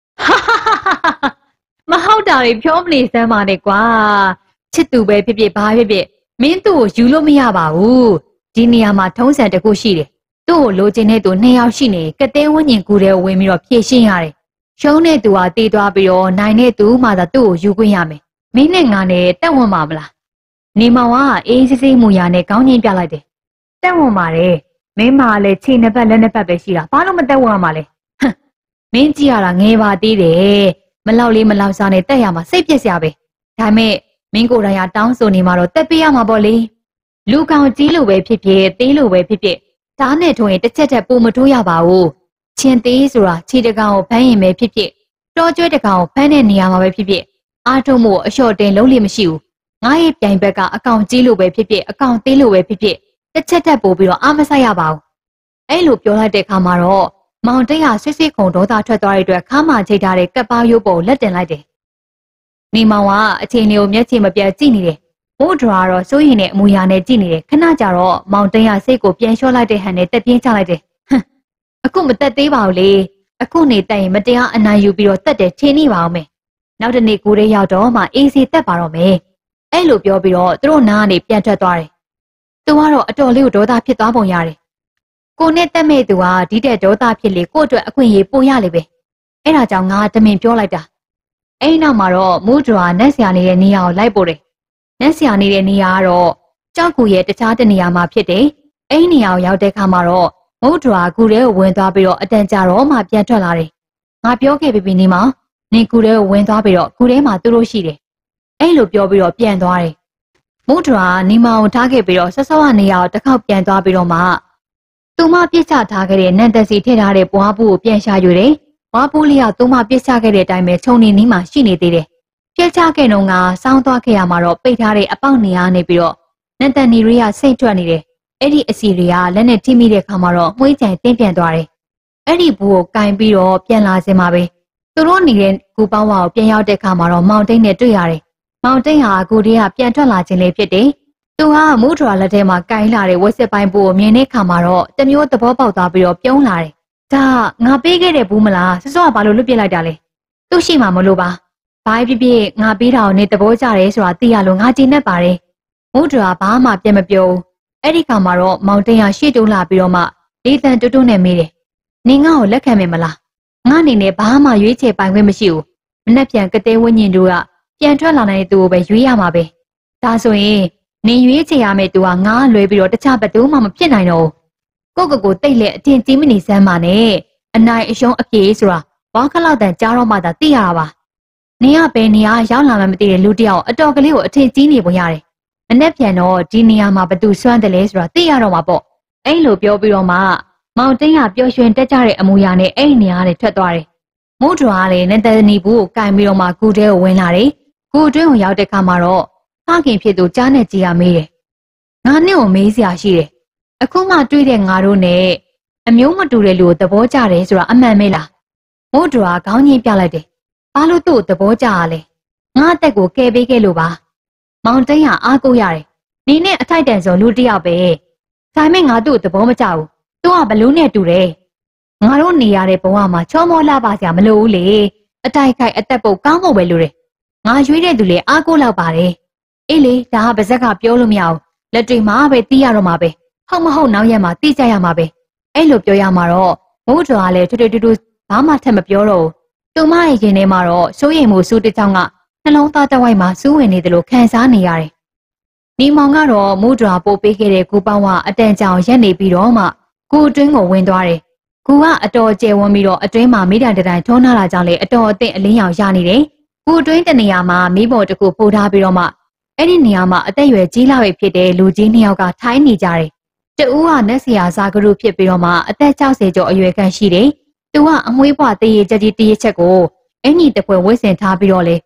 မဟုတ်တာတွေပြောမနေစမ်းပါနဲ့ကွာချစ်သူပဲဖြစ်ဖြစ်ဘာဖြစ်ဖြစ်မင်းသူ့ကိုယူလို့မရပါဘူးဒီနေရာမှာထုံးစံတစ်ခုရှိတယ်သူ့ကိုလိုချင်တဲ့သူ2ယောက်ရှိနေကတဲဝင်းညင်ကူတဲ့ဝင်ပြီးတော့ဖြည့်ရှင်းရတယ်ရှုံးတဲ့သူကတေးသွားပြီးတော့နိုင်တဲ့သူမှသာသူ့ကိုယူခွင့်ရမယ်မင်းနဲ့ငါနဲ့တက်ဝင်ပါမလားနေမောင်ကအေးစစ်စစ်မူရနဲ့ခေါင်းညင်းပြလိုက်တယ်တက်ဝင်ပါတယ်မင်းမလည်းခြေနှစ်ပတ်လက်နှစ်ပတ်ပဲရှိတာဘာလို့မတက်ဝင်ရမှာလဲဟမ်မင်းကြည့်ရတာငယ်ပါသေးတယ်မလောက်လေးမလောက်စားနဲ့တက်ရမှာစိတ်ပြက်စရာပဲဒါမဲ့မင်းကိုယ်တိုင်ကတောင်းဆိုနေမှာတော့တက်ပေးရမှာပေါ့လေလူကောင်ကြီးလိုပဲဖြစ်ဖြစ်သေးလိုပဲဖြစ်ဖြစ်ဓာတ်နဲ့ထိုးရင်တစ်ချက်တည်းပုံမထိုးရပါဘူးချင်းသေးဆိုတာခြေတကောင်ကိုဖမ်းရင်ပဲဖြစ်ဖြစ်တော်ကျွဲတကောင်ကိုဖမ်းတဲ့နေရာမှာပဲဖြစ်ဖြစ်အားထုတ်မှုအလျှော့တင်လုံးလိမရှိဘူးငါရဲ့ပြိုင်ဘက်ကအကောင်ကြီးလိုပဲဖြစ်ဖြစ်အကောင်သေးလိုပဲဖြစ်ဖြစ်တစ်ချက်တည်းပို့ပြီးတော့အားမဆိုင်ရပါဘူးအဲ့လိုပြောလိုက်တဲ့အခါမှာတော့မောင်တိတ်ဟာဆွဆွခုံဒေါသထွက်သွားတဲ့အတွက်ခါမှချိတ်ထားတဲ့ကပ်ပါရိုးပေါ်လက်တင်လိုက်တယ်နေမောင်ကအချိန်လေးကိုမျက်ခြေမပြတ်ကြည့်နေတယ်မို့ဒရာတော့စိုးရင်နဲ့အမူအရာနဲ့ကြည့်နေတယ်ခဏကြာတော့မောင်တိတ်ဟာစိတ်ကိုပြန်လျှော့လိုက်တဲ့ဟန်နဲ့တက်ပြင်းချလိုက်တယ်ဟမ်အခုမတက်သေးပါဘူးလေအခုနေတက်ရင်မတရားအနိုင်ယူပြီးတော့တက်တယ်ထင်နေပါအောင်မယ်နောက်တနေ့ကိုရဲရောက်တော့မှအေးစီတက်ပါတော့မယ်အဲ့လိုပြောပြီးတော့သူတို့နားကနေပြန်ထွက်သွားတယ်သူကတော့အတော်လေးကိုဒေါသဖြစ်သွားပုံရတယ်ကိုနဲ့တက်မဲ့သူကဒီတဲ့ဒေါသဖြစ်လေကို့အတွက်အခွင့်အရေးပိုရလေပဲအဲ့ဒါကြောင့်ငါတမင်ပြောလိုက်တာအဲ့နောက်မှာတော့မူဒရာနက်ဆရာနေတဲ့နေရာကိုလိုက်ပို့တယ်နက်ဆရာနေတဲ့နေရာကတော့ကြောက်ကူရဲ့တခြားတနေရာမှာဖြစ်တယ်အဲ့နေရာကိုရောက်တဲ့အခါမှာတော့မုဒရာကူထဲကိုဝင်သွားပြီးတော့အတန်ကြာတော့မှပြန်ထွက်လာတယ်ငါပြောခဲ့ပြီနေမောင်နင်ကူထဲကိုဝင်သွားပြီးတော့ကူထဲမှာသူတို့ရှိတယ်အဲ့လိုပြောပြီးတော့ပြန်သွားတယ်မုဒရာနေမောင်ကိုထားခဲ့ပြီးတော့ဆော့ဆော့ကနေရာကိုတစ်ခေါက်ပြန်သွားပြီးတော့မှသူမပြစ်ချထားခဲ့တဲ့နန်တစီထည့်ထားတဲ့ဘွားပူကိုပြန်ရှာယူတယ်ဘွားပူလေးကသူမပြစ်ချခဲ့တဲ့အတိုင်းပဲခြုံနေနီးမှရှိနေသေးတယ်ပြစ်ချခဲ့တော့ကစောင်းသွားခဲ့ရမှာတော့ပိတ်ထားတဲ့အပေါက်နေရာနေပြီးတော့နန်တနီရီကစိတ်ထွက်နေတယ်အဲ့ဒီအစီတွေကလက်နဲ့ထိမိတဲ့ခါမှာတော့မှုေးကြိုင်တင်းပြန်သွားတယ်အဲ့ဒီဘူးကိုကင်ပြီးတော့ပြန်လာစင်မှာပဲသူတို့နေတဲ့ကူပေါင်းဝါကိုပြန်ရောက်တဲ့ခါမှာတော့မောင်တိတ်နဲ့တွေ့ရတယ်မောင်တိတ်ဟာကူတွေကပြန်ထွက်လာခြင်းလေးဖြစ်တယ်သူကမူဒရာလက်ထဲမှာကင်လာတဲ့ဝက်စစ်ပိုင်းဘူးကိုမြင်တဲ့ခါမှာတော့တမျိုးသဘောပေါက်သွားပြီးတော့ပြုံးလာတယ်ဒါငါပေးခဲ့တဲ့ဘူးမလားစစောကဘာလို့လွတ်ပြစ်လိုက်တာလဲသူ့ရှိမှမလို့ပါဘာဖြစ်ဖြစ်ငါပေးတာကိုနေသဘောကျတယ်ဆိုတာသိရလို့ငါကြည်နေပါတယ်မူဒရာဘာမှပြန်မပြောဘူးအဲ့ဒီခါမှာတော့မောင်တင်ဟာရှေ့တိုးလာပြီးတော့မှလေးတန်တူတူနဲ့မေးတယ်နင်ငါ့ကိုလက်ခံမယ်မလားငါအနေနဲ့ဘာမှရွေးချယ်ပိုင်ခွင့်မရှိဘူးမနှက်ပြန်ကတဲ့ဝင်းညင်တို့ကပြန်ထွက်လာတဲ့သူကိုပဲရွေးရမှာပဲဒါဆိုရင်နင်ရွေးချယ်ရမယ့်သူကငါလွဲပြီးတော့တခြားဘယ်သူမှမဖြစ်နိုင်တော့ဘူးကိုတိတ်လက်အထင်ကြီးမနေစမ်းပါနဲ့အနိုင်အရှုံးအပြေဆိုတာဝါခလောက်တန်ကြားတော့မှသာသိရတာပါနင်ကဘယ်နေရာရောက်လာမှမသိတဲ့လူတစ်ယောက်အတော်ကလေးကိုအထင်ကြီးနေပုံရတယ်မနှက်ပြန်တော့ဒီနေရာမှာဘသူစွမ်းတယ်လဲဆိုတာသိရတော့မှာပေါ့အဲ့လိုပြောပြီးတော့မှမောင်တင်းကပျော်ရွှင်တက်ကြတဲ့အမူအရာနဲ့အဲ့ဒီနေရာကနေထွက်သွားတယ်မုဒရာကလည်းနန်တနီဘူးကိုကင်ပြီးတော့မှကူတဲကိုဝင်လာတယ်ကူအတွင်းကိုရောက်တဲ့ခါမှာတော့ဖခင်ဖြစ်သူကြားနဲ့ကြီးရမေးတယ်ငါနဲ့ကိုမေးစရာရှိတယ်အခုမှတွေ့တဲ့ငါတို့နဲ့အမျိုးမတူတဲ့လူကိုသဘောကျတယ်ဆိုတာအမှန်ပဲလားမုဒရာခေါင်းညင်းပြလိုက်တယ်ဘာလို့သူ့ကိုသဘောကျရလဲငါအသက်ကိုကယ်ပေးခဲ့လို့ပါမောင်တင်းဟာအားကိုးရတယ်နေနဲ့အထိုက်တန်ဆုံးလူတစ်ယောက်ပဲဒါပေမဲ့ငါသူ့ကိုသဘောမကျဘူးသူကဘလို့နဲ့တူတယ်ငါတို့နေရတဲ့ဘဝမှာချောမောလာပါစရာမလိုဘူးလေအတိုက်ခိုက်အသက်ပုတ်ကောင်းဖို့ပဲလိုတယ်ငါရွေးတဲ့သူလေအားကိုးလောက်ပါတယ်အေးလေဒါကပါဇက်ကပြောလို့မရဘူးလက်တွေမှာပဲတီးရတော့မှာပဲဟုတ်မဟုတ်နောက်ရက်မှာတီးကြရမှာပဲအဲ့လိုပြောရမှာတော့မုဒရာလည်းထူထူဘာမှထပ်မပြောတော့ဘူးသူမရဲ့ရင်ထဲမှာတော့စိုးရိမ်မှုစူးတစ်ချောင်းကနှလုံးသားတစ်ဝိုက်မှာစူးဝင်နေတယ်လို့ခံစားနေရတယ်နီမောင်ကတော့မုဒရာပို့ပေးခဲ့တဲ့ကူပေါင်းကအတန်ကြောင်ရက်နေပြီးတော့မှကူအတွင်းကိုဝင်သွားတယ်ကူကအတော်ကျယ်ဝန်းပြီးတော့အတွင်းမှာမိတန်တိုင်ထုံးထားတာကြောင့်လေအတော်အသင့်အလင်းရောင်ရနေတယ်ကူအတွင်းတနေရာမှာမိဘတစ်ခုပို့ထားပြီးတော့မှအဲ့ဒီနေရာမှာအသက်အရွယ်ကြီးလာပြီဖြစ်တဲ့လူကြီးနှစ်ယောက်ကထိုင်းနေကြတယ်တဦးကနက်ဆရာဇာကရုဖြစ်ပြီးတော့မှအသက်60ကျော်အရွယ်ခန့်ရှိတယ်သူကအမွှေးပွားတရေကြကြီးတရေချက်ကိုအင်ကြီးတစ်ပွဲဝစ်ဆင်ထားပြီးတော့လေ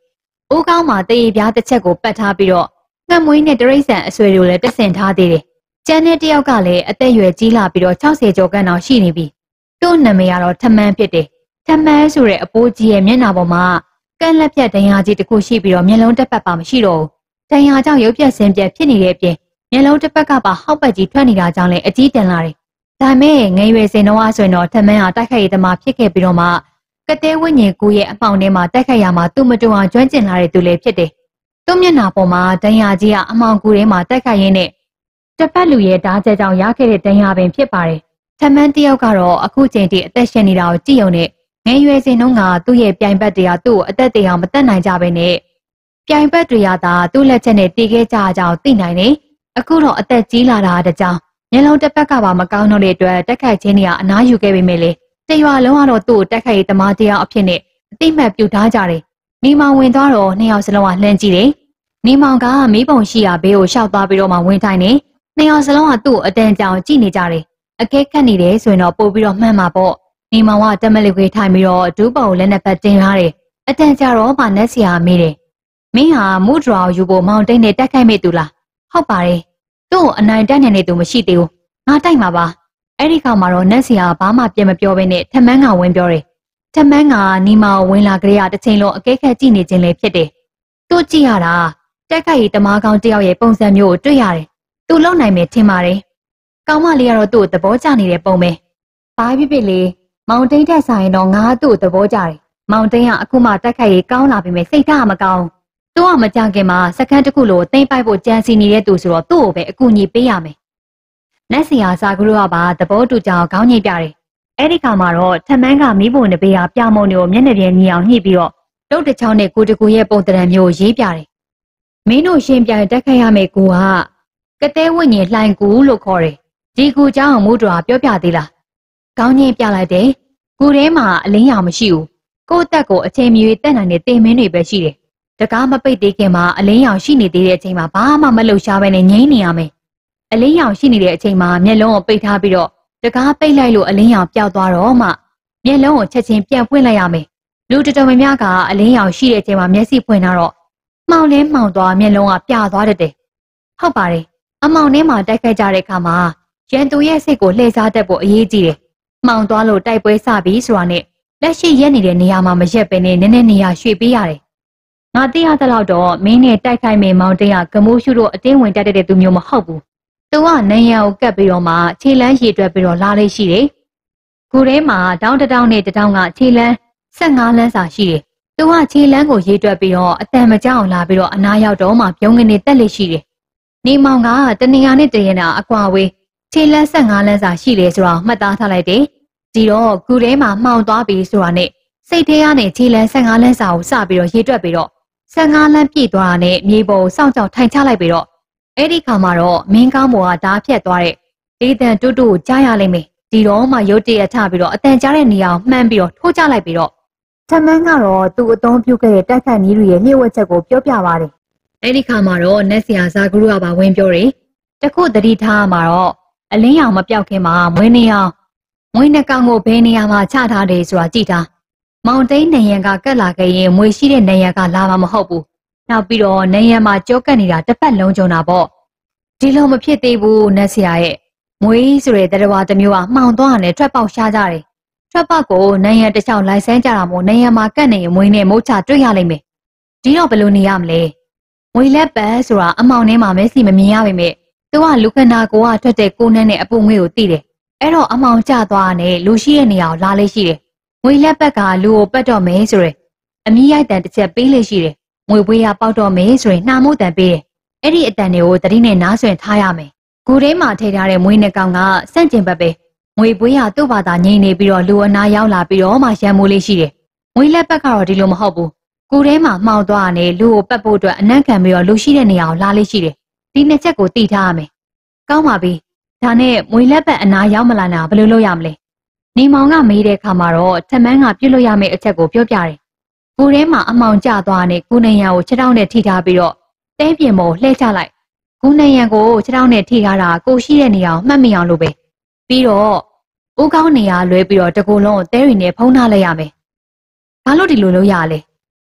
အိုးကောင်းမှာတရေပြားတစ်ချက်ကိုပတ်ထားပြီးတော့ငှက်မွေးနဲ့တရိတ်ဆန်အဆွေတွေကိုလည်းတက်ဆင်ထားသေးတယ်။ကျန်တဲ့တယောက်ကလည်းအသက်အရွယ်ကြီးလာပြီးတော့60ကျော်ခန့်တောင်ရှိနေပြီ။သူ့နာမည်ကတော့ထမန်းဖြစ်တယ်။ထမန်းဆိုတဲ့အပိုးကြီးရဲ့မျက်နှာပေါ်မှာကန့်လက်ပြတ်ဒဏ်ရာကြီးတစ်ခုရှိပြီးတော့မျက်လုံးတစ်ပတ်ပါမရှိတော့ဘူး။ဒဏ်ရာကြောင့်ရုပ်ပြတ်ဆင်းပြတ်ဖြစ်နေတဲ့အပြင်မျက်လုံးတစ်ပတ်ကပါဟောက်ပတ်ကြီးထွက်နေတာကြောင့်လည်းအကြီးတန်းလာတယ်။ဒါမဲ့ငယ်ရွယ်စဉ်တော့ဆိုရင်တော့ထမန်းဟာတိုက်ခိုက်ရေးသမားဖြစ်ခဲ့ပြီးတော့မှကတဲဝိညာဉ်ကူရဲ့အပေါင်ထဲမှာတိုက်ခိုက်ရမှာသူ့မတူအောင်ကျွမ်းကျင်လာတဲ့သူလည်းဖြစ်တယ်။သူ့မျက်နှာပေါ်မှာဒဏ်ရာကြီးကအမောင်ကူထဲမှာတိုက်ခိုက်ရင်းနဲ့တစ်ဖက်လူရဲ့ဓာတ်ချက်ကြောင့်ရခဲ့တဲ့ဒဏ်ရာပင်ဖြစ်ပါတယ်။ထမန်းတယောက်ကတော့အခုချိန်ထိအသက်ရှင်နေတာကိုကြည့်ုံနဲ့ငယ်ရွယ်စဉ်တုန်းကသူ့ရဲ့ပြိုင်ဘက်တွေကသူ့ကိုအသက်တရားမတက်နိုင်ကြဘဲနဲ့ပြိုင်ဘက်တွေကသာသူ့လက်ချက်နဲ့တည်ခဲ့ကြအကြောင်းသိနိုင်တယ်။အခုတော့အသက်ကြီးလာတာတကြောင်မျက်လုံးတစ်ဖက်ကပါမကောင်းတော့တဲ့အတွက်တက်ခိုက်ခြင်းတွေကအနားယူခဲ့ပေမဲ့လေတရွာလုံးကတော့သူ့ကိုတက်ခိုက်ရေးသမားတရားအဖြစ်နဲ့အသိမှတ်ပြုထားကြတယ်။နေမောင်ဝင်သွားတော့နှစ်ယောက်စလုံးကလှမ်းကြည့်တယ်။နေမောင်ကမီးပုံရှိရာဘေးကိုရှောက်သွားပြီးတော့မှဝင်ထိုင်နေ။နှစ်ယောက်စလုံးကသူ့အတန်ကြောင်ကြည့်နေကြတယ်။အကဲခတ်နေတယ်ဆိုရင်တော့ပို့ပြီးတော့မှန်မှာပေါ့။နေမောင်ကတမလီခွေထိုင်ပြီးတော့ဒူးပေါကိုလက်နဲ့ပတ်တင်ထားတယ်။အတန်ကြတော့မှနက်စီယာမေးတယ်။မင်းဟာမူဒရာကိုယူဖို့မောင်တိတ်နဲ့တက်ခိုက်မိသူလား။ဟုတ်ပါတယ်။သူ့ကိုအနိုင်တက်နေတဲ့သူမရှိသေးဘူး။ငါတိုက်မှာပါ။အဲ့ဒီခါမှာတော့နက်စီယာဘာမှပြန်မပြောဘဲနဲ့ထမန်းကဝင်ပြောတယ်။ထမန်းကနီမောင်ဝင်လာကြရတစ်ချိန်လုံးအကဲခတ်ကြည့်နေခြင်းလည်းဖြစ်တယ်။သူ့ကြည့်ရတာတက်ခိုက်ရေးတမားကောင်းတယောက်ရဲ့ပုံစံမျိုးကိုတွေ့ရတယ်။သူလုံနိုင်မယ်ထင်ပါတယ်။ကောင်းမလေးကတော့သူ့ကိုသဘောကျနေတဲ့ပုံပဲ။ဘာဖြစ်ဖြစ်လေမောင်တိတ်တက်ဆိုင်တော့ငါသူ့ကိုသဘောကျတယ်။မောင်တိတ်ကအခုမှတက်ခိုက်ရေးကောင်းလာပြီမဲ့စိတ်ထားမကောင်း။သူကမကြခင်မှာစကန်တစ်ခုလိုသိမ့်ပိုက်ဖို့ကြံစီနေတဲ့သူဆိုတော့သူ့ကိုပဲအကူအညီပေးရမယ်။နက်စီယာစာကလေးကပါသဘောတူကြအောင်ခေါင်းညိတ်ပြတယ်။အဲ့ဒီခါမှာတော့ထမန်းကမီးပုံတစ်ပေးပြမုံတွေကိုမျက်နှာပြင်ညီအောင်ညှိပြီးတော့တုတ်တစ်ချောင်းနဲ့ကိုတကူရဲ့ပုံတံမျိုးရေးပြတယ်။မင်းတို့ရှင်ပြိုင်တက်ခိုက်ရမယ့်ကူကကတဲဝိညာဉ်လှိုင်ကူလို့ခေါ်တယ်။ဒီကူเจ้าမူတော်ပြောပြသေးလား။ခေါင်းညိတ်ပြလိုက်တယ်။ကူထဲမှာအလင်းရောင်မရှိဘူး။ကိုယ့်တက်ကိုအချိန်မီတက်နိုင်တဲ့တင်မင်းတွေပဲရှိတယ်။တကားမပိတ်သေးခင်မှာအလင်းရောင်ရှိနေသေးတဲ့အချိန်မှာဘာမှမလှုပ်ရှားဘဲနဲ့ငြိမ်းနေရမယ်။အလင်းရောင်ရှိနေတဲ့အချိန်မှာမျက်လုံးကိုပိတ်ထားပြီးတော့တကားပိတ်လိုက်လို့အလင်းရောင်ပျောက်သွားတော့မှမျက်လုံးကိုချက်ချင်းပြန်ဖွင့်လိုက်ရမယ်။လူတော်များများကအလင်းရောင်ရှိတဲ့အချိန်မှာမျက်စိဖွင့်ထားတော့မှောင်လဲမှောင်သွားမျက်လုံးကပြသွားတတ်တယ်။ဟုတ်ပါတယ်။အမောင်ထဲမှာတိုက်ခိုက်ကြတဲ့အခါမှာရန်သူရဲ့စိတ်ကိုလှည့်စားတတ်ဖို့အရေးကြီးတယ်။မှောင်သွားလို့တိုက်ပွဲစပြီးဆိုတာနဲ့လက်ရှိရက်နေတဲ့နေရာမှာမရက်ပဲနဲ့နည်းနည်းနေရာရွှေ့ပေးရတယ်။ငါသိရတဲ့လောက်တော့မင်းနဲ့တိုက်ခိုက်မေမောင်တင်းကကမိုးရှုတို့အတင်းဝင်တက်တဲ့သူမျိုးမဟုတ်ဘူး။သူကနန်းရံကိုကပ်ပြီးတော့မှခြေလန်းရေတွက်ပြီးတော့လာလေးရှိတယ်။ခုထဲမှာတောင်းတောင်းနဲ့တောင်းကခြေလန်း15လမ်းစာရှိတယ်။သူကခြေလန်းကိုရေတွက်ပြီးတော့အတန်မကြောက်လာပြီးတော့အနားရောက်တော့မှပြုံးကနေတက်လေးရှိတယ်။နေမောင်ကတနေရာနဲ့တရနာအကွာဝေးခြေလန်း15လမ်းစာရှိတယ်ဆိုတော့မှတ်သားထားလိုက်တယ်။ဒီတော့ခုထဲမှာမှောင်သွားပြီဆိုတာနဲ့စိတ်ထဲကနေခြေလန်း15လမ်းစာကိုစပြီးတော့ရေတွက်ပြီးတော့15လမ်းပြည့်သွားတာနဲ့မြေပေါ်စောင့်ကြောက်ထိုင်ချလိုက်ပြီးတော့အဲ့ဒီခါမှာတော့မင်းကောင်းပေါ်ကဓာတ်ဖြတ်သွားတဲ့ဒေသန်တူတူကိုကြားရလိမ့်မယ်ဒီတော့မှရုတ်တရက်ထပြီးတော့အတန်ကြားတဲ့နေရာကိုမှန်းပြီးတော့ထိုးချလိုက်ပြီးတော့ထမန်းကတော့သူ့အသုံးပြုခဲ့တဲ့တိုက်ခတ်နည်းတွေရဲ့လျှို့ဝှက်ချက်ကိုပြောပြပါတယ်အဲ့ဒီခါမှာတော့နက်ဆီယာဇာဂရုကပါဝင်ပြောတယ်တခုတတိထားမှာတော့အလင်းရောင်မပြောက်ခင်မှာမွေးနေအောင်မွေးနှကောင်ကိုဘယ်နေရာမှာချထားတယ်ဆိုတာကြည့်တာမောင်တိန်နေရန်ကကတ်လာခဲ့ရင်မွေရှိတဲ့နေရန်ကလာမှာမဟုတ်ဘူးနောက်ပြီးတော့နေရန်မှာကြောကတ်နေတာတစ်ပတ်လုံးကြုံတာပေါ့ဒီလိုမဖြစ်သေးဘူးနက်ဆီယာရဲ့မွေးဆိုတဲ့တရဝါတစ်မျိုးကမှောင်သွားတယ်ထွက်ပေါက်ရှားကြတယ်ထွက်ပေါက်ကိုနေရန်တစ်ချောင်းလိုက်ဆန်းကြတာမို့နေရန်မှာကတ်နေရင်မွေးနဲ့မိုးချတွေ့ရလိမ့်မယ်ဒီတော့ဘယ်လိုနေရမလဲမွေးလက်ပတ်ဆိုတာအမောင်ထဲမှာမဲစီမမြင်ရပါမယ်သူကလူခန္ဓာကိုယ်ကထွက်တဲ့ကိုနှန်းနဲ့အပူငွေ့ကိုသိတယ်အဲ့တော့အမောင်ကျသွားတယ်လူရှိတဲ့နေရာကိုလာလေးရှိတယ်ငွေလက်ပတ်ကလူကိုပတ်တော့မယ်ဆိုရယ်အမီးရိုက်တန်တစ်ချက်ပေးလေးရှိတယ်ငွေပွေးရပေါက်တော့မယ်ဆိုရင်နှာမို့တန်ပေးတယ်အဲ့ဒီအတန်တွေကိုတတိနဲ့နားဆွင့်ထားရမယ်ဂူထဲမှာထည့်ထားတဲ့မွေးနှကောင်ကစန့်ကျင်ဘက်ပဲငွေပွေးရသူ့ဘာသာငြိမ်နေပြီးတော့လူအနာရောက်လာပြီးတော့မှရံမိုးလေးရှိတယ်ငွေလက်ပတ်ကတော့ဒီလိုမဟုတ်ဘူးဂူထဲမှာမှောင်သွားတယ်လူကိုပတ်ဖို့အတွက်အနံ့ခံပြီးတော့လူရှိတဲ့နေရာကိုလာလေးရှိတယ်ဒီနှစ်ချက်ကိုသိထားရမယ်ကောင်းပါပြီဒါနဲ့မွေလက်ပတ်အနာရောက်မလာတာဘယ်လိုလုပ်ရမလဲနေမောင်ကမေးတဲ့အခါမှာတော့ထမန်းကပြုတ်လို့ရမယ့်အချက်ကိုပြောပြတယ်။ကိုထဲမှာအမောင်ကျသွားတဲ့ကုနေရံကိုခြေထောက်နဲ့ထိထားပြီးတော့တဲပြင်ပေါ်လှည့်ချလိုက်။ကုနေရံကိုခြေထောက်နဲ့ထိထားတာကိုရှိတဲ့နေရာကိုမှတ်မိအောင်လုပ်ပဲ။ပြီးတော့ဦးကောင်းနေရာလွဲပြီးတော့တကူလုံးကိုတဲရီနဲ့ဖုံးထားလိုက်ရမယ်။ဘာလို့ဒီလိုလုပ်ရလဲ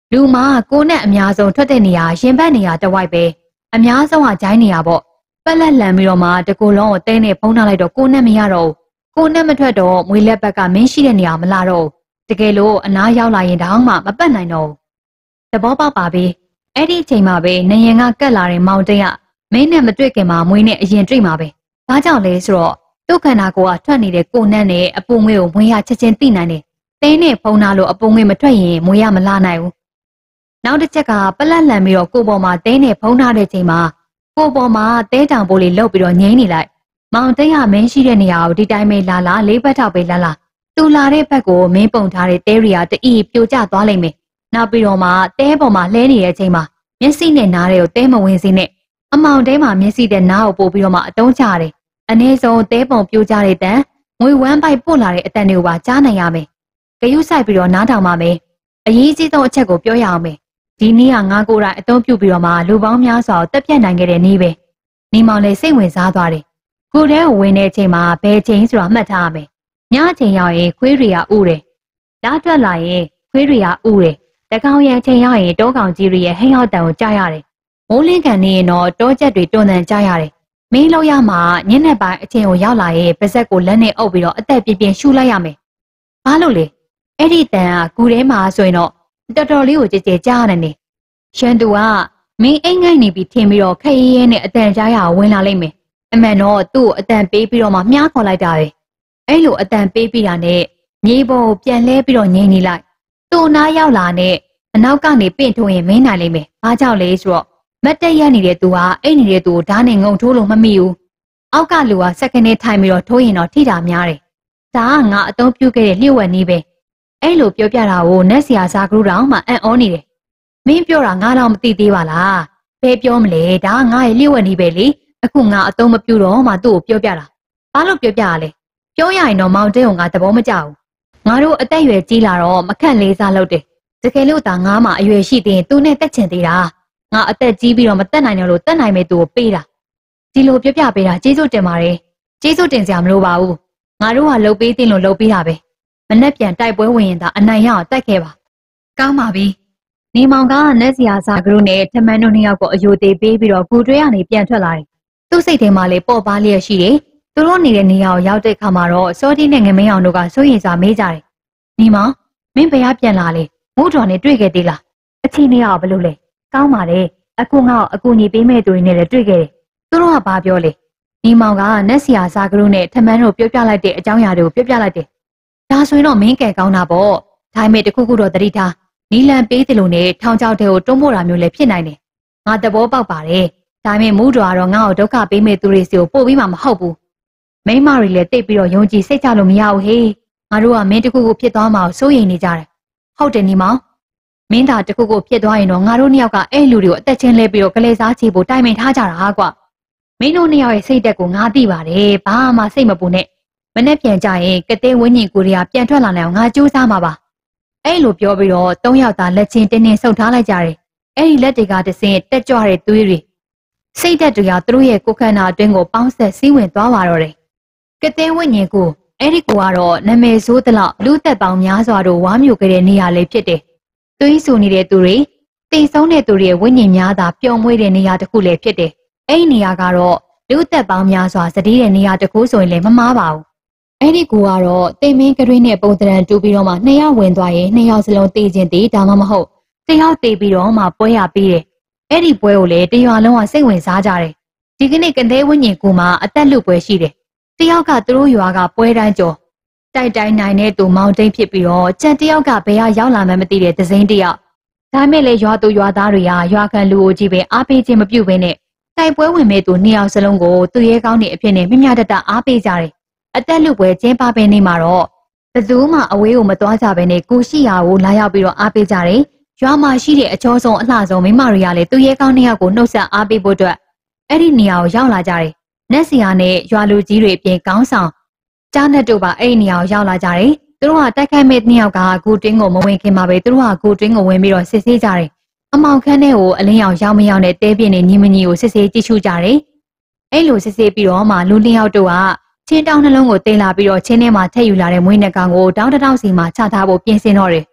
လူမှာကိုနဲ့အများဆုံးထွက်တဲ့နေရာရင်ဘတ်နေရာတစ်ဝိုက်ပဲအများဆုံးကဂျိုင်းနေရာပေါ့ပက်လက်လန်ပြီးတော့မှတကူလုံးကိုတဲနဲ့ဖုံးထားလိုက်တော့ကိုနဲ့မရတော့ကိုနဲ့မထွက်တော့မွေလက်ဘက်ကမင်းရှိတဲ့နေရာမလာတော့တကယ်လို့အနားရောက်လာရင်တောင်မှမပတ်နိုင်တော့သဘောပေါက်ပါပြီအဲ့ဒီအချိန်မှာပဲနေရင်ကကတ်လာတဲ့မောင်တိတ်ကမင်းနဲ့မတွေ့ခင်မှာမွေးနဲ့အရင်တွေ့မှာပဲဘာကြောင့်လဲဆိုတော့တုတ်ခန္ဓာကိုကထွက်နေတဲ့ကိုနဲ့နဲ့အပူငွေကိုမွေးရချက်ချင်းသိနိုင်တယ်တဲနဲ့ဖုံးထားလို့အပူငွေမထွက်ရင်မွေးရမလာနိုင်ဘူးနောက်တစ်ချက်ကပလက်လန်ပြီးတော့ကိုပေါ်မှာတဲနဲ့ဖုံးထားတဲ့ချိန်မှာကိုပေါ်မှာတဲတောင်ပိုးလေးလှုပ်ပြီးတော့ငိမ့်နေလိုက်မောင်တိတ်ကမင်းရှိတဲ့နေရာကိုဒီတိုင်းပဲလာလာလေးဘက်ထောက်ပဲလာလာတူလာတဲ့ဘက်ကိုမင်းပုံထားတဲ့တဲရီယာတအီပြိုကျသွားလိမ့်မယ်နောက်ပြီးတော့မှတဲပေါ်မှာလှဲနေတဲ့အချိန်မှာမျက်စိနဲ့နားတွေကိုတဲမဝင်စေနဲ့အမောင်တဲမှာမျက်စိနဲ့နားကိုပို့ပြီးတော့မှအတုံးချတယ်အနည်းဆုံးတဲပုံပြိုကျတဲ့တန်ငွေဝမ်းပိုက်ပို့လာတဲ့အတန်တွေကိုပါကြားနိုင်ရမယ်ဂယုစိုက်ပြီးတော့နားထောင်ပါမယ်အရေးကြီးဆုံးအချက်ကိုပြောရအောင်မယ်ဒီနေ့ကငါကိုယ်တိုင်အသုံးပြုပြီးတော့မှလူပေါင်းများစွာကိုတက်ပြတ်နိုင်ခဲ့တဲ့နေ့ပဲနေမောင်လည်းစိတ်ဝင်စားသွားတယ်ကိုယ်တည်းကိုဝင်တဲ့အချိန်မှာဘယ်ချိန်ဆိုတာမှတ်ထားရမယ်ညအချိန်ရောက်ရင်ခွေးတွေကဥတယ်ဓာတ်ထွက်လာရင်ခွေးတွေကဥတယ်တကောင်ရံချိန်ရောက်ရင်တောကောင်ကြီးတွေရဲ့ဟိန်းဟောက်တန်ကိုကြားရတယ်မိုးလင်းကန်နေရင်တော့တောချက်တွေတွန်းတန်ကြားရတယ်မင်းလောက်ရမှာညနေပိုင်းအချိန်ကိုရောက်လာရင်ပါဇက်ကိုလက်နဲ့အုပ်ပြီးတော့အသက်ပြင်းပြင်းရှူလိုက်ရမယ်ဘာလို့လဲအဲ့ဒီတန်ကကူထဲမှာဆိုရင်တော့တော်တော်လေးကိုကြည်ကြဲကြားရတယ်နေရှန်တူကမင်းအိမ်ငိုက်နေပြီးထင်ပြီးတော့ခရီးရဲနဲ့အတန်ကြားရဝင်လာလိမ့်မယ်အမှန်တော့သူ့ကိုအတန်ပေးပြီးတော့မှမြားခေါ်လိုက်တာပဲအဲ့လိုအတန်ပေးပြီးတာနဲ့မြေပေါ်ကိုပြန်လဲပြီးတော့ငိမ့်နေလိုက်သူ့နားရောက်လာနဲ့အနောက်ကနေပင့်ထိုးရင်မင်းနိုင်လိမ့်မယ်ဘာကြောင့်လဲဆိုတော့မတ်တက်ရနေတဲ့သူကအိတ်နေတဲ့သူကိုဓာတ်နဲ့ငုံထိုးလို့မမိဘူးအောက်ကလူကစက္ကနဲ့ထိုင်ပြီးတော့ထိုးရင်တော့ထိတာများတယ်ဒါကငါအသုံးပြုခဲ့တဲ့လျှို့ဝှက်နည်းပဲအဲ့လိုပြောပြတာကိုနက်ဆရာစာကရူတောင်မှအံ့ဩနေတယ်မင်းပြောတာငါတော့မသိသေးပါလားဘယ်ပြောမလဲဒါကငါရဲ့လျှို့ဝှက်နည်းပဲလေအခုငါအသုံးမပြုတော့မှသူ့ကိုပြောပြတာဘာလို့ပြောပြရလဲပြောရရင်တော့မောင်တဲကိုငါသဘောမကျဘူးငါတို့အသက်အရွယ်ကြီးလာတော့မခန့်လေးစားလုပ်တယ်တကယ်လို့ဒါငါမှအရွယ်ရှိသေးရင်သူနဲ့တက်ချင်သေးတာငါအသက်ကြီးပြီးတော့မတက်နိုင်တော့လို့တက်နိုင်မဲ့သူကိုပေးတာဒီလိုပြောပြပေးတာကျေးဇူးတင်ပါတယ်ကျေးဇူးတင်စရာမလိုပါဘူးငါတို့ကလှုပ်ပေးတင်လို့လှုပ်ပေးတာပဲမနဲ့ပြန်တိုက်ပွဲဝင်ရင်သာအနိုင်ရအောင်တိုက်ခဲ့ပါကောင်းပါပြီနေမောင်ကနက်စရာစာကရုနဲ့ထမန်းတို့နှစ်ယောက်ကိုအယိုသေးပေးပြီးတော့ဂူတွဲကနေပြန်ထွက်လာတယ်သူ့စိတ်ထဲမှာလည်းပေါ့ပါလျက်ရှိတယ်သူတို့နေတဲ့နေရာကိုရောက်တဲ့အခါမှာတော့စောတီနဲ့ငမင်းအောင်တို့ကစိုးရိမ်စာမေးကြတယ်နေမောင်မင်းဘယ်ကပြန်လာလဲမိုးတော်နဲ့တွေ့ခဲ့သေးလားအချင်းနေရဘလို့လဲကောင်းပါလေအခုငါ့ကိုအကူညီပေးမဲ့သူတွေနဲ့လည်းတွေ့ခဲ့တယ်သူတို့ကဘာပြောလဲနေမောင်ကနက်စရာစာကရုနဲ့ထမန်းတို့ပြောပြလိုက်တဲ့အကြောင်းအရာတွေကိုပြောပြလိုက်တယ်ဒါဆိုရင်တော့မင်းကဲကောင်းတာပေါ့ဒါပေမဲ့တခုခုတော့တတိထားနီလန်ပေးတယ်လို့နဲ့ထောင်ချောက်တဲ့ကိုတွန်းပို့တာမျိုးလည်းဖြစ်နိုင်တယ်ငါသဘောပေါက်ပါတယ်ဒါပေမဲ့မူးတော်ကတော့ငါ့ကိုဒုက္ခပေးမဲ့သူတွေစီကိုပို့ပြီးမှမဟုတ်ဘူးမိမတွေလည်းတိတ်ပြီးတော့ယုံကြည်စိတ်ချလို့မရဘူးဟေးငါတို့ကမင်းတခုခုဖြစ်သွားမှာကိုစိုးရိမ်နေကြတယ်ဟုတ်တယ်နီမောင်မင်းသာတခုခုဖြစ်သွားရင်တော့ငါတို့နှစ်ယောက်ကအဲ့လူတွေကိုအသက်ချင်းလဲပြီးတော့ကလေးစားချေဖို့တိုင်ပင်ထားကြတာဟာကွာမင်းတို့နှစ်ယောက်ရဲ့စိတ်တက်ကိုငါသိပါတယ်ဘာမှစိတ်မပူနဲ့မနဲ့ပြန်ကြရင်ကတဲ့ဝင်းကြီးကိုရီးယားပြန်ထွက်လာနိုင်အောင်ငါကြိုးစားမှာပါအဲ့လိုပြောပြီးတော့၃ယောက်သားလက်ချင်းတင်းတင်းဆုပ်ထားလိုက်ကြတယ်အဲ့ဒီလက်တွေကတစင်းတက်ကြွတဲ့သွေးတွေစိတ်တက်တွေကသူတို့ရဲ့ကိုယ်ခန္ဓာအတွင်းကိုပေါင်းဆက်စည်းဝင်သွားပါတော့တယ်ကတဲ့ဝင်းကြီးကိုအဲ့ဒီကိုကတော့နာမည်ဆိုးသလောက်လူသက်ပေါင်းများစွာတို့ဝါမျိုးခဲ့တဲ့နေရာလေးဖြစ်တယ်သွေးဆူနေတဲ့သူတွေတိမ်ဆုံးတဲ့သူတွေရဲ့ဝိညာဉ်များသာပျော်မွေ့တဲ့နေရာတစ်ခုလည်းဖြစ်တယ်အဲ့ဒီနေရာကတော့လူသက်ပေါင်းများစွာစတဲ့နေရာတစ်ခုဆိုရင်လည်းမမားပါဘူးအဲ့ဒီကူကတော့တိမ်မင်းကရွေးနဲ့ပုံတရံတူပြီးတော့မှနှစ်ယောက်ဝင်သွားရင်နှစ်ယောက်စလုံးတေးခြင်းတေးဒါမှမဟုတ်တယောက်တေးပြီးတော့မှပွဲရပြီးတယ်အဲ့ဒီပွဲကိုလည်းတရွာလုံးကစိတ်ဝင်စားကြတယ်ဒီကနေ့ကတဲ့ဝိညာဉ်ကူမှာအသက်လွတ်ပွဲရှိတယ်တယောက်ကသူတို့ရွာကပွဲတိုင်းကျော်တိုက်တိုင်းနိုင်တဲ့သူမောင်တိန်ဖြစ်ပြီးတော့ကြံတယောက်ကဘယ်ဟာရောက်လာမှမသိတဲ့သစိမ်းတယောက်ဒါမဲ့လေရွာသူရွာသားတွေကရွာခံလူအိုကြီးပဲအားပေးခြင်းမပြုဘဲနဲ့တိုက်ပွဲဝင်မဲ့သူနှစ်ယောက်စလုံးကိုသူရဲကောင်းနေအဖြစ်နဲ့မြမြတတအားပေးကြတယ်အသက်လူပွဲကျင်းပပေးနေမှာတော့ဘယ်သူမှအဝေးကိုမသွားကြဘဲနဲ့ကိုရှိရာကိုလာရောက်ပြီးတော့အားပေးကြတယ်ရွာမှာရှိတဲ့အချောဆုံးအလှဆုံးမိမတွေကလည်းသူရဲကောင်းနှစ်ယောက်ကိုနှုတ်ဆက်အားပေးဖို့အတွက်အဲ့ဒီနေရာကိုရောက်လာကြတယ်နက်စီယာနဲ့ရွာလူကြီးတွေအပြင်ကောင်းဆောင်ကြားနဲ့တို့ပါအဲ့ဒီနေရာကိုရောက်လာကြတယ်သူတို့ကတိုက်ခိုက်မဲ့နှစ်ယောက်ကဂူတွင်းကိုမဝင်ခင်မှာပဲသူတို့ကဂူတွင်းကိုဝင်ပြီးတော့စစ်ဆေးကြတယ်အမောင်ခန်းထဲကိုအလင်းရောင်ရောက်မရောက်နဲ့တဲပြင်းနေညီမညီကိုစစ်ဆေးကြည့်ရှုကြတယ်အဲ့လိုစစ်ဆေးပြီးတော့မှလူနှစ်ယောက်တို့ကချင်းတောင်းနှလုံးကိုတင်လာပြီးတော့ချင်းထဲမှာထည့်ယူလာတဲ့မွေးနှကောင်ကိုတောင်းတထောင်စီမှာချထားဖို့ပြင်ဆင်တော့တယ်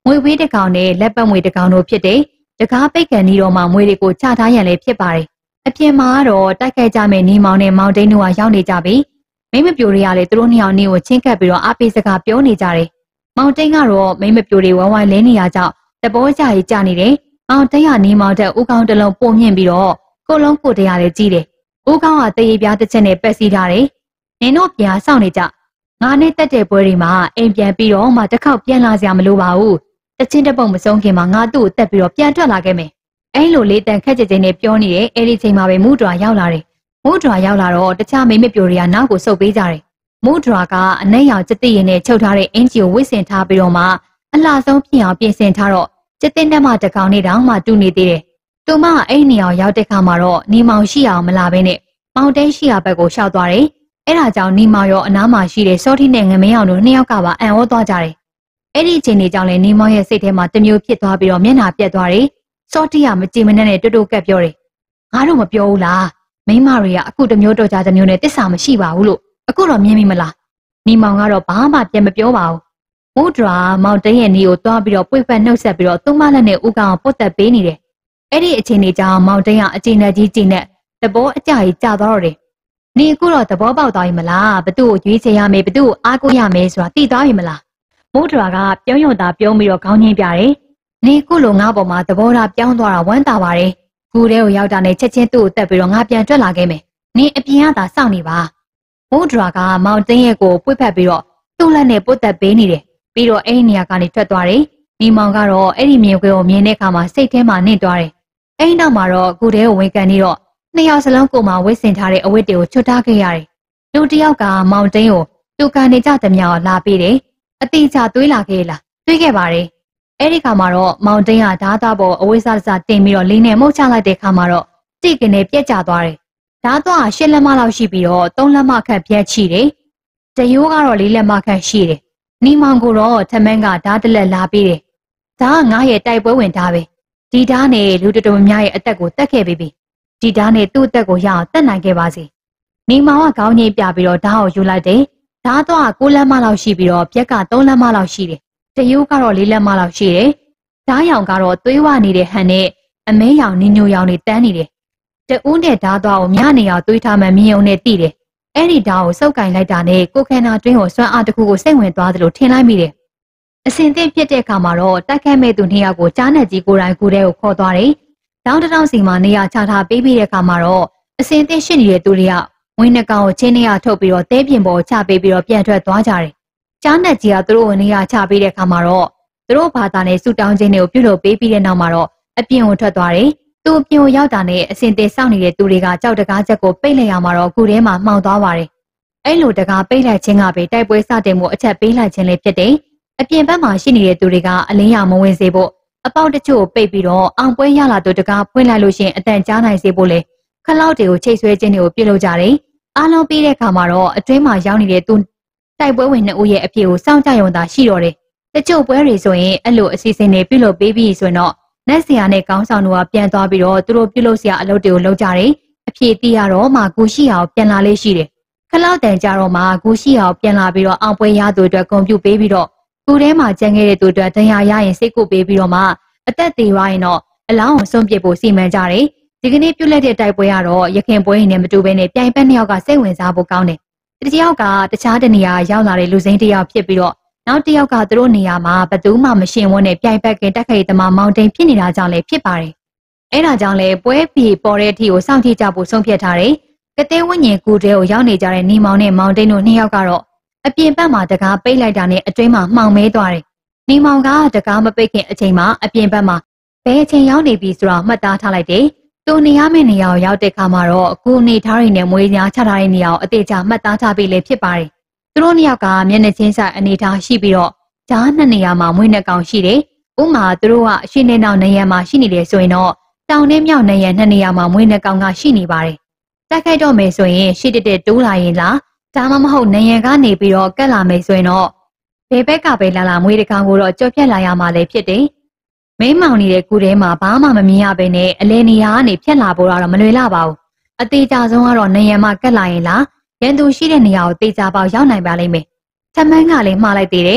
မွေဝေးတကောင်နဲ့လက်ပတ်မွေတကောင်တို့ဖြစ်တဲ့တကားပိတ်ကန်နီတော်မှာမွေတွေကိုချထားရန်လည်းဖြစ်ပါတယ်အပြင်မှာတော့တိုက်ခိုက်ကြမဲ့နေမောင်နဲ့မောင်တိန်တို့ကရောက်နေကြပြီမိမပြိုတွေကလည်းသူတို့နှစ်ယောက်နေကိုချင်းကပ်ပြီးတော့အားပေးစကားပြောနေကြတယ်မောင်တိန်ကတော့မိမပြိုတွေဝိုင်းဝိုင်းလဲနေရကြောင်းတဘောကြရေးကြနေတယ်မောင်တိန်ကနေမောင်တက်ဦးကောင်းတလုံးပုံမြင့်ပြီးတော့ကိုလုံးကိုတရားလည်းကြီးတယ်ဦးကောင်းကတရေပြားတစ်ချက်နဲ့ပက်စီးထားတယ်နင်တို့ပြန်ဆောင်နေကြငါနဲ့တက်တဲ့ပွဲတွေမှာအိမ်ပြန်ပြီးတော့မှတစ်ခေါက်ပြန်လာစရာမလိုပါဘူးတချင်းတပုတ်မဆုံးခင်မှာငါတို့ကိုတက်ပြီးတော့ပြန်ထွက်လာခဲ့မယ်အဲ့လိုလေးတန်ခက်ကြကြနဲ့ပြောနေတယ်အဲ့ဒီချိန်မှာပဲမူဒရာရောက်လာတယ်မူဒရာရောက်လာတော့တခြားမိမပြိုတွေကနောက်ကိုဆုတ်ပေးကြတယ်မူဒရာကအနှဲ့ရောင်စက်တိရင်နဲ့ချုပ်ထားတဲ့အင်ဂျီကိုဝစ်ဆင်ထားပြီးတော့မှအလှဆုံးဖြစ်အောင်ပြင်ဆင်ထားတော့စက်တင်တက်မှတကောင်နဲ့တောင်မှတူနေသေးတယ်တူမအဲ့နေအောင်ရောက်တဲ့ခါမှာတော့နေမောင်ရှိအောင်မလာဘဲနဲ့မောင်တဲရှိရာဘက်ကိုရှောက်သွားတယ်အဲ့ဒါကြောင့်နေမောင်ရောအနားမှာရှိတဲ့စောတိနဲ့ငမင်းအောင်တို့နှစ်ယောက်ကပါအံ့ဩသွားကြတယ်အဲ့ဒီအချိန်လေးကြောင့်လည်းနေမောင်ရဲ့စိတ်ထဲမှာတမျိုးဖြစ်သွားပြီးတော့မျက်နှာပြက်သွားတယ်စောတိကမကြည်မနဲ့တူတူကပ်ပြောတယ်ငါတို့မပြောဘူးလားမိမတွေကအခုတမျိုးတော့ကြတမျိုးနဲ့တစ္ဆာမရှိပါဘူးလို့အခုတော့မြင်မိမလားနေမောင်ကတော့ဘာမှပြန်မပြောပါဘူးမူဒရာမောင်တင်းရဲ့နေကိုတွားပြီးတော့ပွေ့ဖက်နှုတ်ဆက်ပြီးတော့သူ့မလက်နဲ့ဥကောင်ပုတ်တက်ပေးနေတယ်အဲ့ဒီအချိန်လေးကြောင့်မောင်တင်းကအချိန်နဲ့ကြီးကြီးနဲ့တဘောအကြကြီးကြာသွားတော့တယ်နေအခုတော့သဘောပေါက်သွားပြီမလားဘသူ့ကိုရွေးချယ်ရမယ်ဘသူ့ကိုအားကိုးရမယ်ဆိုတာသိသွားပြီမလားမူဒရာကပြုံးရုံသာပြုံးပြီးတော့ခေါင်းငင်းပြတယ်နေခုလိုငါ့ပေါ်မှာသဘောထားပြောင်းသွားတာဝမ်းသာပါတယ်ကူထဲကိုရောက်တာနဲ့ချက်ချင်းသူ့ကိုတက်ပြီးတော့ငါပြန်ထွက်လာခဲ့မယ်နေအပြင်ကသာစောင့်နေပါမူဒရာကမောင်တင်းရဲ့ကိုပွေ့ဖက်ပြီးတော့သူ့လက်နဲ့ပုတ်တက်ပေးနေတယ်ပြီးတော့အဲ့ဒီနေရာကနေထွက်သွားတယ်နေမောင်ကတော့အဲ့ဒီမြင်ကွင်းကိုမြင်တဲ့အခါမှာစိတ်ထဲမှာနင့်သွားတယ်အဲ့ဒီနောက်မှာတော့ကူထဲကိုဝင်ကန်နေတော့နှစ်ယောက်စလုံးကိုမှဝစ်ဆင်ထားတဲ့အဝတ်တွေကိုချွတ်ထားခဲ့ရတယ်လူတစ်ယောက်ကမောင်တင်းကိုသူကန်နေကြသမျှလာပေးတယ်အတိအကျတွေးလာခဲ့လားတွေးခဲ့ပါတယ်အဲ့ဒီခါမှာတော့မောင်တင်းကဓာတ်သားပေါ်အဝိစားစားတင်ပြီးတော့လေးနဲ့မှုတ်ချလိုက်တဲ့ခါမှာတော့တိတ်ကနေပြက်ကျသွားတယ်ဓာတ်သွား10လက်မလောက်ရှိပြီးတော့3လက်မခန့်ပြက်ချီတယ်တရိုးကတော့4လက်မခန့်ရှိတယ်နီမောင်ကိုတော့ထမန်းကဓာတ်တလက်လာပေးတယ်ဒါကငါရဲ့တိုက်ပွဲဝင်ဓာတ်ပဲဒီဓာတ်နဲ့လူတော်များရဲ့အသက်ကိုတက်ခဲ့ပြီဒီဓာတ်နဲ့သူ့အသက်ကိုရအောင်တက်နိုင်ခဲ့ပါစေနီမောင်ကခေါင်းငိမ့်ပြပြီးတော့ဓာတ်ကိုယူလိုက်တယ်ဓာတ်သွား9လက်မလောက်ရှိပြီးတော့ပြက်က3လက်မလောက်ရှိတယ်တရိုးကတော့4လက်မလောက်ရှိတယ်ဓာတ်ရောင်ကတော့သွေးဝနေတဲ့ဟန်နဲ့အမဲရောင်နင်းညိုရောင်တွေတန်းနေတယ်တဦးနဲ့ဓာတ်သွားကိုမြနေအောင်သွေးထားမှမြင်ုံနဲ့တိတယ်အဲ့ဒီဓာတ်ကိုစုပ်ကင်လိုက်တာနဲ့ကိုခန္ဓာတွင်းကိုစွမ်းအားတစ်ခုကိုစိတ်ဝင်သွားသလိုထင်လိုက်မိတယ်အစင်သင့်ဖြစ်တဲ့အခါမှာတော့တိုက်ခတ်မဲ့သူနှစ်ယောက်ကိုကြားနဲ့ကြီးကိုယ်တိုင်ကူတဲ့ကိုခေါ်သွားတယ်တောင်းတောင်းစီမှာနေရာချထားပေးပြီးတဲ့အခါမှာတော့အစင်သင့်ရှိနေတဲ့သူတွေကဝင်းနှကောင်ကိုချင်းနေရထုတ်ပြီးတော့တဲပြင်ပေါ်ချပေးပြီးတော့ပြန်ထွက်သွားကြတယ်ကြားနဲ့ကြီးကသူတို့ကိုနေရာချပေးတဲ့အခါမှာတော့သူတို့ဘာသာနဲ့ဆူတောင်းခြင်းတွေကိုပြုလုပ်ပေးပြီးတဲ့နောက်မှာတော့အပြင်ကိုထွက်သွားတယ်သူ့အပြင်ကိုရောက်တာနဲ့အစင်သင့်စောင့်နေတဲ့သူတွေကကြောက်တကားချက်ကိုပိတ်လိုက်ရမှာတော့ကူထဲမှာမှောင်သွားပါတယ်အဲ့လိုတကားပိတ်လိုက်ခြင်းကပဲတိုက်ပွဲစတင်မှုအချက်ပေးလိုက်ခြင်းလေးဖြစ်တယ်အပြင်ဘက်မှာရှိနေတဲ့သူတွေကအလင်းရောင်မဝင်စေဖို့အပေါက်တချို့ပိတ်ပြီးတော့အောင်ပွဲရလာသူတကားဖွင့်လိုက်လို့ရှိရင်အတန်ကြားနိုင်စေဖို့လေခလောက်တွေကိုချိတ်ဆွဲခြင်းတွေကိုပြုလုပ်ကြတယ်အားလုံးပြီးတဲ့အခါမှာတော့အတွင်းမှာရောက်နေတဲ့သူတိုက်ပွဲဝင်2ဦးရဲ့အဖြစ်ကိုစောင့်ကြရုံသာရှိတော့တယ်တချို့ပွဲတွေဆိုရင်အဲ့လိုအစီအစဉ်တွေပြုလုပ်ပေးပြီးဆိုရင်တော့နတ်ဆရာနဲ့ကောင်းဆောင်တို့ကပြန်သွားပြီးတော့သူတို့ပြုလုပ်စရာအလုပ်တွေကိုလုပ်ကြတယ်အဖြစ်တီးရတော့မှဂူရှိအောင်ပြန်လာလေးရှိတယ်ခလောက်တန်ကြတော့မှဂူရှိအောင်ပြန်လာပြီးတော့အောင်ပွဲရသူအတွက်ဂုဏ်ပြုပေးပြီးတော့သူထဲမှာကျန်ခဲ့တဲ့သူအတွက်တရားရရင်စိတ်ကိုပေးပြီးတော့မှအသက်သေးသွားရင်တော့အလောင်းကိုဆုံးပစ်ဖို့စီမံကြတယ်ဒီကနေ့ပြုလက်တဲ့တိုက်ပွဲကတော့ရခင်ပွဲရင်နဲ့မတူဘဲနဲ့ပြိုင်ပတ်နှစ်ယောက်ကစိတ်ဝင်စားဖို့ကောင်းတယ်တယောက်ကတခြားတနေရာရောက်လာတဲ့လူစိမ်းတစ်ယောက်ဖြစ်ပြီးတော့နောက်တစ်ယောက်ကသူတို့နေရာမှာဘသူမှမရှင်ဝန်းနဲ့ပြိုင်ပတ်ကတက်ခိုက်သမားမောင်တိန်ဖြစ်နေတာကြောင့်လည်းဖြစ်ပါတယ်အဲ့ဒါကြောင့်လည်းပွဲပြေပေါ်တဲ့အထိကိုစောင့်ကြည့်ကြဖို့ဆုံးဖြတ်ထားတယ်ကတဲ့ဝိညာဉ်ကူတဲကိုရောက်နေကြတဲ့နေမောင်နဲ့မောင်တိန်တို့နှစ်ယောက်ကတော့အပြင်ဘက်မှာတကားပိတ်လိုက်တာနဲ့အတွင်းမှာမှောင်မဲသွားတယ်နေမောင်ကတကားမပိတ်ခင်အချိန်မှာအပြင်ဘက်မှာဘယ်အချိန်ရောက်နေပြီဆိုတာမှတ်သားထားလိုက်တယ်သူနေရမယ့်နေရာကိုရောက်တဲ့အခါမှာတော့အခုနေထားရတဲ့မွေးများချထားတဲ့နေရာကိုအသေးချာမှတ်သားထားပြီးလေဖြစ်ပါတယ်သူတို့နှစ်ယောက်ကမျက်နှာချင်းဆိုင်အနေထားရှိပြီးတော့ဂျားနှစ်နေရာမှာမွေးနှကောင်ရှိတယ်ဥမာသူတို့ကအရှိနေနောက်နေရာမှာရှိနေတယ်ဆိုရင်တော့တောင်နဲ့မြောက်နေရာနှစ်နေရာမှာမွေးနှကောင်ကရှိနေပါတယ်တိုက်ခိုက်တော့မယ်ဆိုရင်ရှိတဲ့တိုးလာရင်လားဒါမှမဟုတ်နေရန်ကနေပြီးတော့ကက်လာမယ်ဆိုရင်တော့ဘယ်ဘက်ကပဲလာလာမွေးတကောင်ကိုတော့ကြော်ပြက်လာရမှာလည်းဖြစ်တယ်။မိန်းမောင်နေတဲ့ကူထဲမှာဘာမှမမြင်ရဘဲနဲ့အလဲနေရာကနေဖြတ်လာဖို့တော့မလွယ်လာပါဘူး။အသေးချဆုံးကတော့နေရန်မှာကက်လာရင်လားရန်သူရှိတဲ့နေရာကိုတေချာပေါက်ရောက်နိုင်ပါလိမ့်မယ်။ထမန်းကလည်းမှားလိုက်သေးတယ်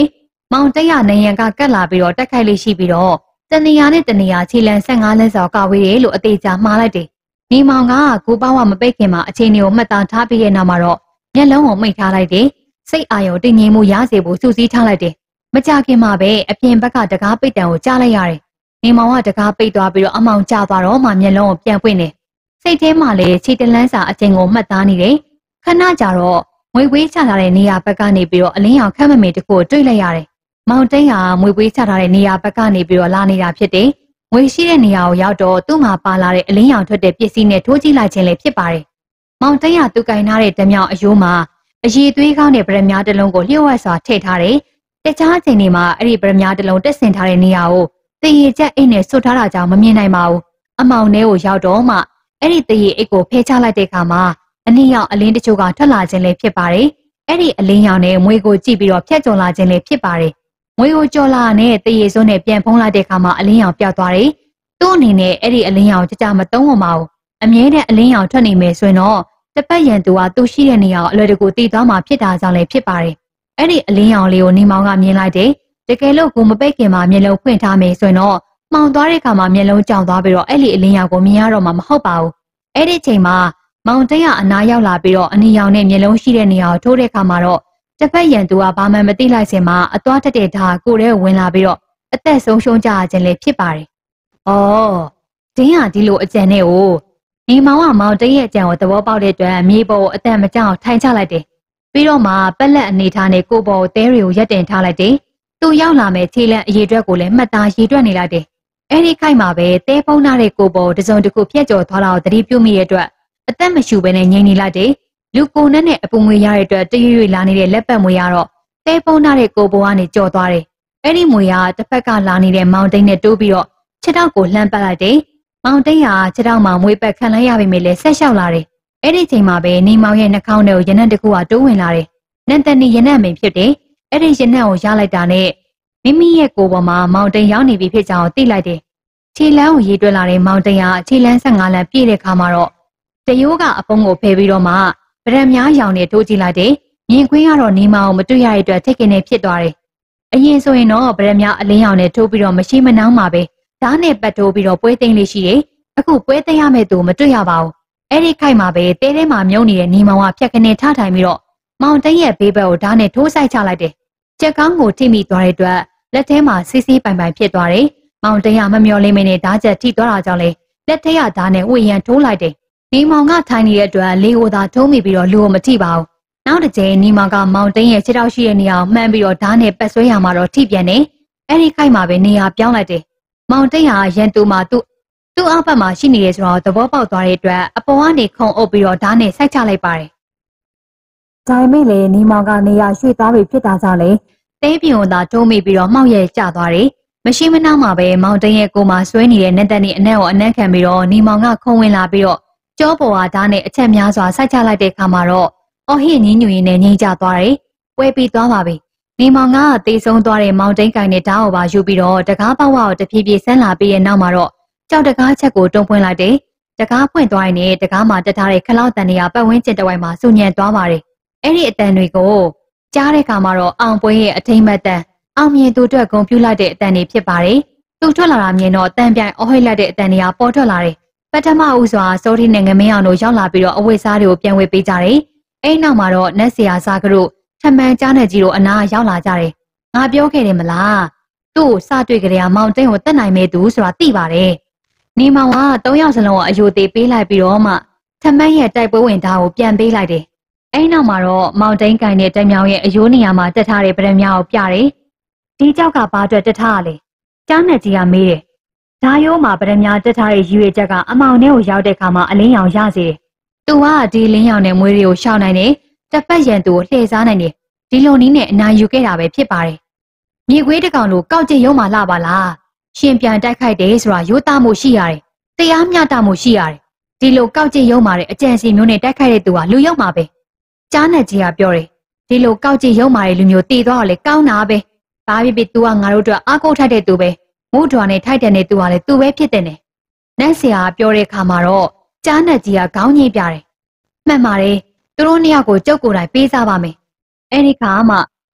မောင်တက်ရနေရန်ကကတ်လာပြီးတော့တက်ခိုက်လေးရှိပြီးတော့တနေရာနဲ့တနေရာခြေလန်း15လက်စော်ကဝေးတယ်လို့အသေးချာမှားလိုက်တယ်။နေမောင်ကကိုပေါင်းဝမပိတ်ခင်မှာအခြေအနေကိုမှတ်သားထားပြီးရဲ့နောက်မှာတော့မျက်လုံးကိုမိတ်ထားလိုက်တယ်။စိတ်အာရုံတည်ငြိမ်မှုရစေဖို့စူးစီးထားလိုက်တယ်။မကြခင်မှာပဲအပြင်ဘက်ကတကားပိတ်တံကိုကြားလိုက်ရတယ်။နေမောင်ကတကားပိတ်သွားပြီးတော့အမောင်ကျသွားတော့မှမျက်လုံးကိုပြန်ပွင့်တယ်။စိတ်ထဲမှာလည်းခြေတလန်းစာအချိန်ကိုမှတ်သားနေတယ်။ခဏကြာတော့ငွေဝေးချထားတဲ့နေရာဘက်ကနေပြီးတော့အလင်းရောင်ခက်မမေတခုကိုတွေ့လိုက်ရတယ်။မောင်တိန်ကငွေဝေးချထားတဲ့နေရာဘက်ကနေပြီးတော့လာနေတာဖြစ်တယ်။ငွေရှိတဲ့နေရာကိုရောက်တော့သူ့မှာပါလာတဲ့အလင်းရောင်ထွက်တဲ့ပစ္စည်းနဲ့ထိုးကြည့်လိုက်ခြင်းလည်းဖြစ်ပါတယ်။မောင်တိန်ကသူကင်ထားတဲ့ဓမြောင်အယိုးမှာအရည်သွေးကောင်းတဲ့ပရမများတစ်လုံးကိုလျှို့ဝှက်စွာထည့်ထားတယ်။တခြားအချိန်တွေမှာအဲ့ဒီပရမများတစ်လုံးတက်ဆင်ထားတဲ့နေရာကိုတရေချက်အိတ်နဲ့ဆွတ်ထားတာကြောင့်မမြင်နိုင်ပါဘူး။အမောင်ထဲကိုရောက်တော့မှအဲ့ဒီတရေအိတ်ကိုဖဲချလိုက်တဲ့အခါမှာအနည်းရောက်အလင်းတချို့ကထွက်လာခြင်းလည်းဖြစ်ပါတယ်။အဲ့ဒီအလင်းရောင်နဲ့မွေကိုကြည့်ပြီးတော့ဖြတ်ကျော်လာခြင်းလည်းဖြစ်ပါတယ်။မွေကိုကျော်လာနဲ့တရေစွန်းနဲ့ပြန်ဖုံးလိုက်တဲ့အခါမှာအလင်းရောင်ပြောက်သွားတယ်။သူ့အနေနဲ့အဲ့ဒီအလင်းရောင်ကြကြမသုံးဝပါဘူး။အမြဲတမ်းအလင်းရောင်ထွက်နေမယ်ဆိုရင်တော့တပတ်ရန်သူကသူ့ရှိတဲ့နေရာကိုအလွယ်တကူတည်သွားမှာဖြစ်တာကြောင့်လည်းဖြစ်ပါတယ်။အဲ့ဒီအလင်းရောင်လေးကိုနေမောင်ကမြင်လိုက်တယ်။တကယ်လို့ကိုမပိတ်ခင်မှာမျက်လုံးဖွင့်ထားမယ်ဆိုရင်တော့မှောင်သွားတဲ့အခါမှာမျက်လုံးကြောင်သွားပြီးတော့အဲ့ဒီအလင်းရောင်ကိုမြင်ရတော့မှာမဟုတ်ပါဘူး။အဲ့ဒီချိန်မှာမောင်တိန်ကအနားရောက်လာပြီးတော့အနီရောင်နဲ့မျက်လုံးရှိတဲ့နေရာကိုထိုးတဲ့အခါမှာတော့တစ်ဖက်ရန်သူကဘာမှမသိလိုက်စင်မှာအသွားတက်တဲ့ဓာတ်ကိုယ်ထဲဝင်လာပြီးတော့အသက်ဆုံးရှုံးကြခြင်းလည်းဖြစ်ပါတယ်။အော်တင်းဟာဒီလိုအကြံနဲ့ကိုနေမောင်ကမောင်တိန်ရဲ့အကြံကိုသဘောပေါက်တဲ့အတွက်မြေပေါ်ကိုအသက်မကြောက်ထိုင်ချလိုက်တယ်။ပြီးတော့မှပက်လက်အနေထားနဲ့ကိုပေါ်ကိုသဲတွေကိုရက်တင်ထားလိုက်တယ်။သူရောက်လာမဲ့ခြေလန့်အရေအတွက်ကိုလည်းမှတ်သားရေတွက်နေလိုက်တယ်။အဲ့ဒီခိုက်မှာပဲသဲဖုံးထားတဲ့ကိုပေါ်တစုံတစ်ခုဖြတ်ကျော်သွားတာကိုသတိပြုမိတဲ့အတွက်အသက်မရှူဘဲနဲ့ငြိမ်နေလိုက်တယ်။လူကိုနဲ့အပူငွေရတဲ့အတွက်တရွေ့ရွေ့လာနေတဲ့လက်ပတ်မွေရတော့သဲဖုံးထားတဲ့ကိုပေါ်ကနေကြော်သွားတယ်။အဲ့ဒီမွေကတစ်ဖက်ကလာနေတဲ့မောင်တိန်နဲ့တိုးပြီးတော့ခြေထောက်ကိုလှမ်းပတ်လိုက်တယ်။မောင်တိန်ကခြေထောက်မှာမွေပတ်ခံလိုက်ရပေမဲ့လည်းဆက်လျှောက်လာတယ်။အဲ့ဒီချိန်မှာပဲနေမောင်ရဲ့နှာခေါင်းထဲကိုရနံ့တစ်ခုကတိုးဝင်လာတယ်။နန်တန်နီရနံ့မင်းဖြစ်တယ်။အဲ့ဒီရနံ့ကိုရလိုက်တာနဲ့မိမိရဲ့ကိုယ်ပေါ်မှာမောင်တိန်ရောက်နေပြီဖြစ်ကြောင်းသိလိုက်တယ်။ခြေလမ်းကိုရေးတွက်လာတဲ့မောင်တိန်ကခြေလမ်း15လမ်းပြည့်တဲ့ခါမှာတော့တရိုးကအဖုံးကိုဖယ်ပြီးတော့မှဗရံများရောင်နဲ့ထိုးကြည့်လိုက်တယ်။မြင်ခွင်းကတော့နေမောင်မတွေ့ရတဲ့အတွက်ထိတ်ကနေဖြစ်သွားတယ်။အရင်ဆိုရင်တော့ဗရံများအလင်းရောင်နဲ့ထိုးပြီးတော့မရှိမနှောင်းမှာပဲဓာတ်နဲ့ပတ်ထိုးပြီးတော့ပွဲသိမ်းလေးရှိတယ်။အခုပွဲသိမ်းရမယ့်သူမတွေ့ရပါဘူး။အဲ့ဒီခိုက်မှာပဲတဲထဲမှာမြုံနေတဲ့နေမောင်ကဖြတ်ကနေထထိုင်ပြီးတော့မောင်တိန်ရဲ့ဘေးဘက်ကိုဓာတ်နဲ့ထိုးဆိုင်ချလိုက်တယ်။ကြက်ကောင်းကိုထိမိသွားတဲ့အတွက်လက်ထဲမှာစီးစီးပိုင်ပိုင်ဖြစ်သွားတယ်။မောင်တိန်ကမမျော်လင့်မနဲ့ဓာတ်ချက်ထိသွားတာကြောင့်လေလက်ထဲကဓာတ်နဲ့ဝေရန်ထိုးလိုက်တယ်။နေမောင်ကထိုင်နေတဲ့အတွက်လေကိုသာထုံးမိပြီးတော့လူကိုမထိပါဘူး။နောက်တစ်ချိန်နေမောင်ကမောင်တိန်ရဲ့ခြေထောက်ရှိတဲ့နေရာကိုမှန်းပြီးတော့ဓာတ်နဲ့ပတ်ဆွဲရမှာတော့ထိပြန်တယ်။အဲ့ဒီခိုက်မှာပဲနေရာပြောင်းလိုက်တယ်။မောင်တိန်ဟာရန်သူမှာသူ့အောက်ဘက်မှာရှိနေရဲဆိုတော့သဘောပေါက်သွားတဲ့အတွက်အပေါ်ကနေခုံအုပ်ပြီးတော့ဓာတ်နဲ့စိုက်ချလိုက်ပါတယ်။ဒါပေမဲ့လည်းနေမောင်ကနေရာရွှေ့သွားပြီဖြစ်တာကြောင့်လေတဲပြင်းသာထုံးမိပြီးတော့မှောက်ရဲကျသွားတယ်။မရှိမနှောင်းမှာပဲမောင်တိန်ရဲ့ကိုယ်မှာဆွဲနေတဲ့နက်တက်နေအနက်ကိုအနက်ခံပြီးတော့နေမောင်ကခုံဝင်လာပြီးတော့ကြောပေါ်ဟာဓာတ်နဲ့အချက်များစွာစိုက်ချလိုက်တဲ့အခါမှာတော့အော်ဟစ်ညင်းညူရင်းနဲ့ငြိမ်ကျသွားတယ်။ပွဲပြီးသွားပါပြီ။နေမောင်ကတေဆုံးသွားတဲ့မောင်တိန်ကိုင်နဲ့ဓာတ်ကိုပါယူပြီးတော့တကားပေါက်ဝါကိုတဖြည်းဖြည်းဆန်းလာပြီးရဲ့နောက်မှာတော့ကြောက်တကားချက်ကိုတုံးဖွင့်လိုက်တယ်။တကားဖွင့်သွားရင်လည်းတကားမှာတက်ထားတဲ့ခလောက်တန်တွေကပတ်ဝန်းကျင်တစ်ဝိုက်မှာဆူညံသွားပါတယ်။အဲ့ဒီအတန်တွေကိုကြားတဲ့အခါမှာတော့အောင်ပွဲရဲ့အထိမ့်မတ်တန်အောင်မြင်သူအတွက်ဂုဏ်ပြုလိုက်တဲ့အတန်တွေဖြစ်ပါတယ်။သူထွက်လာတာမြင်တော့တန်ပြိုင်အော်ဟစ်လိုက်တဲ့အတန်တွေကပေါ်ထွက်လာတယ်။ပထမဦးစွာစိုးထီနဲ့ငမင်းအောင်တို့ရောက်လာပြီးတော့အဝတ်စားတွေကိုပြန်ဝေပေးကြတယ်။အဲ့နောက်မှာတော့နတ်ဆရာစားကတို့ထမှန်ကြားနဲ့ကြီးတို့အနာရောက်လာကြတယ်။ငါပြောခဲ့တယ်မလား။သူ့ကိုစတွေ့ကြတဲ့မောင်တိန်ကိုတက်နိုင်မဲ့သူဆိုတာသိပါတယ်။နေမောင်က3ယောက်စလုံးကိုအယိုသေးပေးလိုက်ပြီးတော့မှထမှန်ရဲ့တိုက်ပွဲဝင်သားကိုပြန်ပေးလိုက်တယ်။အဲ့နောက်မှာတော့မောင်တိန်ကိုင်တဲ့တိုက်မြောင်ရဲ့အယိုးနေရာမှာတက်ထားတဲ့ဗရံများကိုပြတယ်။ဒီကြောက်ကဘာအတွက်တက်ထားရလဲ။ကြားနဲ့ကြီးကမေးတယ်။ဓာရိုးမှာဗရံများတက်ထားတဲ့ရွေချက်ကအမောင်ထဲကိုရောက်တဲ့အခါမှာအလင်းရောင်ရစေတယ်။သူကဒီလင်းရောင်နဲ့မွေးတွေကိုရှောင်နိုင်တယ်။တစ်ပတ်ရန်သူကိုလှည့်စားနိုင်တယ်။ဒီလိုနည်းနဲ့အနာယူခဲ့တာပဲဖြစ်ပါတယ်။မြေခွေးတစ်ကောင်လိုကောက်ကျစ်ရုံမှလာပါလား။ရှင်ပြန်တိုက်ခိုက်တယ်ဆိုတာရိုးသားမှုရှိရတယ်။တရားမျှတမှုရှိရတယ်။ဒီလိုကောက်ကျစ်ရုံမှတဲ့အကြံစီမျိုးနဲ့တိုက်ခိုက်တဲ့သူကလူရုံမှာပဲ။ကြားနဲ့ကြီးကပြောတယ်။ဒီလိုကောက်ကျစ်ရုံမှတဲ့လူမျိုးတည်သွားတော့လေကောင်းတာပဲ။ဘာဖြစ်ဖြစ်သူကငါတို့အတွက်အားကိုးထိုက်တဲ့သူပဲ။မိုးဒွာနဲ့ထိုက်တဲ့သူကလည်းသူပဲဖြစ်တဲ့နဲ့။နတ်ဆရာပြောတဲ့အခါမှာတော့ကြားနဲ့ကြီးကခေါင်းညှိပြတယ်။မှန်ပါတယ်။သူတို့နှစ်ယောက်ကိုကြုတ်ကိုယ်တိုင်ပေးစားပါမယ်။အဲဒီခါမှ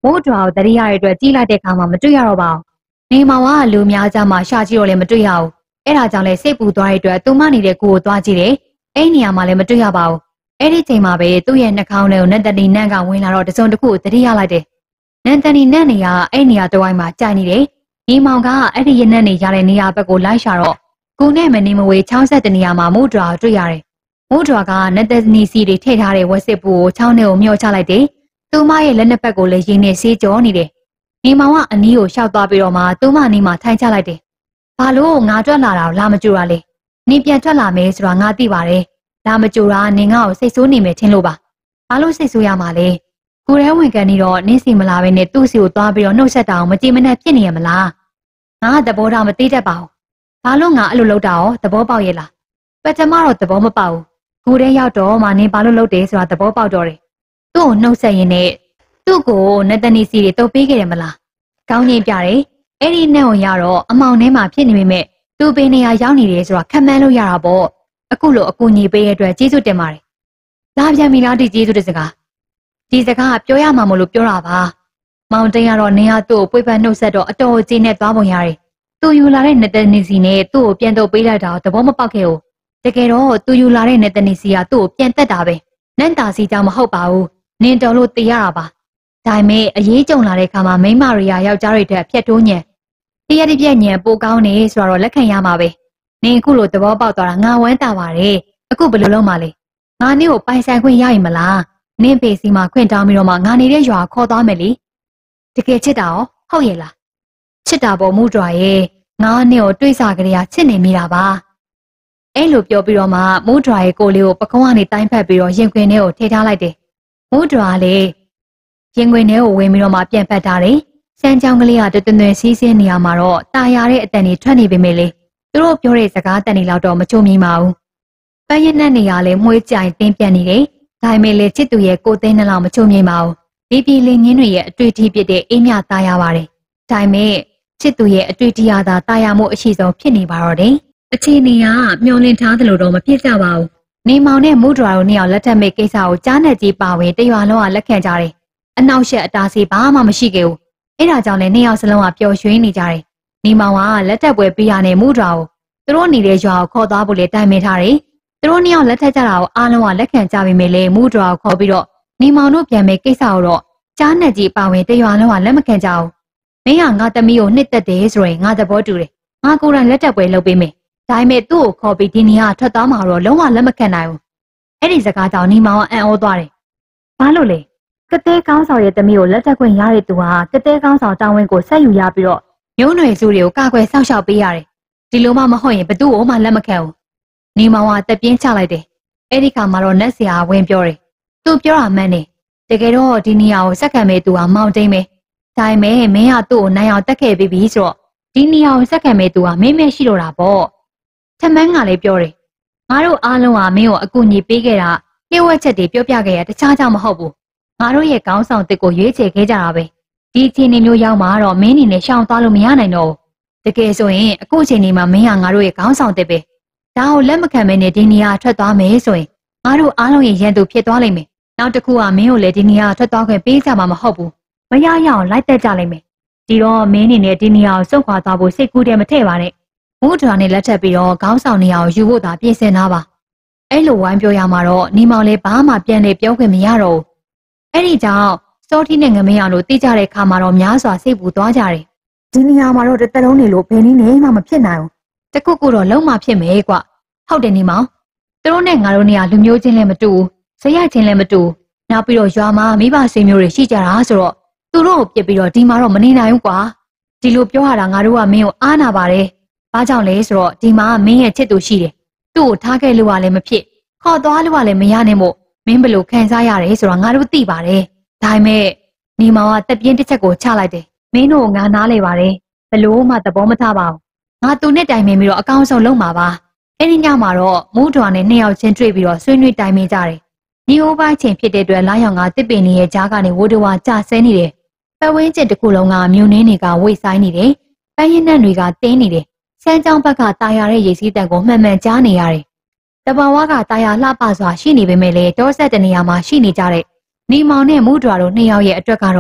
မိုးဒွာကိုတတိယရဲ့အတွက်ကြီးလိုက်တဲ့အခါမှာမတွေ့ရတော့ပါဘူး။နေမောင်ကလူများကြမှာရှာကြည့်တော့လည်းမတွေ့ရဘူး။အဲ့ဒါကြောင့်လဲစိတ်ပူသွားတဲ့အတွက်သူမနေတဲ့ကိုကိုသွားကြည့်တယ်။အဲ့နေရာမှာလည်းမတွေ့ရပါဘူး။အဲ့ဒီချိန်မှာပဲသူ့ရဲ့နှာခေါင်းထဲကိုနတ်တနီနန့်ကဝင်လာတော့တစုံတစ်ခုကိုတတိယလိုက်တယ်။နတ်တနီနန့်နေရအဲ့နေရာတစ်ဝိုင်းမှာကြိုက်နေတယ်။နေမောင်ကအဲ့ဒီရနတ်နေရတဲ့နေရာဘက်ကိုလိုက်ရှာတော့ကိုနဲ့မနေမဝေ60နေရာမှာမိုးဒွာကိုတွေ့ရတယ်။မိုးဒွာကနတ်တနီစီတွေထည့်ထားတဲ့ဝက်စစ်ပူကိုချောင်းထဲကိုမျှောချလိုက်တယ်။သူမရဲ့လက်နှစ်ဖက်ကိုလည်းရင်းနဲ့ဆေးကြောနေတယ်။နေမောင်ကအနီးကိုရှောက်သွားပြီးတော့မှသူမအနီးမှာထိုင်ချလိုက်တယ်။ဘာလို့ငါထွက်လာတာလာမကြိုတာလဲ။နေပြန်ထွက်လာမယ်ဆိုတာငါသိပါတယ်။လာမကြိုတာနေငါ့ကိုစိတ်ဆိုးနေမယ်ထင်လို့ပါ။ဘာလို့စိတ်ဆိုးရမှာလဲ။ကိုယ်ထဲဝင်ကန်နေတော့နင်းစီမလာဘဲနဲ့သူ့စီကိုသွားပြီးတော့နှုတ်ဆက်တာအောင်မကြည်မနှက်ဖြစ်နေရမလား။ငါသဘောထားမသိတတ်ပါဘူး။ဘာလို့ငါအဲ့လိုလုပ်တာရောသဘောပေါက်ရဲ့လား။ပထမတော့သဘောမပေါက်ဘူး။ကိုယ်ထဲရောက်တော့မှနင်းဘာလို့လုပ်တယ်ဆိုတာသဘောပေါက်တော့တယ်။သူ့ကိုနှုတ်ဆက်ရင်းနဲ့သူ့ကိုနတ်တနီစီတွေတုပ်ပေးခဲ့တယ်မလား။ကောင်းကြီးပြတယ်။အဲ့ဒီနဲ့ကိုရတော့အမောင်ထဲမှာဖြစ်နေပေမဲ့သူ့ပင်နေရာရောက်နေတယ်ဆိုတာခံမှန်းလို့ရတာပေါ့။အခုလိုအကူအညီပေးရတဲ့အတွက်ကျေးဇူးတင်ပါတယ်။လာပြန်ပြီလားဒီကျေးဇူးတဲ့စကား။ဒီစကားပြောရမှာမလို့ပြောတာပါ။မောင်တင်ကတော့နေရာသူ့ကိုပွေဖက်နှုတ်ဆက်တော့အတော်ကြီးနဲ့သွားပုံရတယ်။သူယူလာတဲ့နတ်တနီစီနဲ့သူ့ကိုပြန်တော့ပေးလိုက်တာသဘောမပေါက်ခဲ့ဘူး။တကယ်တော့သူယူလာတဲ့နတ်တနီစီကသူ့ကိုပြန်တက်တာပဲ။နန့်တာစီကြောင့်မဟုတ်ပါဘူး။နင်တော်လို့သိရတာပါ။ဒါပေမဲ့အရေးကြုံလာတဲ့အခါမှာမိန်းမတွေရယောက်ျားတွေတက်ဖြတ်တိုးညံတရတိပြက်ညံပိုကောင်းနေဆိုတော့လက်ခံရမှာပဲနင်အခုလိုသဘောပေါက်သွားတာငါဝမ်းသာပါတယ်အခုဘယ်လိုလုပ်မှလဲငါနင့်ကိုပိုင်ဆိုင်ခွင့်ရရင်မလားနင့်ပေစီမှာခွင့်တောင်းပြီးတော့မှငါနေတဲ့ရွာခေါ်သွားမယ်လေတကယ်ချစ်တာရောဟုတ်ရဲ့လားချစ်တာပေါ်မှုတွာရဲ့ငါနင့်ကိုတွေးစားကြရချစ်နေမိတာပါအဲ့လိုပြောပြီးတော့မှမူးဒွာရဲ့ကိုလေးကိုပကုံးကနေတိုင်းဖက်ပြီးတော့ရင်ခွင်ထဲကိုထည့်ထားလိုက်တယ်မူးဒွာလည်းရင်ခွင်ထဲကိုဝင်ပြီးတော့မှပြန်ဖက်ထားတယ်။စမ်းချောင်းကလေးကတွင်တွင်စီးစင်းနေရမှာတော့တာယာတဲ့အတန်တွေထွက်နေပေမဲ့လေသူတို့ပြောတဲ့စကားတန်တွေလောက်တော့မချုံမြင်ပါဘူး။ပန်းရနက်နေရလဲမွှေးကြိုင်တင်းပြတ်နေတယ်။ဒါပေမဲ့လေချစ်သူရဲ့ကိုသိန်းနှလောက်မချုံမြင်ပါဘူး။ဒီပြည်လင်းငင်းတွေရဲ့အတွေ့အထိဖြစ်တဲ့အေးမြတာယာပါတယ်။ဒါပေမဲ့ချစ်သူရဲ့အတွေ့အထိအသာတာယာမှုအရှိဆုံးဖြစ်နေပါတော့တယ်။အခြေအနေကမျောလင့်ထားသလိုတော့မဖြစ်ကြပါဘူး။နေမောင်နဲ့မူဒရာတို့နှစ်ယောက်လက်ထက်မဲ့ကိစ္စကိုကြားနဲ့ကြီးပါဝင်တရွာလုံးကလက်ခံကြတယ်။အနောက်ရှက်အတားစီဘာမှမရှိခဲ့ဘူး။အဲ့ဒါကြောင့်လည်းနှစ်ယောက်စလုံးကပျော်ရွှင်နေကြတယ်။နေမောင်ကလက်ထက်ပွဲပေးရတဲ့မူဒရာကိုသူတို့နေတဲ့ရွာကိုခေါ်သွားဖို့လေတိုင်ပင်ထားတယ်။သူတို့နှစ်ယောက်လက်ထက်ကြတာကိုအားလုံးကလက်ခံကြပေမဲ့လည်းမူဒရာကိုခေါ်ပြီးတော့နေမောင်တို့ပြန်မဲ့ကိစ္စကိုတော့ကြားနဲ့ကြီးပါဝင်တရွာလုံးကလက်မခံကြဘူး။မင်းကငါသမီးကိုနှစ်သက်တယ်ဆိုရင်ငါသဘောတူတယ်။ငါကိုယ်တိုင်လက်ထက်ပွဲလုပ်ပေးမယ်။ဒါပေမဲ့သူ့ကိုခေါ်ပြီးဒီနေရာထွက်သွားမှာတော့လုံးဝလက်မခံနိုင်ဘူး။အဲ့ဒီစကားကြောင့်နေမောင်ကအံ့ဩသွားတယ်။ဘာလို့လဲ။ကတဲကောင်းဆောင်ရဲ့သမီးကိုလက်ထက်ခွင့်ရတဲ့သူဟာကတဲကောင်းဆောင်တာဝန်ကိုဆက်ယူရပြီးတော့မျိုးနွယ်စုတွေကိုကာကွယ်စောင့်ရှောက်ပေးရတယ်။ဒီလိုမှမဟုတ်ရင်ဘသူ့ကိုမှလက်မခံဘူး။နေမောင်ကတက်ပြင်းချလိုက်တယ်။အဲ့ဒီခါမှာတော့နတ်ဆရာဝင်ပြောတယ်။သူပြောတာမှန်တယ်။တကယ်တော့ဒီနေရာကိုစက္ကန့်မဲ့သူဟာမောင်တိန်ပဲ။ဒါပေမဲ့မင်းကသူ့ကိုနိုင်အောင်တက်ခဲ့ပြီးပြီဆိုတော့ဒီနေရာကိုစက္ကန့်မဲ့သူဟာမင်းမဲရှိတော့တာပေါ့။ထမန်းကလည်းပြောတယ်။ငါတို့အားလုံးကမင်းကိုအကူအညီပေးခဲ့တာလျှို့ဝှက်ချက်တွေပြောပြခဲ့ရတခြားကြောင့်မဟုတ်ဘူး။ငါတို့ရဲ့ခေါင်းဆောင်တစ်ကိုရွေးချယ်ခဲ့ကြတာပဲဒီအချိန်မျိုးရောက်မှာတော့မင်းအနေနဲ့ရှောင်သွားလို့မရနိုင်တော့ဘူးတကယ်ဆိုရင်အခုအချိန်ဒီမှာမင်းကငါတို့ရဲ့ခေါင်းဆောင်တစ်ပဲဒါကိုလက်မခံမနဲ့ဒီနေရာထွက်သွားမယ်ဆိုရင်ငါတို့အားလုံးရဲ့ရန်သူဖြစ်သွားလိမ့်မယ်နောက်တစ်ခုကမင်းကိုလည်းဒီနေရာထွက်သွားခွင့်ပေးကြမှာမဟုတ်ဘူးမရရအောင်လိုက်တက်ကြလိမ့်မယ်ဒီတော့မင်းအနေနဲ့ဒီနေရာကိုစုပ်ခွာသွားဖို့စိတ်ကူးတယ်မထည့်ပါနဲ့မူးထွာနဲ့လက်ထပ်ပြီးတော့ခေါင်းဆောင်နေရာကိုယူဖို့သာပြင်ဆင်ထားပါအဲ့လိုဝိုင်းပြောရမှာတော့နေမောင်လည်းဘာမှပြန်လေပြောခွင့်မရတော့ဘူးအဲ့ဒီကြောင့်စောထီးနဲ့ငမင်းအောင်တို့သိကြတဲ့ခါမှာတော့များစွာစိတ်ပူသွားကြတယ်ဒီနေရာမှာတော့တစ်သက်လုံးနေလို့ဘယ်နည်းနဲ့မှမဖြစ်နိုင်ဘူးတခုခုတော့လုံးမဖြစ်မယ်ကွဟုတ်တယ်နေမောင်သူတို့နဲ့ငါတို့နေရာလူမျိုးချင်းလည်းမတူဘူးဇယချင်းလည်းမတူနောက်ပြီးတော့ရွာမှာမိဘဆွေမျိုးတွေရှိကြတာဆိုတော့သူတို့ကိုပြစ်ပြီးတော့ဒီမှာတော့မနေနိုင်ဘူးကွာဒီလိုပြောရတာငါတို့ကမင်းကိုအားနာပါတယ်ဘာကြောင့်လဲဆိုတော့ဒီမှာမင်းရဲ့ချစ်သူရှိတယ်သူ့ကိုထားခဲ့လို့ကလည်းမဖြစ်ခေါ်သွားလို့ကလည်းမရနိုင်မို့မင်းဘလို့ခံစားရတယ်ဆိုတော့ငါတို့သိပါတယ်ဒါပေမဲ့နေမောင်ကတက်ပြင်းတစ်ချက်ကိုချလိုက်တယ်မင်းတို့ငါနားလေပါတယ်ဘလို့မှသဘောမထားပါဘူးငါသူနဲ့တိုင်ပင်ပြီးတော့အကောင်းဆုံးလုပ်မှာပါအဲ့ဒီညမှာတော့မူးထွာနဲ့နှစ်ယောက်ချင်းတွေ့ပြီးတော့ဆွေးနွေးတိုင်ပင်ကြတယ်ညီအိုးပိုင်းချိန်ဖြစ်တဲ့အတွက်လာရောင်ကတစ်ပင်နေရဲ့ကြားကနေဝိုးတဝါကျဆဲနေတယ်ပတ်ဝန်းကျင်တစ်ခုလုံးကမြို့နှင်းတွေကဝိတ်ဆိုင်နေတယ်ပန်းရည်နှံတွေကတင်းနေတယ်စမ်းကြောင်းဘက်ကတာယာတဲ့ရေစီးတန်ကိုမှန်မှန်ကြားနေရတယ်တဘာဝကတာယာလှပစွာရှိနေပေမဲ့လည်းတောဆက်တဲ့နေရာမှာရှိနေကြတဲ့နေမောင်နဲ့မူးထွာတို့နှစ်ယောက်ရဲ့အတွက်ကတော့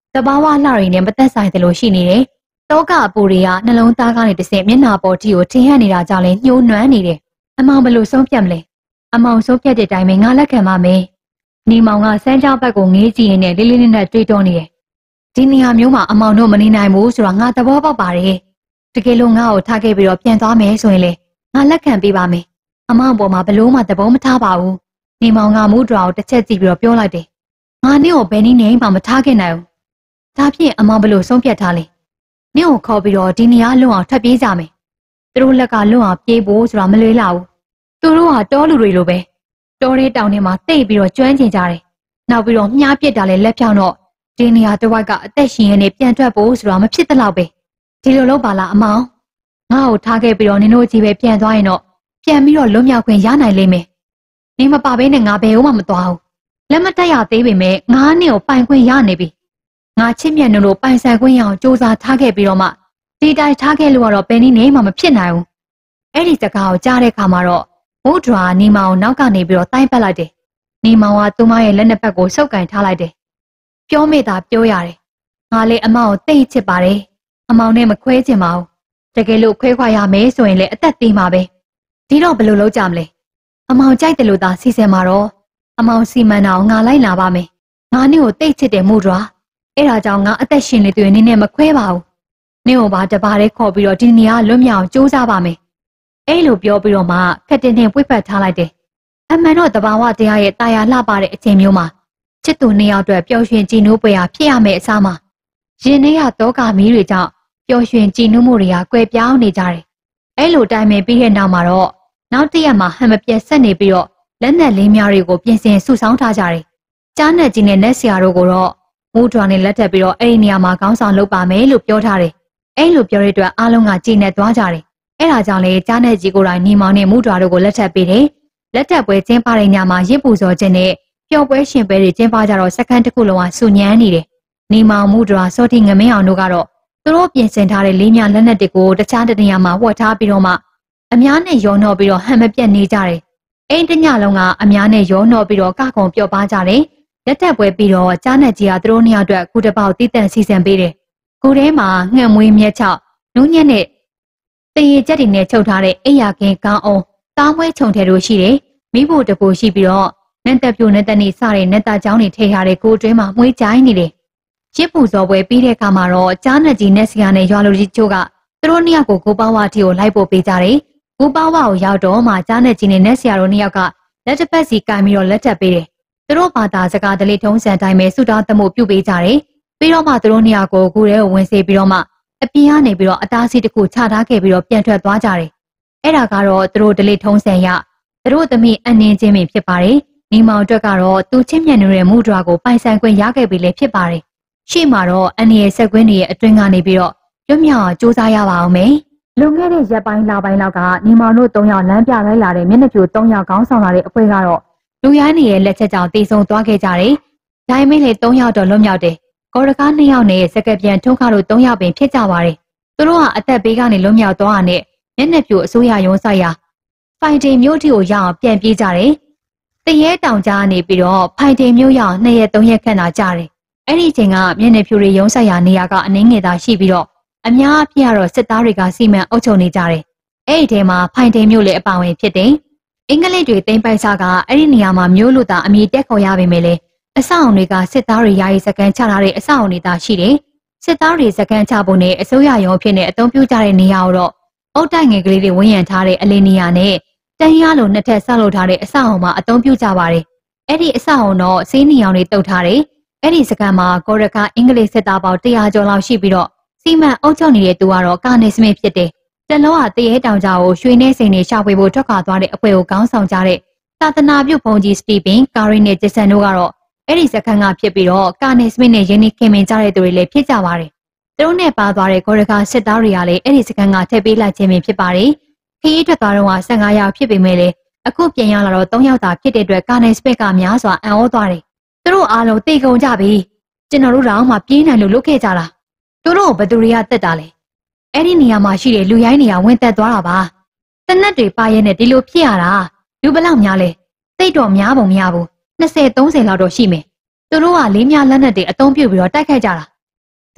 တဘာဝလှရီနဲ့မသက်ဆိုင်တယ်လို့ရှိနေတယ်။တောကအပူတွေကနှလုံးသားကနေတစ်ဆင့်မျက်နှာပေါ်ထိကိုထင်ဟပ်နေတာကြောင့်လည်းညှိုးနွမ်းနေတယ်။အမောင်ဘယ်လိုဆုံးဖြတ်မလဲ။အမောင်ဆုံးဖြတ်တဲ့အတိုင်းပဲငါလက်ခံပါမယ်။နေမောင်ကစမ်းကြောက်ဘက်ကိုငေးကြည့်ရင်းနဲ့လေးလေးနက်နက်တွေးတောနေတယ်။ဒီနေရာမျိုးမှာအမောင်တို့မနေနိုင်ဘူးဆိုတာငါသဘောပေါက်ပါတယ်။တကယ်လို့ငါ့ကိုထားခဲ့ပြီးတော့ပြန်သွားမယ်ဆိုရင်လေငါလက်ခံပေးပါမယ်။အမောင်ပေါ်မှာဘလို့မှသဘောမထားပါဘူး။နေမောင်ကမူဒရာကိုတစ်ချက်ကြည့်ပြီးတော့ပြောလိုက်တယ်။ငါနဲ့ကိုဘယ်နည်းနဲ့မှမထားခဲ့နိုင်ဘူး။ဒါဖြင့်အမောင်ဘလို့ဆုံးဖြတ်ထားလဲ။နင့်ကိုခေါ်ပြီးတော့ဒီနေရာလွတ်အောင်ထပ်ပြေးကြမယ်။သူတို့လက်ကလွတ်အောင်ပြေးဖို့ဆိုတာမလွယ်လောက်ဘူး။သူတို့ဟာတောလူတွေလိုပဲ။တောထဲတောင်ထဲမှာတိတ်ပြီးတော့ကျွမ်းကျင်ကြတယ်။နောက်ပြီးတော့မြားပစ်တာလည်းလက်ဖြောင်းတော့ဒီနေရာတစ်ဝက်ကအသက်ရှင်ရနေပြန်ထွက်ဖို့ဆိုတာမဖြစ်တဲ့လောက်ပဲ။ဒီလိုလုပ်ပါလားအမောင်။ငါ့ကိုထားခဲ့ပြီးတော့နင်တို့ကြီးပဲပြန်သွားရင်တော့ပြန်ပြီးတော့လွတ်မြောက်ခွင့်ရနိုင်လိမ့်မယ်။နင်မပါဘဲနဲ့ငါဘယ်မှမသွားဘူး။လက်မတက်ရသေးပေမဲ့ငါနဲ့ကိုပိုင်ခွင့်ရနေပြီ။ငါချစ်မြတ်နုလို့ပိုင်ဆိုင်ခွင့်ရအောင်စူးစမ်းထားခဲ့ပြီးတော့မှဒီတိုင်းထားခဲ့လို့ကတော့ဘယ်နည်းနဲ့မှမဖြစ်နိုင်ဘူး။အဲ့ဒီစကားကိုကြားတဲ့အခါမှာတော့မုဒရာနီမောင်နောက်ကနေပြီးတော့တိုင်းပတ်လိုက်တယ်။နီမောင်ကသူမရဲ့လက်နှစ်ဖက်ကိုဆုပ်ကန်ထားလိုက်တယ်။ပြောမိတာပြောရတယ်။ငါလည်းအမောင်ကိုသိချစ်ပါတယ်။အမောင်နဲ့မခွဲချင်ပါဘူး။တကယ်လို့ခွဲခွာရမယ်ဆိုရင်လည်းအသက်သေးမှာပဲ။ဒီတော့ဘယ်လိုလုပ်ကြမလဲ။အမောင်ကြိုက်တယ်လို့သာစီစဉ်မှာတော့အမောင်စီမံအောင်ငါလိုက်လာပါမယ်။ငါနဲ့ကိုသိချစ်တယ်မုဒရာ။အဲ့ဒါကြောင့်ငါအသက်ရှင်နေသူနေနဲ့မခွဲပါဘူး။နင့်ကိုပါတပါးလေးခေါ်ပြီးတော့ဒီနေရာလွတ်မြောက်အောင်စူးစမ်းပါမယ်။အဲ့လိုပြောပြီးတော့မှခက်တင်တင်ပွေ့ပတ်ထားလိုက်တယ်။အမှန်တော့တဘာဝတရားရဲ့တာယာလှပတဲ့အချိန်မျိုးမှာချစ်သူနှစ်ယောက်အတွက်ပျော်ရွှင်ကြည်နူးပွေရာဖြစ်ရမယ့်အစားမှာရင်ထဲကတောကမီးတွေကြောင့်ပျော်ရွှင်ကြည်နူးမှုတွေကကွယ်ပြောင်းနေကြတယ်။အဲ့လိုတိုင်ပင်ပြီးတဲ့နောက်မှာတော့နောက်တစ်ရက်မှာဟန်မပြတ်ဆက်နေပြီးတော့လက်နက်လေးများတွေကိုပြင်ဆင်စုဆောင်းထားကြတယ်။ကြားနက်ကြီးနဲ့လက်ဆရာတို့ကိုတော့မူဒရာနဲ့လက်ထပ်ပြီးတော့အဲ့ဒီနေရာမှာခေါင်းဆောင်လုပ်ပါမယ်လို့ပြောထားတယ်။အဲ့လိုပြောတဲ့အတွက်အားလုံးကကြည်နဲ့သွားကြတယ်။အဲ့ဒါကြောင့်လေကြားနက်ကြီးကိုယ်တိုင်နေမောင်နဲ့မူဒရာတို့ကိုလက်ထပ်ပေးတယ်။လက်ထပ်ပွဲကျင်းပတဲ့ညမှာရစ်ပူဇော်ခြင်းနဲ့ပျော်ပွဲရှင်ပွဲတွေကျင်းပကြတော့စက္ကန့်တစ်ခုလုံးကဆူညမ်းနေတယ်။နေမောင်မူဒရာစောတိငမင်းအောင်တို့ကတော့သူတို့ပြင်ဆင်ထားတဲ့လေးမြလက်နက်တွေကိုတခြားတနေရာမှာဝှက်ထားပြီးတော့မှအများနဲ့ရောနှောပြီးတော့ဟန်မပြတ်နေကြတယ်။အိမ်တညလုံးကအများနဲ့ရောနှောပြီးတော့ကကုံပျော်ပါကြတယ်။လက်ထပ်ပွဲပြီးတော့ကြားနက်ကြီးကသူတို့နှစ်ယောက်အတွက်ကုတပေါက်တည်တံ့စီစဉ်ပေးတယ်။ကိုထဲမှာငှက်မွေးမြက်ချောက်နူးညံ့တဲ့တရေကျက်တွေနဲ့ချုပ်ထားတဲ့အိယာကင်းကောင်းအောင်တားမွဲခြုံထဲတို့ရှိတယ်။မိဖို့တကူရှိပြီးတော့နက်တက်ပြိုနက်တက်နေစတဲ့နက်တာချောင်းတွေထည့်ထားတဲ့ကိုတွင်းမှာမွေးကြိုင်းနေတယ်။ရစ်ပူဇော်ပွဲပြီးတဲ့အခါမှာတော့ကြားနက်ကြီးနဲ့ဆရာနဲ့ရွာလူကြီးချို့ကသူတို့နှစ်ယောက်ကိုကိုပေါဝါတီကိုလိုက်ပို့ပေးကြတယ်။ကိုပေါဝါကိုရောက်တော့မှကြားနက်ကြီးနဲ့ဆရာတို့နှစ်ယောက်ကလက်တစ်ဖက်စီကင်ပြီးတော့လက်ထပ်ပေးတယ်။သူတို့ဘာသာစကားဒလိထုံးစံတိုင်းပဲဆူတောင်းတမှုပြုပေးကြတယ်။ပြီးတော့မှသူတို့နှစ်ယောက်ကိုကိုယ်ထဲကိုဝင်စေပြီးတော့မှအပြင်ကနေပြီးတော့အသားစီတစ်ခုချထားခဲ့ပြီးတော့ပြန်ထွက်သွားကြတယ်။အဲ့ဒါကတော့သူတို့ဒလိထုံးစံရသူတို့သမီးအနှင်းချင်းပင်ဖြစ်ပါတယ်။နေမောင်အတွက်ကတော့သူချင်းမြတ်နေတဲ့မူဒရာကိုပိုင်ဆိုင်ခွင့်ရခဲ့ပြီလေဖြစ်ပါတယ်။ရှေ့မှာတော့အန်ရဲ့ဆက်ကွင်းတွေရဲ့အတွင်းကနေပြီးတော့လွတ်မြောက်အောင်စူးစမ်းရပါအောင်မယ်။လွန်ခဲ့တဲ့ရက်ပိုင်းလပိုင်းလောက်ကနေမောင်တို့၃ယောက်လမ်းပြလိုက်လာတဲ့မျက်နှာပြို၃ယောက်ခေါင်းဆောင်လာတဲ့အဖွဲ့ကတော့လူရိုင်းတွေရဲ့လက်ချက်ကြောင့်တေဆုံသွားခဲ့ကြတယ်။ဒါပေမဲ့လေ၃ယောက်တော့လွတ်မြောက်တယ်။ကော်ရကား၂ယောက်နဲ့စကပြန်ထုံးခါတို့၃ယောက်ပင်ဖြစ်ကြပါတယ်။သူတို့ကအသက်ဘေးကနေလွတ်မြောက်သွားတာနဲ့မျက်နှာပြိုအစိုးရရုံးဆိုင်ရာဖိုင်တင်မျိုးတီကိုရအောင်ပြန်ပြေးကြတယ်။တရဲတောင်ကြားကနေပြီးတော့ဖိုင်တင်မျိုးရအောင်2ရက်3ရက်ခန့်သာကြာတယ်။အဲ့ဒီအချိန်ကမျက်နှာပြိုတွေရုံးဆိုင်ရာနေရာကအနှင်းငယ်သာရှိပြီးတော့အများအပြားတော့စစ်သားတွေကစီမံအုပ်ချုပ်နေကြတယ်။အဲ့ဒီထဲမှာဖိုင်တင်မျိုးလည်းအပါဝင်ဖြစ်တယ်။အင်္ဂလိပ်တွေသိမ်းပိုက်စားကအဲ့ဒီနေရာမှာမျိုးလို့သာအမည်တက်ခေါ်ရပေမဲ့လေအဆောက်အုံတွေကစစ်သားတွေယာယီစကန်ချထားတဲ့အဆောက်အုံတွေသာရှိတယ်။စစ်သားတွေစကန်ချဖို့နဲ့အစိုးရရုံးဖြစ်နေအသုံးပြုကြတဲ့နေရာကိုတော့အုတ်တိုက်ငယ်ကလေးတွေဝန်းရံထားတဲ့အလင်းနေရာနဲ့တန်းရလိုနှစ်ထပ်ဆောက်လုပ်ထားတဲ့အဆောက်အုံမှာအသုံးပြုကြပါတယ်။အဲ့ဒီအဆောက်အုံတော့စေးနီရောင်တွေတုပ်ထားတယ်။အဲ့ဒီစကန်မှာကော်ရကာအင်္ဂလိပ်စစ်သားပေါင်း100ကျော်လောက်ရှိပြီးတော့စီမံအုပ်ချုပ်နေတဲ့သူကတော့ကာနေစမစ်ဖြစ်တယ်။တလောကတရဲတောင်ကြားကိုရွှေနဲ့စိန်တွေရှာဖွေဖို့ထွက်ခွာသွားတဲ့အဖွဲ့ကိုခေါင်းဆောင်ကြတဲ့သာသနာပြုဘုန်းကြီးစတီဗင်ကာရီနဲ့ဂျက်ဆန်တို့ကတော့အဲ့ဒီစခန်းကဖြစ်ပြီးတော့ကာနေစမစ်နဲ့ယင်းနေခင်မင်ကြတဲ့သူတွေလည်းဖြစ်ကြပါတယ်။သူတို့နဲ့ပါသွားတဲ့ကော်ရကာစစ်သားတွေကလည်းအဲ့ဒီစခန်းကထည့်ပေးလိုက်ခြင်းပဲဖြစ်ပါတယ်။ခရီးထွက်သွားတော့15ယောက်ဖြစ်ပေမဲ့လည်းအခုပြန်ရောက်လာတော့3ယောက်သာဖြစ်တဲ့အတွက်ကာနေစမစ်ကများစွာအံ့ဩသွားတယ်။သူတို့အားလုံးတေကုန်ကြပြီ။ကျွန်တော်တို့တော့မှပြေးနိုင်လို့လွတ်ခဲ့ကြတာ။သူတို့ဘသူတွေကတက်တာလဲ။အဲ့ဒီနေရာမှာရှိတဲ့လူရိုင်းနေရာဝင်သက်သွားတာပါ။တနက်တွေပါရဲနဲ့ဒီလိုဖြစ်ရတာလူဘလောက်များလဲ။တိတ်တော့များပုံမရဘူး။20-30လောက်တော့ရှိမယ်။သူတို့ကလေးများလက်နက်တွေအသုံးပြုပြီးတော့တိုက်ခိုက်ကြတာ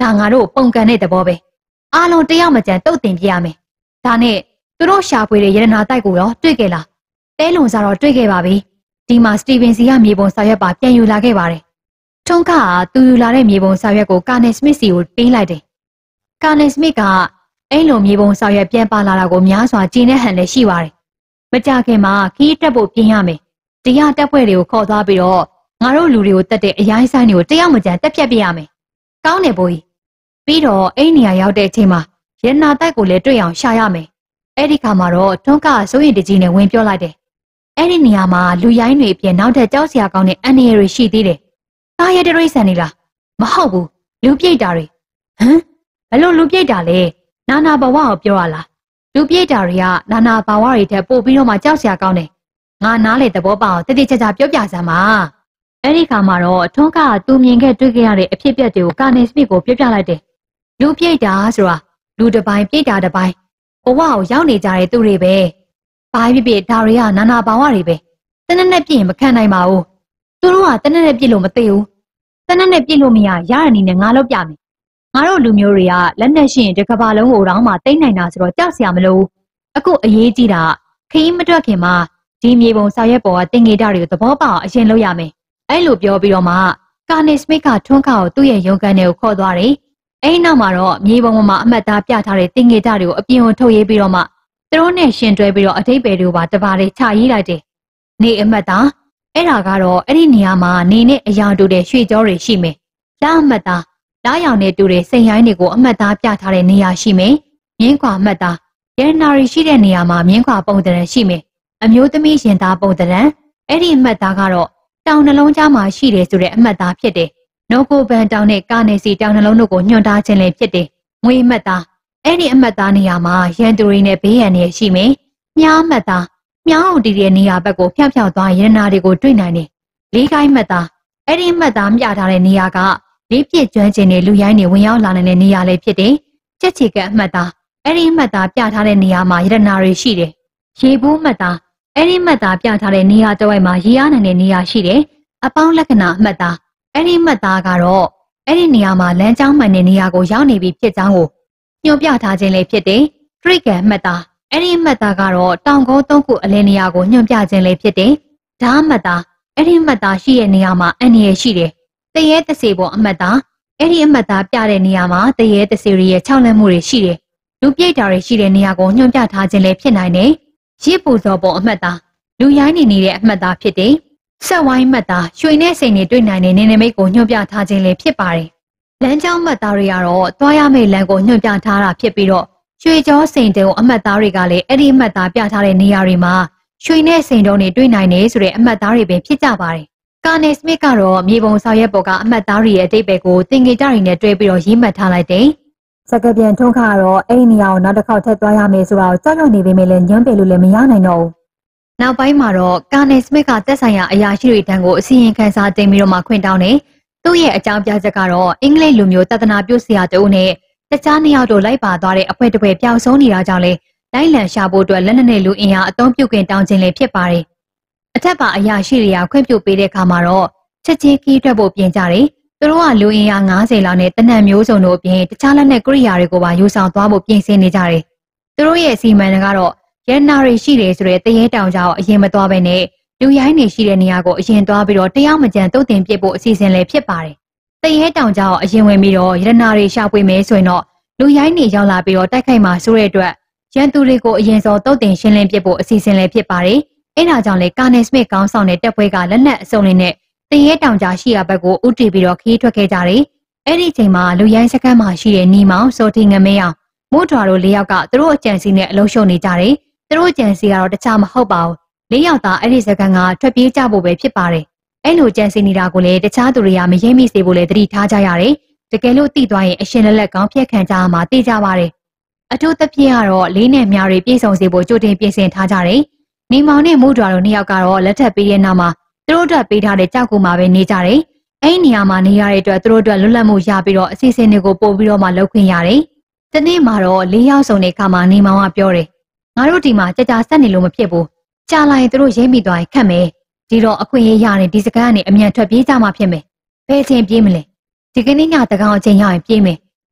ဒါငါတို့ပုံကန်တဲ့သဘောပဲအားလုံးတယောက်မကြံတုတ်တင်ပြရမယ်ဒါနဲ့သူတို့ရှာဖွေတဲ့ရတနာတိုက်ကိုရောတွေ့ခဲ့လားတဲလုံစားတော့တွေ့ခဲ့ပါပြီဒီမှာစတီဗင်စီကမြေပုံစာရွက်ပါပြန်ယူလာခဲ့ပါတယ်ထွန်းခါသူယူလာတဲ့မြေပုံစာရွက်ကိုကာနယ်စမစ်စီကိုပေးလိုက်တယ်ကာနယ်စမစ်ကအဲ့လိုမြေပုံစာရွက်ပြန်ပါလာတာကိုများစွာကြည်နဲ့ဟန်လည်းရှိပါတယ်မကြခင်မှာခီးတက်ဖို့ပြင်ရမယ်တရားတက်ဖွဲ့တွေကိုခေါ်သွားပြီးတော့ငါတို့လူတွေကိုတက်တဲ့အရိုင်းဆိုင်တွေကိုတယောက်မကြံတက်ဖြတ်ပြရမယ်ကောင်းတယ်ဘိုးကြီးပြီးတော့အဲ့နေရာရောက်တဲ့အချိန်မှာရတနာတိုက်ကိုလည်းတွေ့အောင်ရှာရမယ်အဲ့ဒီခါမှာတော့ထွန်းကစိုးရင်တကြီးနဲ့ဝင်ပြောလိုက်တယ်အဲ့ဒီနေရာမှာလူရိုင်းတွေအပြင်နောက်ထပ်ကြောက်စရာကောင်းတဲ့အန်နီရတွေရှိသေးတယ်သားရဲတရိတ်ဆန်နေလားမဟုတ်ဘူးလူပြိတ်တာတွေဟမ်ဘလို့လူပြိတ်တာလဲနာနာဘဝကိုပြောရလားလူပြိတ်တာတွေကနာနာဘဝတွေထက်ပို့ပြီးတော့မှကြောက်စရာကောင်းတယ်ငါနားလေသဘောပေါက်တတိချာချာပြောပြစမ်းပါအဲ့ဒီခါမှာတော့ထွန်းကသူမြင်ခဲ့တွေ့ခဲ့ရတဲ့အဖြစ်အပျက်တွေကိုကာနယ်စမစ်ကိုပြောပြလိုက်တယ်လူပြိတ်တာဆိုတာလူတစ်ပိုင်းပြိတ်တာတစ်ပိုင်းဘဝကိုရောက်နေကြတဲ့သူတွေပဲဘာဖြစ်ဖြစ်ဒါတွေကနာနာဘာဝတွေပဲတနက်နဲ့ပြည့်ရင်မခံနိုင်ပါဘူးသူတို့ကတနက်နဲ့ပြည့်လို့မသိဘူးတနက်နဲ့ပြည့်လို့မရရတဲ့နေနဲ့ငါလုပ်ပြမယ်ငါတို့လူမျိုးတွေကလက်နဲ့ရှိရင်တစ်ကမ္ဘာလုံးကိုတောင်မှသိမ့်နိုင်တာဆိုတော့ကြောက်စရာမလိုအခုအရေးကြီးတာခရီးမတွက်ခင်မှာဒီမြေပုံစာရွက်ပေါ်ကတင်ငေတာတွေကိုသဘောပေါက်အရင်လုပ်ရမယ်အဲ့လိုပြောပြီးတော့မှကာနေစမစ်ကထွန်းခါကိုသူ့ရဲ့ရုံကန်တွေကိုခေါ်သွားတယ်အဲ့နောက်မှာတော့မြေပုံပေါ်မှာအမှတ်သားပြထားတဲ့တင်ငေတာတွေကိုအပြင်ကိုထုတ်ရေးပြီးတော့မှသူတို့နဲ့ရှင်တွဲပြီးတော့အထိပ္ပယ်တွေကိုပါတပါးလေးချရေးလိုက်တယ်နေအမှတ်သားအဲ့ဒါကတော့အဲ့ဒီနေရာမှာနေနဲ့အယောင်တူတဲ့ရွှေကြောတွေရှိမယ်လာအမှတ်သားလာရောင်နဲ့တူတဲ့စိန်ရိုင်းတွေကိုအမှတ်သားပြထားတဲ့နေရာရှိမယ်မြင်းခွာအမှတ်သားရတနာရီရှိတဲ့နေရာမှာမြင်းခွာပုံသဏ္ဍာန်ရှိမယ်အမျိုးသမီးရင်သားပုံသဏ္ဍာန်အဲ့ဒီအမှတ်သားကတော့တောင်နှလုံးကြားမှာရှိတယ်ဆိုတဲ့အမှတ်သားဖြစ်တယ်နိုကိုဘန်တောင်နဲ့ကာနေစီတောင်နှလုံးတို့ကိုညွှန်ထားခြင်းလည်းဖြစ်တယ်ငွေအမှတ်သားအဲ့ဒီအမှတ်သားနေရာမှာရန်သူတွေနဲ့ဘေးရန်တွေရှိမယ်မြားအမှတ်သားမြားအောင်တည်တဲ့နေရာဘက်ကိုဖြောက်သွားရတနာတွေကိုတွေ့နိုင်တယ်လေးကိုင်းမှတ်သားအဲ့ဒီမှတ်သားမြထားတဲ့နေရာကလေးပြည့်ကျွမ်းကျင်တဲ့လူရိုင်းတွေဝင်ရောက်လာတဲ့နေရာလေးဖြစ်တယ်ချက်ချီကအမှတ်သားအဲ့ဒီမှတ်သားပြထားတဲ့နေရာမှာရတနာတွေရှိတယ်ရေဘူးမှတ်သားအဲ့ဒီမှတ်သားပြထားတဲ့နေရာတစ်ဝိုက်မှာရေအားနိုင်တဲ့နေရာရှိတယ်အပေါင်းလက္ခဏာအမှတ်သားအဲ့ဒီမှတ်သားကတော့အဲ့ဒီနေရာမှာလမ်းကြောင်းမှန်တဲ့နေရာကိုရောက်နေပြီဖြစ်ကြောင်းကိုညွှန်ပြထားခြင်းလည်းဖြစ်တယ်ထရိကန်မှတ်သားအဲ့ဒီမှတ်သားကတော့တောင်ကုန်းသုံးခုအလင်းနေရာကိုညွှန်ပြခြင်းလည်းဖြစ်တယ်ဓာတ်မှတ်သားအဲ့ဒီမှတ်သားရှိတဲ့နေရာမှာအန်ရည်ရှိတယ်တရေတစေပေါ်အမှတ်သားအဲ့ဒီအမှတ်သားပြတဲ့နေရာမှာတရေတစေရဲ့ခြောက်လက်မှုတွေရှိတယ်လူပြိတ်တာတွေရှိတဲ့နေရာကိုညွှန်ပြထားခြင်းလည်းဖြစ်နိုင်တယ်ရစ်ပူစောပေါ်အမှတ်သားလူရိုင်းနေနေတဲ့အမှတ်သားဖြစ်တယ်ဆက်ဝိုင်းမှတ်သားရွှေနဲ့စိန်တွေတွေ့နိုင်တဲ့နေနေမိတ်ကိုညွှန်ပြထားခြင်းလည်းဖြစ်ပါတယ်လမ်းကြောင်းမှတ်သားတွေကတော့သွားရမယ့်လမ်းကိုညွှန်ပြထားတာဖြစ်ပြီးတော့ရွှေကြောစိန်တုံအမှတ်သားတွေကလည်းအဲ့ဒီအမှတ်သားပြထားတဲ့နေရာတွေမှာရွှေနဲ့စိန်တုံတွေတွေ့နိုင်တယ်ဆိုတဲ့အမှတ်သားတွေပဲဖြစ်ကြပါတယ်ကာနယ်စမစ်ကတော့မြေပုံစာရွက်ပေါ်ကအမှတ်သားတွေရဲ့အတိတ်ပဲကိုသင်္ကေတတွေနဲ့တွဲပြီးတော့ရေးမှတ်ထားလိုက်တယ်စကပြန်ထုံးခါကတော့အဲ့ဒီနေရာကိုနောက်တစ်ခေါက်ထပ်သွားရမယ်ဆိုတော့ကြောက်ရွံ့နေပေမဲ့လည်းညွှန်းပယ်လို့လည်းမရနိုင်တော့ဘူးနောက်ပိုင်းမှာတော့ကာနယ်စမစ်ကသက်ဆိုင်ရာအရာရှိတွေတန်းကိုအစီရင်ခံစာတင်ပြီးတော့မှခွင့်တောင်းတယ်သူ့ရဲ့အကြောင်းပြချက်ကတော့အင်္ဂလိပ်လူမျိုးတသနာပြုဆရာတဦးနဲ့တခြားနှစ်ယောက်တို့လိုက်ပါသွားတဲ့အဖွဲ့တစ်ဖွဲ့ပျောက်ဆုံးနေတာကြောင့်လေလိုက်လံရှာဖို့အတွက်လက်နက်နဲ့လူအင်အားအသုံးပြုခွင့်တောင်းခြင်းလည်းဖြစ်ပါတယ်အထက်ပါအရာရှိတွေကခွင့်ပြုပေးတဲ့အခါမှာတော့ချက်ချင်းခီးထွက်ဖို့ပြင်ကြတယ်သူတို့ကလူအင်အား90လောက်နဲ့တနက်မျိုးစုံတို့အပြင်တခြားလက်နက်ကိရိယာတွေကိုပါယူဆောင်သွားဖို့ပြင်ဆင်နေကြတယ်သူတို့ရဲ့အစီအမံတွေကတော့ရန်နာတွေရှိတယ်ဆိုတဲ့တရေတောင်ကြောင်အရင်မသွားဘဲနဲ့လူရိုင်းနေရှိတဲ့နေရာကိုအရင်သွားပြီးတော့တရားမကြံတုတ်တင်ပြစ်ဖို့အစီအစဉ်လည်းဖြစ်ပါတယ်တရေတောင်ကြောင်အရင်ဝင်ပြီးတော့ရတနာတွေရှာဖွေမယ်ဆိုရင်တော့လူရိုင်းနေရောက်လာပြီးတော့တိုက်ခိုက်မှာဆိုတဲ့အတွက်ရန်သူတွေကိုအရင်စောတုတ်တင်ရှင်းလင်းပြစ်ဖို့အစီအစဉ်လည်းဖြစ်ပါတယ်အဲဒါကြောင့်လေကာနယ်စမစ်ကောင်းဆောင်တဲ့တပ်ဖွဲ့ကလက်နက်အစုံလေးနဲ့တရေတောင်ကြားရှိရာဘက်ကိုဥတီပြီးတော့ခီးထွက်ခဲ့ကြတယ်အဲ့ဒီချိန်မှာလူရိုင်းစခန်းမှာရှိတဲ့နီမောင်စိုးတီငမဲအောင်မို့တော်တို့၄ယောက်ကသူတို့အကြံစီနဲ့အလုံးရှုံနေကြတယ်သူတို့ကြံစီကတော့တခြားမဟုတ်ပါဘူး၄ယောက်သားအဲ့ဒီစကန်ကထွက်ပြေးကြဖို့ပဲဖြစ်ပါတယ်အဲ့လိုကြံစီနေတာကိုလည်းတခြားသူတွေကမရိပ်မိစေဖို့လည်းသတိထားကြရတယ်တကယ်လို့တိသွားရင်အရှင်လက်လက်ကောင်းဖြတ်ခံကြရမှာသိကြပါတယ်အထူးသဖြင့်ကတော့လေးနဲ့မြားတွေပြေဆုံးစေဖို့ကြိုတင်ပြင်ဆင်ထားကြတယ်နေမောင်နဲ့မိုးတော်တို့၂ယောက်ကတော့လက်ထပ်ပေးတဲ့နောက်မှာသူတို့အတွက်ပေးထားတဲ့ကြောက်ကူမှာပဲနေကြတယ်အဲ့ဒီနေရာမှာနေရတဲ့အတွက်သူတို့အတွက်လွတ်လပ်မှုရပြီးတော့အစီအစဉ်တွေကိုပို့ပြီးတော့မှလုပ်ခွင့်ရတယ်တနေ့မှာတော့၄ယောက်စုံတဲ့အခါမှာနေမောင်ကပြောတယ်ငါတို့ဒီမှာကြာဆက်နေလို့မဖြစ်ဘူးကြာလာရင်တို့ရိမ့်မိသွားရင်ခတ်မယ်ဒီတော့အခွင့်အရေးရရင်ဒီစကားကနေအမြန်ထွက်ပြေးကြမှာဖြစ်မယ်ဘယ်ချိန်ပြေးမလဲဒီကနေ့ညတကောင်အချိန်ရရင်ပြေးမယ်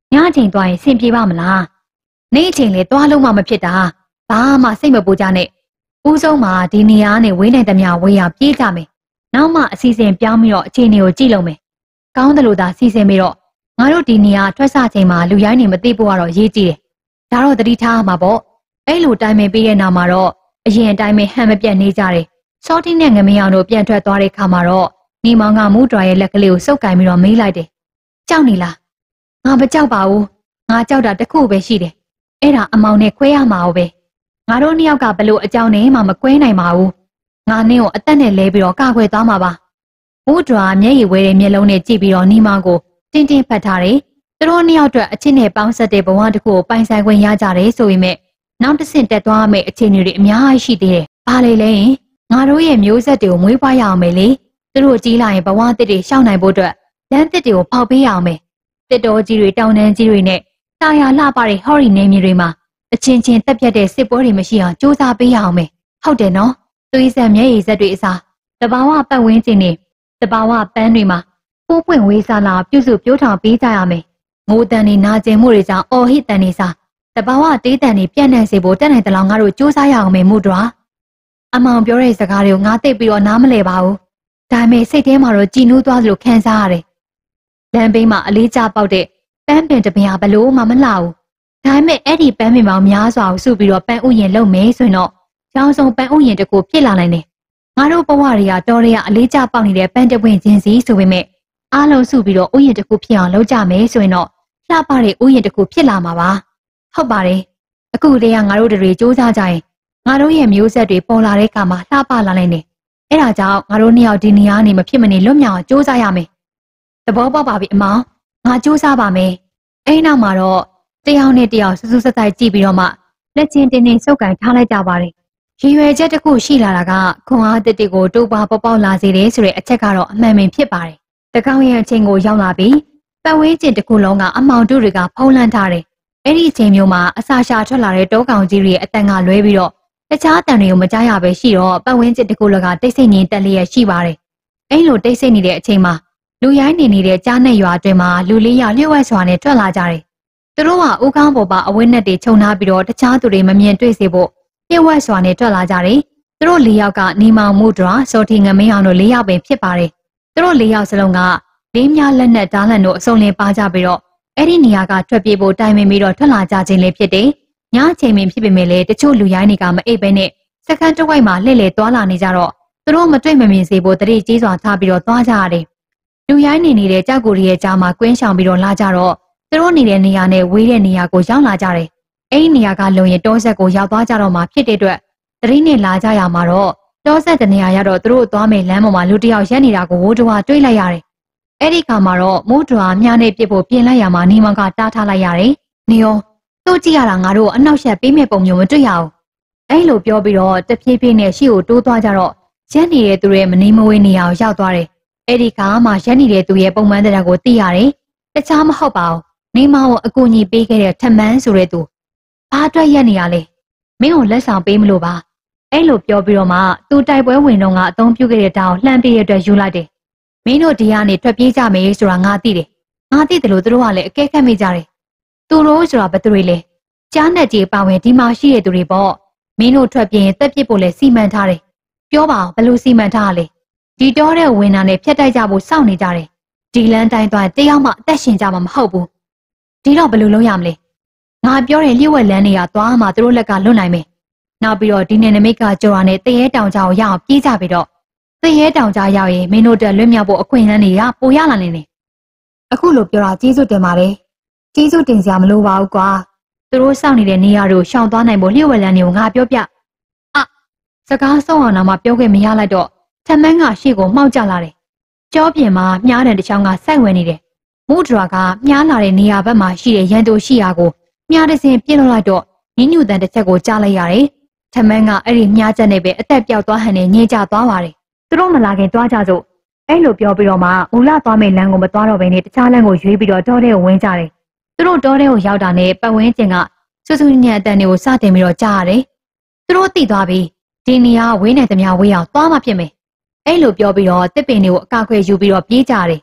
ညအချိန်သွားရင်ဆင်ပြေပါမလားနေ့အချိန်လေသွားလုံးမှမဖြစ်တာဘာမှစိတ်မပူကြနဲ့ဦးဆုံးမှာဒီနေရာနဲ့ဝေးနိုင်သမျှဝေးရပြေးကြမယ်နောက်မှအစီအစဉ်ပြောင်းပြီးတော့အခြေအနေကိုကြည့်လို့မယ်ကောင်းတယ်လို့သာစီစဉ်ပြီးတော့ငါတို့ဒီနေရာထွက်ဆချိန်မှာလူရိုင်းနေမသိဖို့ကတော့ရေးကြည့်တယ်ဒါတော့သတိထားမှာပေါ့အဲ့လိုတိုင်ပင်ပေးတဲ့နောက်မှာတော့အရင်အတိုင်းပဲဟန်မပြတ်နေကြတယ်စောတိနဲ့ငမင်းအောင်တို့ပြန်ထွက်သွားတဲ့ခါမှာတော့နေမောင်ကမူးတော်ရဲ့လက်ကလေးကိုစုပ်ကင်ပြီးတော့မေးလိုက်တယ်ကြောက်နေလားငါမကြောက်ပါဘူးငါကြောက်တာတခုပဲရှိတယ်အဲ့ဒါအမောင်နဲ့ခွဲရမှာပဲငါတို့နှစ်ယောက်ကဘလို့အကြောင်းနဲ့မှမကွဲနိုင်ပါဘူးငါနင်းကိုအသက်နဲ့လဲပြီးတော့ကာခွဲသွားမှာပါမူးတော်မျက်ရည်ဝဲတဲ့မျက်လုံးနဲ့ကြည့်ပြီးတော့နေမောင်ကိုတင်းတင်းဖတ်ထားတယ်သူတို့နှစ်ယောက်အတွက်အချင်းနဲ့ပေါင်းဆက်တဲ့ဘဝတစ်ခုကိုပိုင်ဆိုင်ခွင့်ရကြတယ်ဆိုပေမဲ့နောက်တစ်ဆင့်တက်သွားမယ့်အခြေအနေတွေအများကြီးရှိသေးတယ်ဘာလဲလဲငါတို့ရဲ့မျိုးဆက်တွေကိုမွေးဖွားရအောင်မယ်လေသူတို့ကြီးလာရင်ဘဝတစ်တွေရှောင်နိုင်ဖို့အတွက်လမ်းတစ်တွေကိုဖောက်ပေးရအောင်မယ်တစ်တော်ကြီးတွေတောင်တန်းကြီးတွေနဲ့တာယာလှပတဲ့ဟော်ရီနေမြေတွေမှာအချင်းချင်းတက်ပြတ်တဲ့စစ်ပွဲတွေမရှိအောင်စူးစမ်းပေးရအောင်မယ်ဟုတ်တယ်နော်သွေးဆက်မျက်ရည်ဆက်တွေအစားတဘာဝပတ်ဝန်းကျင်နဲ့တဘာဝပန်းတွေမှာပိုးပွင့်ဝေးစားလာပြုစုပြိုးထောင်ပေးကြရမယ်ငိုတန်နေနာကျင်မှုတွေကြောင့်အော်ဟစ်တန်နေစားတဘာဝတေးတန်နေပြန့်နှံ့စေဖို့တက်နိုင်တဲ့လောက်ငါတို့စူးစမ်းရအောင်မယ်မှုတော်အမောင်ပြောတဲ့စကားတွေကိုငါသိပြီးတော့နားမလဲပါဘူးဒါပေမဲ့စိတ်ထဲမှာတော့ကြည်နူးသွားသလိုခံစားရတယ်လမ်းဘေးမှာအလေးကျပေါက်တဲ့ပန်းပင်တပင်ဟာဘလို့မှမလှဘူးဒါပေမဲ့အဲ့ဒီပန်းပင်ပေါင်းများစွာကိုစုပြီးတော့ပန်းဥယျာဉ်လုပ်မယ်ဆိုရင်တော့ရောင်စုံပန်းဥယျာဉ်တစ်ခုဖြစ်လာနိုင်တယ်ငါတို့ဘဝတွေကတော်ရရအလေးကျပေါက်နေတဲ့ပန်းတပွင့်ချင်းစီဆိုပေမဲ့အားလုံးစုပြီးတော့ဥယျာဉ်တစ်ခုဖြစ်အောင်လုပ်ကြမယ်ဆိုရင်တော့လှပတဲ့ဥယျာဉ်တစ်ခုဖြစ်လာမှာပါဟုတ်ပါတယ်အခုတည်းကငါတို့တွေစူးစမ်းကြရင်ငါတို့ရဲ့မျိုးဆက်တွေပေါ်လာတဲ့အခါမှာလှပလာနိုင်တယ်အဲ့ဒါကြောင့်ငါတို့နှစ်ယောက်ဒီနေရာနေမဖြစ်မနေလွတ်မြောက်အောင်စူးစမ်းရမယ်သဘောပေါက်ပါပြီအမောင်ငါစူးစမ်းပါမယ်အဲ့နောက်မှာတော့တယောက်နဲ့တယောက်စူးစူးဆက်ဆက်ကြည့်ပြီးတော့မှလက်ချင်းတင်းတင်းစုပ်ကန်ထားလိုက်ကြပါတယ်ရည်ရွယ်ချက်တစ်ခုရှိလာတာကခွန်အားတစ်တစ်ကိုတိုးပါပေါက်လာစေတယ်ဆိုတဲ့အချက်ကတော့အမှန်ပင်ဖြစ်ပါတယ်တကောင်းရဲ့အချိန်ကိုရောက်လာပြီးပတ်ဝန်းကျင်တစ်ခုလုံးကအမောင်တို့တွေကဖုံးလန်းထားတယ်အဲ့ဒီအချိန်မျိုးမှာအစာရှာထွက်လာတဲ့တောကောင်ကြီးတွေရဲ့အတန်ကလွဲပြီးတော့တခြားအတန်တွေကိုမကြားရပဲရှိတော့ပတ်ဝန်းကျင်တစ်ခုလုံးကတိတ်ဆိတ်ငြိမ်သက်လျက်ရှိပါတယ်အဲ့လိုတိတ်ဆိတ်နေတဲ့အချိန်မှာလူရိုင်းနေတဲ့ကြားနဲ့ရွာအတွင်းမှာလူလေးယောက်လျှို့ဝှက်စွာနဲ့ထွက်လာကြတယ်သူတို့ကဦးကောင်းပေါ်ပါအဝိနက်တွေခြုံထားပြီးတော့တခြားသူတွေမမြင်တွေ့စေဖို့လျှို့ဝှက်စွာနဲ့ထွက်လာကြတယ်သူတို့၄ယောက်ကနေမောင်မှုဒရာစောတီငမင်းအောင်တို့၄ယောက်ပင်ဖြစ်ပါတယ်သူတို့၄ယောက်စလုံးကလေးများလက်နက်ဓာတ်လန်တို့အစုံလင်ပါကြပြီးတော့အဲ့ဒီနေရာကထွက်ပြေးဖို့တိုင်ပင်ပြီးတော့ထွက်လာကြခြင်းလည်းဖြစ်တယ်။ညအချိန်ပင်ဖြစ်ပေမဲ့လည်းတချို့လူရိုင်းတွေကမအိပ်ဘဲနဲ့စက္ကန့်တစ်ဝိုက်မှာလှည့်လည်သွားလာနေကြတော့သူတို့မတွေ့မမြင်စေဖို့တတိကြီးစွာထားပြီးတော့သွားကြရတယ်။လူရိုင်းနေတဲ့ကြောက်ကိုရီရဲ့ကြားမှာကွင်းဆောင်ပြီးတော့လာကြတော့သူတို့နေတဲ့နေရာနဲ့ဝေးတဲ့နေရာကိုရောက်လာကြတယ်။အဲ့ဒီနေရာကလုံရင်တောဆက်ကိုရောက်သွားကြတော့မှဖြစ်တဲ့အတွက်တတိနဲ့လာကြရမှာတော့တောဆက်တနေရာရောက်တော့သူတို့သွားမယ်လမ်းပေါ်မှာလူတစ်ယောက်ရက်နေတာကိုဝိုးတဝါတွေ့လိုက်ရတယ်။အဲ့ဒီခါမှာတော့မိုးဒရာမြားနဲ့ပြစ်ဖို့ပြင်လိုက်ရမှာနေမောင်ကတားထားလိုက်ရတယ်။နေရောသူ့ကြည့်ရတာငါတို့အနောက်ရှက်ပေးမဲ့ပုံမျိုးမတွေ့ရဘူး။အဲ့လိုပြောပြီးတော့တဖြည်းဖြည်းနဲ့ရှေ့ကိုတိုးသွားကြတော့ရက်နေတဲ့သူရဲ့မနေမဝေးနေရာကိုရောက်သွားတယ်။အဲ့ဒီခါမှရက်နေတဲ့သူရဲ့ပုံမှန်တရားကိုသိရတယ်။တခြားမဟုတ်ပါဘူး။နေမောင်ကိုအကူအညီပေးခဲ့တဲ့ထမန်းဆိုတဲ့သူဘာအတွက်ရက်နေရလဲ။မင်းကိုလက်ဆောင်ပေးမလို့ပါ။အဲ့လိုပြောပြီးတော့မှသူတိုက်ပွဲဝင်တော့ကအသုံးပြုခဲ့တဲ့တောင်လှမ်းပြေးရတဲ့ယူလိုက်တယ်။မင်းတို့ဒီကနေထွက်ပြေးကြမယ်ဆိုတာငါသိတယ်။ငါသိတယ်လို့သူတို့ကလည်းအကဲခတ်မိကြတယ်။သူတို့ဆိုတာဘယ်သူတွေလဲ။ကြားနဲ့ကြီးပါဝင်ဒီမှာရှိတဲ့သူတွေပေါ့။မင်းတို့ထွက်ပြေးရင်တက်ပစ်ဖို့လဲစီမံထားတယ်။ပြောပါအောင်ဘယ်လိုစီမံထားလဲ။ဒီတော့တဲ့ဝင်နာနဲ့ဖျက်တိုက်ကြဖို့စောင့်နေကြတယ်။ဒီလမ်းတိုင်းသွားတယောက်မှအသက်ရှင်ကြမှာမဟုတ်ဘူး။ဒီတော့ဘယ်လိုလုပ်ရမလဲ။ငါပြောတဲ့လျှို့ဝှက်လမ်းတွေကသွားမှသူတို့လက်ကလွတ်နိုင်မယ်။နောက်ပြီးတော့ဒီနယ်နိမိတ်ကကြော်ရနဲ့တရေတောင်ကြောင်ရအောင်ပြေးကြပြီးတော့တရေတောင်ကြားရောက်ရင်မင်းတို့တက်လွတ်မြောက်ဖို့အခွင့်အလမ်းတွေကပိုရလာနေတယ်။အခုလိုပြောတာကျေးဇူးတင်ပါတယ်။ကျေးဇူးတင်စရာမလိုပါဘူးကွာ။သူတို့စောင့်နေတဲ့နေရာတို့ရှောင်သွားနိုင်ဖို့လျှို့ဝှက်လမ်းတွေကိုငါပြောပြ။စကားဆုံးအောင်မှပြောခွင့်မရလိုက်တော့ထမန်းကရှေ့ကိုမှောက်ကျလာတယ်။ကြောပြင်မှာမြားတဲ့တစ်ချောင်းကစိုက်ဝင်နေတယ်။မူဒရာကမြားလာတဲ့နေရာဘက်မှာရှိတဲ့ရန်သူရှိရာကိုမြားတစ်စင်ပြစ်လို့လိုက်တော့ညညူတန်တစ်ချက်ကိုကြားလိုက်ရတယ်။ထမန်းကအဲ့ဒီမြားချက်နဲ့ပဲအသက်ပြောက်သွားဟန်နဲ့ညင်ကျသွားပါတယ်။သူတို့မလာခင်သွားကြစို့အဲ့လိုပြောပြီးတော့မှမူလသွားမယ့်လမ်းကိုမသွားတော့ဘဲနဲ့တခြားလမ်းကိုရွေးပြီးတော့တောထဲကိုဝင်ကြတယ်။သူတို့တောထဲကိုရောက်တာနဲ့ပတ်ဝန်းကျင်ကဆူဆူညံ့အတန်တွေကိုစတင်ပြီးတော့ကြားရတယ်။သူတို့သိသွားပြီးဒီနေရာဝေးနေသမျှဝေးအောင်သွားမှဖြစ်မယ်။အဲ့လိုပြောပြီးတော့တစ်ပင်တွေကိုအကာအကွယ်ယူပြီးတော့ပြေးကြတယ်။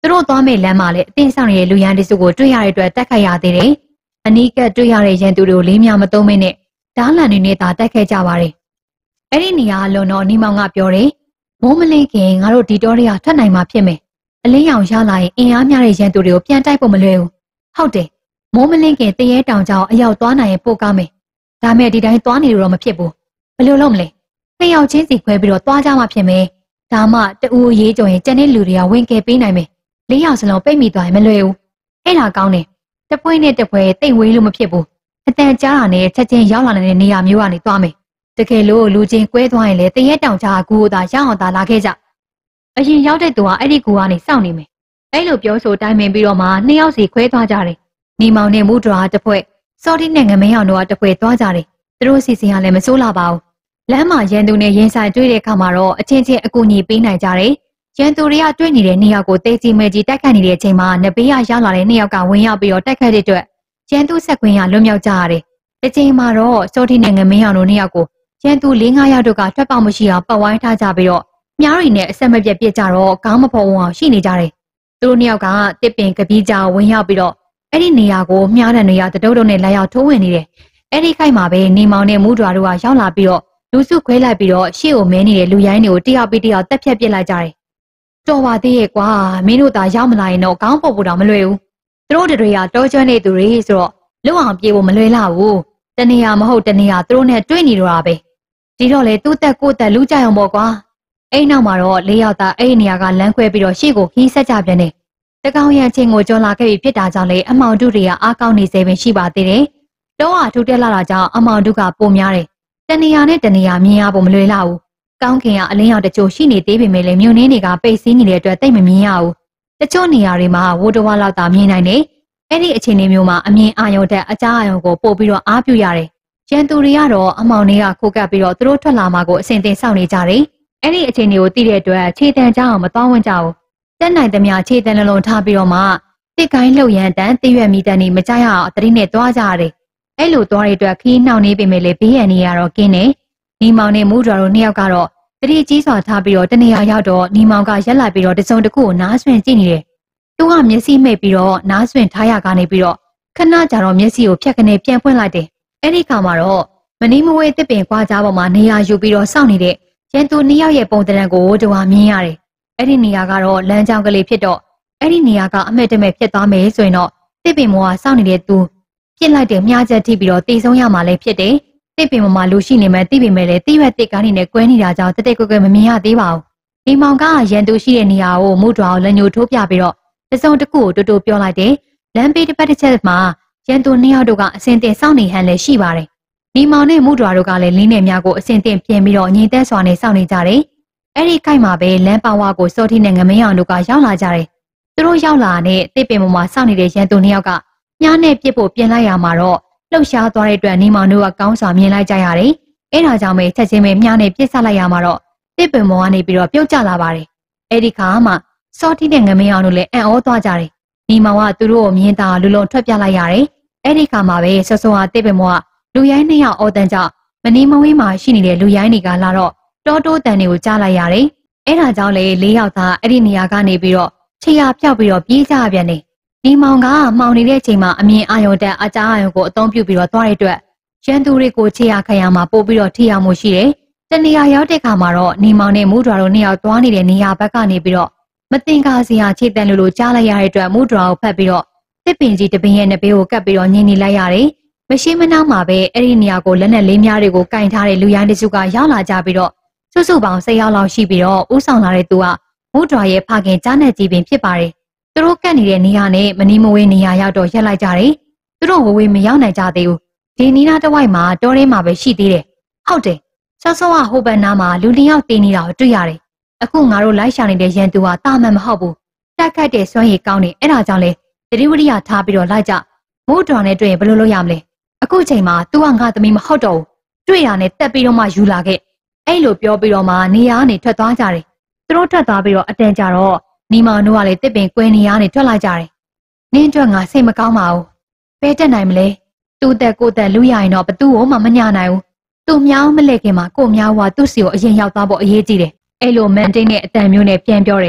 တို့သွားမဲ့လမ်းမှာလည်းအတင်းဆောင်ရဲ့လူရန်တစုကိုတွေ့ရတဲ့အတွက်တက်ခတ်ရသေးတယ်။အနီးကပ်တွေ့ရတဲ့ရန်သူတွေကိုလေးများမသုံးမင်းနဲ့ဓားလန်တွေနဲ့သာတက်ခဲ့ကြပါတယ်။အဲ့ဒီနေရာအလွန်တော့နီမောင်ကပြောတယ်။မိုးမလင်းခင်ငါတို့ဒီတော်တွေကထွက်နိုင်မှာဖြစ်မယ်။အလင်းရောင်ရလာရင်အင်အားများတဲ့ရန်သူတွေကိုပြန်တိုက်ဖို့မလွယ်ဘူး။ဟုတ်တယ်။မိုးမလင်းခင်တရဲတောင်ကြောင်အရောက်သွားနိုင်ရင်ပိုကောင်းမယ်။ဒါမဲ့ဒီတိုင်းသွားနေလို့တော့မဖြစ်ဘူး။ဘယ်လိုလုပ်မလဲ။နှစ်ယောက်ချင်းစီခွဲပြီးတော့သွားကြမှာဖြစ်မယ်။ဒါမှတူရေးကြုံရင်ကျန်တဲ့လူတွေကဝင်ကယ်ပေးနိုင်မယ်။လေးယောက်စလုံးပိတ်မိသွားရင်မလွယ်ဘူး။အဲ့ဒါကောင်းတယ်။တစ်ပွဲနဲ့တစ်ပွဲတိတ်ဝေးလို့မဖြစ်ဘူး။အတန်ကြားတာနဲ့ချက်ချင်းရောက်လာတဲ့နေရာမျိုးကနေသွားမယ်။တကယ်လို့လူချင်းကွဲသွားရင်လည်းတရက်တောင်ကြားကူသာရောက်အောင်သာလာခဲ့ကြ။အရင်ရောက်တဲ့သူကအဲ့ဒီကူကနေစောင့်နေမယ်။အဲ့လိုပြောဆိုတိုင်ပင်ပြီးတော့မှနှစ်ယောက်စီခွဲသွားကြတယ်။နီမောင်နဲ့မူဒရာတစ်ဖွဲ့စော်တီနဲ့ငမင်းအောင်တို့ကတစ်ဖွဲ့သွားကြတယ်။သူတို့စီစဉ်ကလည်းမစိုးလာပါဘူး။လမ်းမှာရန်သူနဲ့ရင်ဆိုင်တွေ့တဲ့အခါမှာတော့အချင်းချင်းအကူအညီပေးနိုင်ကြတယ်။ရန်သူတွေကတွေ့နေတဲ့နှစ်ယောက်ကိုတေးကြီးမဲကြီးတိုက်ခတ်နေတဲ့အချိန်မှာနဘေးကရောက်လာတဲ့နှစ်ယောက်ကဝင်ရောက်ပြီးတော့တိုက်ခတ်တဲ့အတွက်ရန်သူဆက်ခွင်းကလွတ်မြောက်ကြရတယ်။တစ်ချိန်မှာတော့စော်တီနဲ့ငမင်းအောင်တို့နှစ်ယောက်ကိုရန်သူ၄-၅ယောက်တို့ကထွက်ပေါက်မရှိအောင်ပတ်ဝိုင်းထားကြပြီးတော့မြားရီနဲ့အဆက်မပြတ်ပြစ်ကြတော့ခေါင်းမဖော်အောင်ရှိနေကြတယ်။သူတို့နှစ်ယောက်ကတစ်ပင်ကပီးကြောင်ဝင်ရောက်ပြီးတော့အဲ့ဒီနေရာကိုမြားတဲ့နေရာတတုတ်တုတ်နဲ့လာရောက်ထိုးဝင်နေတယ်။အဲ့ဒီခိုက်မှာပဲနေမောင်နဲ့မူးဒွာတို့ကရောက်လာပြီးတော့လူစုခွဲလိုက်ပြီးတော့ရှေ့ကိုမဲနေတဲ့လူရိုင်းတွေကိုတယောက်ပြီးတယောက်တက်ဖြတ်ပစ်လိုက်ကြတယ်။တော်ပါသေးရဲ့ကွာမင်းတို့သာရောက်မလာရင်တော့ခေါင်းပုတ်ဖို့တော့မလွယ်ဘူး။သူတို့တွေကတောကျွမ်းနေသူတွေဆိုတော့လုံအောင်ပြေဖို့မလွယ်လာဘူး။တနေရာမဟုတ်တနေရာသူတို့နဲ့တွေ့နေတော့တာပဲ။ဒီတော့လေသူ့တက်ကိုတက်လူကြအောင်ပေါ့ကွာ။အဲ့နောက်မှာတော့၄ယောက်သားအဲ့ဒီနေရာကလမ်းခွဲပြီးတော့ရှေ့ကိုခီးဆက်ကြပြန်တယ်။တကောင်ရန်ချင်းကိုကြော်လာခဲ့ပြီးဖြစ်တာကြောင့်လေအမောင်တို့တွေကအားကောင်းနေစေပင်ရှိပါသေးတယ်။တောဟာထူတက်လာတာကြောင့်အမောင်တို့ကပုံများတယ်။တနေရာနဲ့တနေရာမြင်ရဖို့မလွယ်လာဘူး။ကောင်းခင်ကအလင်းရောင်တချို့ရှိနေသေးပေမဲ့လည်းမြို့နှင်းတွေကပိတ်စည်းနေတဲ့အတွက်သိပ်မမြင်ရဘူး။တချို့နေရာတွေမှာဝိုးတဝါလောက်သာမြင်နိုင်တယ်။အဲ့ဒီအခြေအနေမျိုးမှာအမြင်အာရုံတက်အကြားအာရုံကိုပို့ပြီးတော့အားပြုရတယ်။ရန်သူတွေကတော့အမောင်တွေကခိုးကပ်ပြီးတော့သူတို့ထွက်လာမှကိုအစဉ်တင်စောင့်နေကြတယ်။အဲ့ဒီအခြေအနေကိုသိတဲ့အတွက်ခြေတံကြအောင်မသွားဝင်ကြဘူး။တက်နိုင်သမျှခြေတံလုံးလုံးထားပြီးတော့မှတစ်ကိုင်းလှုပ်ရန်တန်တရွက်မိတန်နေမကြရအောင်တတိနဲ့သွားကြရတယ်။အဲ့လိုသွားတဲ့အတွက်ခီးနှောင်နေပေမဲ့လည်းဘေးရန်နေရတော့ကင်းတယ်။နီမောင်နဲ့မူးဒရာတို့နှစ်ယောက်ကတော့တတိကြီးစွာထားပြီးတော့တနေရာရောက်တော့နီမောင်ကရက်လိုက်ပြီးတော့တစုံတစ်ခုကိုနားဆွင့်ကြည့်နေတယ်။သူကမျက်စိမှိတ်ပြီးတော့နားဆွင့်ထားရကနေပြီးတော့ခဏကြာတော့မျက်စိကိုဖြတ်ကနေပြန်ဖွင့်လိုက်တယ်။အဲ့ဒီခါမှာတော့မနီးမဝဲတစ်ပင်ကွာကြားပေါ်မှာနေရာယူပြီးတော့စောင့်နေတဲ့ရန်သူနှစ်ယောက်ရဲ့ပုံသဏ္ဍာန်ကိုတဝါမြင်ရတယ်။အဲ့ဒီနေရာကတော့လမ်းကြောင်းကလေးဖြစ်တော့အဲ့ဒီနေရာကအမဲ့တမဲ့ဖြစ်သွားမယ်ဆိုရင်တော့တစ်ပင်မောကစောင့်နေတဲ့သူပြစ်လိုက်တဲ့မြားချက်ထိပြီးတော့တေဆုံးရမှာလည်းဖြစ်တယ်။တစ်ပင်မောမှာလူရှိနေမှသိပေမဲ့လည်းတိရွက်တစ်ကားနေနဲ့ကွဲနေတာကြောင့်တက်တက်ကွဲကွဲမမြင်ရသေးပါဘူး။ဒီမောင်ကရန်သူရှိတဲ့နေရာကိုမူတော်အောင်လက်ညှိုးထိုးပြပြီးတော့တစုံတစ်ခုကိုတူတူပြောလိုက်တယ်။လမ်းဘေးတစ်ပတ်တစ်ချက်မှာရန်သူနှစ်ယောက်တို့ကအစင်တင်စောင့်နေဟန်လည်းရှိပါတယ်။ဒီမောင်နဲ့မူတော်တို့ကလည်းလင်းနေများကိုအစင်တင်ပြင်ပြီးတော့ငြိမ်သက်စွာနဲ့စောင့်နေကြတယ်။အဲ့ဒီခိုက်မှာပဲလမ်းပါဝါကိုစောတိနဲ့ငမင်းအောင်တို့ကရောက်လာကြတယ်။သူတို့ရောက်လာတဲ့တစ်ပင်ပေါ်မှာစောင့်နေတဲ့ရန်သူနှစ်ယောက်ကမြားနဲ့ပြစ်ဖို့ပြင်လိုက်ရမှာတော့လှုပ်ရှားသွားတဲ့အတွက်နေမောင်တို့ကကောင်းစွာမြင်လိုက်ကြရတယ်။အဲ့ဒါကြောင့်ပဲချက်ချင်းပဲမြားနဲ့ပြစ်ဆက်လိုက်ရမှာတော့တစ်ပင်ပေါ်ကနေပြီးတော့ပြုတ်ကျလာပါတယ်။အဲ့ဒီခါမှစောတိနဲ့ငမင်းအောင်တို့လည်းအံ့ဩသွားကြတယ်။နေမောင်ကသူတို့ကိုမြင်တာလူလုံးထွက်ပြလိုက်ရတယ်။အဲ့ဒီခါမှပဲစောစောကတစ်ပင်ပေါ်ကလူရိုင်းနှစ်ယောက်အော်တန်ကြောင့်မနီမဝေးမှာရှိနေတဲ့လူရိုင်းတွေကလာတော့တောတိုးတန်တွေကိုကြားလိုက်ရတယ်။အဲ့ဒါကြောင့်လေ၄ယောက်သားအဲ့ဒီနေရာကနေပြီးတော့ခြေရဖြောက်ပြီးတော့ပြေးကြပြန်တယ်။ဒီမောင်ကမှောင်နေတဲ့အချိန်မှာအမြင်အာရုံတက်အကြားအာရုံကိုအသုံးပြုပြီးတော့သွားတဲ့အတွက်ရန်သူတွေကိုခြေရခရမှာပို့ပြီးတော့ထိရောက်မှုရှိတယ်။တနေရာရောက်တဲ့ခါမှာတော့နေမောင်နဲ့မူးဒရာတို့နှစ်ယောက်သွားနေတဲ့နေရာဘက်ကနေပြီးတော့မတင်ကားစရာခြေတန်လိုကြားလိုက်ရတဲ့အတွက်မူးဒရာကိုဖတ်ပြီးတော့တစ်ပင်ကြီးတပင်ရဲ့နဘေးကိုကပ်ပြီးတော့ညင်နေလိုက်ရတယ်။မရှိမနှောင်းမှာပဲအဲ့ဒီနေရာကိုလက်နဲ့လေးများတွေကိုကင်ထားတဲ့လူရိုင်းတစုကရောက်လာကြပြီးတော့စုစုပေါင်း10ယောက်လောက်ရှိပြီးတော့ဥဆောင်လာတဲ့သူကမူဒရာရဲ့ဖခင်ကြားနဲ့ကြည်ပင်ဖြစ်ပါတယ်။သူတို့ကပ်နေတဲ့နေရာနဲ့မနီးမဝေးနေရာရောက်တော့ရက်လိုက်ကြတယ်။သူတို့ဝေးမရောက်နိုင်ကြသေးဘူး။ဒီနီးနားတစ်ဝိုက်မှာတောထဲမှာပဲရှိသေးတယ်။ဟုတ်တယ်။ဆော့ဆော့ကဟိုဘက်နားမှာလူ2ယောက်တင်းနေတာကိုတွေ့ရတယ်။အခုငါတို့လိုက်ရှာနေတဲ့ရန်သူကတာမန်မဟုတ်ဘူး။တက်ခတ်တဲ့စွမ်းရည်ကောင်းနေအဲ့ဒါကြောင့်လေတတိဝရိယထားပြီးတော့လိုက်ကြ။မူဒရာနဲ့တွေ့ရင်ဘယ်လိုလုပ်ရမလဲ။အခုချိန်မှာ तू ကငါသမီးမဟုတ်တော့ဘူး။တွေ့ရနဲ့တက်ပြီးတော့မှယူလာခဲ့။အဲ့လိုပြောပြီးတော့မှနေရာကနေထွက်သွားကြတယ်။သူတို့ထွက်သွားပြီးတော့အတန်ကြာတော့နီမောင်တို့ကလည်းတစ်ပင်ကွဲနေရနေထွက်လာကြတယ်။နင်းအတွက်ငါစိတ်မကောင်းပါဘူး။ဘယ်တက်နိုင်မလဲ။သူ့တက်ကိုတက်လူရရင်တော့ဘသူ့ကိုမှမညာနိုင်ဘူး။သူ့မြောင်းမလဲခင်မှာကိုမြောင်းကသူ့စီကိုအရင်ရောက်သွားဖို့အရေးကြီးတယ်။အဲ့လိုမန်တိန်နဲ့အတန်မျိုးနဲ့ပြန်ပြောတယ်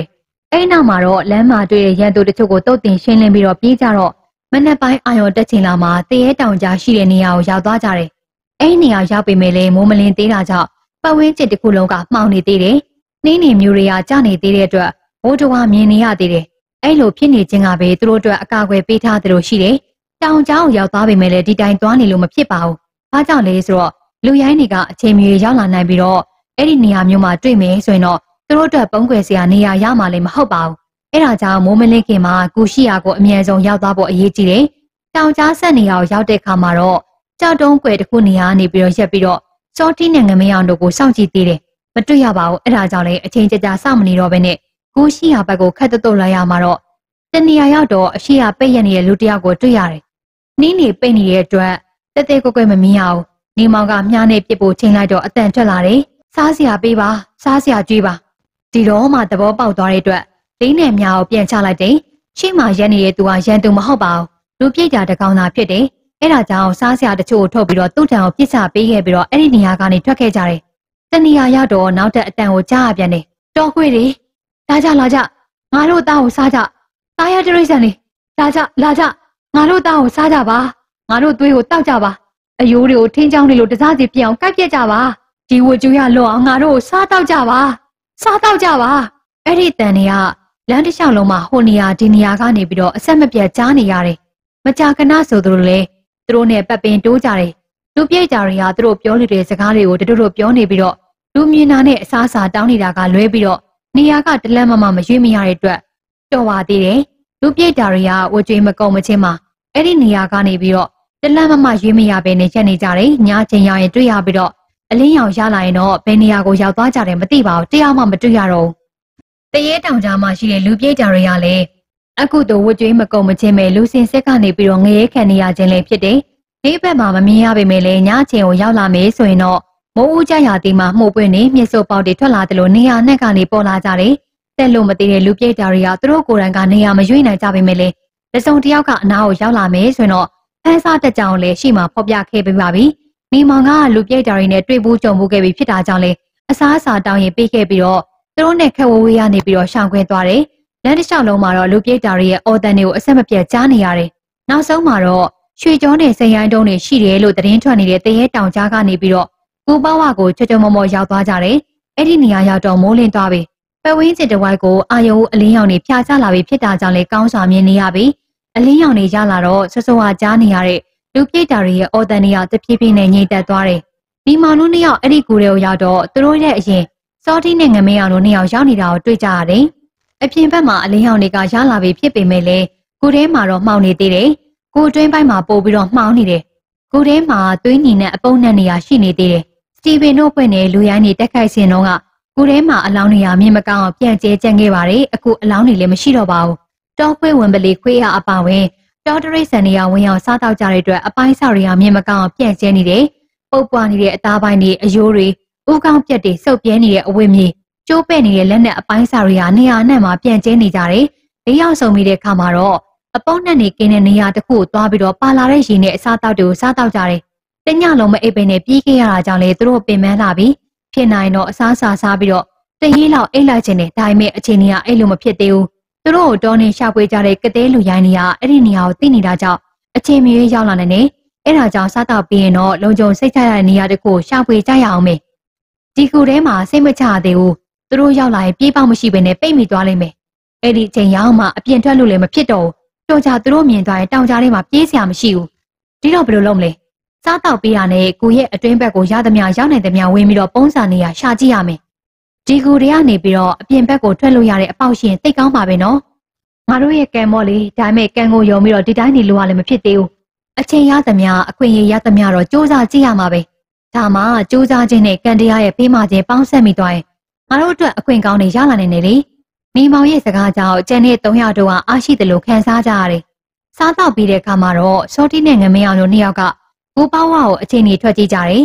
အဲ့နောက်မှာတော့လမ်းမှာတွေ့တဲ့ရန်သူတချို့ကိုတုတ်တင်ရှင်းလင်းပြီးတော့ပြေးကြတော့မနက်ပိုင်းအာရုံတက်ချိန်လာမှာတရေတောင်ကြားရှိတဲ့နေရာကိုရောက်သွားကြတယ်။အဲ့နေရာရောက်ပေမဲ့လည်းမိုးမလင်းသေးတာကြောင့်ပတ်ဝန်းကျင်တစ်ခုလုံးကမှောင်နေသေးတယ်။နှင်းနေမျိုးတွေကကျနေသေးတဲ့အတွက်မိုးတဝါမြင်နေရသေးတယ်။အဲ့လိုဖြစ်နေခြင်းကပဲသူတို့အတွက်အကာအကွယ်ပေးထားသလိုရှိတယ်။တောင်ကြားကိုရောက်သွားပေမဲ့လည်းဒီတိုင်းသွားနေလို့မဖြစ်ပါဘူး။ဘာကြောင့်လဲဆိုတော့လူရိုင်းတွေကအချိန်မီရောက်လာနိုင်ပြီးတော့အဲ့ဒီနေရာမျိုးမှာတွေ့မယ်ဆိုရင်တော့သူတို့အတွက်ပုံကွယ်စရာနေရာရမှာလည်းမဟုတ်ပါဘူး။အဲ့ဒါကြောင့်မိုးမလင်းခင်မှာကူရှိယာကိုအမြဲဆုံးရောက်သွားဖို့အရေးကြီးတယ်။တောင်ကြားဆက်နေရာကိုရောက်တဲ့အခါမှာတော့ကြောက်တုံးကွယ်တစ်ခုနေရာနေပြီးတော့ရက်ပြီးတော့စောတီနဲ့ငမင်းအောင်တို့ကိုစောင့်ကြည့်သေးတယ်။မတွေ့ရပါဘူး။အဲ့ဒါကြောင့်လည်းအချိန်ကြာစောင့်မနေတော့ဘဲနဲ့ကူရှိယာဘက်ကိုခတ်တုတ်လိုက်ရမှာတော့တနေရာရောက်တော့အရှိယာပိတ်ရနေတဲ့လူတစ်ယောက်ကိုတွေ့ရတယ်။နင်းနေပိတ်နေတဲ့အတွက်တဲတဲကွက်ကွက်မမြင်ရဘူး။နေမောင်ကမြားနဲ့ပြစ်ဖို့ချိန်လိုက်တော့အတန်ထွက်လာတယ်။စားစရာပေးပါစားစရာကြွေးပါဒီတော့မှသဘောပေါက်သွားတဲ့အတွက်လေးနဲ့မြားကိုပြန်ချလိုက်တယ်။ရှေ့မှာရက်နေတဲ့သူကရန်သူမဟုတ်ပါဘူး။လူပြိတ်တာတကောင်သာဖြစ်တယ်။အဲ့ဒါကြောင့်စားစရာတချို့ကိုထုတ်ပြီးတော့သူ့တံကိုပြစ်ချပေးခဲ့ပြီးတော့အဲ့ဒီနေရာကနေထွက်ခဲ့ကြတယ်။တနေရာရောက်တော့နောက်ထပ်အတန်ကိုကြားရပြန်တယ်။တော်ခွေတွေလာကြငါတို့သားကိုစားကြ။သားရတရိတ်ဆန်လေးလာကြငါတို့သားကိုစားကြပါ။ငါတို့သွေးကိုတောက်ကြပါ။အယိုးတွေကိုထင်းချောင်းတွေလိုတစားစီပြအောင်ကိုက်ပြက်ကြပါ။ဒီဝကြူရလွတ်အောင်ငါတို့ကိုစားတောက်ကြပါ။စားတောက်ကြပါအဲ့ဒီတန်တွေကလမ်းတစ်လျှောက်လုံးမှာဟိုနေရာဒီနေရာကနေပြီးတော့အဆက်မပြတ်ကြားနေရတယ်မကြာခဏဆိုသူတို့လည်းသူတို့နဲ့ပတ်ပင်တိုးကြတယ်လူပြိတ်ကြတွေကသူတို့ပြောနေတဲ့စကားတွေကိုတို့ပြောနေပြီးတော့လူမြင်တာနဲ့အစားအစာတောင်းနေတာကလွဲပြီးတော့နေရာကတလန့်မမရွေးမရတဲ့အတွက်တော်ပါသေးတယ်လူပြိတ်ကြတွေကဝကြွေးမကုံမချင်းမှာအဲ့ဒီနေရာကနေပြီးတော့တလန့်မရွေးမရပဲနေချက်နေကြတယ်ညချင်းရရင်တွေ့ရပြီးတော့အလင်းရောင်ရလာရင်တော့ဘယ်နေရာကိုရောက်သွားကြတယ်မသိပါဘူးတရားမှမတွေ့ရတော့တရေတောင်ကြားမှာရှိတဲ့လူပြိတ်ကြတွေကလည်းအခုတော့ဝကြွေးမကုံမချင်းပဲလူစင်စစ်ကနေပြီးတော့ငရဲခံနေရခြင်းလည်းဖြစ်တယ်နေ့ဘက်မှာမမြင်ရပေမဲ့လည်းညချင်းကိုရောက်လာမယ်ဆိုရင်တော့မိုးဦးကြရာတီမှာမှုပွင့်နေမြစ်စိုးပေါက်တွေထွက်လာတယ်လို့နေရာနဲ့ကနေပေါ်လာကြတယ်တက်လို့မသိတဲ့လူပြိတ်ကြတွေကသူတို့ကိုယ်တိုင်ကနေရာမရွေးနိုင်ကြပေမဲ့လည်းတစုံတစ်ယောက်ကအနားကိုရောက်လာမယ်ဆိုရင်တော့ဖန်းစားတက်ကြောင်လည်းရှိမှဖော်ပြခဲ့ပေးပါပြီမိမောင်ကလူပြိတ်တာတွေနဲ့တွေ့ဘူးကြုံဘူးခဲ့ပြီးဖြစ်တာကြောင့်လေအစားအစာတောင်းရင်ပေးခဲ့ပြီးတော့သူတို့နဲ့ခက်ဝေးရနေပြီးတော့ရှောင်ခွဲသွားတယ်။လမ်းတစ်လျှောက်လုံးမှာတော့လူပြိတ်တာတွေရဲ့အော်တန်တွေကိုအဆက်မပြတ်ကြားနေရတယ်။နောက်ဆုံးမှာတော့ရွှေကျော်နဲ့စိန်ရိုင်းတုံးတွေရှိတယ်လို့သတင်းထွက်နေတဲ့တရေတောင်ကြားကနေပြီးတော့ကူပေါဝါကိုချွတ်ချွတ်မောမောရောက်သွားကြတယ်။အဲ့ဒီနေရာရောက်တော့မိုးလင်းသွားပြီ။ပတ်ဝန်းကျင်တစ်ဝိုက်ကိုအာယုံအလင်းရောင်တွေဖြာချလာပြီးဖြစ်တာကြောင့်လေကောင်းစွာမြင်နေရပြီ။အလင်းရောင်တွေရလာတော့ဆွဆွဝါကြားနေရတဲ့လူပြိတ်တာတွေရဲ့အော်တန်တွေကတဖြည်းဖြည်းနဲ့ငြိမ်သက်သွားတယ်။ဒီမောင်တို့နှစ်ယောက်အဲ့ဒီကူတွေကိုရောက်တော့သူတို့ရဲ့အရင်စောတီနဲ့ငမင်းအောင်တို့နှစ်ယောက်ရောက်နေတာကိုတွေ့ကြရတယ်။အပြင်ဘက်မှာအလင်းရောင်တွေကရလာပြီးဖြစ်ပေမဲ့လည်းကူထဲမှာတော့မှောင်နေသေးတယ်။ကူတွင်းပိုင်းမှာပို့ပြီးတော့မှောင်နေတယ်။ကူထဲမှာသွေးညီနဲ့အပုံနဲ့နေရာရှိနေသေးတယ်။စတီဗင်တို့ဖွင့်တဲ့လူရိုင်းတွေတက်ခိုက်စင်တော့ကကူထဲမှာအလောင်းတွေမြင်မကောင်းအောင်ပြန်ကျဲကျန်ခဲ့ပါတယ်။အခုအလောင်းတွေလည်းမရှိတော့ပါဘူး။တောခွေးဝင်ပလီခွေးရအပါဝင်တော်တရိတ်ဆန်တွေကဝင်ရောက်စားတောက်ကြတဲ့အတွက်အပိုင်းဆောက်တွေကမြင်မကောင်းအောင်ပြန့်ကျဲနေတယ်။ပုပ်ပွားနေတဲ့အသားပိုင်းတွေအယိုးတွေဥကောင်းပြက်တွေစုပ်ပြဲနေတဲ့အဝတ်မြေကျိုးပဲ့နေတဲ့လက်နဲ့အပိုင်းဆောက်တွေကနေရာနဲ့မှာပြန့်ကျဲနေကြတယ်။လေးယောက်ဆုံမိတဲ့အခါမှာတော့အပေါင်းနဲ့နေကင်းတဲ့နေရာတစ်ခုကိုသွားပြီးတော့ပါလာတဲ့ရေနဲ့အစားတောက်တွေကိုစားတောက်ကြတယ်။တညလုံးမအိပ်ပင်နဲ့ပြေးခဲ့ရတာကြောင့်လေသူတို့ပင်ပန်းလာပြီးဖြစ်နိုင်တော့အစားစားပြီးတော့တရေလောက်အိတ်လိုက်ခြင်းနဲ့ဒါပေမဲ့အချိန်ကြီးကအဲ့လိုမဖြစ်သေးဘူး။သူတို့ကိုတောနေရှာဖွေကြတဲ့ကသေးလူရိုင်းတွေကအဲ့ဒီနေရာကိုသိနေတာကြောင့်အချိန်မီရောက်လာနေတယ်။အဲ့ဒါကြောင့်စားတောက်ပြီးရင်တော့လုံခြုံစိတ်ချရတဲ့နေရာတစ်ခုကိုရှာဖွေကြရအောင်မယ်။ဒီကူထဲမှာစိတ်မချသေးဘူး။သူတို့ရောက်လာရင်ပြေးပေါက်မရှိဘဲနဲ့ပိတ်မိသွားလိမ့်မယ်။အဲ့ဒီအချိန်ရောက်မှအပြင်ထွက်လို့လည်းမဖြစ်တော့ဘူး။တော်ကြသူတို့မြင်သွားရင်တောင်ကြားထဲမှာပြေးစရာမရှိဘူး။ဒီတော့ဘယ်လိုလုပ်မလဲ။စားတောက်ပြီးရနဲ့ကိုရဲ့အတွင်းဘက်ကိုရသမျှရောက်နိုင်သမျှဝင်ပြီးတော့ပုံစံနေရရှာကြည့်ရမယ်။ဒီကူတွေကနေပြီးတော့အပြင်ဘက်ကိုထွက်လို့ရတဲ့အပေါက်ရှင်သိကောင်းပါပဲနော်။ငါတို့ရဲ့ကံမော့လေးဒါမဲ့ကံကိုယုံပြီးတော့ဒီတိုင်းနေလို့ရလည်းမဖြစ်သေးဘူးအချိန်ရသမျှအခွင့်အရေးရသမျှတော့စူးစမ်းကြည့်ရမှာပဲဒါမှစူးစမ်းခြင်းနဲ့ကံတရားရဲ့ပေးမှခြင်းပေါင်းဆက်မိသွားရင်ငါတို့အတွက်အခွင့်ကောင်းတွေရလာနိုင်တယ်လေမိမောင်ရဲ့စကားကြောင့်ကျန်တဲ့3ယောက်တို့ကအားရှိတယ်လို့ခံစားကြရတယ်စားတော့ပြီးတဲ့အခါမှာတော့စောတီနဲ့ငမင်းအောင်တို့2ယောက်ကဘူပေါဝါကိုအချိန်ကြီးထွက်ကြည့်ကြတယ်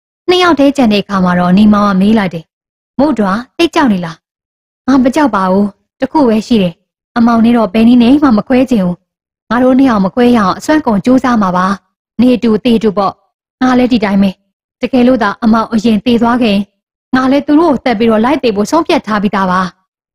2ယောက်တည်းကျန်တဲ့အခါမှာတော့နေမောင်ကမေးလိုက်တယ်မို့တွာတိတ်ကြောက်နေလားငါမကြောက်ပါဘူးတခုပဲရှိတယ်အမောင်နဲ့တော့ဘယ်နည်းနဲ့မှမခွဲချင်ဘူးငါတို့နှစ်ယောက်မခွဲရအောင်အစွမ်းကုန်ကြိုးစားမှာပါနေတူတေတူပေါ့ငါလည်းဒီတိုင်းပဲတကယ်လို့သာအမောင်အရင်တေသွားခင်ငါလည်းသူတို့ကိုတက်ပြီးတော့လိုက်တေဖို့ဆုံးဖြတ်ထားပြီးသားပါ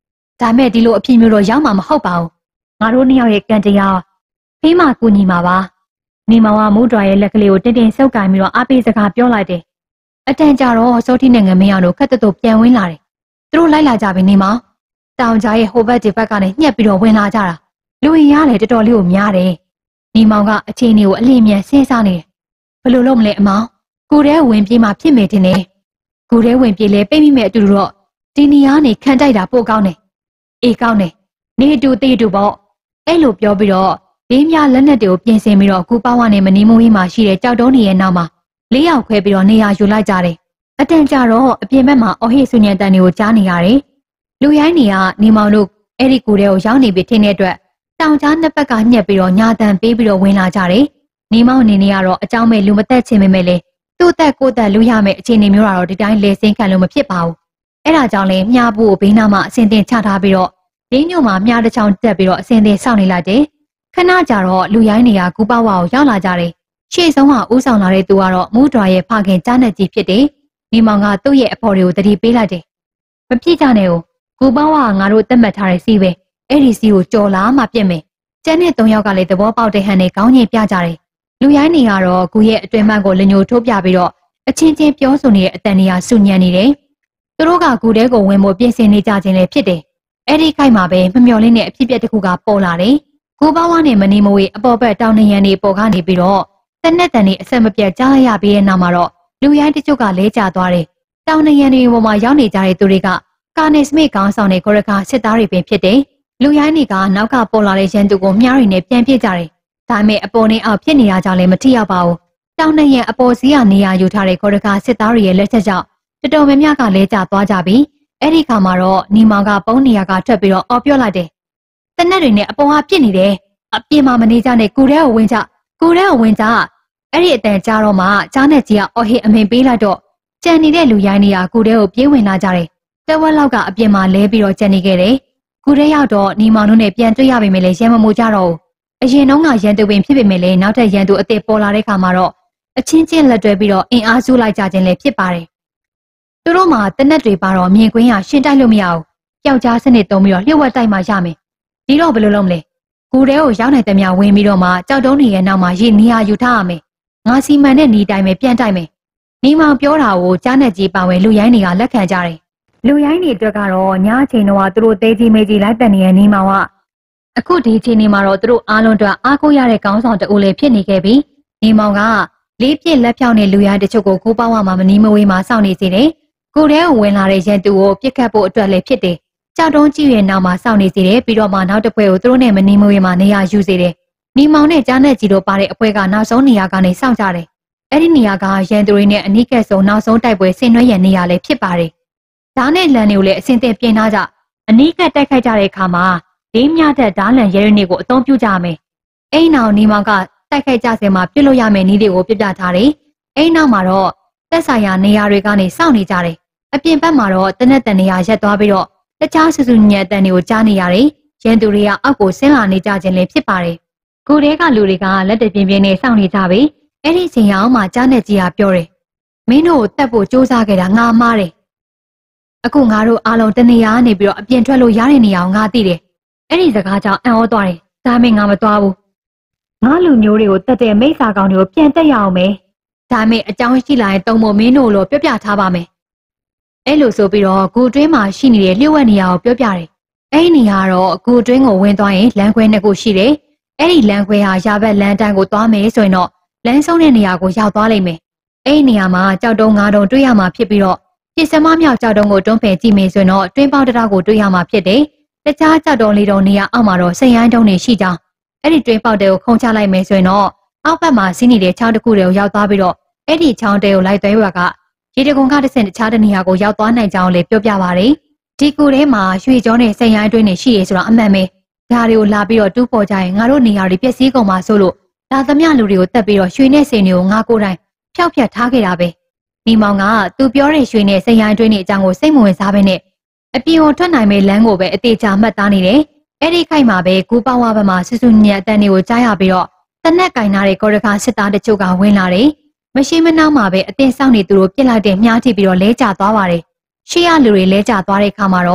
ဒါမဲ့ဒီလိုအဖြစ်မျိုးတော့ရောက်မှာမဟုတ်ပါဘူးငါတို့နှစ်ယောက်ရဲ့ကံတရားဖေးမကူညီမှာပါနေမောင်ကမူးတော်ရဲ့လက်ကလေးကိုတင်းတင်းဆုပ်ကိုင်ပြီးတော့အားပေးစကားပြောလိုက်တယ်အတန်ကြာတော့စောတိနဲ့ငမင်းအောင်တို့ခက်တတူပြန်ဝင်လာတယ်သူတို့လိုက်လာကြပြီနေမောင်တောင်ကြားရဲ့ဟိုဘက်ဒီဘက်ကနေညှက်ပြီးတော့ဝင်လာကြတာလူရင်ရလေတော်တော်လေးကိုများတယ်နေမောင်ကအခြေအနေကိုအလင်းမြန်စဉ်းစားနေတယ်ဘယ်လိုလုပ်မလဲအမောင်ကိုယ်ထဲဝင်ပြေးမှဖြစ်မယ်တင်နေကိုယ်ထဲဝင်ပြေးလဲပိတ်မိမဲ့အတူတူတော့ဒီနေရာနေခံတိုက်တာပိုကောင်းတယ်အေးကောင်းတယ်နေတူတေးတူပေါ့အဲ့လိုပြောပြီးတော့ဒင်းများလက်နက်တွေကိုပြင်ဆင်ပြီးတော့ကူပေါဝါနဲ့မနီမဝေးမှာရှိတဲ့ကြောက်တုံးနေရဲ့နောက်မှာ၄ယောက်ခွဲပြီးတော့နေရာယူလိုက်ကြတယ်အတန်ကြာတော့အပြင်ဘက်မှာအော်ဟစ်ဆူညံတန်တွေကိုကြားနေရတယ်လူရိုင်းတွေကနေမောင်တို့အဲ့ဒီကူတဲ့ကိုရောက်နေပြီထင်တဲ့အတွက်တောင်ကြားနှစ်ဘက်ကညှက်ပြီးတော့ညာတန်ပေးပြီးတော့ဝင်လာကြတယ်နေမောင်အနေနဲ့ကတော့အเจ้าမဲ့လူမသက်ချင်းပဲလေသူ့သက်ကိုယ်သက်လူရမယ့်အခြေအနေမျိုးတော့ဒီတိုင်းလေစင်းခံလို့မဖြစ်ပါဘူးအဲ့ဒါကြောင့်လေမြားဖို့ဘေးနားမှာအစင်တင်ချထားပြီးတော့ဒင်းညိုမှာမြားတစ်ချောင်းတက်ပြီးတော့အစင်တင်စောင့်နေလိုက်တယ်ခဏကြာတော့လူရိုင်းတွေကကူပဝါကိုရောက်လာကြတယ်ရှေ့ဆုံးကဦးဆောင်လာတဲ့သူကတော့မူးတော်ရဲ့ဖခင်ကြားနဲ့ကြီးဖြစ်တယ်မိမောင်ကသူ့ရဲ့အဖော်တွေကိုတတိပေးလိုက်တယ်မဖြစ်ကြနဲ့ဦးကူပဝါကငါတို့တက်မှတ်ထားတဲ့စီးပဲအဲ့ဒီစီးကိုကြော်လာမှပြက်မယ်ကျန်တဲ့၃ယောက်ကလည်းသဘောပေါက်တဲ့ဟန်နဲ့ခေါင်းညင်ပြကြတယ်လူရိုင်းတွေကတော့ကူရဲ့အတွင်မှန်ကိုလညိုထိုးပြပြီးတော့အချင်းချင်းပြောဆိုနေတဲ့အတန်တွေကဆူညံနေတယ်သူတို့ကကူတဲကိုဝင်ဖို့ပြင်ဆင်နေကြခြင်းလည်းဖြစ်တယ်အဲ့ဒီခိုက်မှာပဲမမျော်လင့်တဲ့အဖြစ်အပျက်တစ်ခုကပေါ်လာတယ်ကူပဝါနဲ့မနီမဝေအပေါ်ဘက်တောင်နေရန်တွေပေါ်ကနေပြီးတော့တနက်တန်တွေအဆက်မပြတ်ကြားရပြီးတဲ့နောက်မှာတော့လူရိုင်းတချို့ကလဲကျသွားတယ်တောင်နေရန်တွေပေါ်မှာရောက်နေကြတဲ့သူတွေကကာနေစမစ်ကောင်းဆောင်တဲ့ကိုရကာစစ်သားတွေပင်ဖြစ်တယ်လူရိုင်းတွေကနောက်ကပေါ်လာတဲ့ရန်သူကိုမြားတွေနဲ့ပြန်ပြစ်ကြတယ်ဒါပေမဲ့အပေါ်နဲ့အောက်ဖြစ်နေရကြလည်းမထိရောက်ပါဘူးတောင်နေရန်အပေါ်စီးကနေရာယူထားတဲ့ကိုရကာစစ်သားတွေရဲ့လက်ချက်ကြောင့်တော်တော်များများကလဲကျသွားကြပြီအဲ့ဒီခါမှာတော့နီမောင်ကပုံးနေရာကထွက်ပြီးတော့အော်ပြောလိုက်တယ်တနက်တွေနဲ့အပေါ်ကပြစ်နေတယ်အပြင်မှာမနေကြနဲ့ကူထဲကိုဝင်ကြအဲ့ဒီအတန်ကြားတော့မှကြားနဲ့ကြီးကအော်ဟစ်အမိန်ပေးလိုက်တော့ကြံနေတဲ့လူရိုင်းတွေကကူထဲကိုပြေးဝင်လာကြတယ်တဝက်လောက်ကအပြင်မှာလဲပြီးတော့ကြံနေခဲ့တယ်ကူထဲရောက်တော့နီမောင်တို့နဲ့ပြန်တွေ့ရပေမဲ့လည်းရံမမို့ကြတော့ဘူးအရင်တုန်းကရန်သူပင်ဖြစ်ပေမဲ့လည်းနောက်ထပ်ရန်သူအစ်စ်ပေါ်လာတဲ့ခါမှာတော့အချင်းချင်းလက်တွဲပြီးတော့အင်အားစုလိုက်ကြခြင်းလည်းဖြစ်ပါတယ်သူတို့မှာတနက်တွေပါတော့မြင်ကွင်းရရှင်းတိုက်လို့မရဘူးပျောက်ကြားစနစ်သုံးပြီးတော့လျှို့ဝှက်တိုက်မှရမယ်ဒီတော့ဘယ်လိုလုပ်မလဲကူထဲကိုရောက်နိုင်တဲ့များဝင်ပြီးတော့မှကြောက်တုံးတွေရဲ့နောက်မှာရေနေရာယူထားရမယ်ငါစီမံတဲ့နေတိုင်းပဲပြန်တိုက်မယ်နီမောင်ပြောတာကိုကြားနဲ့ကြီးပါဝင်လူရိုင်းတွေကလက်ခံကြတယ်လူရိုင်းတွေအတွက်ကတော့ညအချိန်တော့သူတို့သေးကြီးမေးကြီးလိုက်တက်နေတဲ့နီမောင်ကအခုဒီအချိန်နေမှာတော့သူတို့အားလုံးအတွက်အားကိုးရတဲ့ကောင်းဆောင်တအုပ်လည်းဖြစ်နေခဲ့ပြီနီမောင်ကလေးပြစ်လက်ဖြောင်းတဲ့လူရိုင်းတချို့ကိုကိုပေါဝါမှာမနီးမဝေးမှာစောင့်နေစေတယ်ကိုထဲကိုဝင်လာတဲ့ရန်သူကိုပြစ်ခတ်ဖို့အတွက်လည်းဖြစ်တယ်ကြောက်တုံးကြည့်ရဲ့နောက်မှာစောင့်နေစေတယ်ပြီးတော့မှနောက်တစ်ဖွဲကိုသူတို့နဲ့မနီးမဝေးမှာနေရာယူစေတယ်နီမောင်နဲ့ကြားနဲ့ကြီးတို့ပါတဲ့အဖွဲကနောက်ဆုံးနေရာကနေစောင့်ကြတယ်အဲ့ဒီနေရာကရန်သူတွေနဲ့အနီးကပ်ဆုံးနောက်ဆုံးတိုက်ပွဲဆင်နွှဲရန်နေရာလည်းဖြစ်ပါတယ်ဓာတ်နဲ့လန်တွေကိုလည်းအစင်သင်ပြင်ထားကြအနီးကပ်တိုက်ခိုက်ကြတဲ့အခါမှာဒင်းမြတဲ့ဓာတ်လန်ရဲရင်းတွေကိုအသုံးပြုကြမယ်အိမ်နောက်နီမောင်ကတိုက်ခိုက်ကြစင်မှာပြုတ်လို့ရမယ့်နည်းတွေကိုပြပြထားတယ်အိမ်နောက်မှာတော့တက်ဆိုင်ရာနေရာတွေကနေစောင့်နေကြတယ်အပြင်ဘက်မှာတော့တနက်တန်နေရာရက်သွားပြီးတော့တခြားဆူဆူညံ့တန်တွေကိုကြားနေရတယ်ရန်သူတွေကအောက်ကိုဆင်းလာနေကြခြင်းလည်းဖြစ်ပါတယ်ကိုတဲကလူတွေကလက်တပြင်းပြင်းနဲ့စောင့်နေကြပြီအဲ့ဒီချိန်ရောက်မှကြားနဲ့ကြီးကပြောတယ်မင်းတို့ကိုတတ်ဖို့စူးစမ်းခဲ့တာငါမှားတယ်အခုငါတို့အားလုံးတနေရာကနေပြီးတော့အပြင်ထွက်လို့ရတဲ့နေရာကိုငါသိတယ်အဲ့ဒီစကားကြောင့်အံ့ဩသွားတယ်ဒါမှမဟုတ်ငါမသွားဘူးငါလူမျိုးတွေကိုတတ်တဲ့မိစ္ဆာကောင်တွေကိုပြန်တက်ရအောင်မယ်ဒါမှမဟုတ်အကြောင်းရှိလာရင်တုံဖို့မင်းတို့လိုပြထားပါမယ်အဲ့လိုဆိုပြီးတော့ဂူတွင်းမှာရှိနေတဲ့လျှို့ဝှက်နေရာကိုပြောပြတယ်အဲ့ဒီနေရာတော့ဂူတွင်းကိုဝင်သွားရင်လမ်းခွဲနှစ်ခုရှိတယ်အဲ့ဒီလမ်းခွဲဟာရာဘက်လမ်းတန်းကိုသွားမယ်ဆိုရင်တော့လမ်းဆုံးတဲ့နေရာကိုရောက်သွားလိမ့်မယ်အဲ့ဒီနေရာမှာကြောက်တုံးငါးတုံးတွေ့ရမှာဖြစ်ပြီးတော့ပြစ်စမမြောက်ကြောက်တုံးကိုတွန်းဖယ်ကြည့်မယ်ဆိုရင်တော့တွင်းပေါက်တစ်ကိုတွေ့ရမှာဖြစ်တယ်တခြားကြောက်တုံးလေးတုံးနေရာအောက်မှာတော့စိန်ရိုင်းတုံးတွေရှိကြောင်းအဲ့ဒီတွင်းပေါက်တွေကိုခုံချလိုက်မယ်ဆိုရင်တော့အောက်ဘက်မှာစီးနေတဲ့ချောင်းတစ်ခုတွေကိုရောက်သွားပြီးတော့အဲ့ဒီချောင်းတွေကိုလိုက်သွဲရွာကရေတကုံကတစ်ဆင့်တခြားတနေရာကိုရောက်သွားနိုင်ကြောင်းလည်းပြောပြပါရယ်ဒီကူထဲမှာရွှေကြောနဲ့စိန်ရိုင်းတွင်းတွေရှိရဆိုတာအမှန်ပဲဒါတွေကိုလာပြီးတော့တူးပေါ်ကြရင်ငါတို့နေရာတွေပျက်စီးကုန်မှာဆိုလို့ဒါသမျှလူတွေကိုတက်ပြီးတော့ရွှေနဲ့စိန်တွေကိုငါကိုယ်တိုင်ဖျောက်ဖျက်ထားခဲ့တာပဲမိမောင်ကသူပြောတဲ့ရွှေနဲ့စိန်ရိုင်းတွင်းတွေအကြောင်းကိုစိတ်မဝင်စားဘဲနဲ့အပြင်ကိုထွက်နိုင်မဲ့လမ်းကိုပဲအသေးချာမှတ်သားနေတယ်အဲ့ဒီခိုက်မှာပဲကူပေါဝါဘက်မှာဆူဆူညံ့အတန်တွေကိုကြားရပြီးတော့တနက်ကင်နာတဲ့ကောရခါစစ်သားတချို့ကဝင်လာတယ်မရှိမနှောင်းမှာပဲအတင်းဆောင်နေသူတို့ပြစ်လိုက်တဲ့မြားထိပြီးတော့လဲကျသွားပါတယ်ရှေ့ရလူတွေလဲကျသွားတဲ့ခါမှာတော့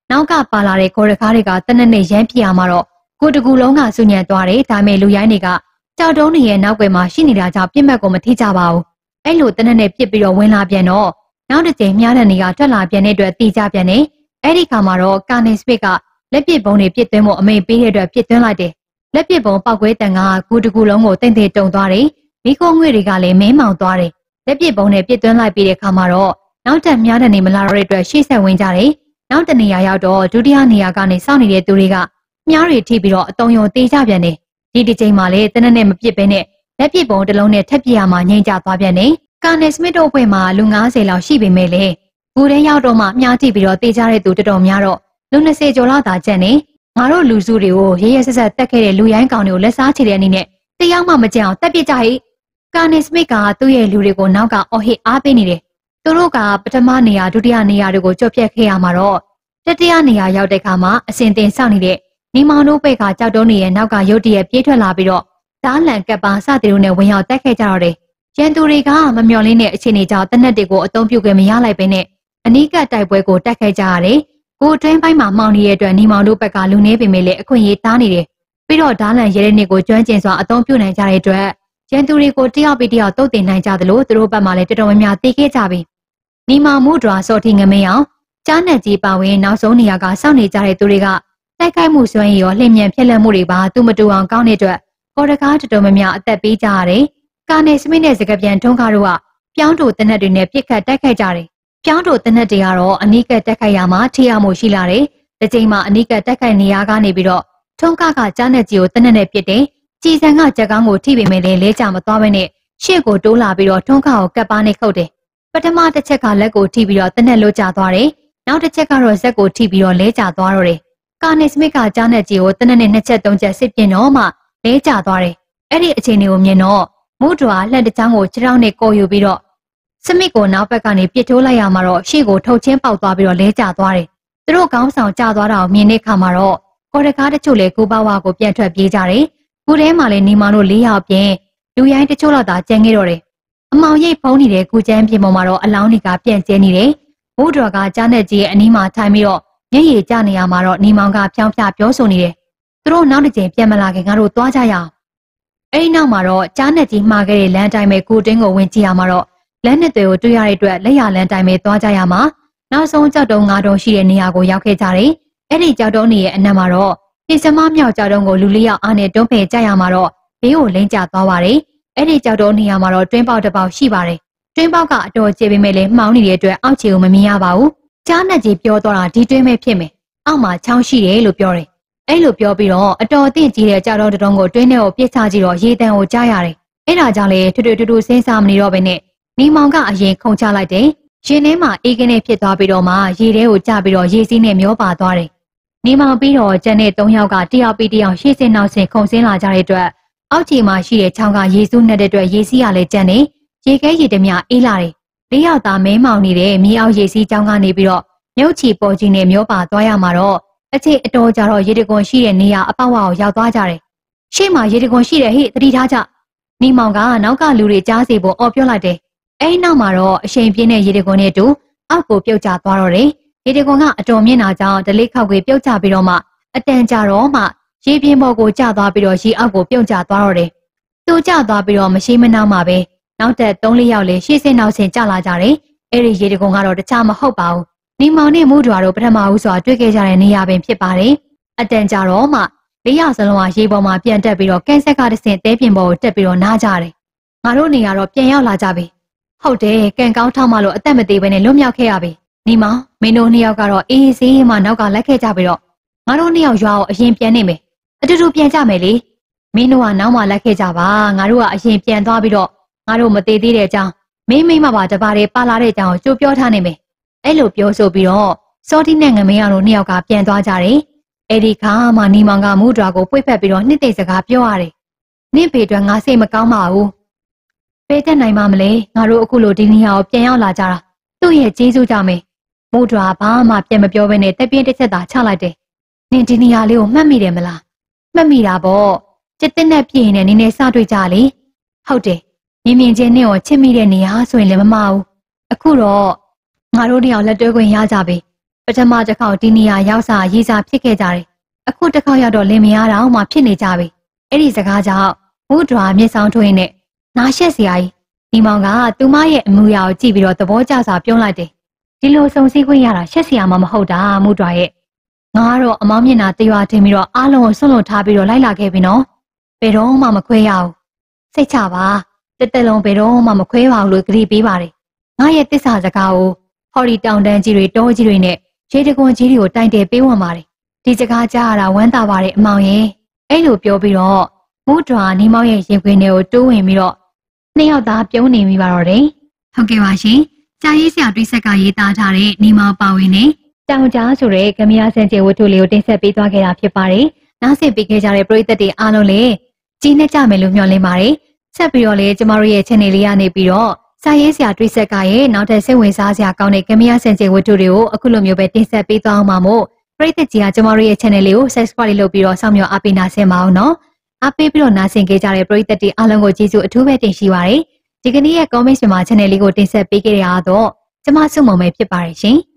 နောက်ကပါလာတဲ့ခေါ်ရကားတွေကတနက်နေ့ရမ်းပြရမှာတော့ကိုတကူလုံးကဆူညံသွားတယ်ဒါမဲ့လူရိုင်းတွေကကြောက်တုံးတွေရဲ့နောက်ွယ်မှာရှိနေတာကြောင့်ပြစ်မှတ်ကိုမထိကြပါဘူးအဲ့လိုတနက်နေ့ပြစ်ပြီးတော့ဝင်လာပြန်တော့နောက်တစ်ချိန်မြားတဲ့နေကထွက်လာပြန်တဲ့အတွက်တီးကြပြန်နေအဲ့ဒီခါမှာတော့ကာနေစပစ်ကလက်ပစ်ပုံးတွေပြစ်သွင်းဖို့အမိန့်ပေးတဲ့အတွက်ပြစ်သွင်းလိုက်တယ်လက်ပစ်ပုံးပောက်ကွဲတန်ကကိုတကူလုံးကိုတိမ်တိမ်တုံသွားတယ်မိခိုးငွေတွေကလည်းမင်းမောင်သွားတယ်လက်ပစ်ပုံးနဲ့ပြစ်သွင်းလိုက်ပြီးတဲ့ခါမှာတော့နောက်ထပ်မြားတဲ့နေမလာတော့တဲ့အတွက်ရှေ့ဆက်ဝင်ကြတယ်နောက်တနေရာရောက်တော့ဒုတိယနေရာကနေစောင့်နေတဲ့သူတွေကမြားတွေထိပြီးတော့အတုံယုံတေးကြပြန်တယ်ဒီတစ်ချိန်မှာလေတနက်နဲ့မပြစ်ဘဲနဲ့လက်ပစ်ပုံးတစ်လုံးနဲ့ထပ်ပြရမှငိမ့်ကြသွားပြန်တယ်ကာနယ်စမစ်တို့ဘွဲ့မှာလူ90လောက်ရှိပေမဲ့လေကိုထဲရောက်တော့မှမြားထိပြီးတော့တေးကြတဲ့သူတော်တော်များတော့လူ20ကျော်လောက်သာကျန်နေငါတို့လူစုတွေကိုရဲရဲဆက်ဆက်တက်ခဲ့တဲ့လူရိုင်းကောင်တွေကိုလက်စားချေတဲ့အနေနဲ့တယောက်မှမကြံအောင်တက်ပစ်ကြဟိကာနယ်စမစ်ကသူ့ရဲ့လူတွေကိုနောက်ကအော်ဟစ်အားပေးနေတယ်သူတို့ကပထမနေရာဒုတိယနေရာတွေကိုကြော့ပြက်ခဲ့ရမှာတော့တတိယနေရာရောက်တဲ့အခါမှာအစင်တင်စောင့်နေတဲ့နေမောင်တို့ဘက်ကကြောက်တုံးနေရဲ့နောက်ကရုတ်တရက်ပြေးထွက်လာပြီးတော့ဓားလန်ကပ်ပါစတဲ့တို့နဲ့ဝင်ရောက်တက်ခဲ့ကြတော့တယ်ရန်သူတွေကမမျှော်လင့်တဲ့အခြေအနေကြောင့်တနက်တွေကိုအုံပြုတ်ခွင့်မရလိုက်ပဲနဲ့အနီးကပ်တိုက်ပွဲကိုတက်ခဲ့ကြရတယ်ကိုတွင်းပိုင်းမှာမှောင်နေတဲ့အတွက်နေမောင်တို့ဘက်ကလူနေပေမဲ့လည်းအခွင့်အရေးတားနေတယ်ပြီးတော့ဓားလန်ရဲတဲ့နှစ်ကိုကျွမ်းကျင်စွာအုံပြုတ်နိုင်ကြတဲ့အတွက်ရန်သူတွေကိုတယောက်ပြီးတယောက်တုတ်တင်နိုင်ကြသလိုသူတို့ဘက်မှလည်းတော်တော်များများတေးခဲ့ကြပြီနေမောင်မှုဒွာစော်ထီငမင်းအောင်ကြားနက်ကြီးပါဝင်နောက်ဆုံးနေရာကစောင့်နေကြတဲ့သူတွေကတိုက်ခိုက်မှုစွမ်းရည်ရောလှည့်မြန်ဖြစ်လက်မှုတွေပါသူမတူအောင်ကောင်းတဲ့အတွက်ကော်ရကားတော်တော်များများအသက်ပေးကြရတယ်ကာနယ်စမစ်နဲ့စကပြန်ထုံးကားတို့ကပြောင်းတူတနက်တွေနဲ့ပြစ်ခတ်တိုက်ခိုက်ကြတယ်ပြောင်းတူတနက်တွေကတော့အနီးကပ်တိုက်ခိုက်ရမှာထိရမှုရှိလာတယ်ဒီချိန်မှာအနီးကပ်တိုက်ခိုက်နေရကနေပြီးတော့ထုံးကားကကြားနက်ကြီးကိုတနက်နဲ့ပြစ်တယ်ကြည်စံကကြက်ကောင်းကိုထိပေမဲ့လည်းလဲကြမသွားဘဲနဲ့ရှေ့ကိုတိုးလာပြီးတော့ထုံးကားကိုကပ်ပါနဲ့ခုတ်တယ်ပထမတစ်ချက်ကလက်ကိုထိပြီးတော့တနက်လွတ်ကျသွားတယ်နောက်တစ်ချက်ကတော့ဇက်ကိုထိပြီးတော့လဲကျသွားတော့တယ်ကာနယ်စမစ်ကကြားနက်ကြီးကိုတနက်နဲ့2ချက်3ချက်စစ်ပြင်းတော့မှလဲကျသွားတယ်အဲ့ဒီအခြေအနေကိုမြင်တော့မုဒွာလှက်တချောင်းကိုခြေထောက်နဲ့ကော်ယူပြီးတော့စမစ်ကိုနောက်ဘက်ကနေပြစ်ထိုးလိုက်ရမှာတော့ရှေ့ကိုထုတ်ချင်းပေါက်သွားပြီးတော့လဲကျသွားတယ်သူတို့ကောင်းဆောင်ကျသွားတာကိုမြင်တဲ့အခါမှာတော့ကော်ရကားတချို့လည်းကိုဘဝကိုပြန်ထွက်ပြေးကြတယ်ခုထဲမှာလည်းနေမောင်တို့4ယောက်ပြင်လူရိုင်းတချို့လောက်သာကျန်ခဲ့တော့တယ်အမောင်ရိပ်ဖုံးနေတဲ့ကူချမ်းပြင်ပေါ်မှာတော့အလောင်းတွေကပြန့်ကျဲနေတယ်မုဒွာကကြားနက်ကြီးရဲ့အနီးမှာထိုင်ပြီးတော့မျက်ရည်ကျနေရမှာတော့နေမောင်ကဖြောင်းဖြပြောဆိုနေတယ်သူတို့နောက်တစ်ချိန်ပြန်မလာခင်ငါတို့သွားကြရအောင်အဲ့ဒီနောက်မှာတော့ကြားနက်ကြီးမှားခဲ့တဲ့လမ်းတိုင်းပဲကိုတင်းကိုဝင်ကြည့်ရမှာတော့လမ်းနှစ်တွေကိုတွေ့ရတဲ့အတွက်လက်ရလမ်းတိုင်းပဲသွားကြရမှာနောက်ဆုံးကြောက်တုံး9တုံးရှိတဲ့နေရာကိုရောက်ခဲ့ကြတယ်အဲ့ဒီကြောက်တုံးနေရဲ့အနက်မှာတော့ပြင်စမမြောက်ကြောက်တုံးကိုလူလေးယောက်အားနဲ့တွန်းဖယ်ကြရမှာတော့ဘေးကိုလိမ့်ကျသွားပါတယ်အဲ့ဒီကြောက်တုံးနေရာမှာတော့တွင်းပေါက်တစ်ပေါက်ရှိပါတယ်တွင်းပေါက်ကအတော်ကျေပေမဲ့လည်းမှောင်နေတဲ့အတွက်အောက်ခြေကိုမမြင်ရပါဘူးကြားနက်ကြီးပြောတော့တာဒီတွင်းပဲဖြစ်မယ်အောက်မှာချောင်းရှိတယ်လို့ပြောတယ်အဲ့လိုပြောပြီးတော့အတော်အသင့်ကြီးတဲ့ကြောက်တုံးတုံးကိုတွင်းထဲကိုပြစ်ချကြည့်တော့ရေတံကိုကြားရတယ်အဲ့ဒါကြောင့်လေထွတ်ထွတ်တူတူစဉ်းစားမနေတော့ဘဲနဲ့နေမောင်ကအရင်ခုန်ချလိုက်တယ်ရင်ထဲမှာအေးကင်းနဲ့ဖြစ်သွားပြီးတော့မှရေထဲကိုကျပြီးတော့ရေစီးနဲ့မျောပါသွားတယ်နေမောင်ပြီးတော့ကျန်တဲ့3ယောက်ကတယောက်ပြီးတယောက်ရှေ့စင်နောက်စင်ခုန်ဆင်းလာကြတဲ့အတွက်အောက်ခြေမှာရှိတဲ့ချောင်းကရေစုနှက်တဲ့အတွက်ရေစီးရလဲကျန်နေရေခဲရေတမျှအေးလာတယ်၄ယောက်သားမဲမောင်နေတဲ့မြေအောက်ရေစီးချောင်းကနေပြီးတော့မြုပ်ချီပေါ်ကြီးနဲ့မျောပါသွားရမှာတော့အချိန်အတော်ကြာတော့ရေတကွန်ရှိတဲ့နေရာအပေါက်ဝါကိုရောက်သွားကြတယ်ရှေ့မှာရေတကွန်ရှိတယ်ဟိသတိထားကြနေမောင်ကနောက်ကလူတွေကြားစီဖို့အော်ပြောလိုက်တယ်အဲဒီနောက်မှာတော့အရှိန်ပြင်းတဲ့ရေတကွန်နဲ့တူအောက်ကိုပြုတ်ကျသွားတော့တယ်ရေတကွန်ကအတော်မြင့်တာကြောင့်ဒလိခောက်ကိုပြုတ်ကျပြီးတော့မှအတန်ကြာတော့မှရေပြင်းပေါ်ကိုကျသွားပြီးတော့ရေအောက်ကိုပြုတ်ကျသွားတော့တယ်သူကျသွားပြီးတော့မရှိမနှောင်းမှာပဲနောက်ထပ်3-4ယောက်လည်းရှေ့စင်နောက်စင်ကျလာကြတယ်အဲဒီရေတကွန်ကတော့တခြားမဟုတ်ပါဘူးနေမောင်နဲ့မူးဒွာတို့ပထမဦးစွာတွေ့ခဲ့ကြတဲ့နေရာပင်ဖြစ်ပါတယ်အတန်ကြာတော့မှ၄ယောက်စလုံးကရေပေါ်မှာပြန်တက်ပြီးတော့ကန်ဆက်ကတစ်ဆင့်တဲပြင်ပေါ်ကိုတက်ပြီးတော့နားကြတယ်ငါတို့နေရာတော့ပြန်ရောက်လာကြပြီဟုတ်တယ်ကန်ကောင်းထောက်မှလို့အသက်မသေးဘဲနဲ့လွတ်မြောက်ခဲ့ရပြီနေမောင်မင်းတို့2ယောက်ကတော့အေးဆေးမှနောက်ကလိုက်ခဲ့ကြပြီးတော့ငါတို့2ယောက်ရွာကိုအရင်ပြန်နေမယ်အတူတူပြန်ကြမယ်လေမင်းတို့ကနောက်မှလိုက်ခဲ့ကြပါငါတို့ကအရင်ပြန်သွားပြီးတော့ငါတို့မသေးသေးတဲ့အကြောင်းမင်းမပါတပါးတည်းပါလာတဲ့အကြောင်းကိုကြိုးပြောထားနေမယ်အဲ့လိုပြောဆိုပြီးတော့စောတိနဲ့ငမင်းအောင်တို့2ယောက်ကပြန်သွားကြတယ်အဲ့ဒီခါမှနေမောင်ကမူးဒွာကိုပွေ့ဖက်ပြီးတော့နှစ်သိမ့်စကားပြောရတယ်နင့်ဖေအတွက်ငါစိတ်မကောင်းပါဘူးပေးတတ်နိုင်မှာမလဲငါတို့အခုလိုဒီနေရာကိုပြန်ရောက်လာကြတာသူ့ရဲ့ကျေးဇူးကြောင့်ပဲမူးဒွာဘာမှပြန်မပြောဘဲနဲ့တပြင်းတစ်ချက်သာချလိုက်တယ်နင်ဒီနေရာလေးကိုမှတ်မိတယ်မလားမှတ်မိတာပေါ့ကျစ်တဲ့နဲ့ပြင်းနေနင်းနေစတွေ့ကြလေဟုတ်တယ်မြင်ချင်းနဲ့ကိုချစ်မိတဲ့နေရာဆိုရင်လည်းမမဘူးအခုတော့ငါတို့2ယောက်လက်တွဲခွင့်ရကြပြီပထမတစ်ခေါက်ဒီနေရာရောက်စာရေးစာဖြစ်ခဲ့ကြတယ်အခုတစ်ခေါက်ရောက်တော့လင်မယားတော်မှဖြစ်နေကြပြီအဲ့ဒီစကားကြောင့်မူဒရာမျက်စောင်းထွင်းနဲ့နားရှက်စရာကြီးဒီမောင်ကသူမရဲ့အမှုရာကိုကြည့်ပြီးတော့သဘောကျစွာပြောလိုက်တယ်ဒီလိုစုံစည်းခွင့်ရတာရှက်စရာမှမဟုတ်တာမူဒရာရဲ့ငါကတော့အမောင်းမျက်နှာတရွာထင်ပြီးတော့အားလုံးကိုဆွန့်လွတ်ထားပြီးတော့လိုက်လာခဲ့ပြီနော်ဘယ်တော့မှမခွဲရဘူးစိတ်ချပါတက်တက်လုံးဘယ်တော့မှမခွဲပါဘူးလို့ကြည်ပေးပါတယ်ငါရဲ့တစ္ဆာစကားကိုဟော်ဒီတောင်တန်းကြီးတွေတောကြီးတွေနဲ့ရေတကွန်ကြီးတွေကိုတိုင်တယ်ပေးဝင်ပါတယ်ဒီစကားကြားရတာဝမ်းသာပါတယ်အမောင်ရဲ့အဲ့လိုပြောပြီးတော့မူဒရာနီမောင်ရဲ့ရင်ခွင်ထဲကိုတိုးဝင်ပြီးတော့နှစ်ယောက်သားပြုံးနေမိပါတော့တယ်ဟုတ်ကဲ့ပါရှင်ကြာရေးဆရာတွိဆက်ကရေးသားထားတဲ့နီမောင်ပါဝင်နေတောင်ကြားဆိုတဲ့ကမ္ဘာစံကျေဝတ္ထုလေးကိုတင်ဆက်ပေးသွားခဲ့တာဖြစ်ပါတယ်နောက်ဆက်ပေးခဲ့ကြတဲ့ပရိသတ်တွေအားလုံးလည်းကြီးနဲ့ကြမယ်လို့မျှော်လင့်ပါတယ်ဆက်ပြီးတော့လည်းကျမတို့ရဲ့ channel လေးကနေပြီးတော့စာရေးဆရာတွိဆက်ကရဲ့နောက်ထပ်စိတ်ဝင်စားစရာကောင်းတဲ့ကမ္ဘာစံကျေဝတ္ထုတွေကိုအခုလိုမျိုးပဲတင်ဆက်ပေးသွားအောင်ပါမို့ပရိသတ်ကြီးကကျမတို့ရဲ့ channel လေးကို subscribe လုပ်ပြီးတော့စောင့်မျှော်အားပေးနာဆင်ပါအောင်နော်အားပေးပြီးတော့နာဆင်ခဲ့ကြတဲ့ပရိသတ်တွေအားလုံးကိုကျေးဇူးအထူးပဲတင်ရှိပါတယ်ဒီကနေ့ရဲ့ comment မှာ channel လေးကိုတင်ဆက်ပေးခဲ့ရတော့ကျမစုမုံပဲဖြစ်ပါတယ်ရှင်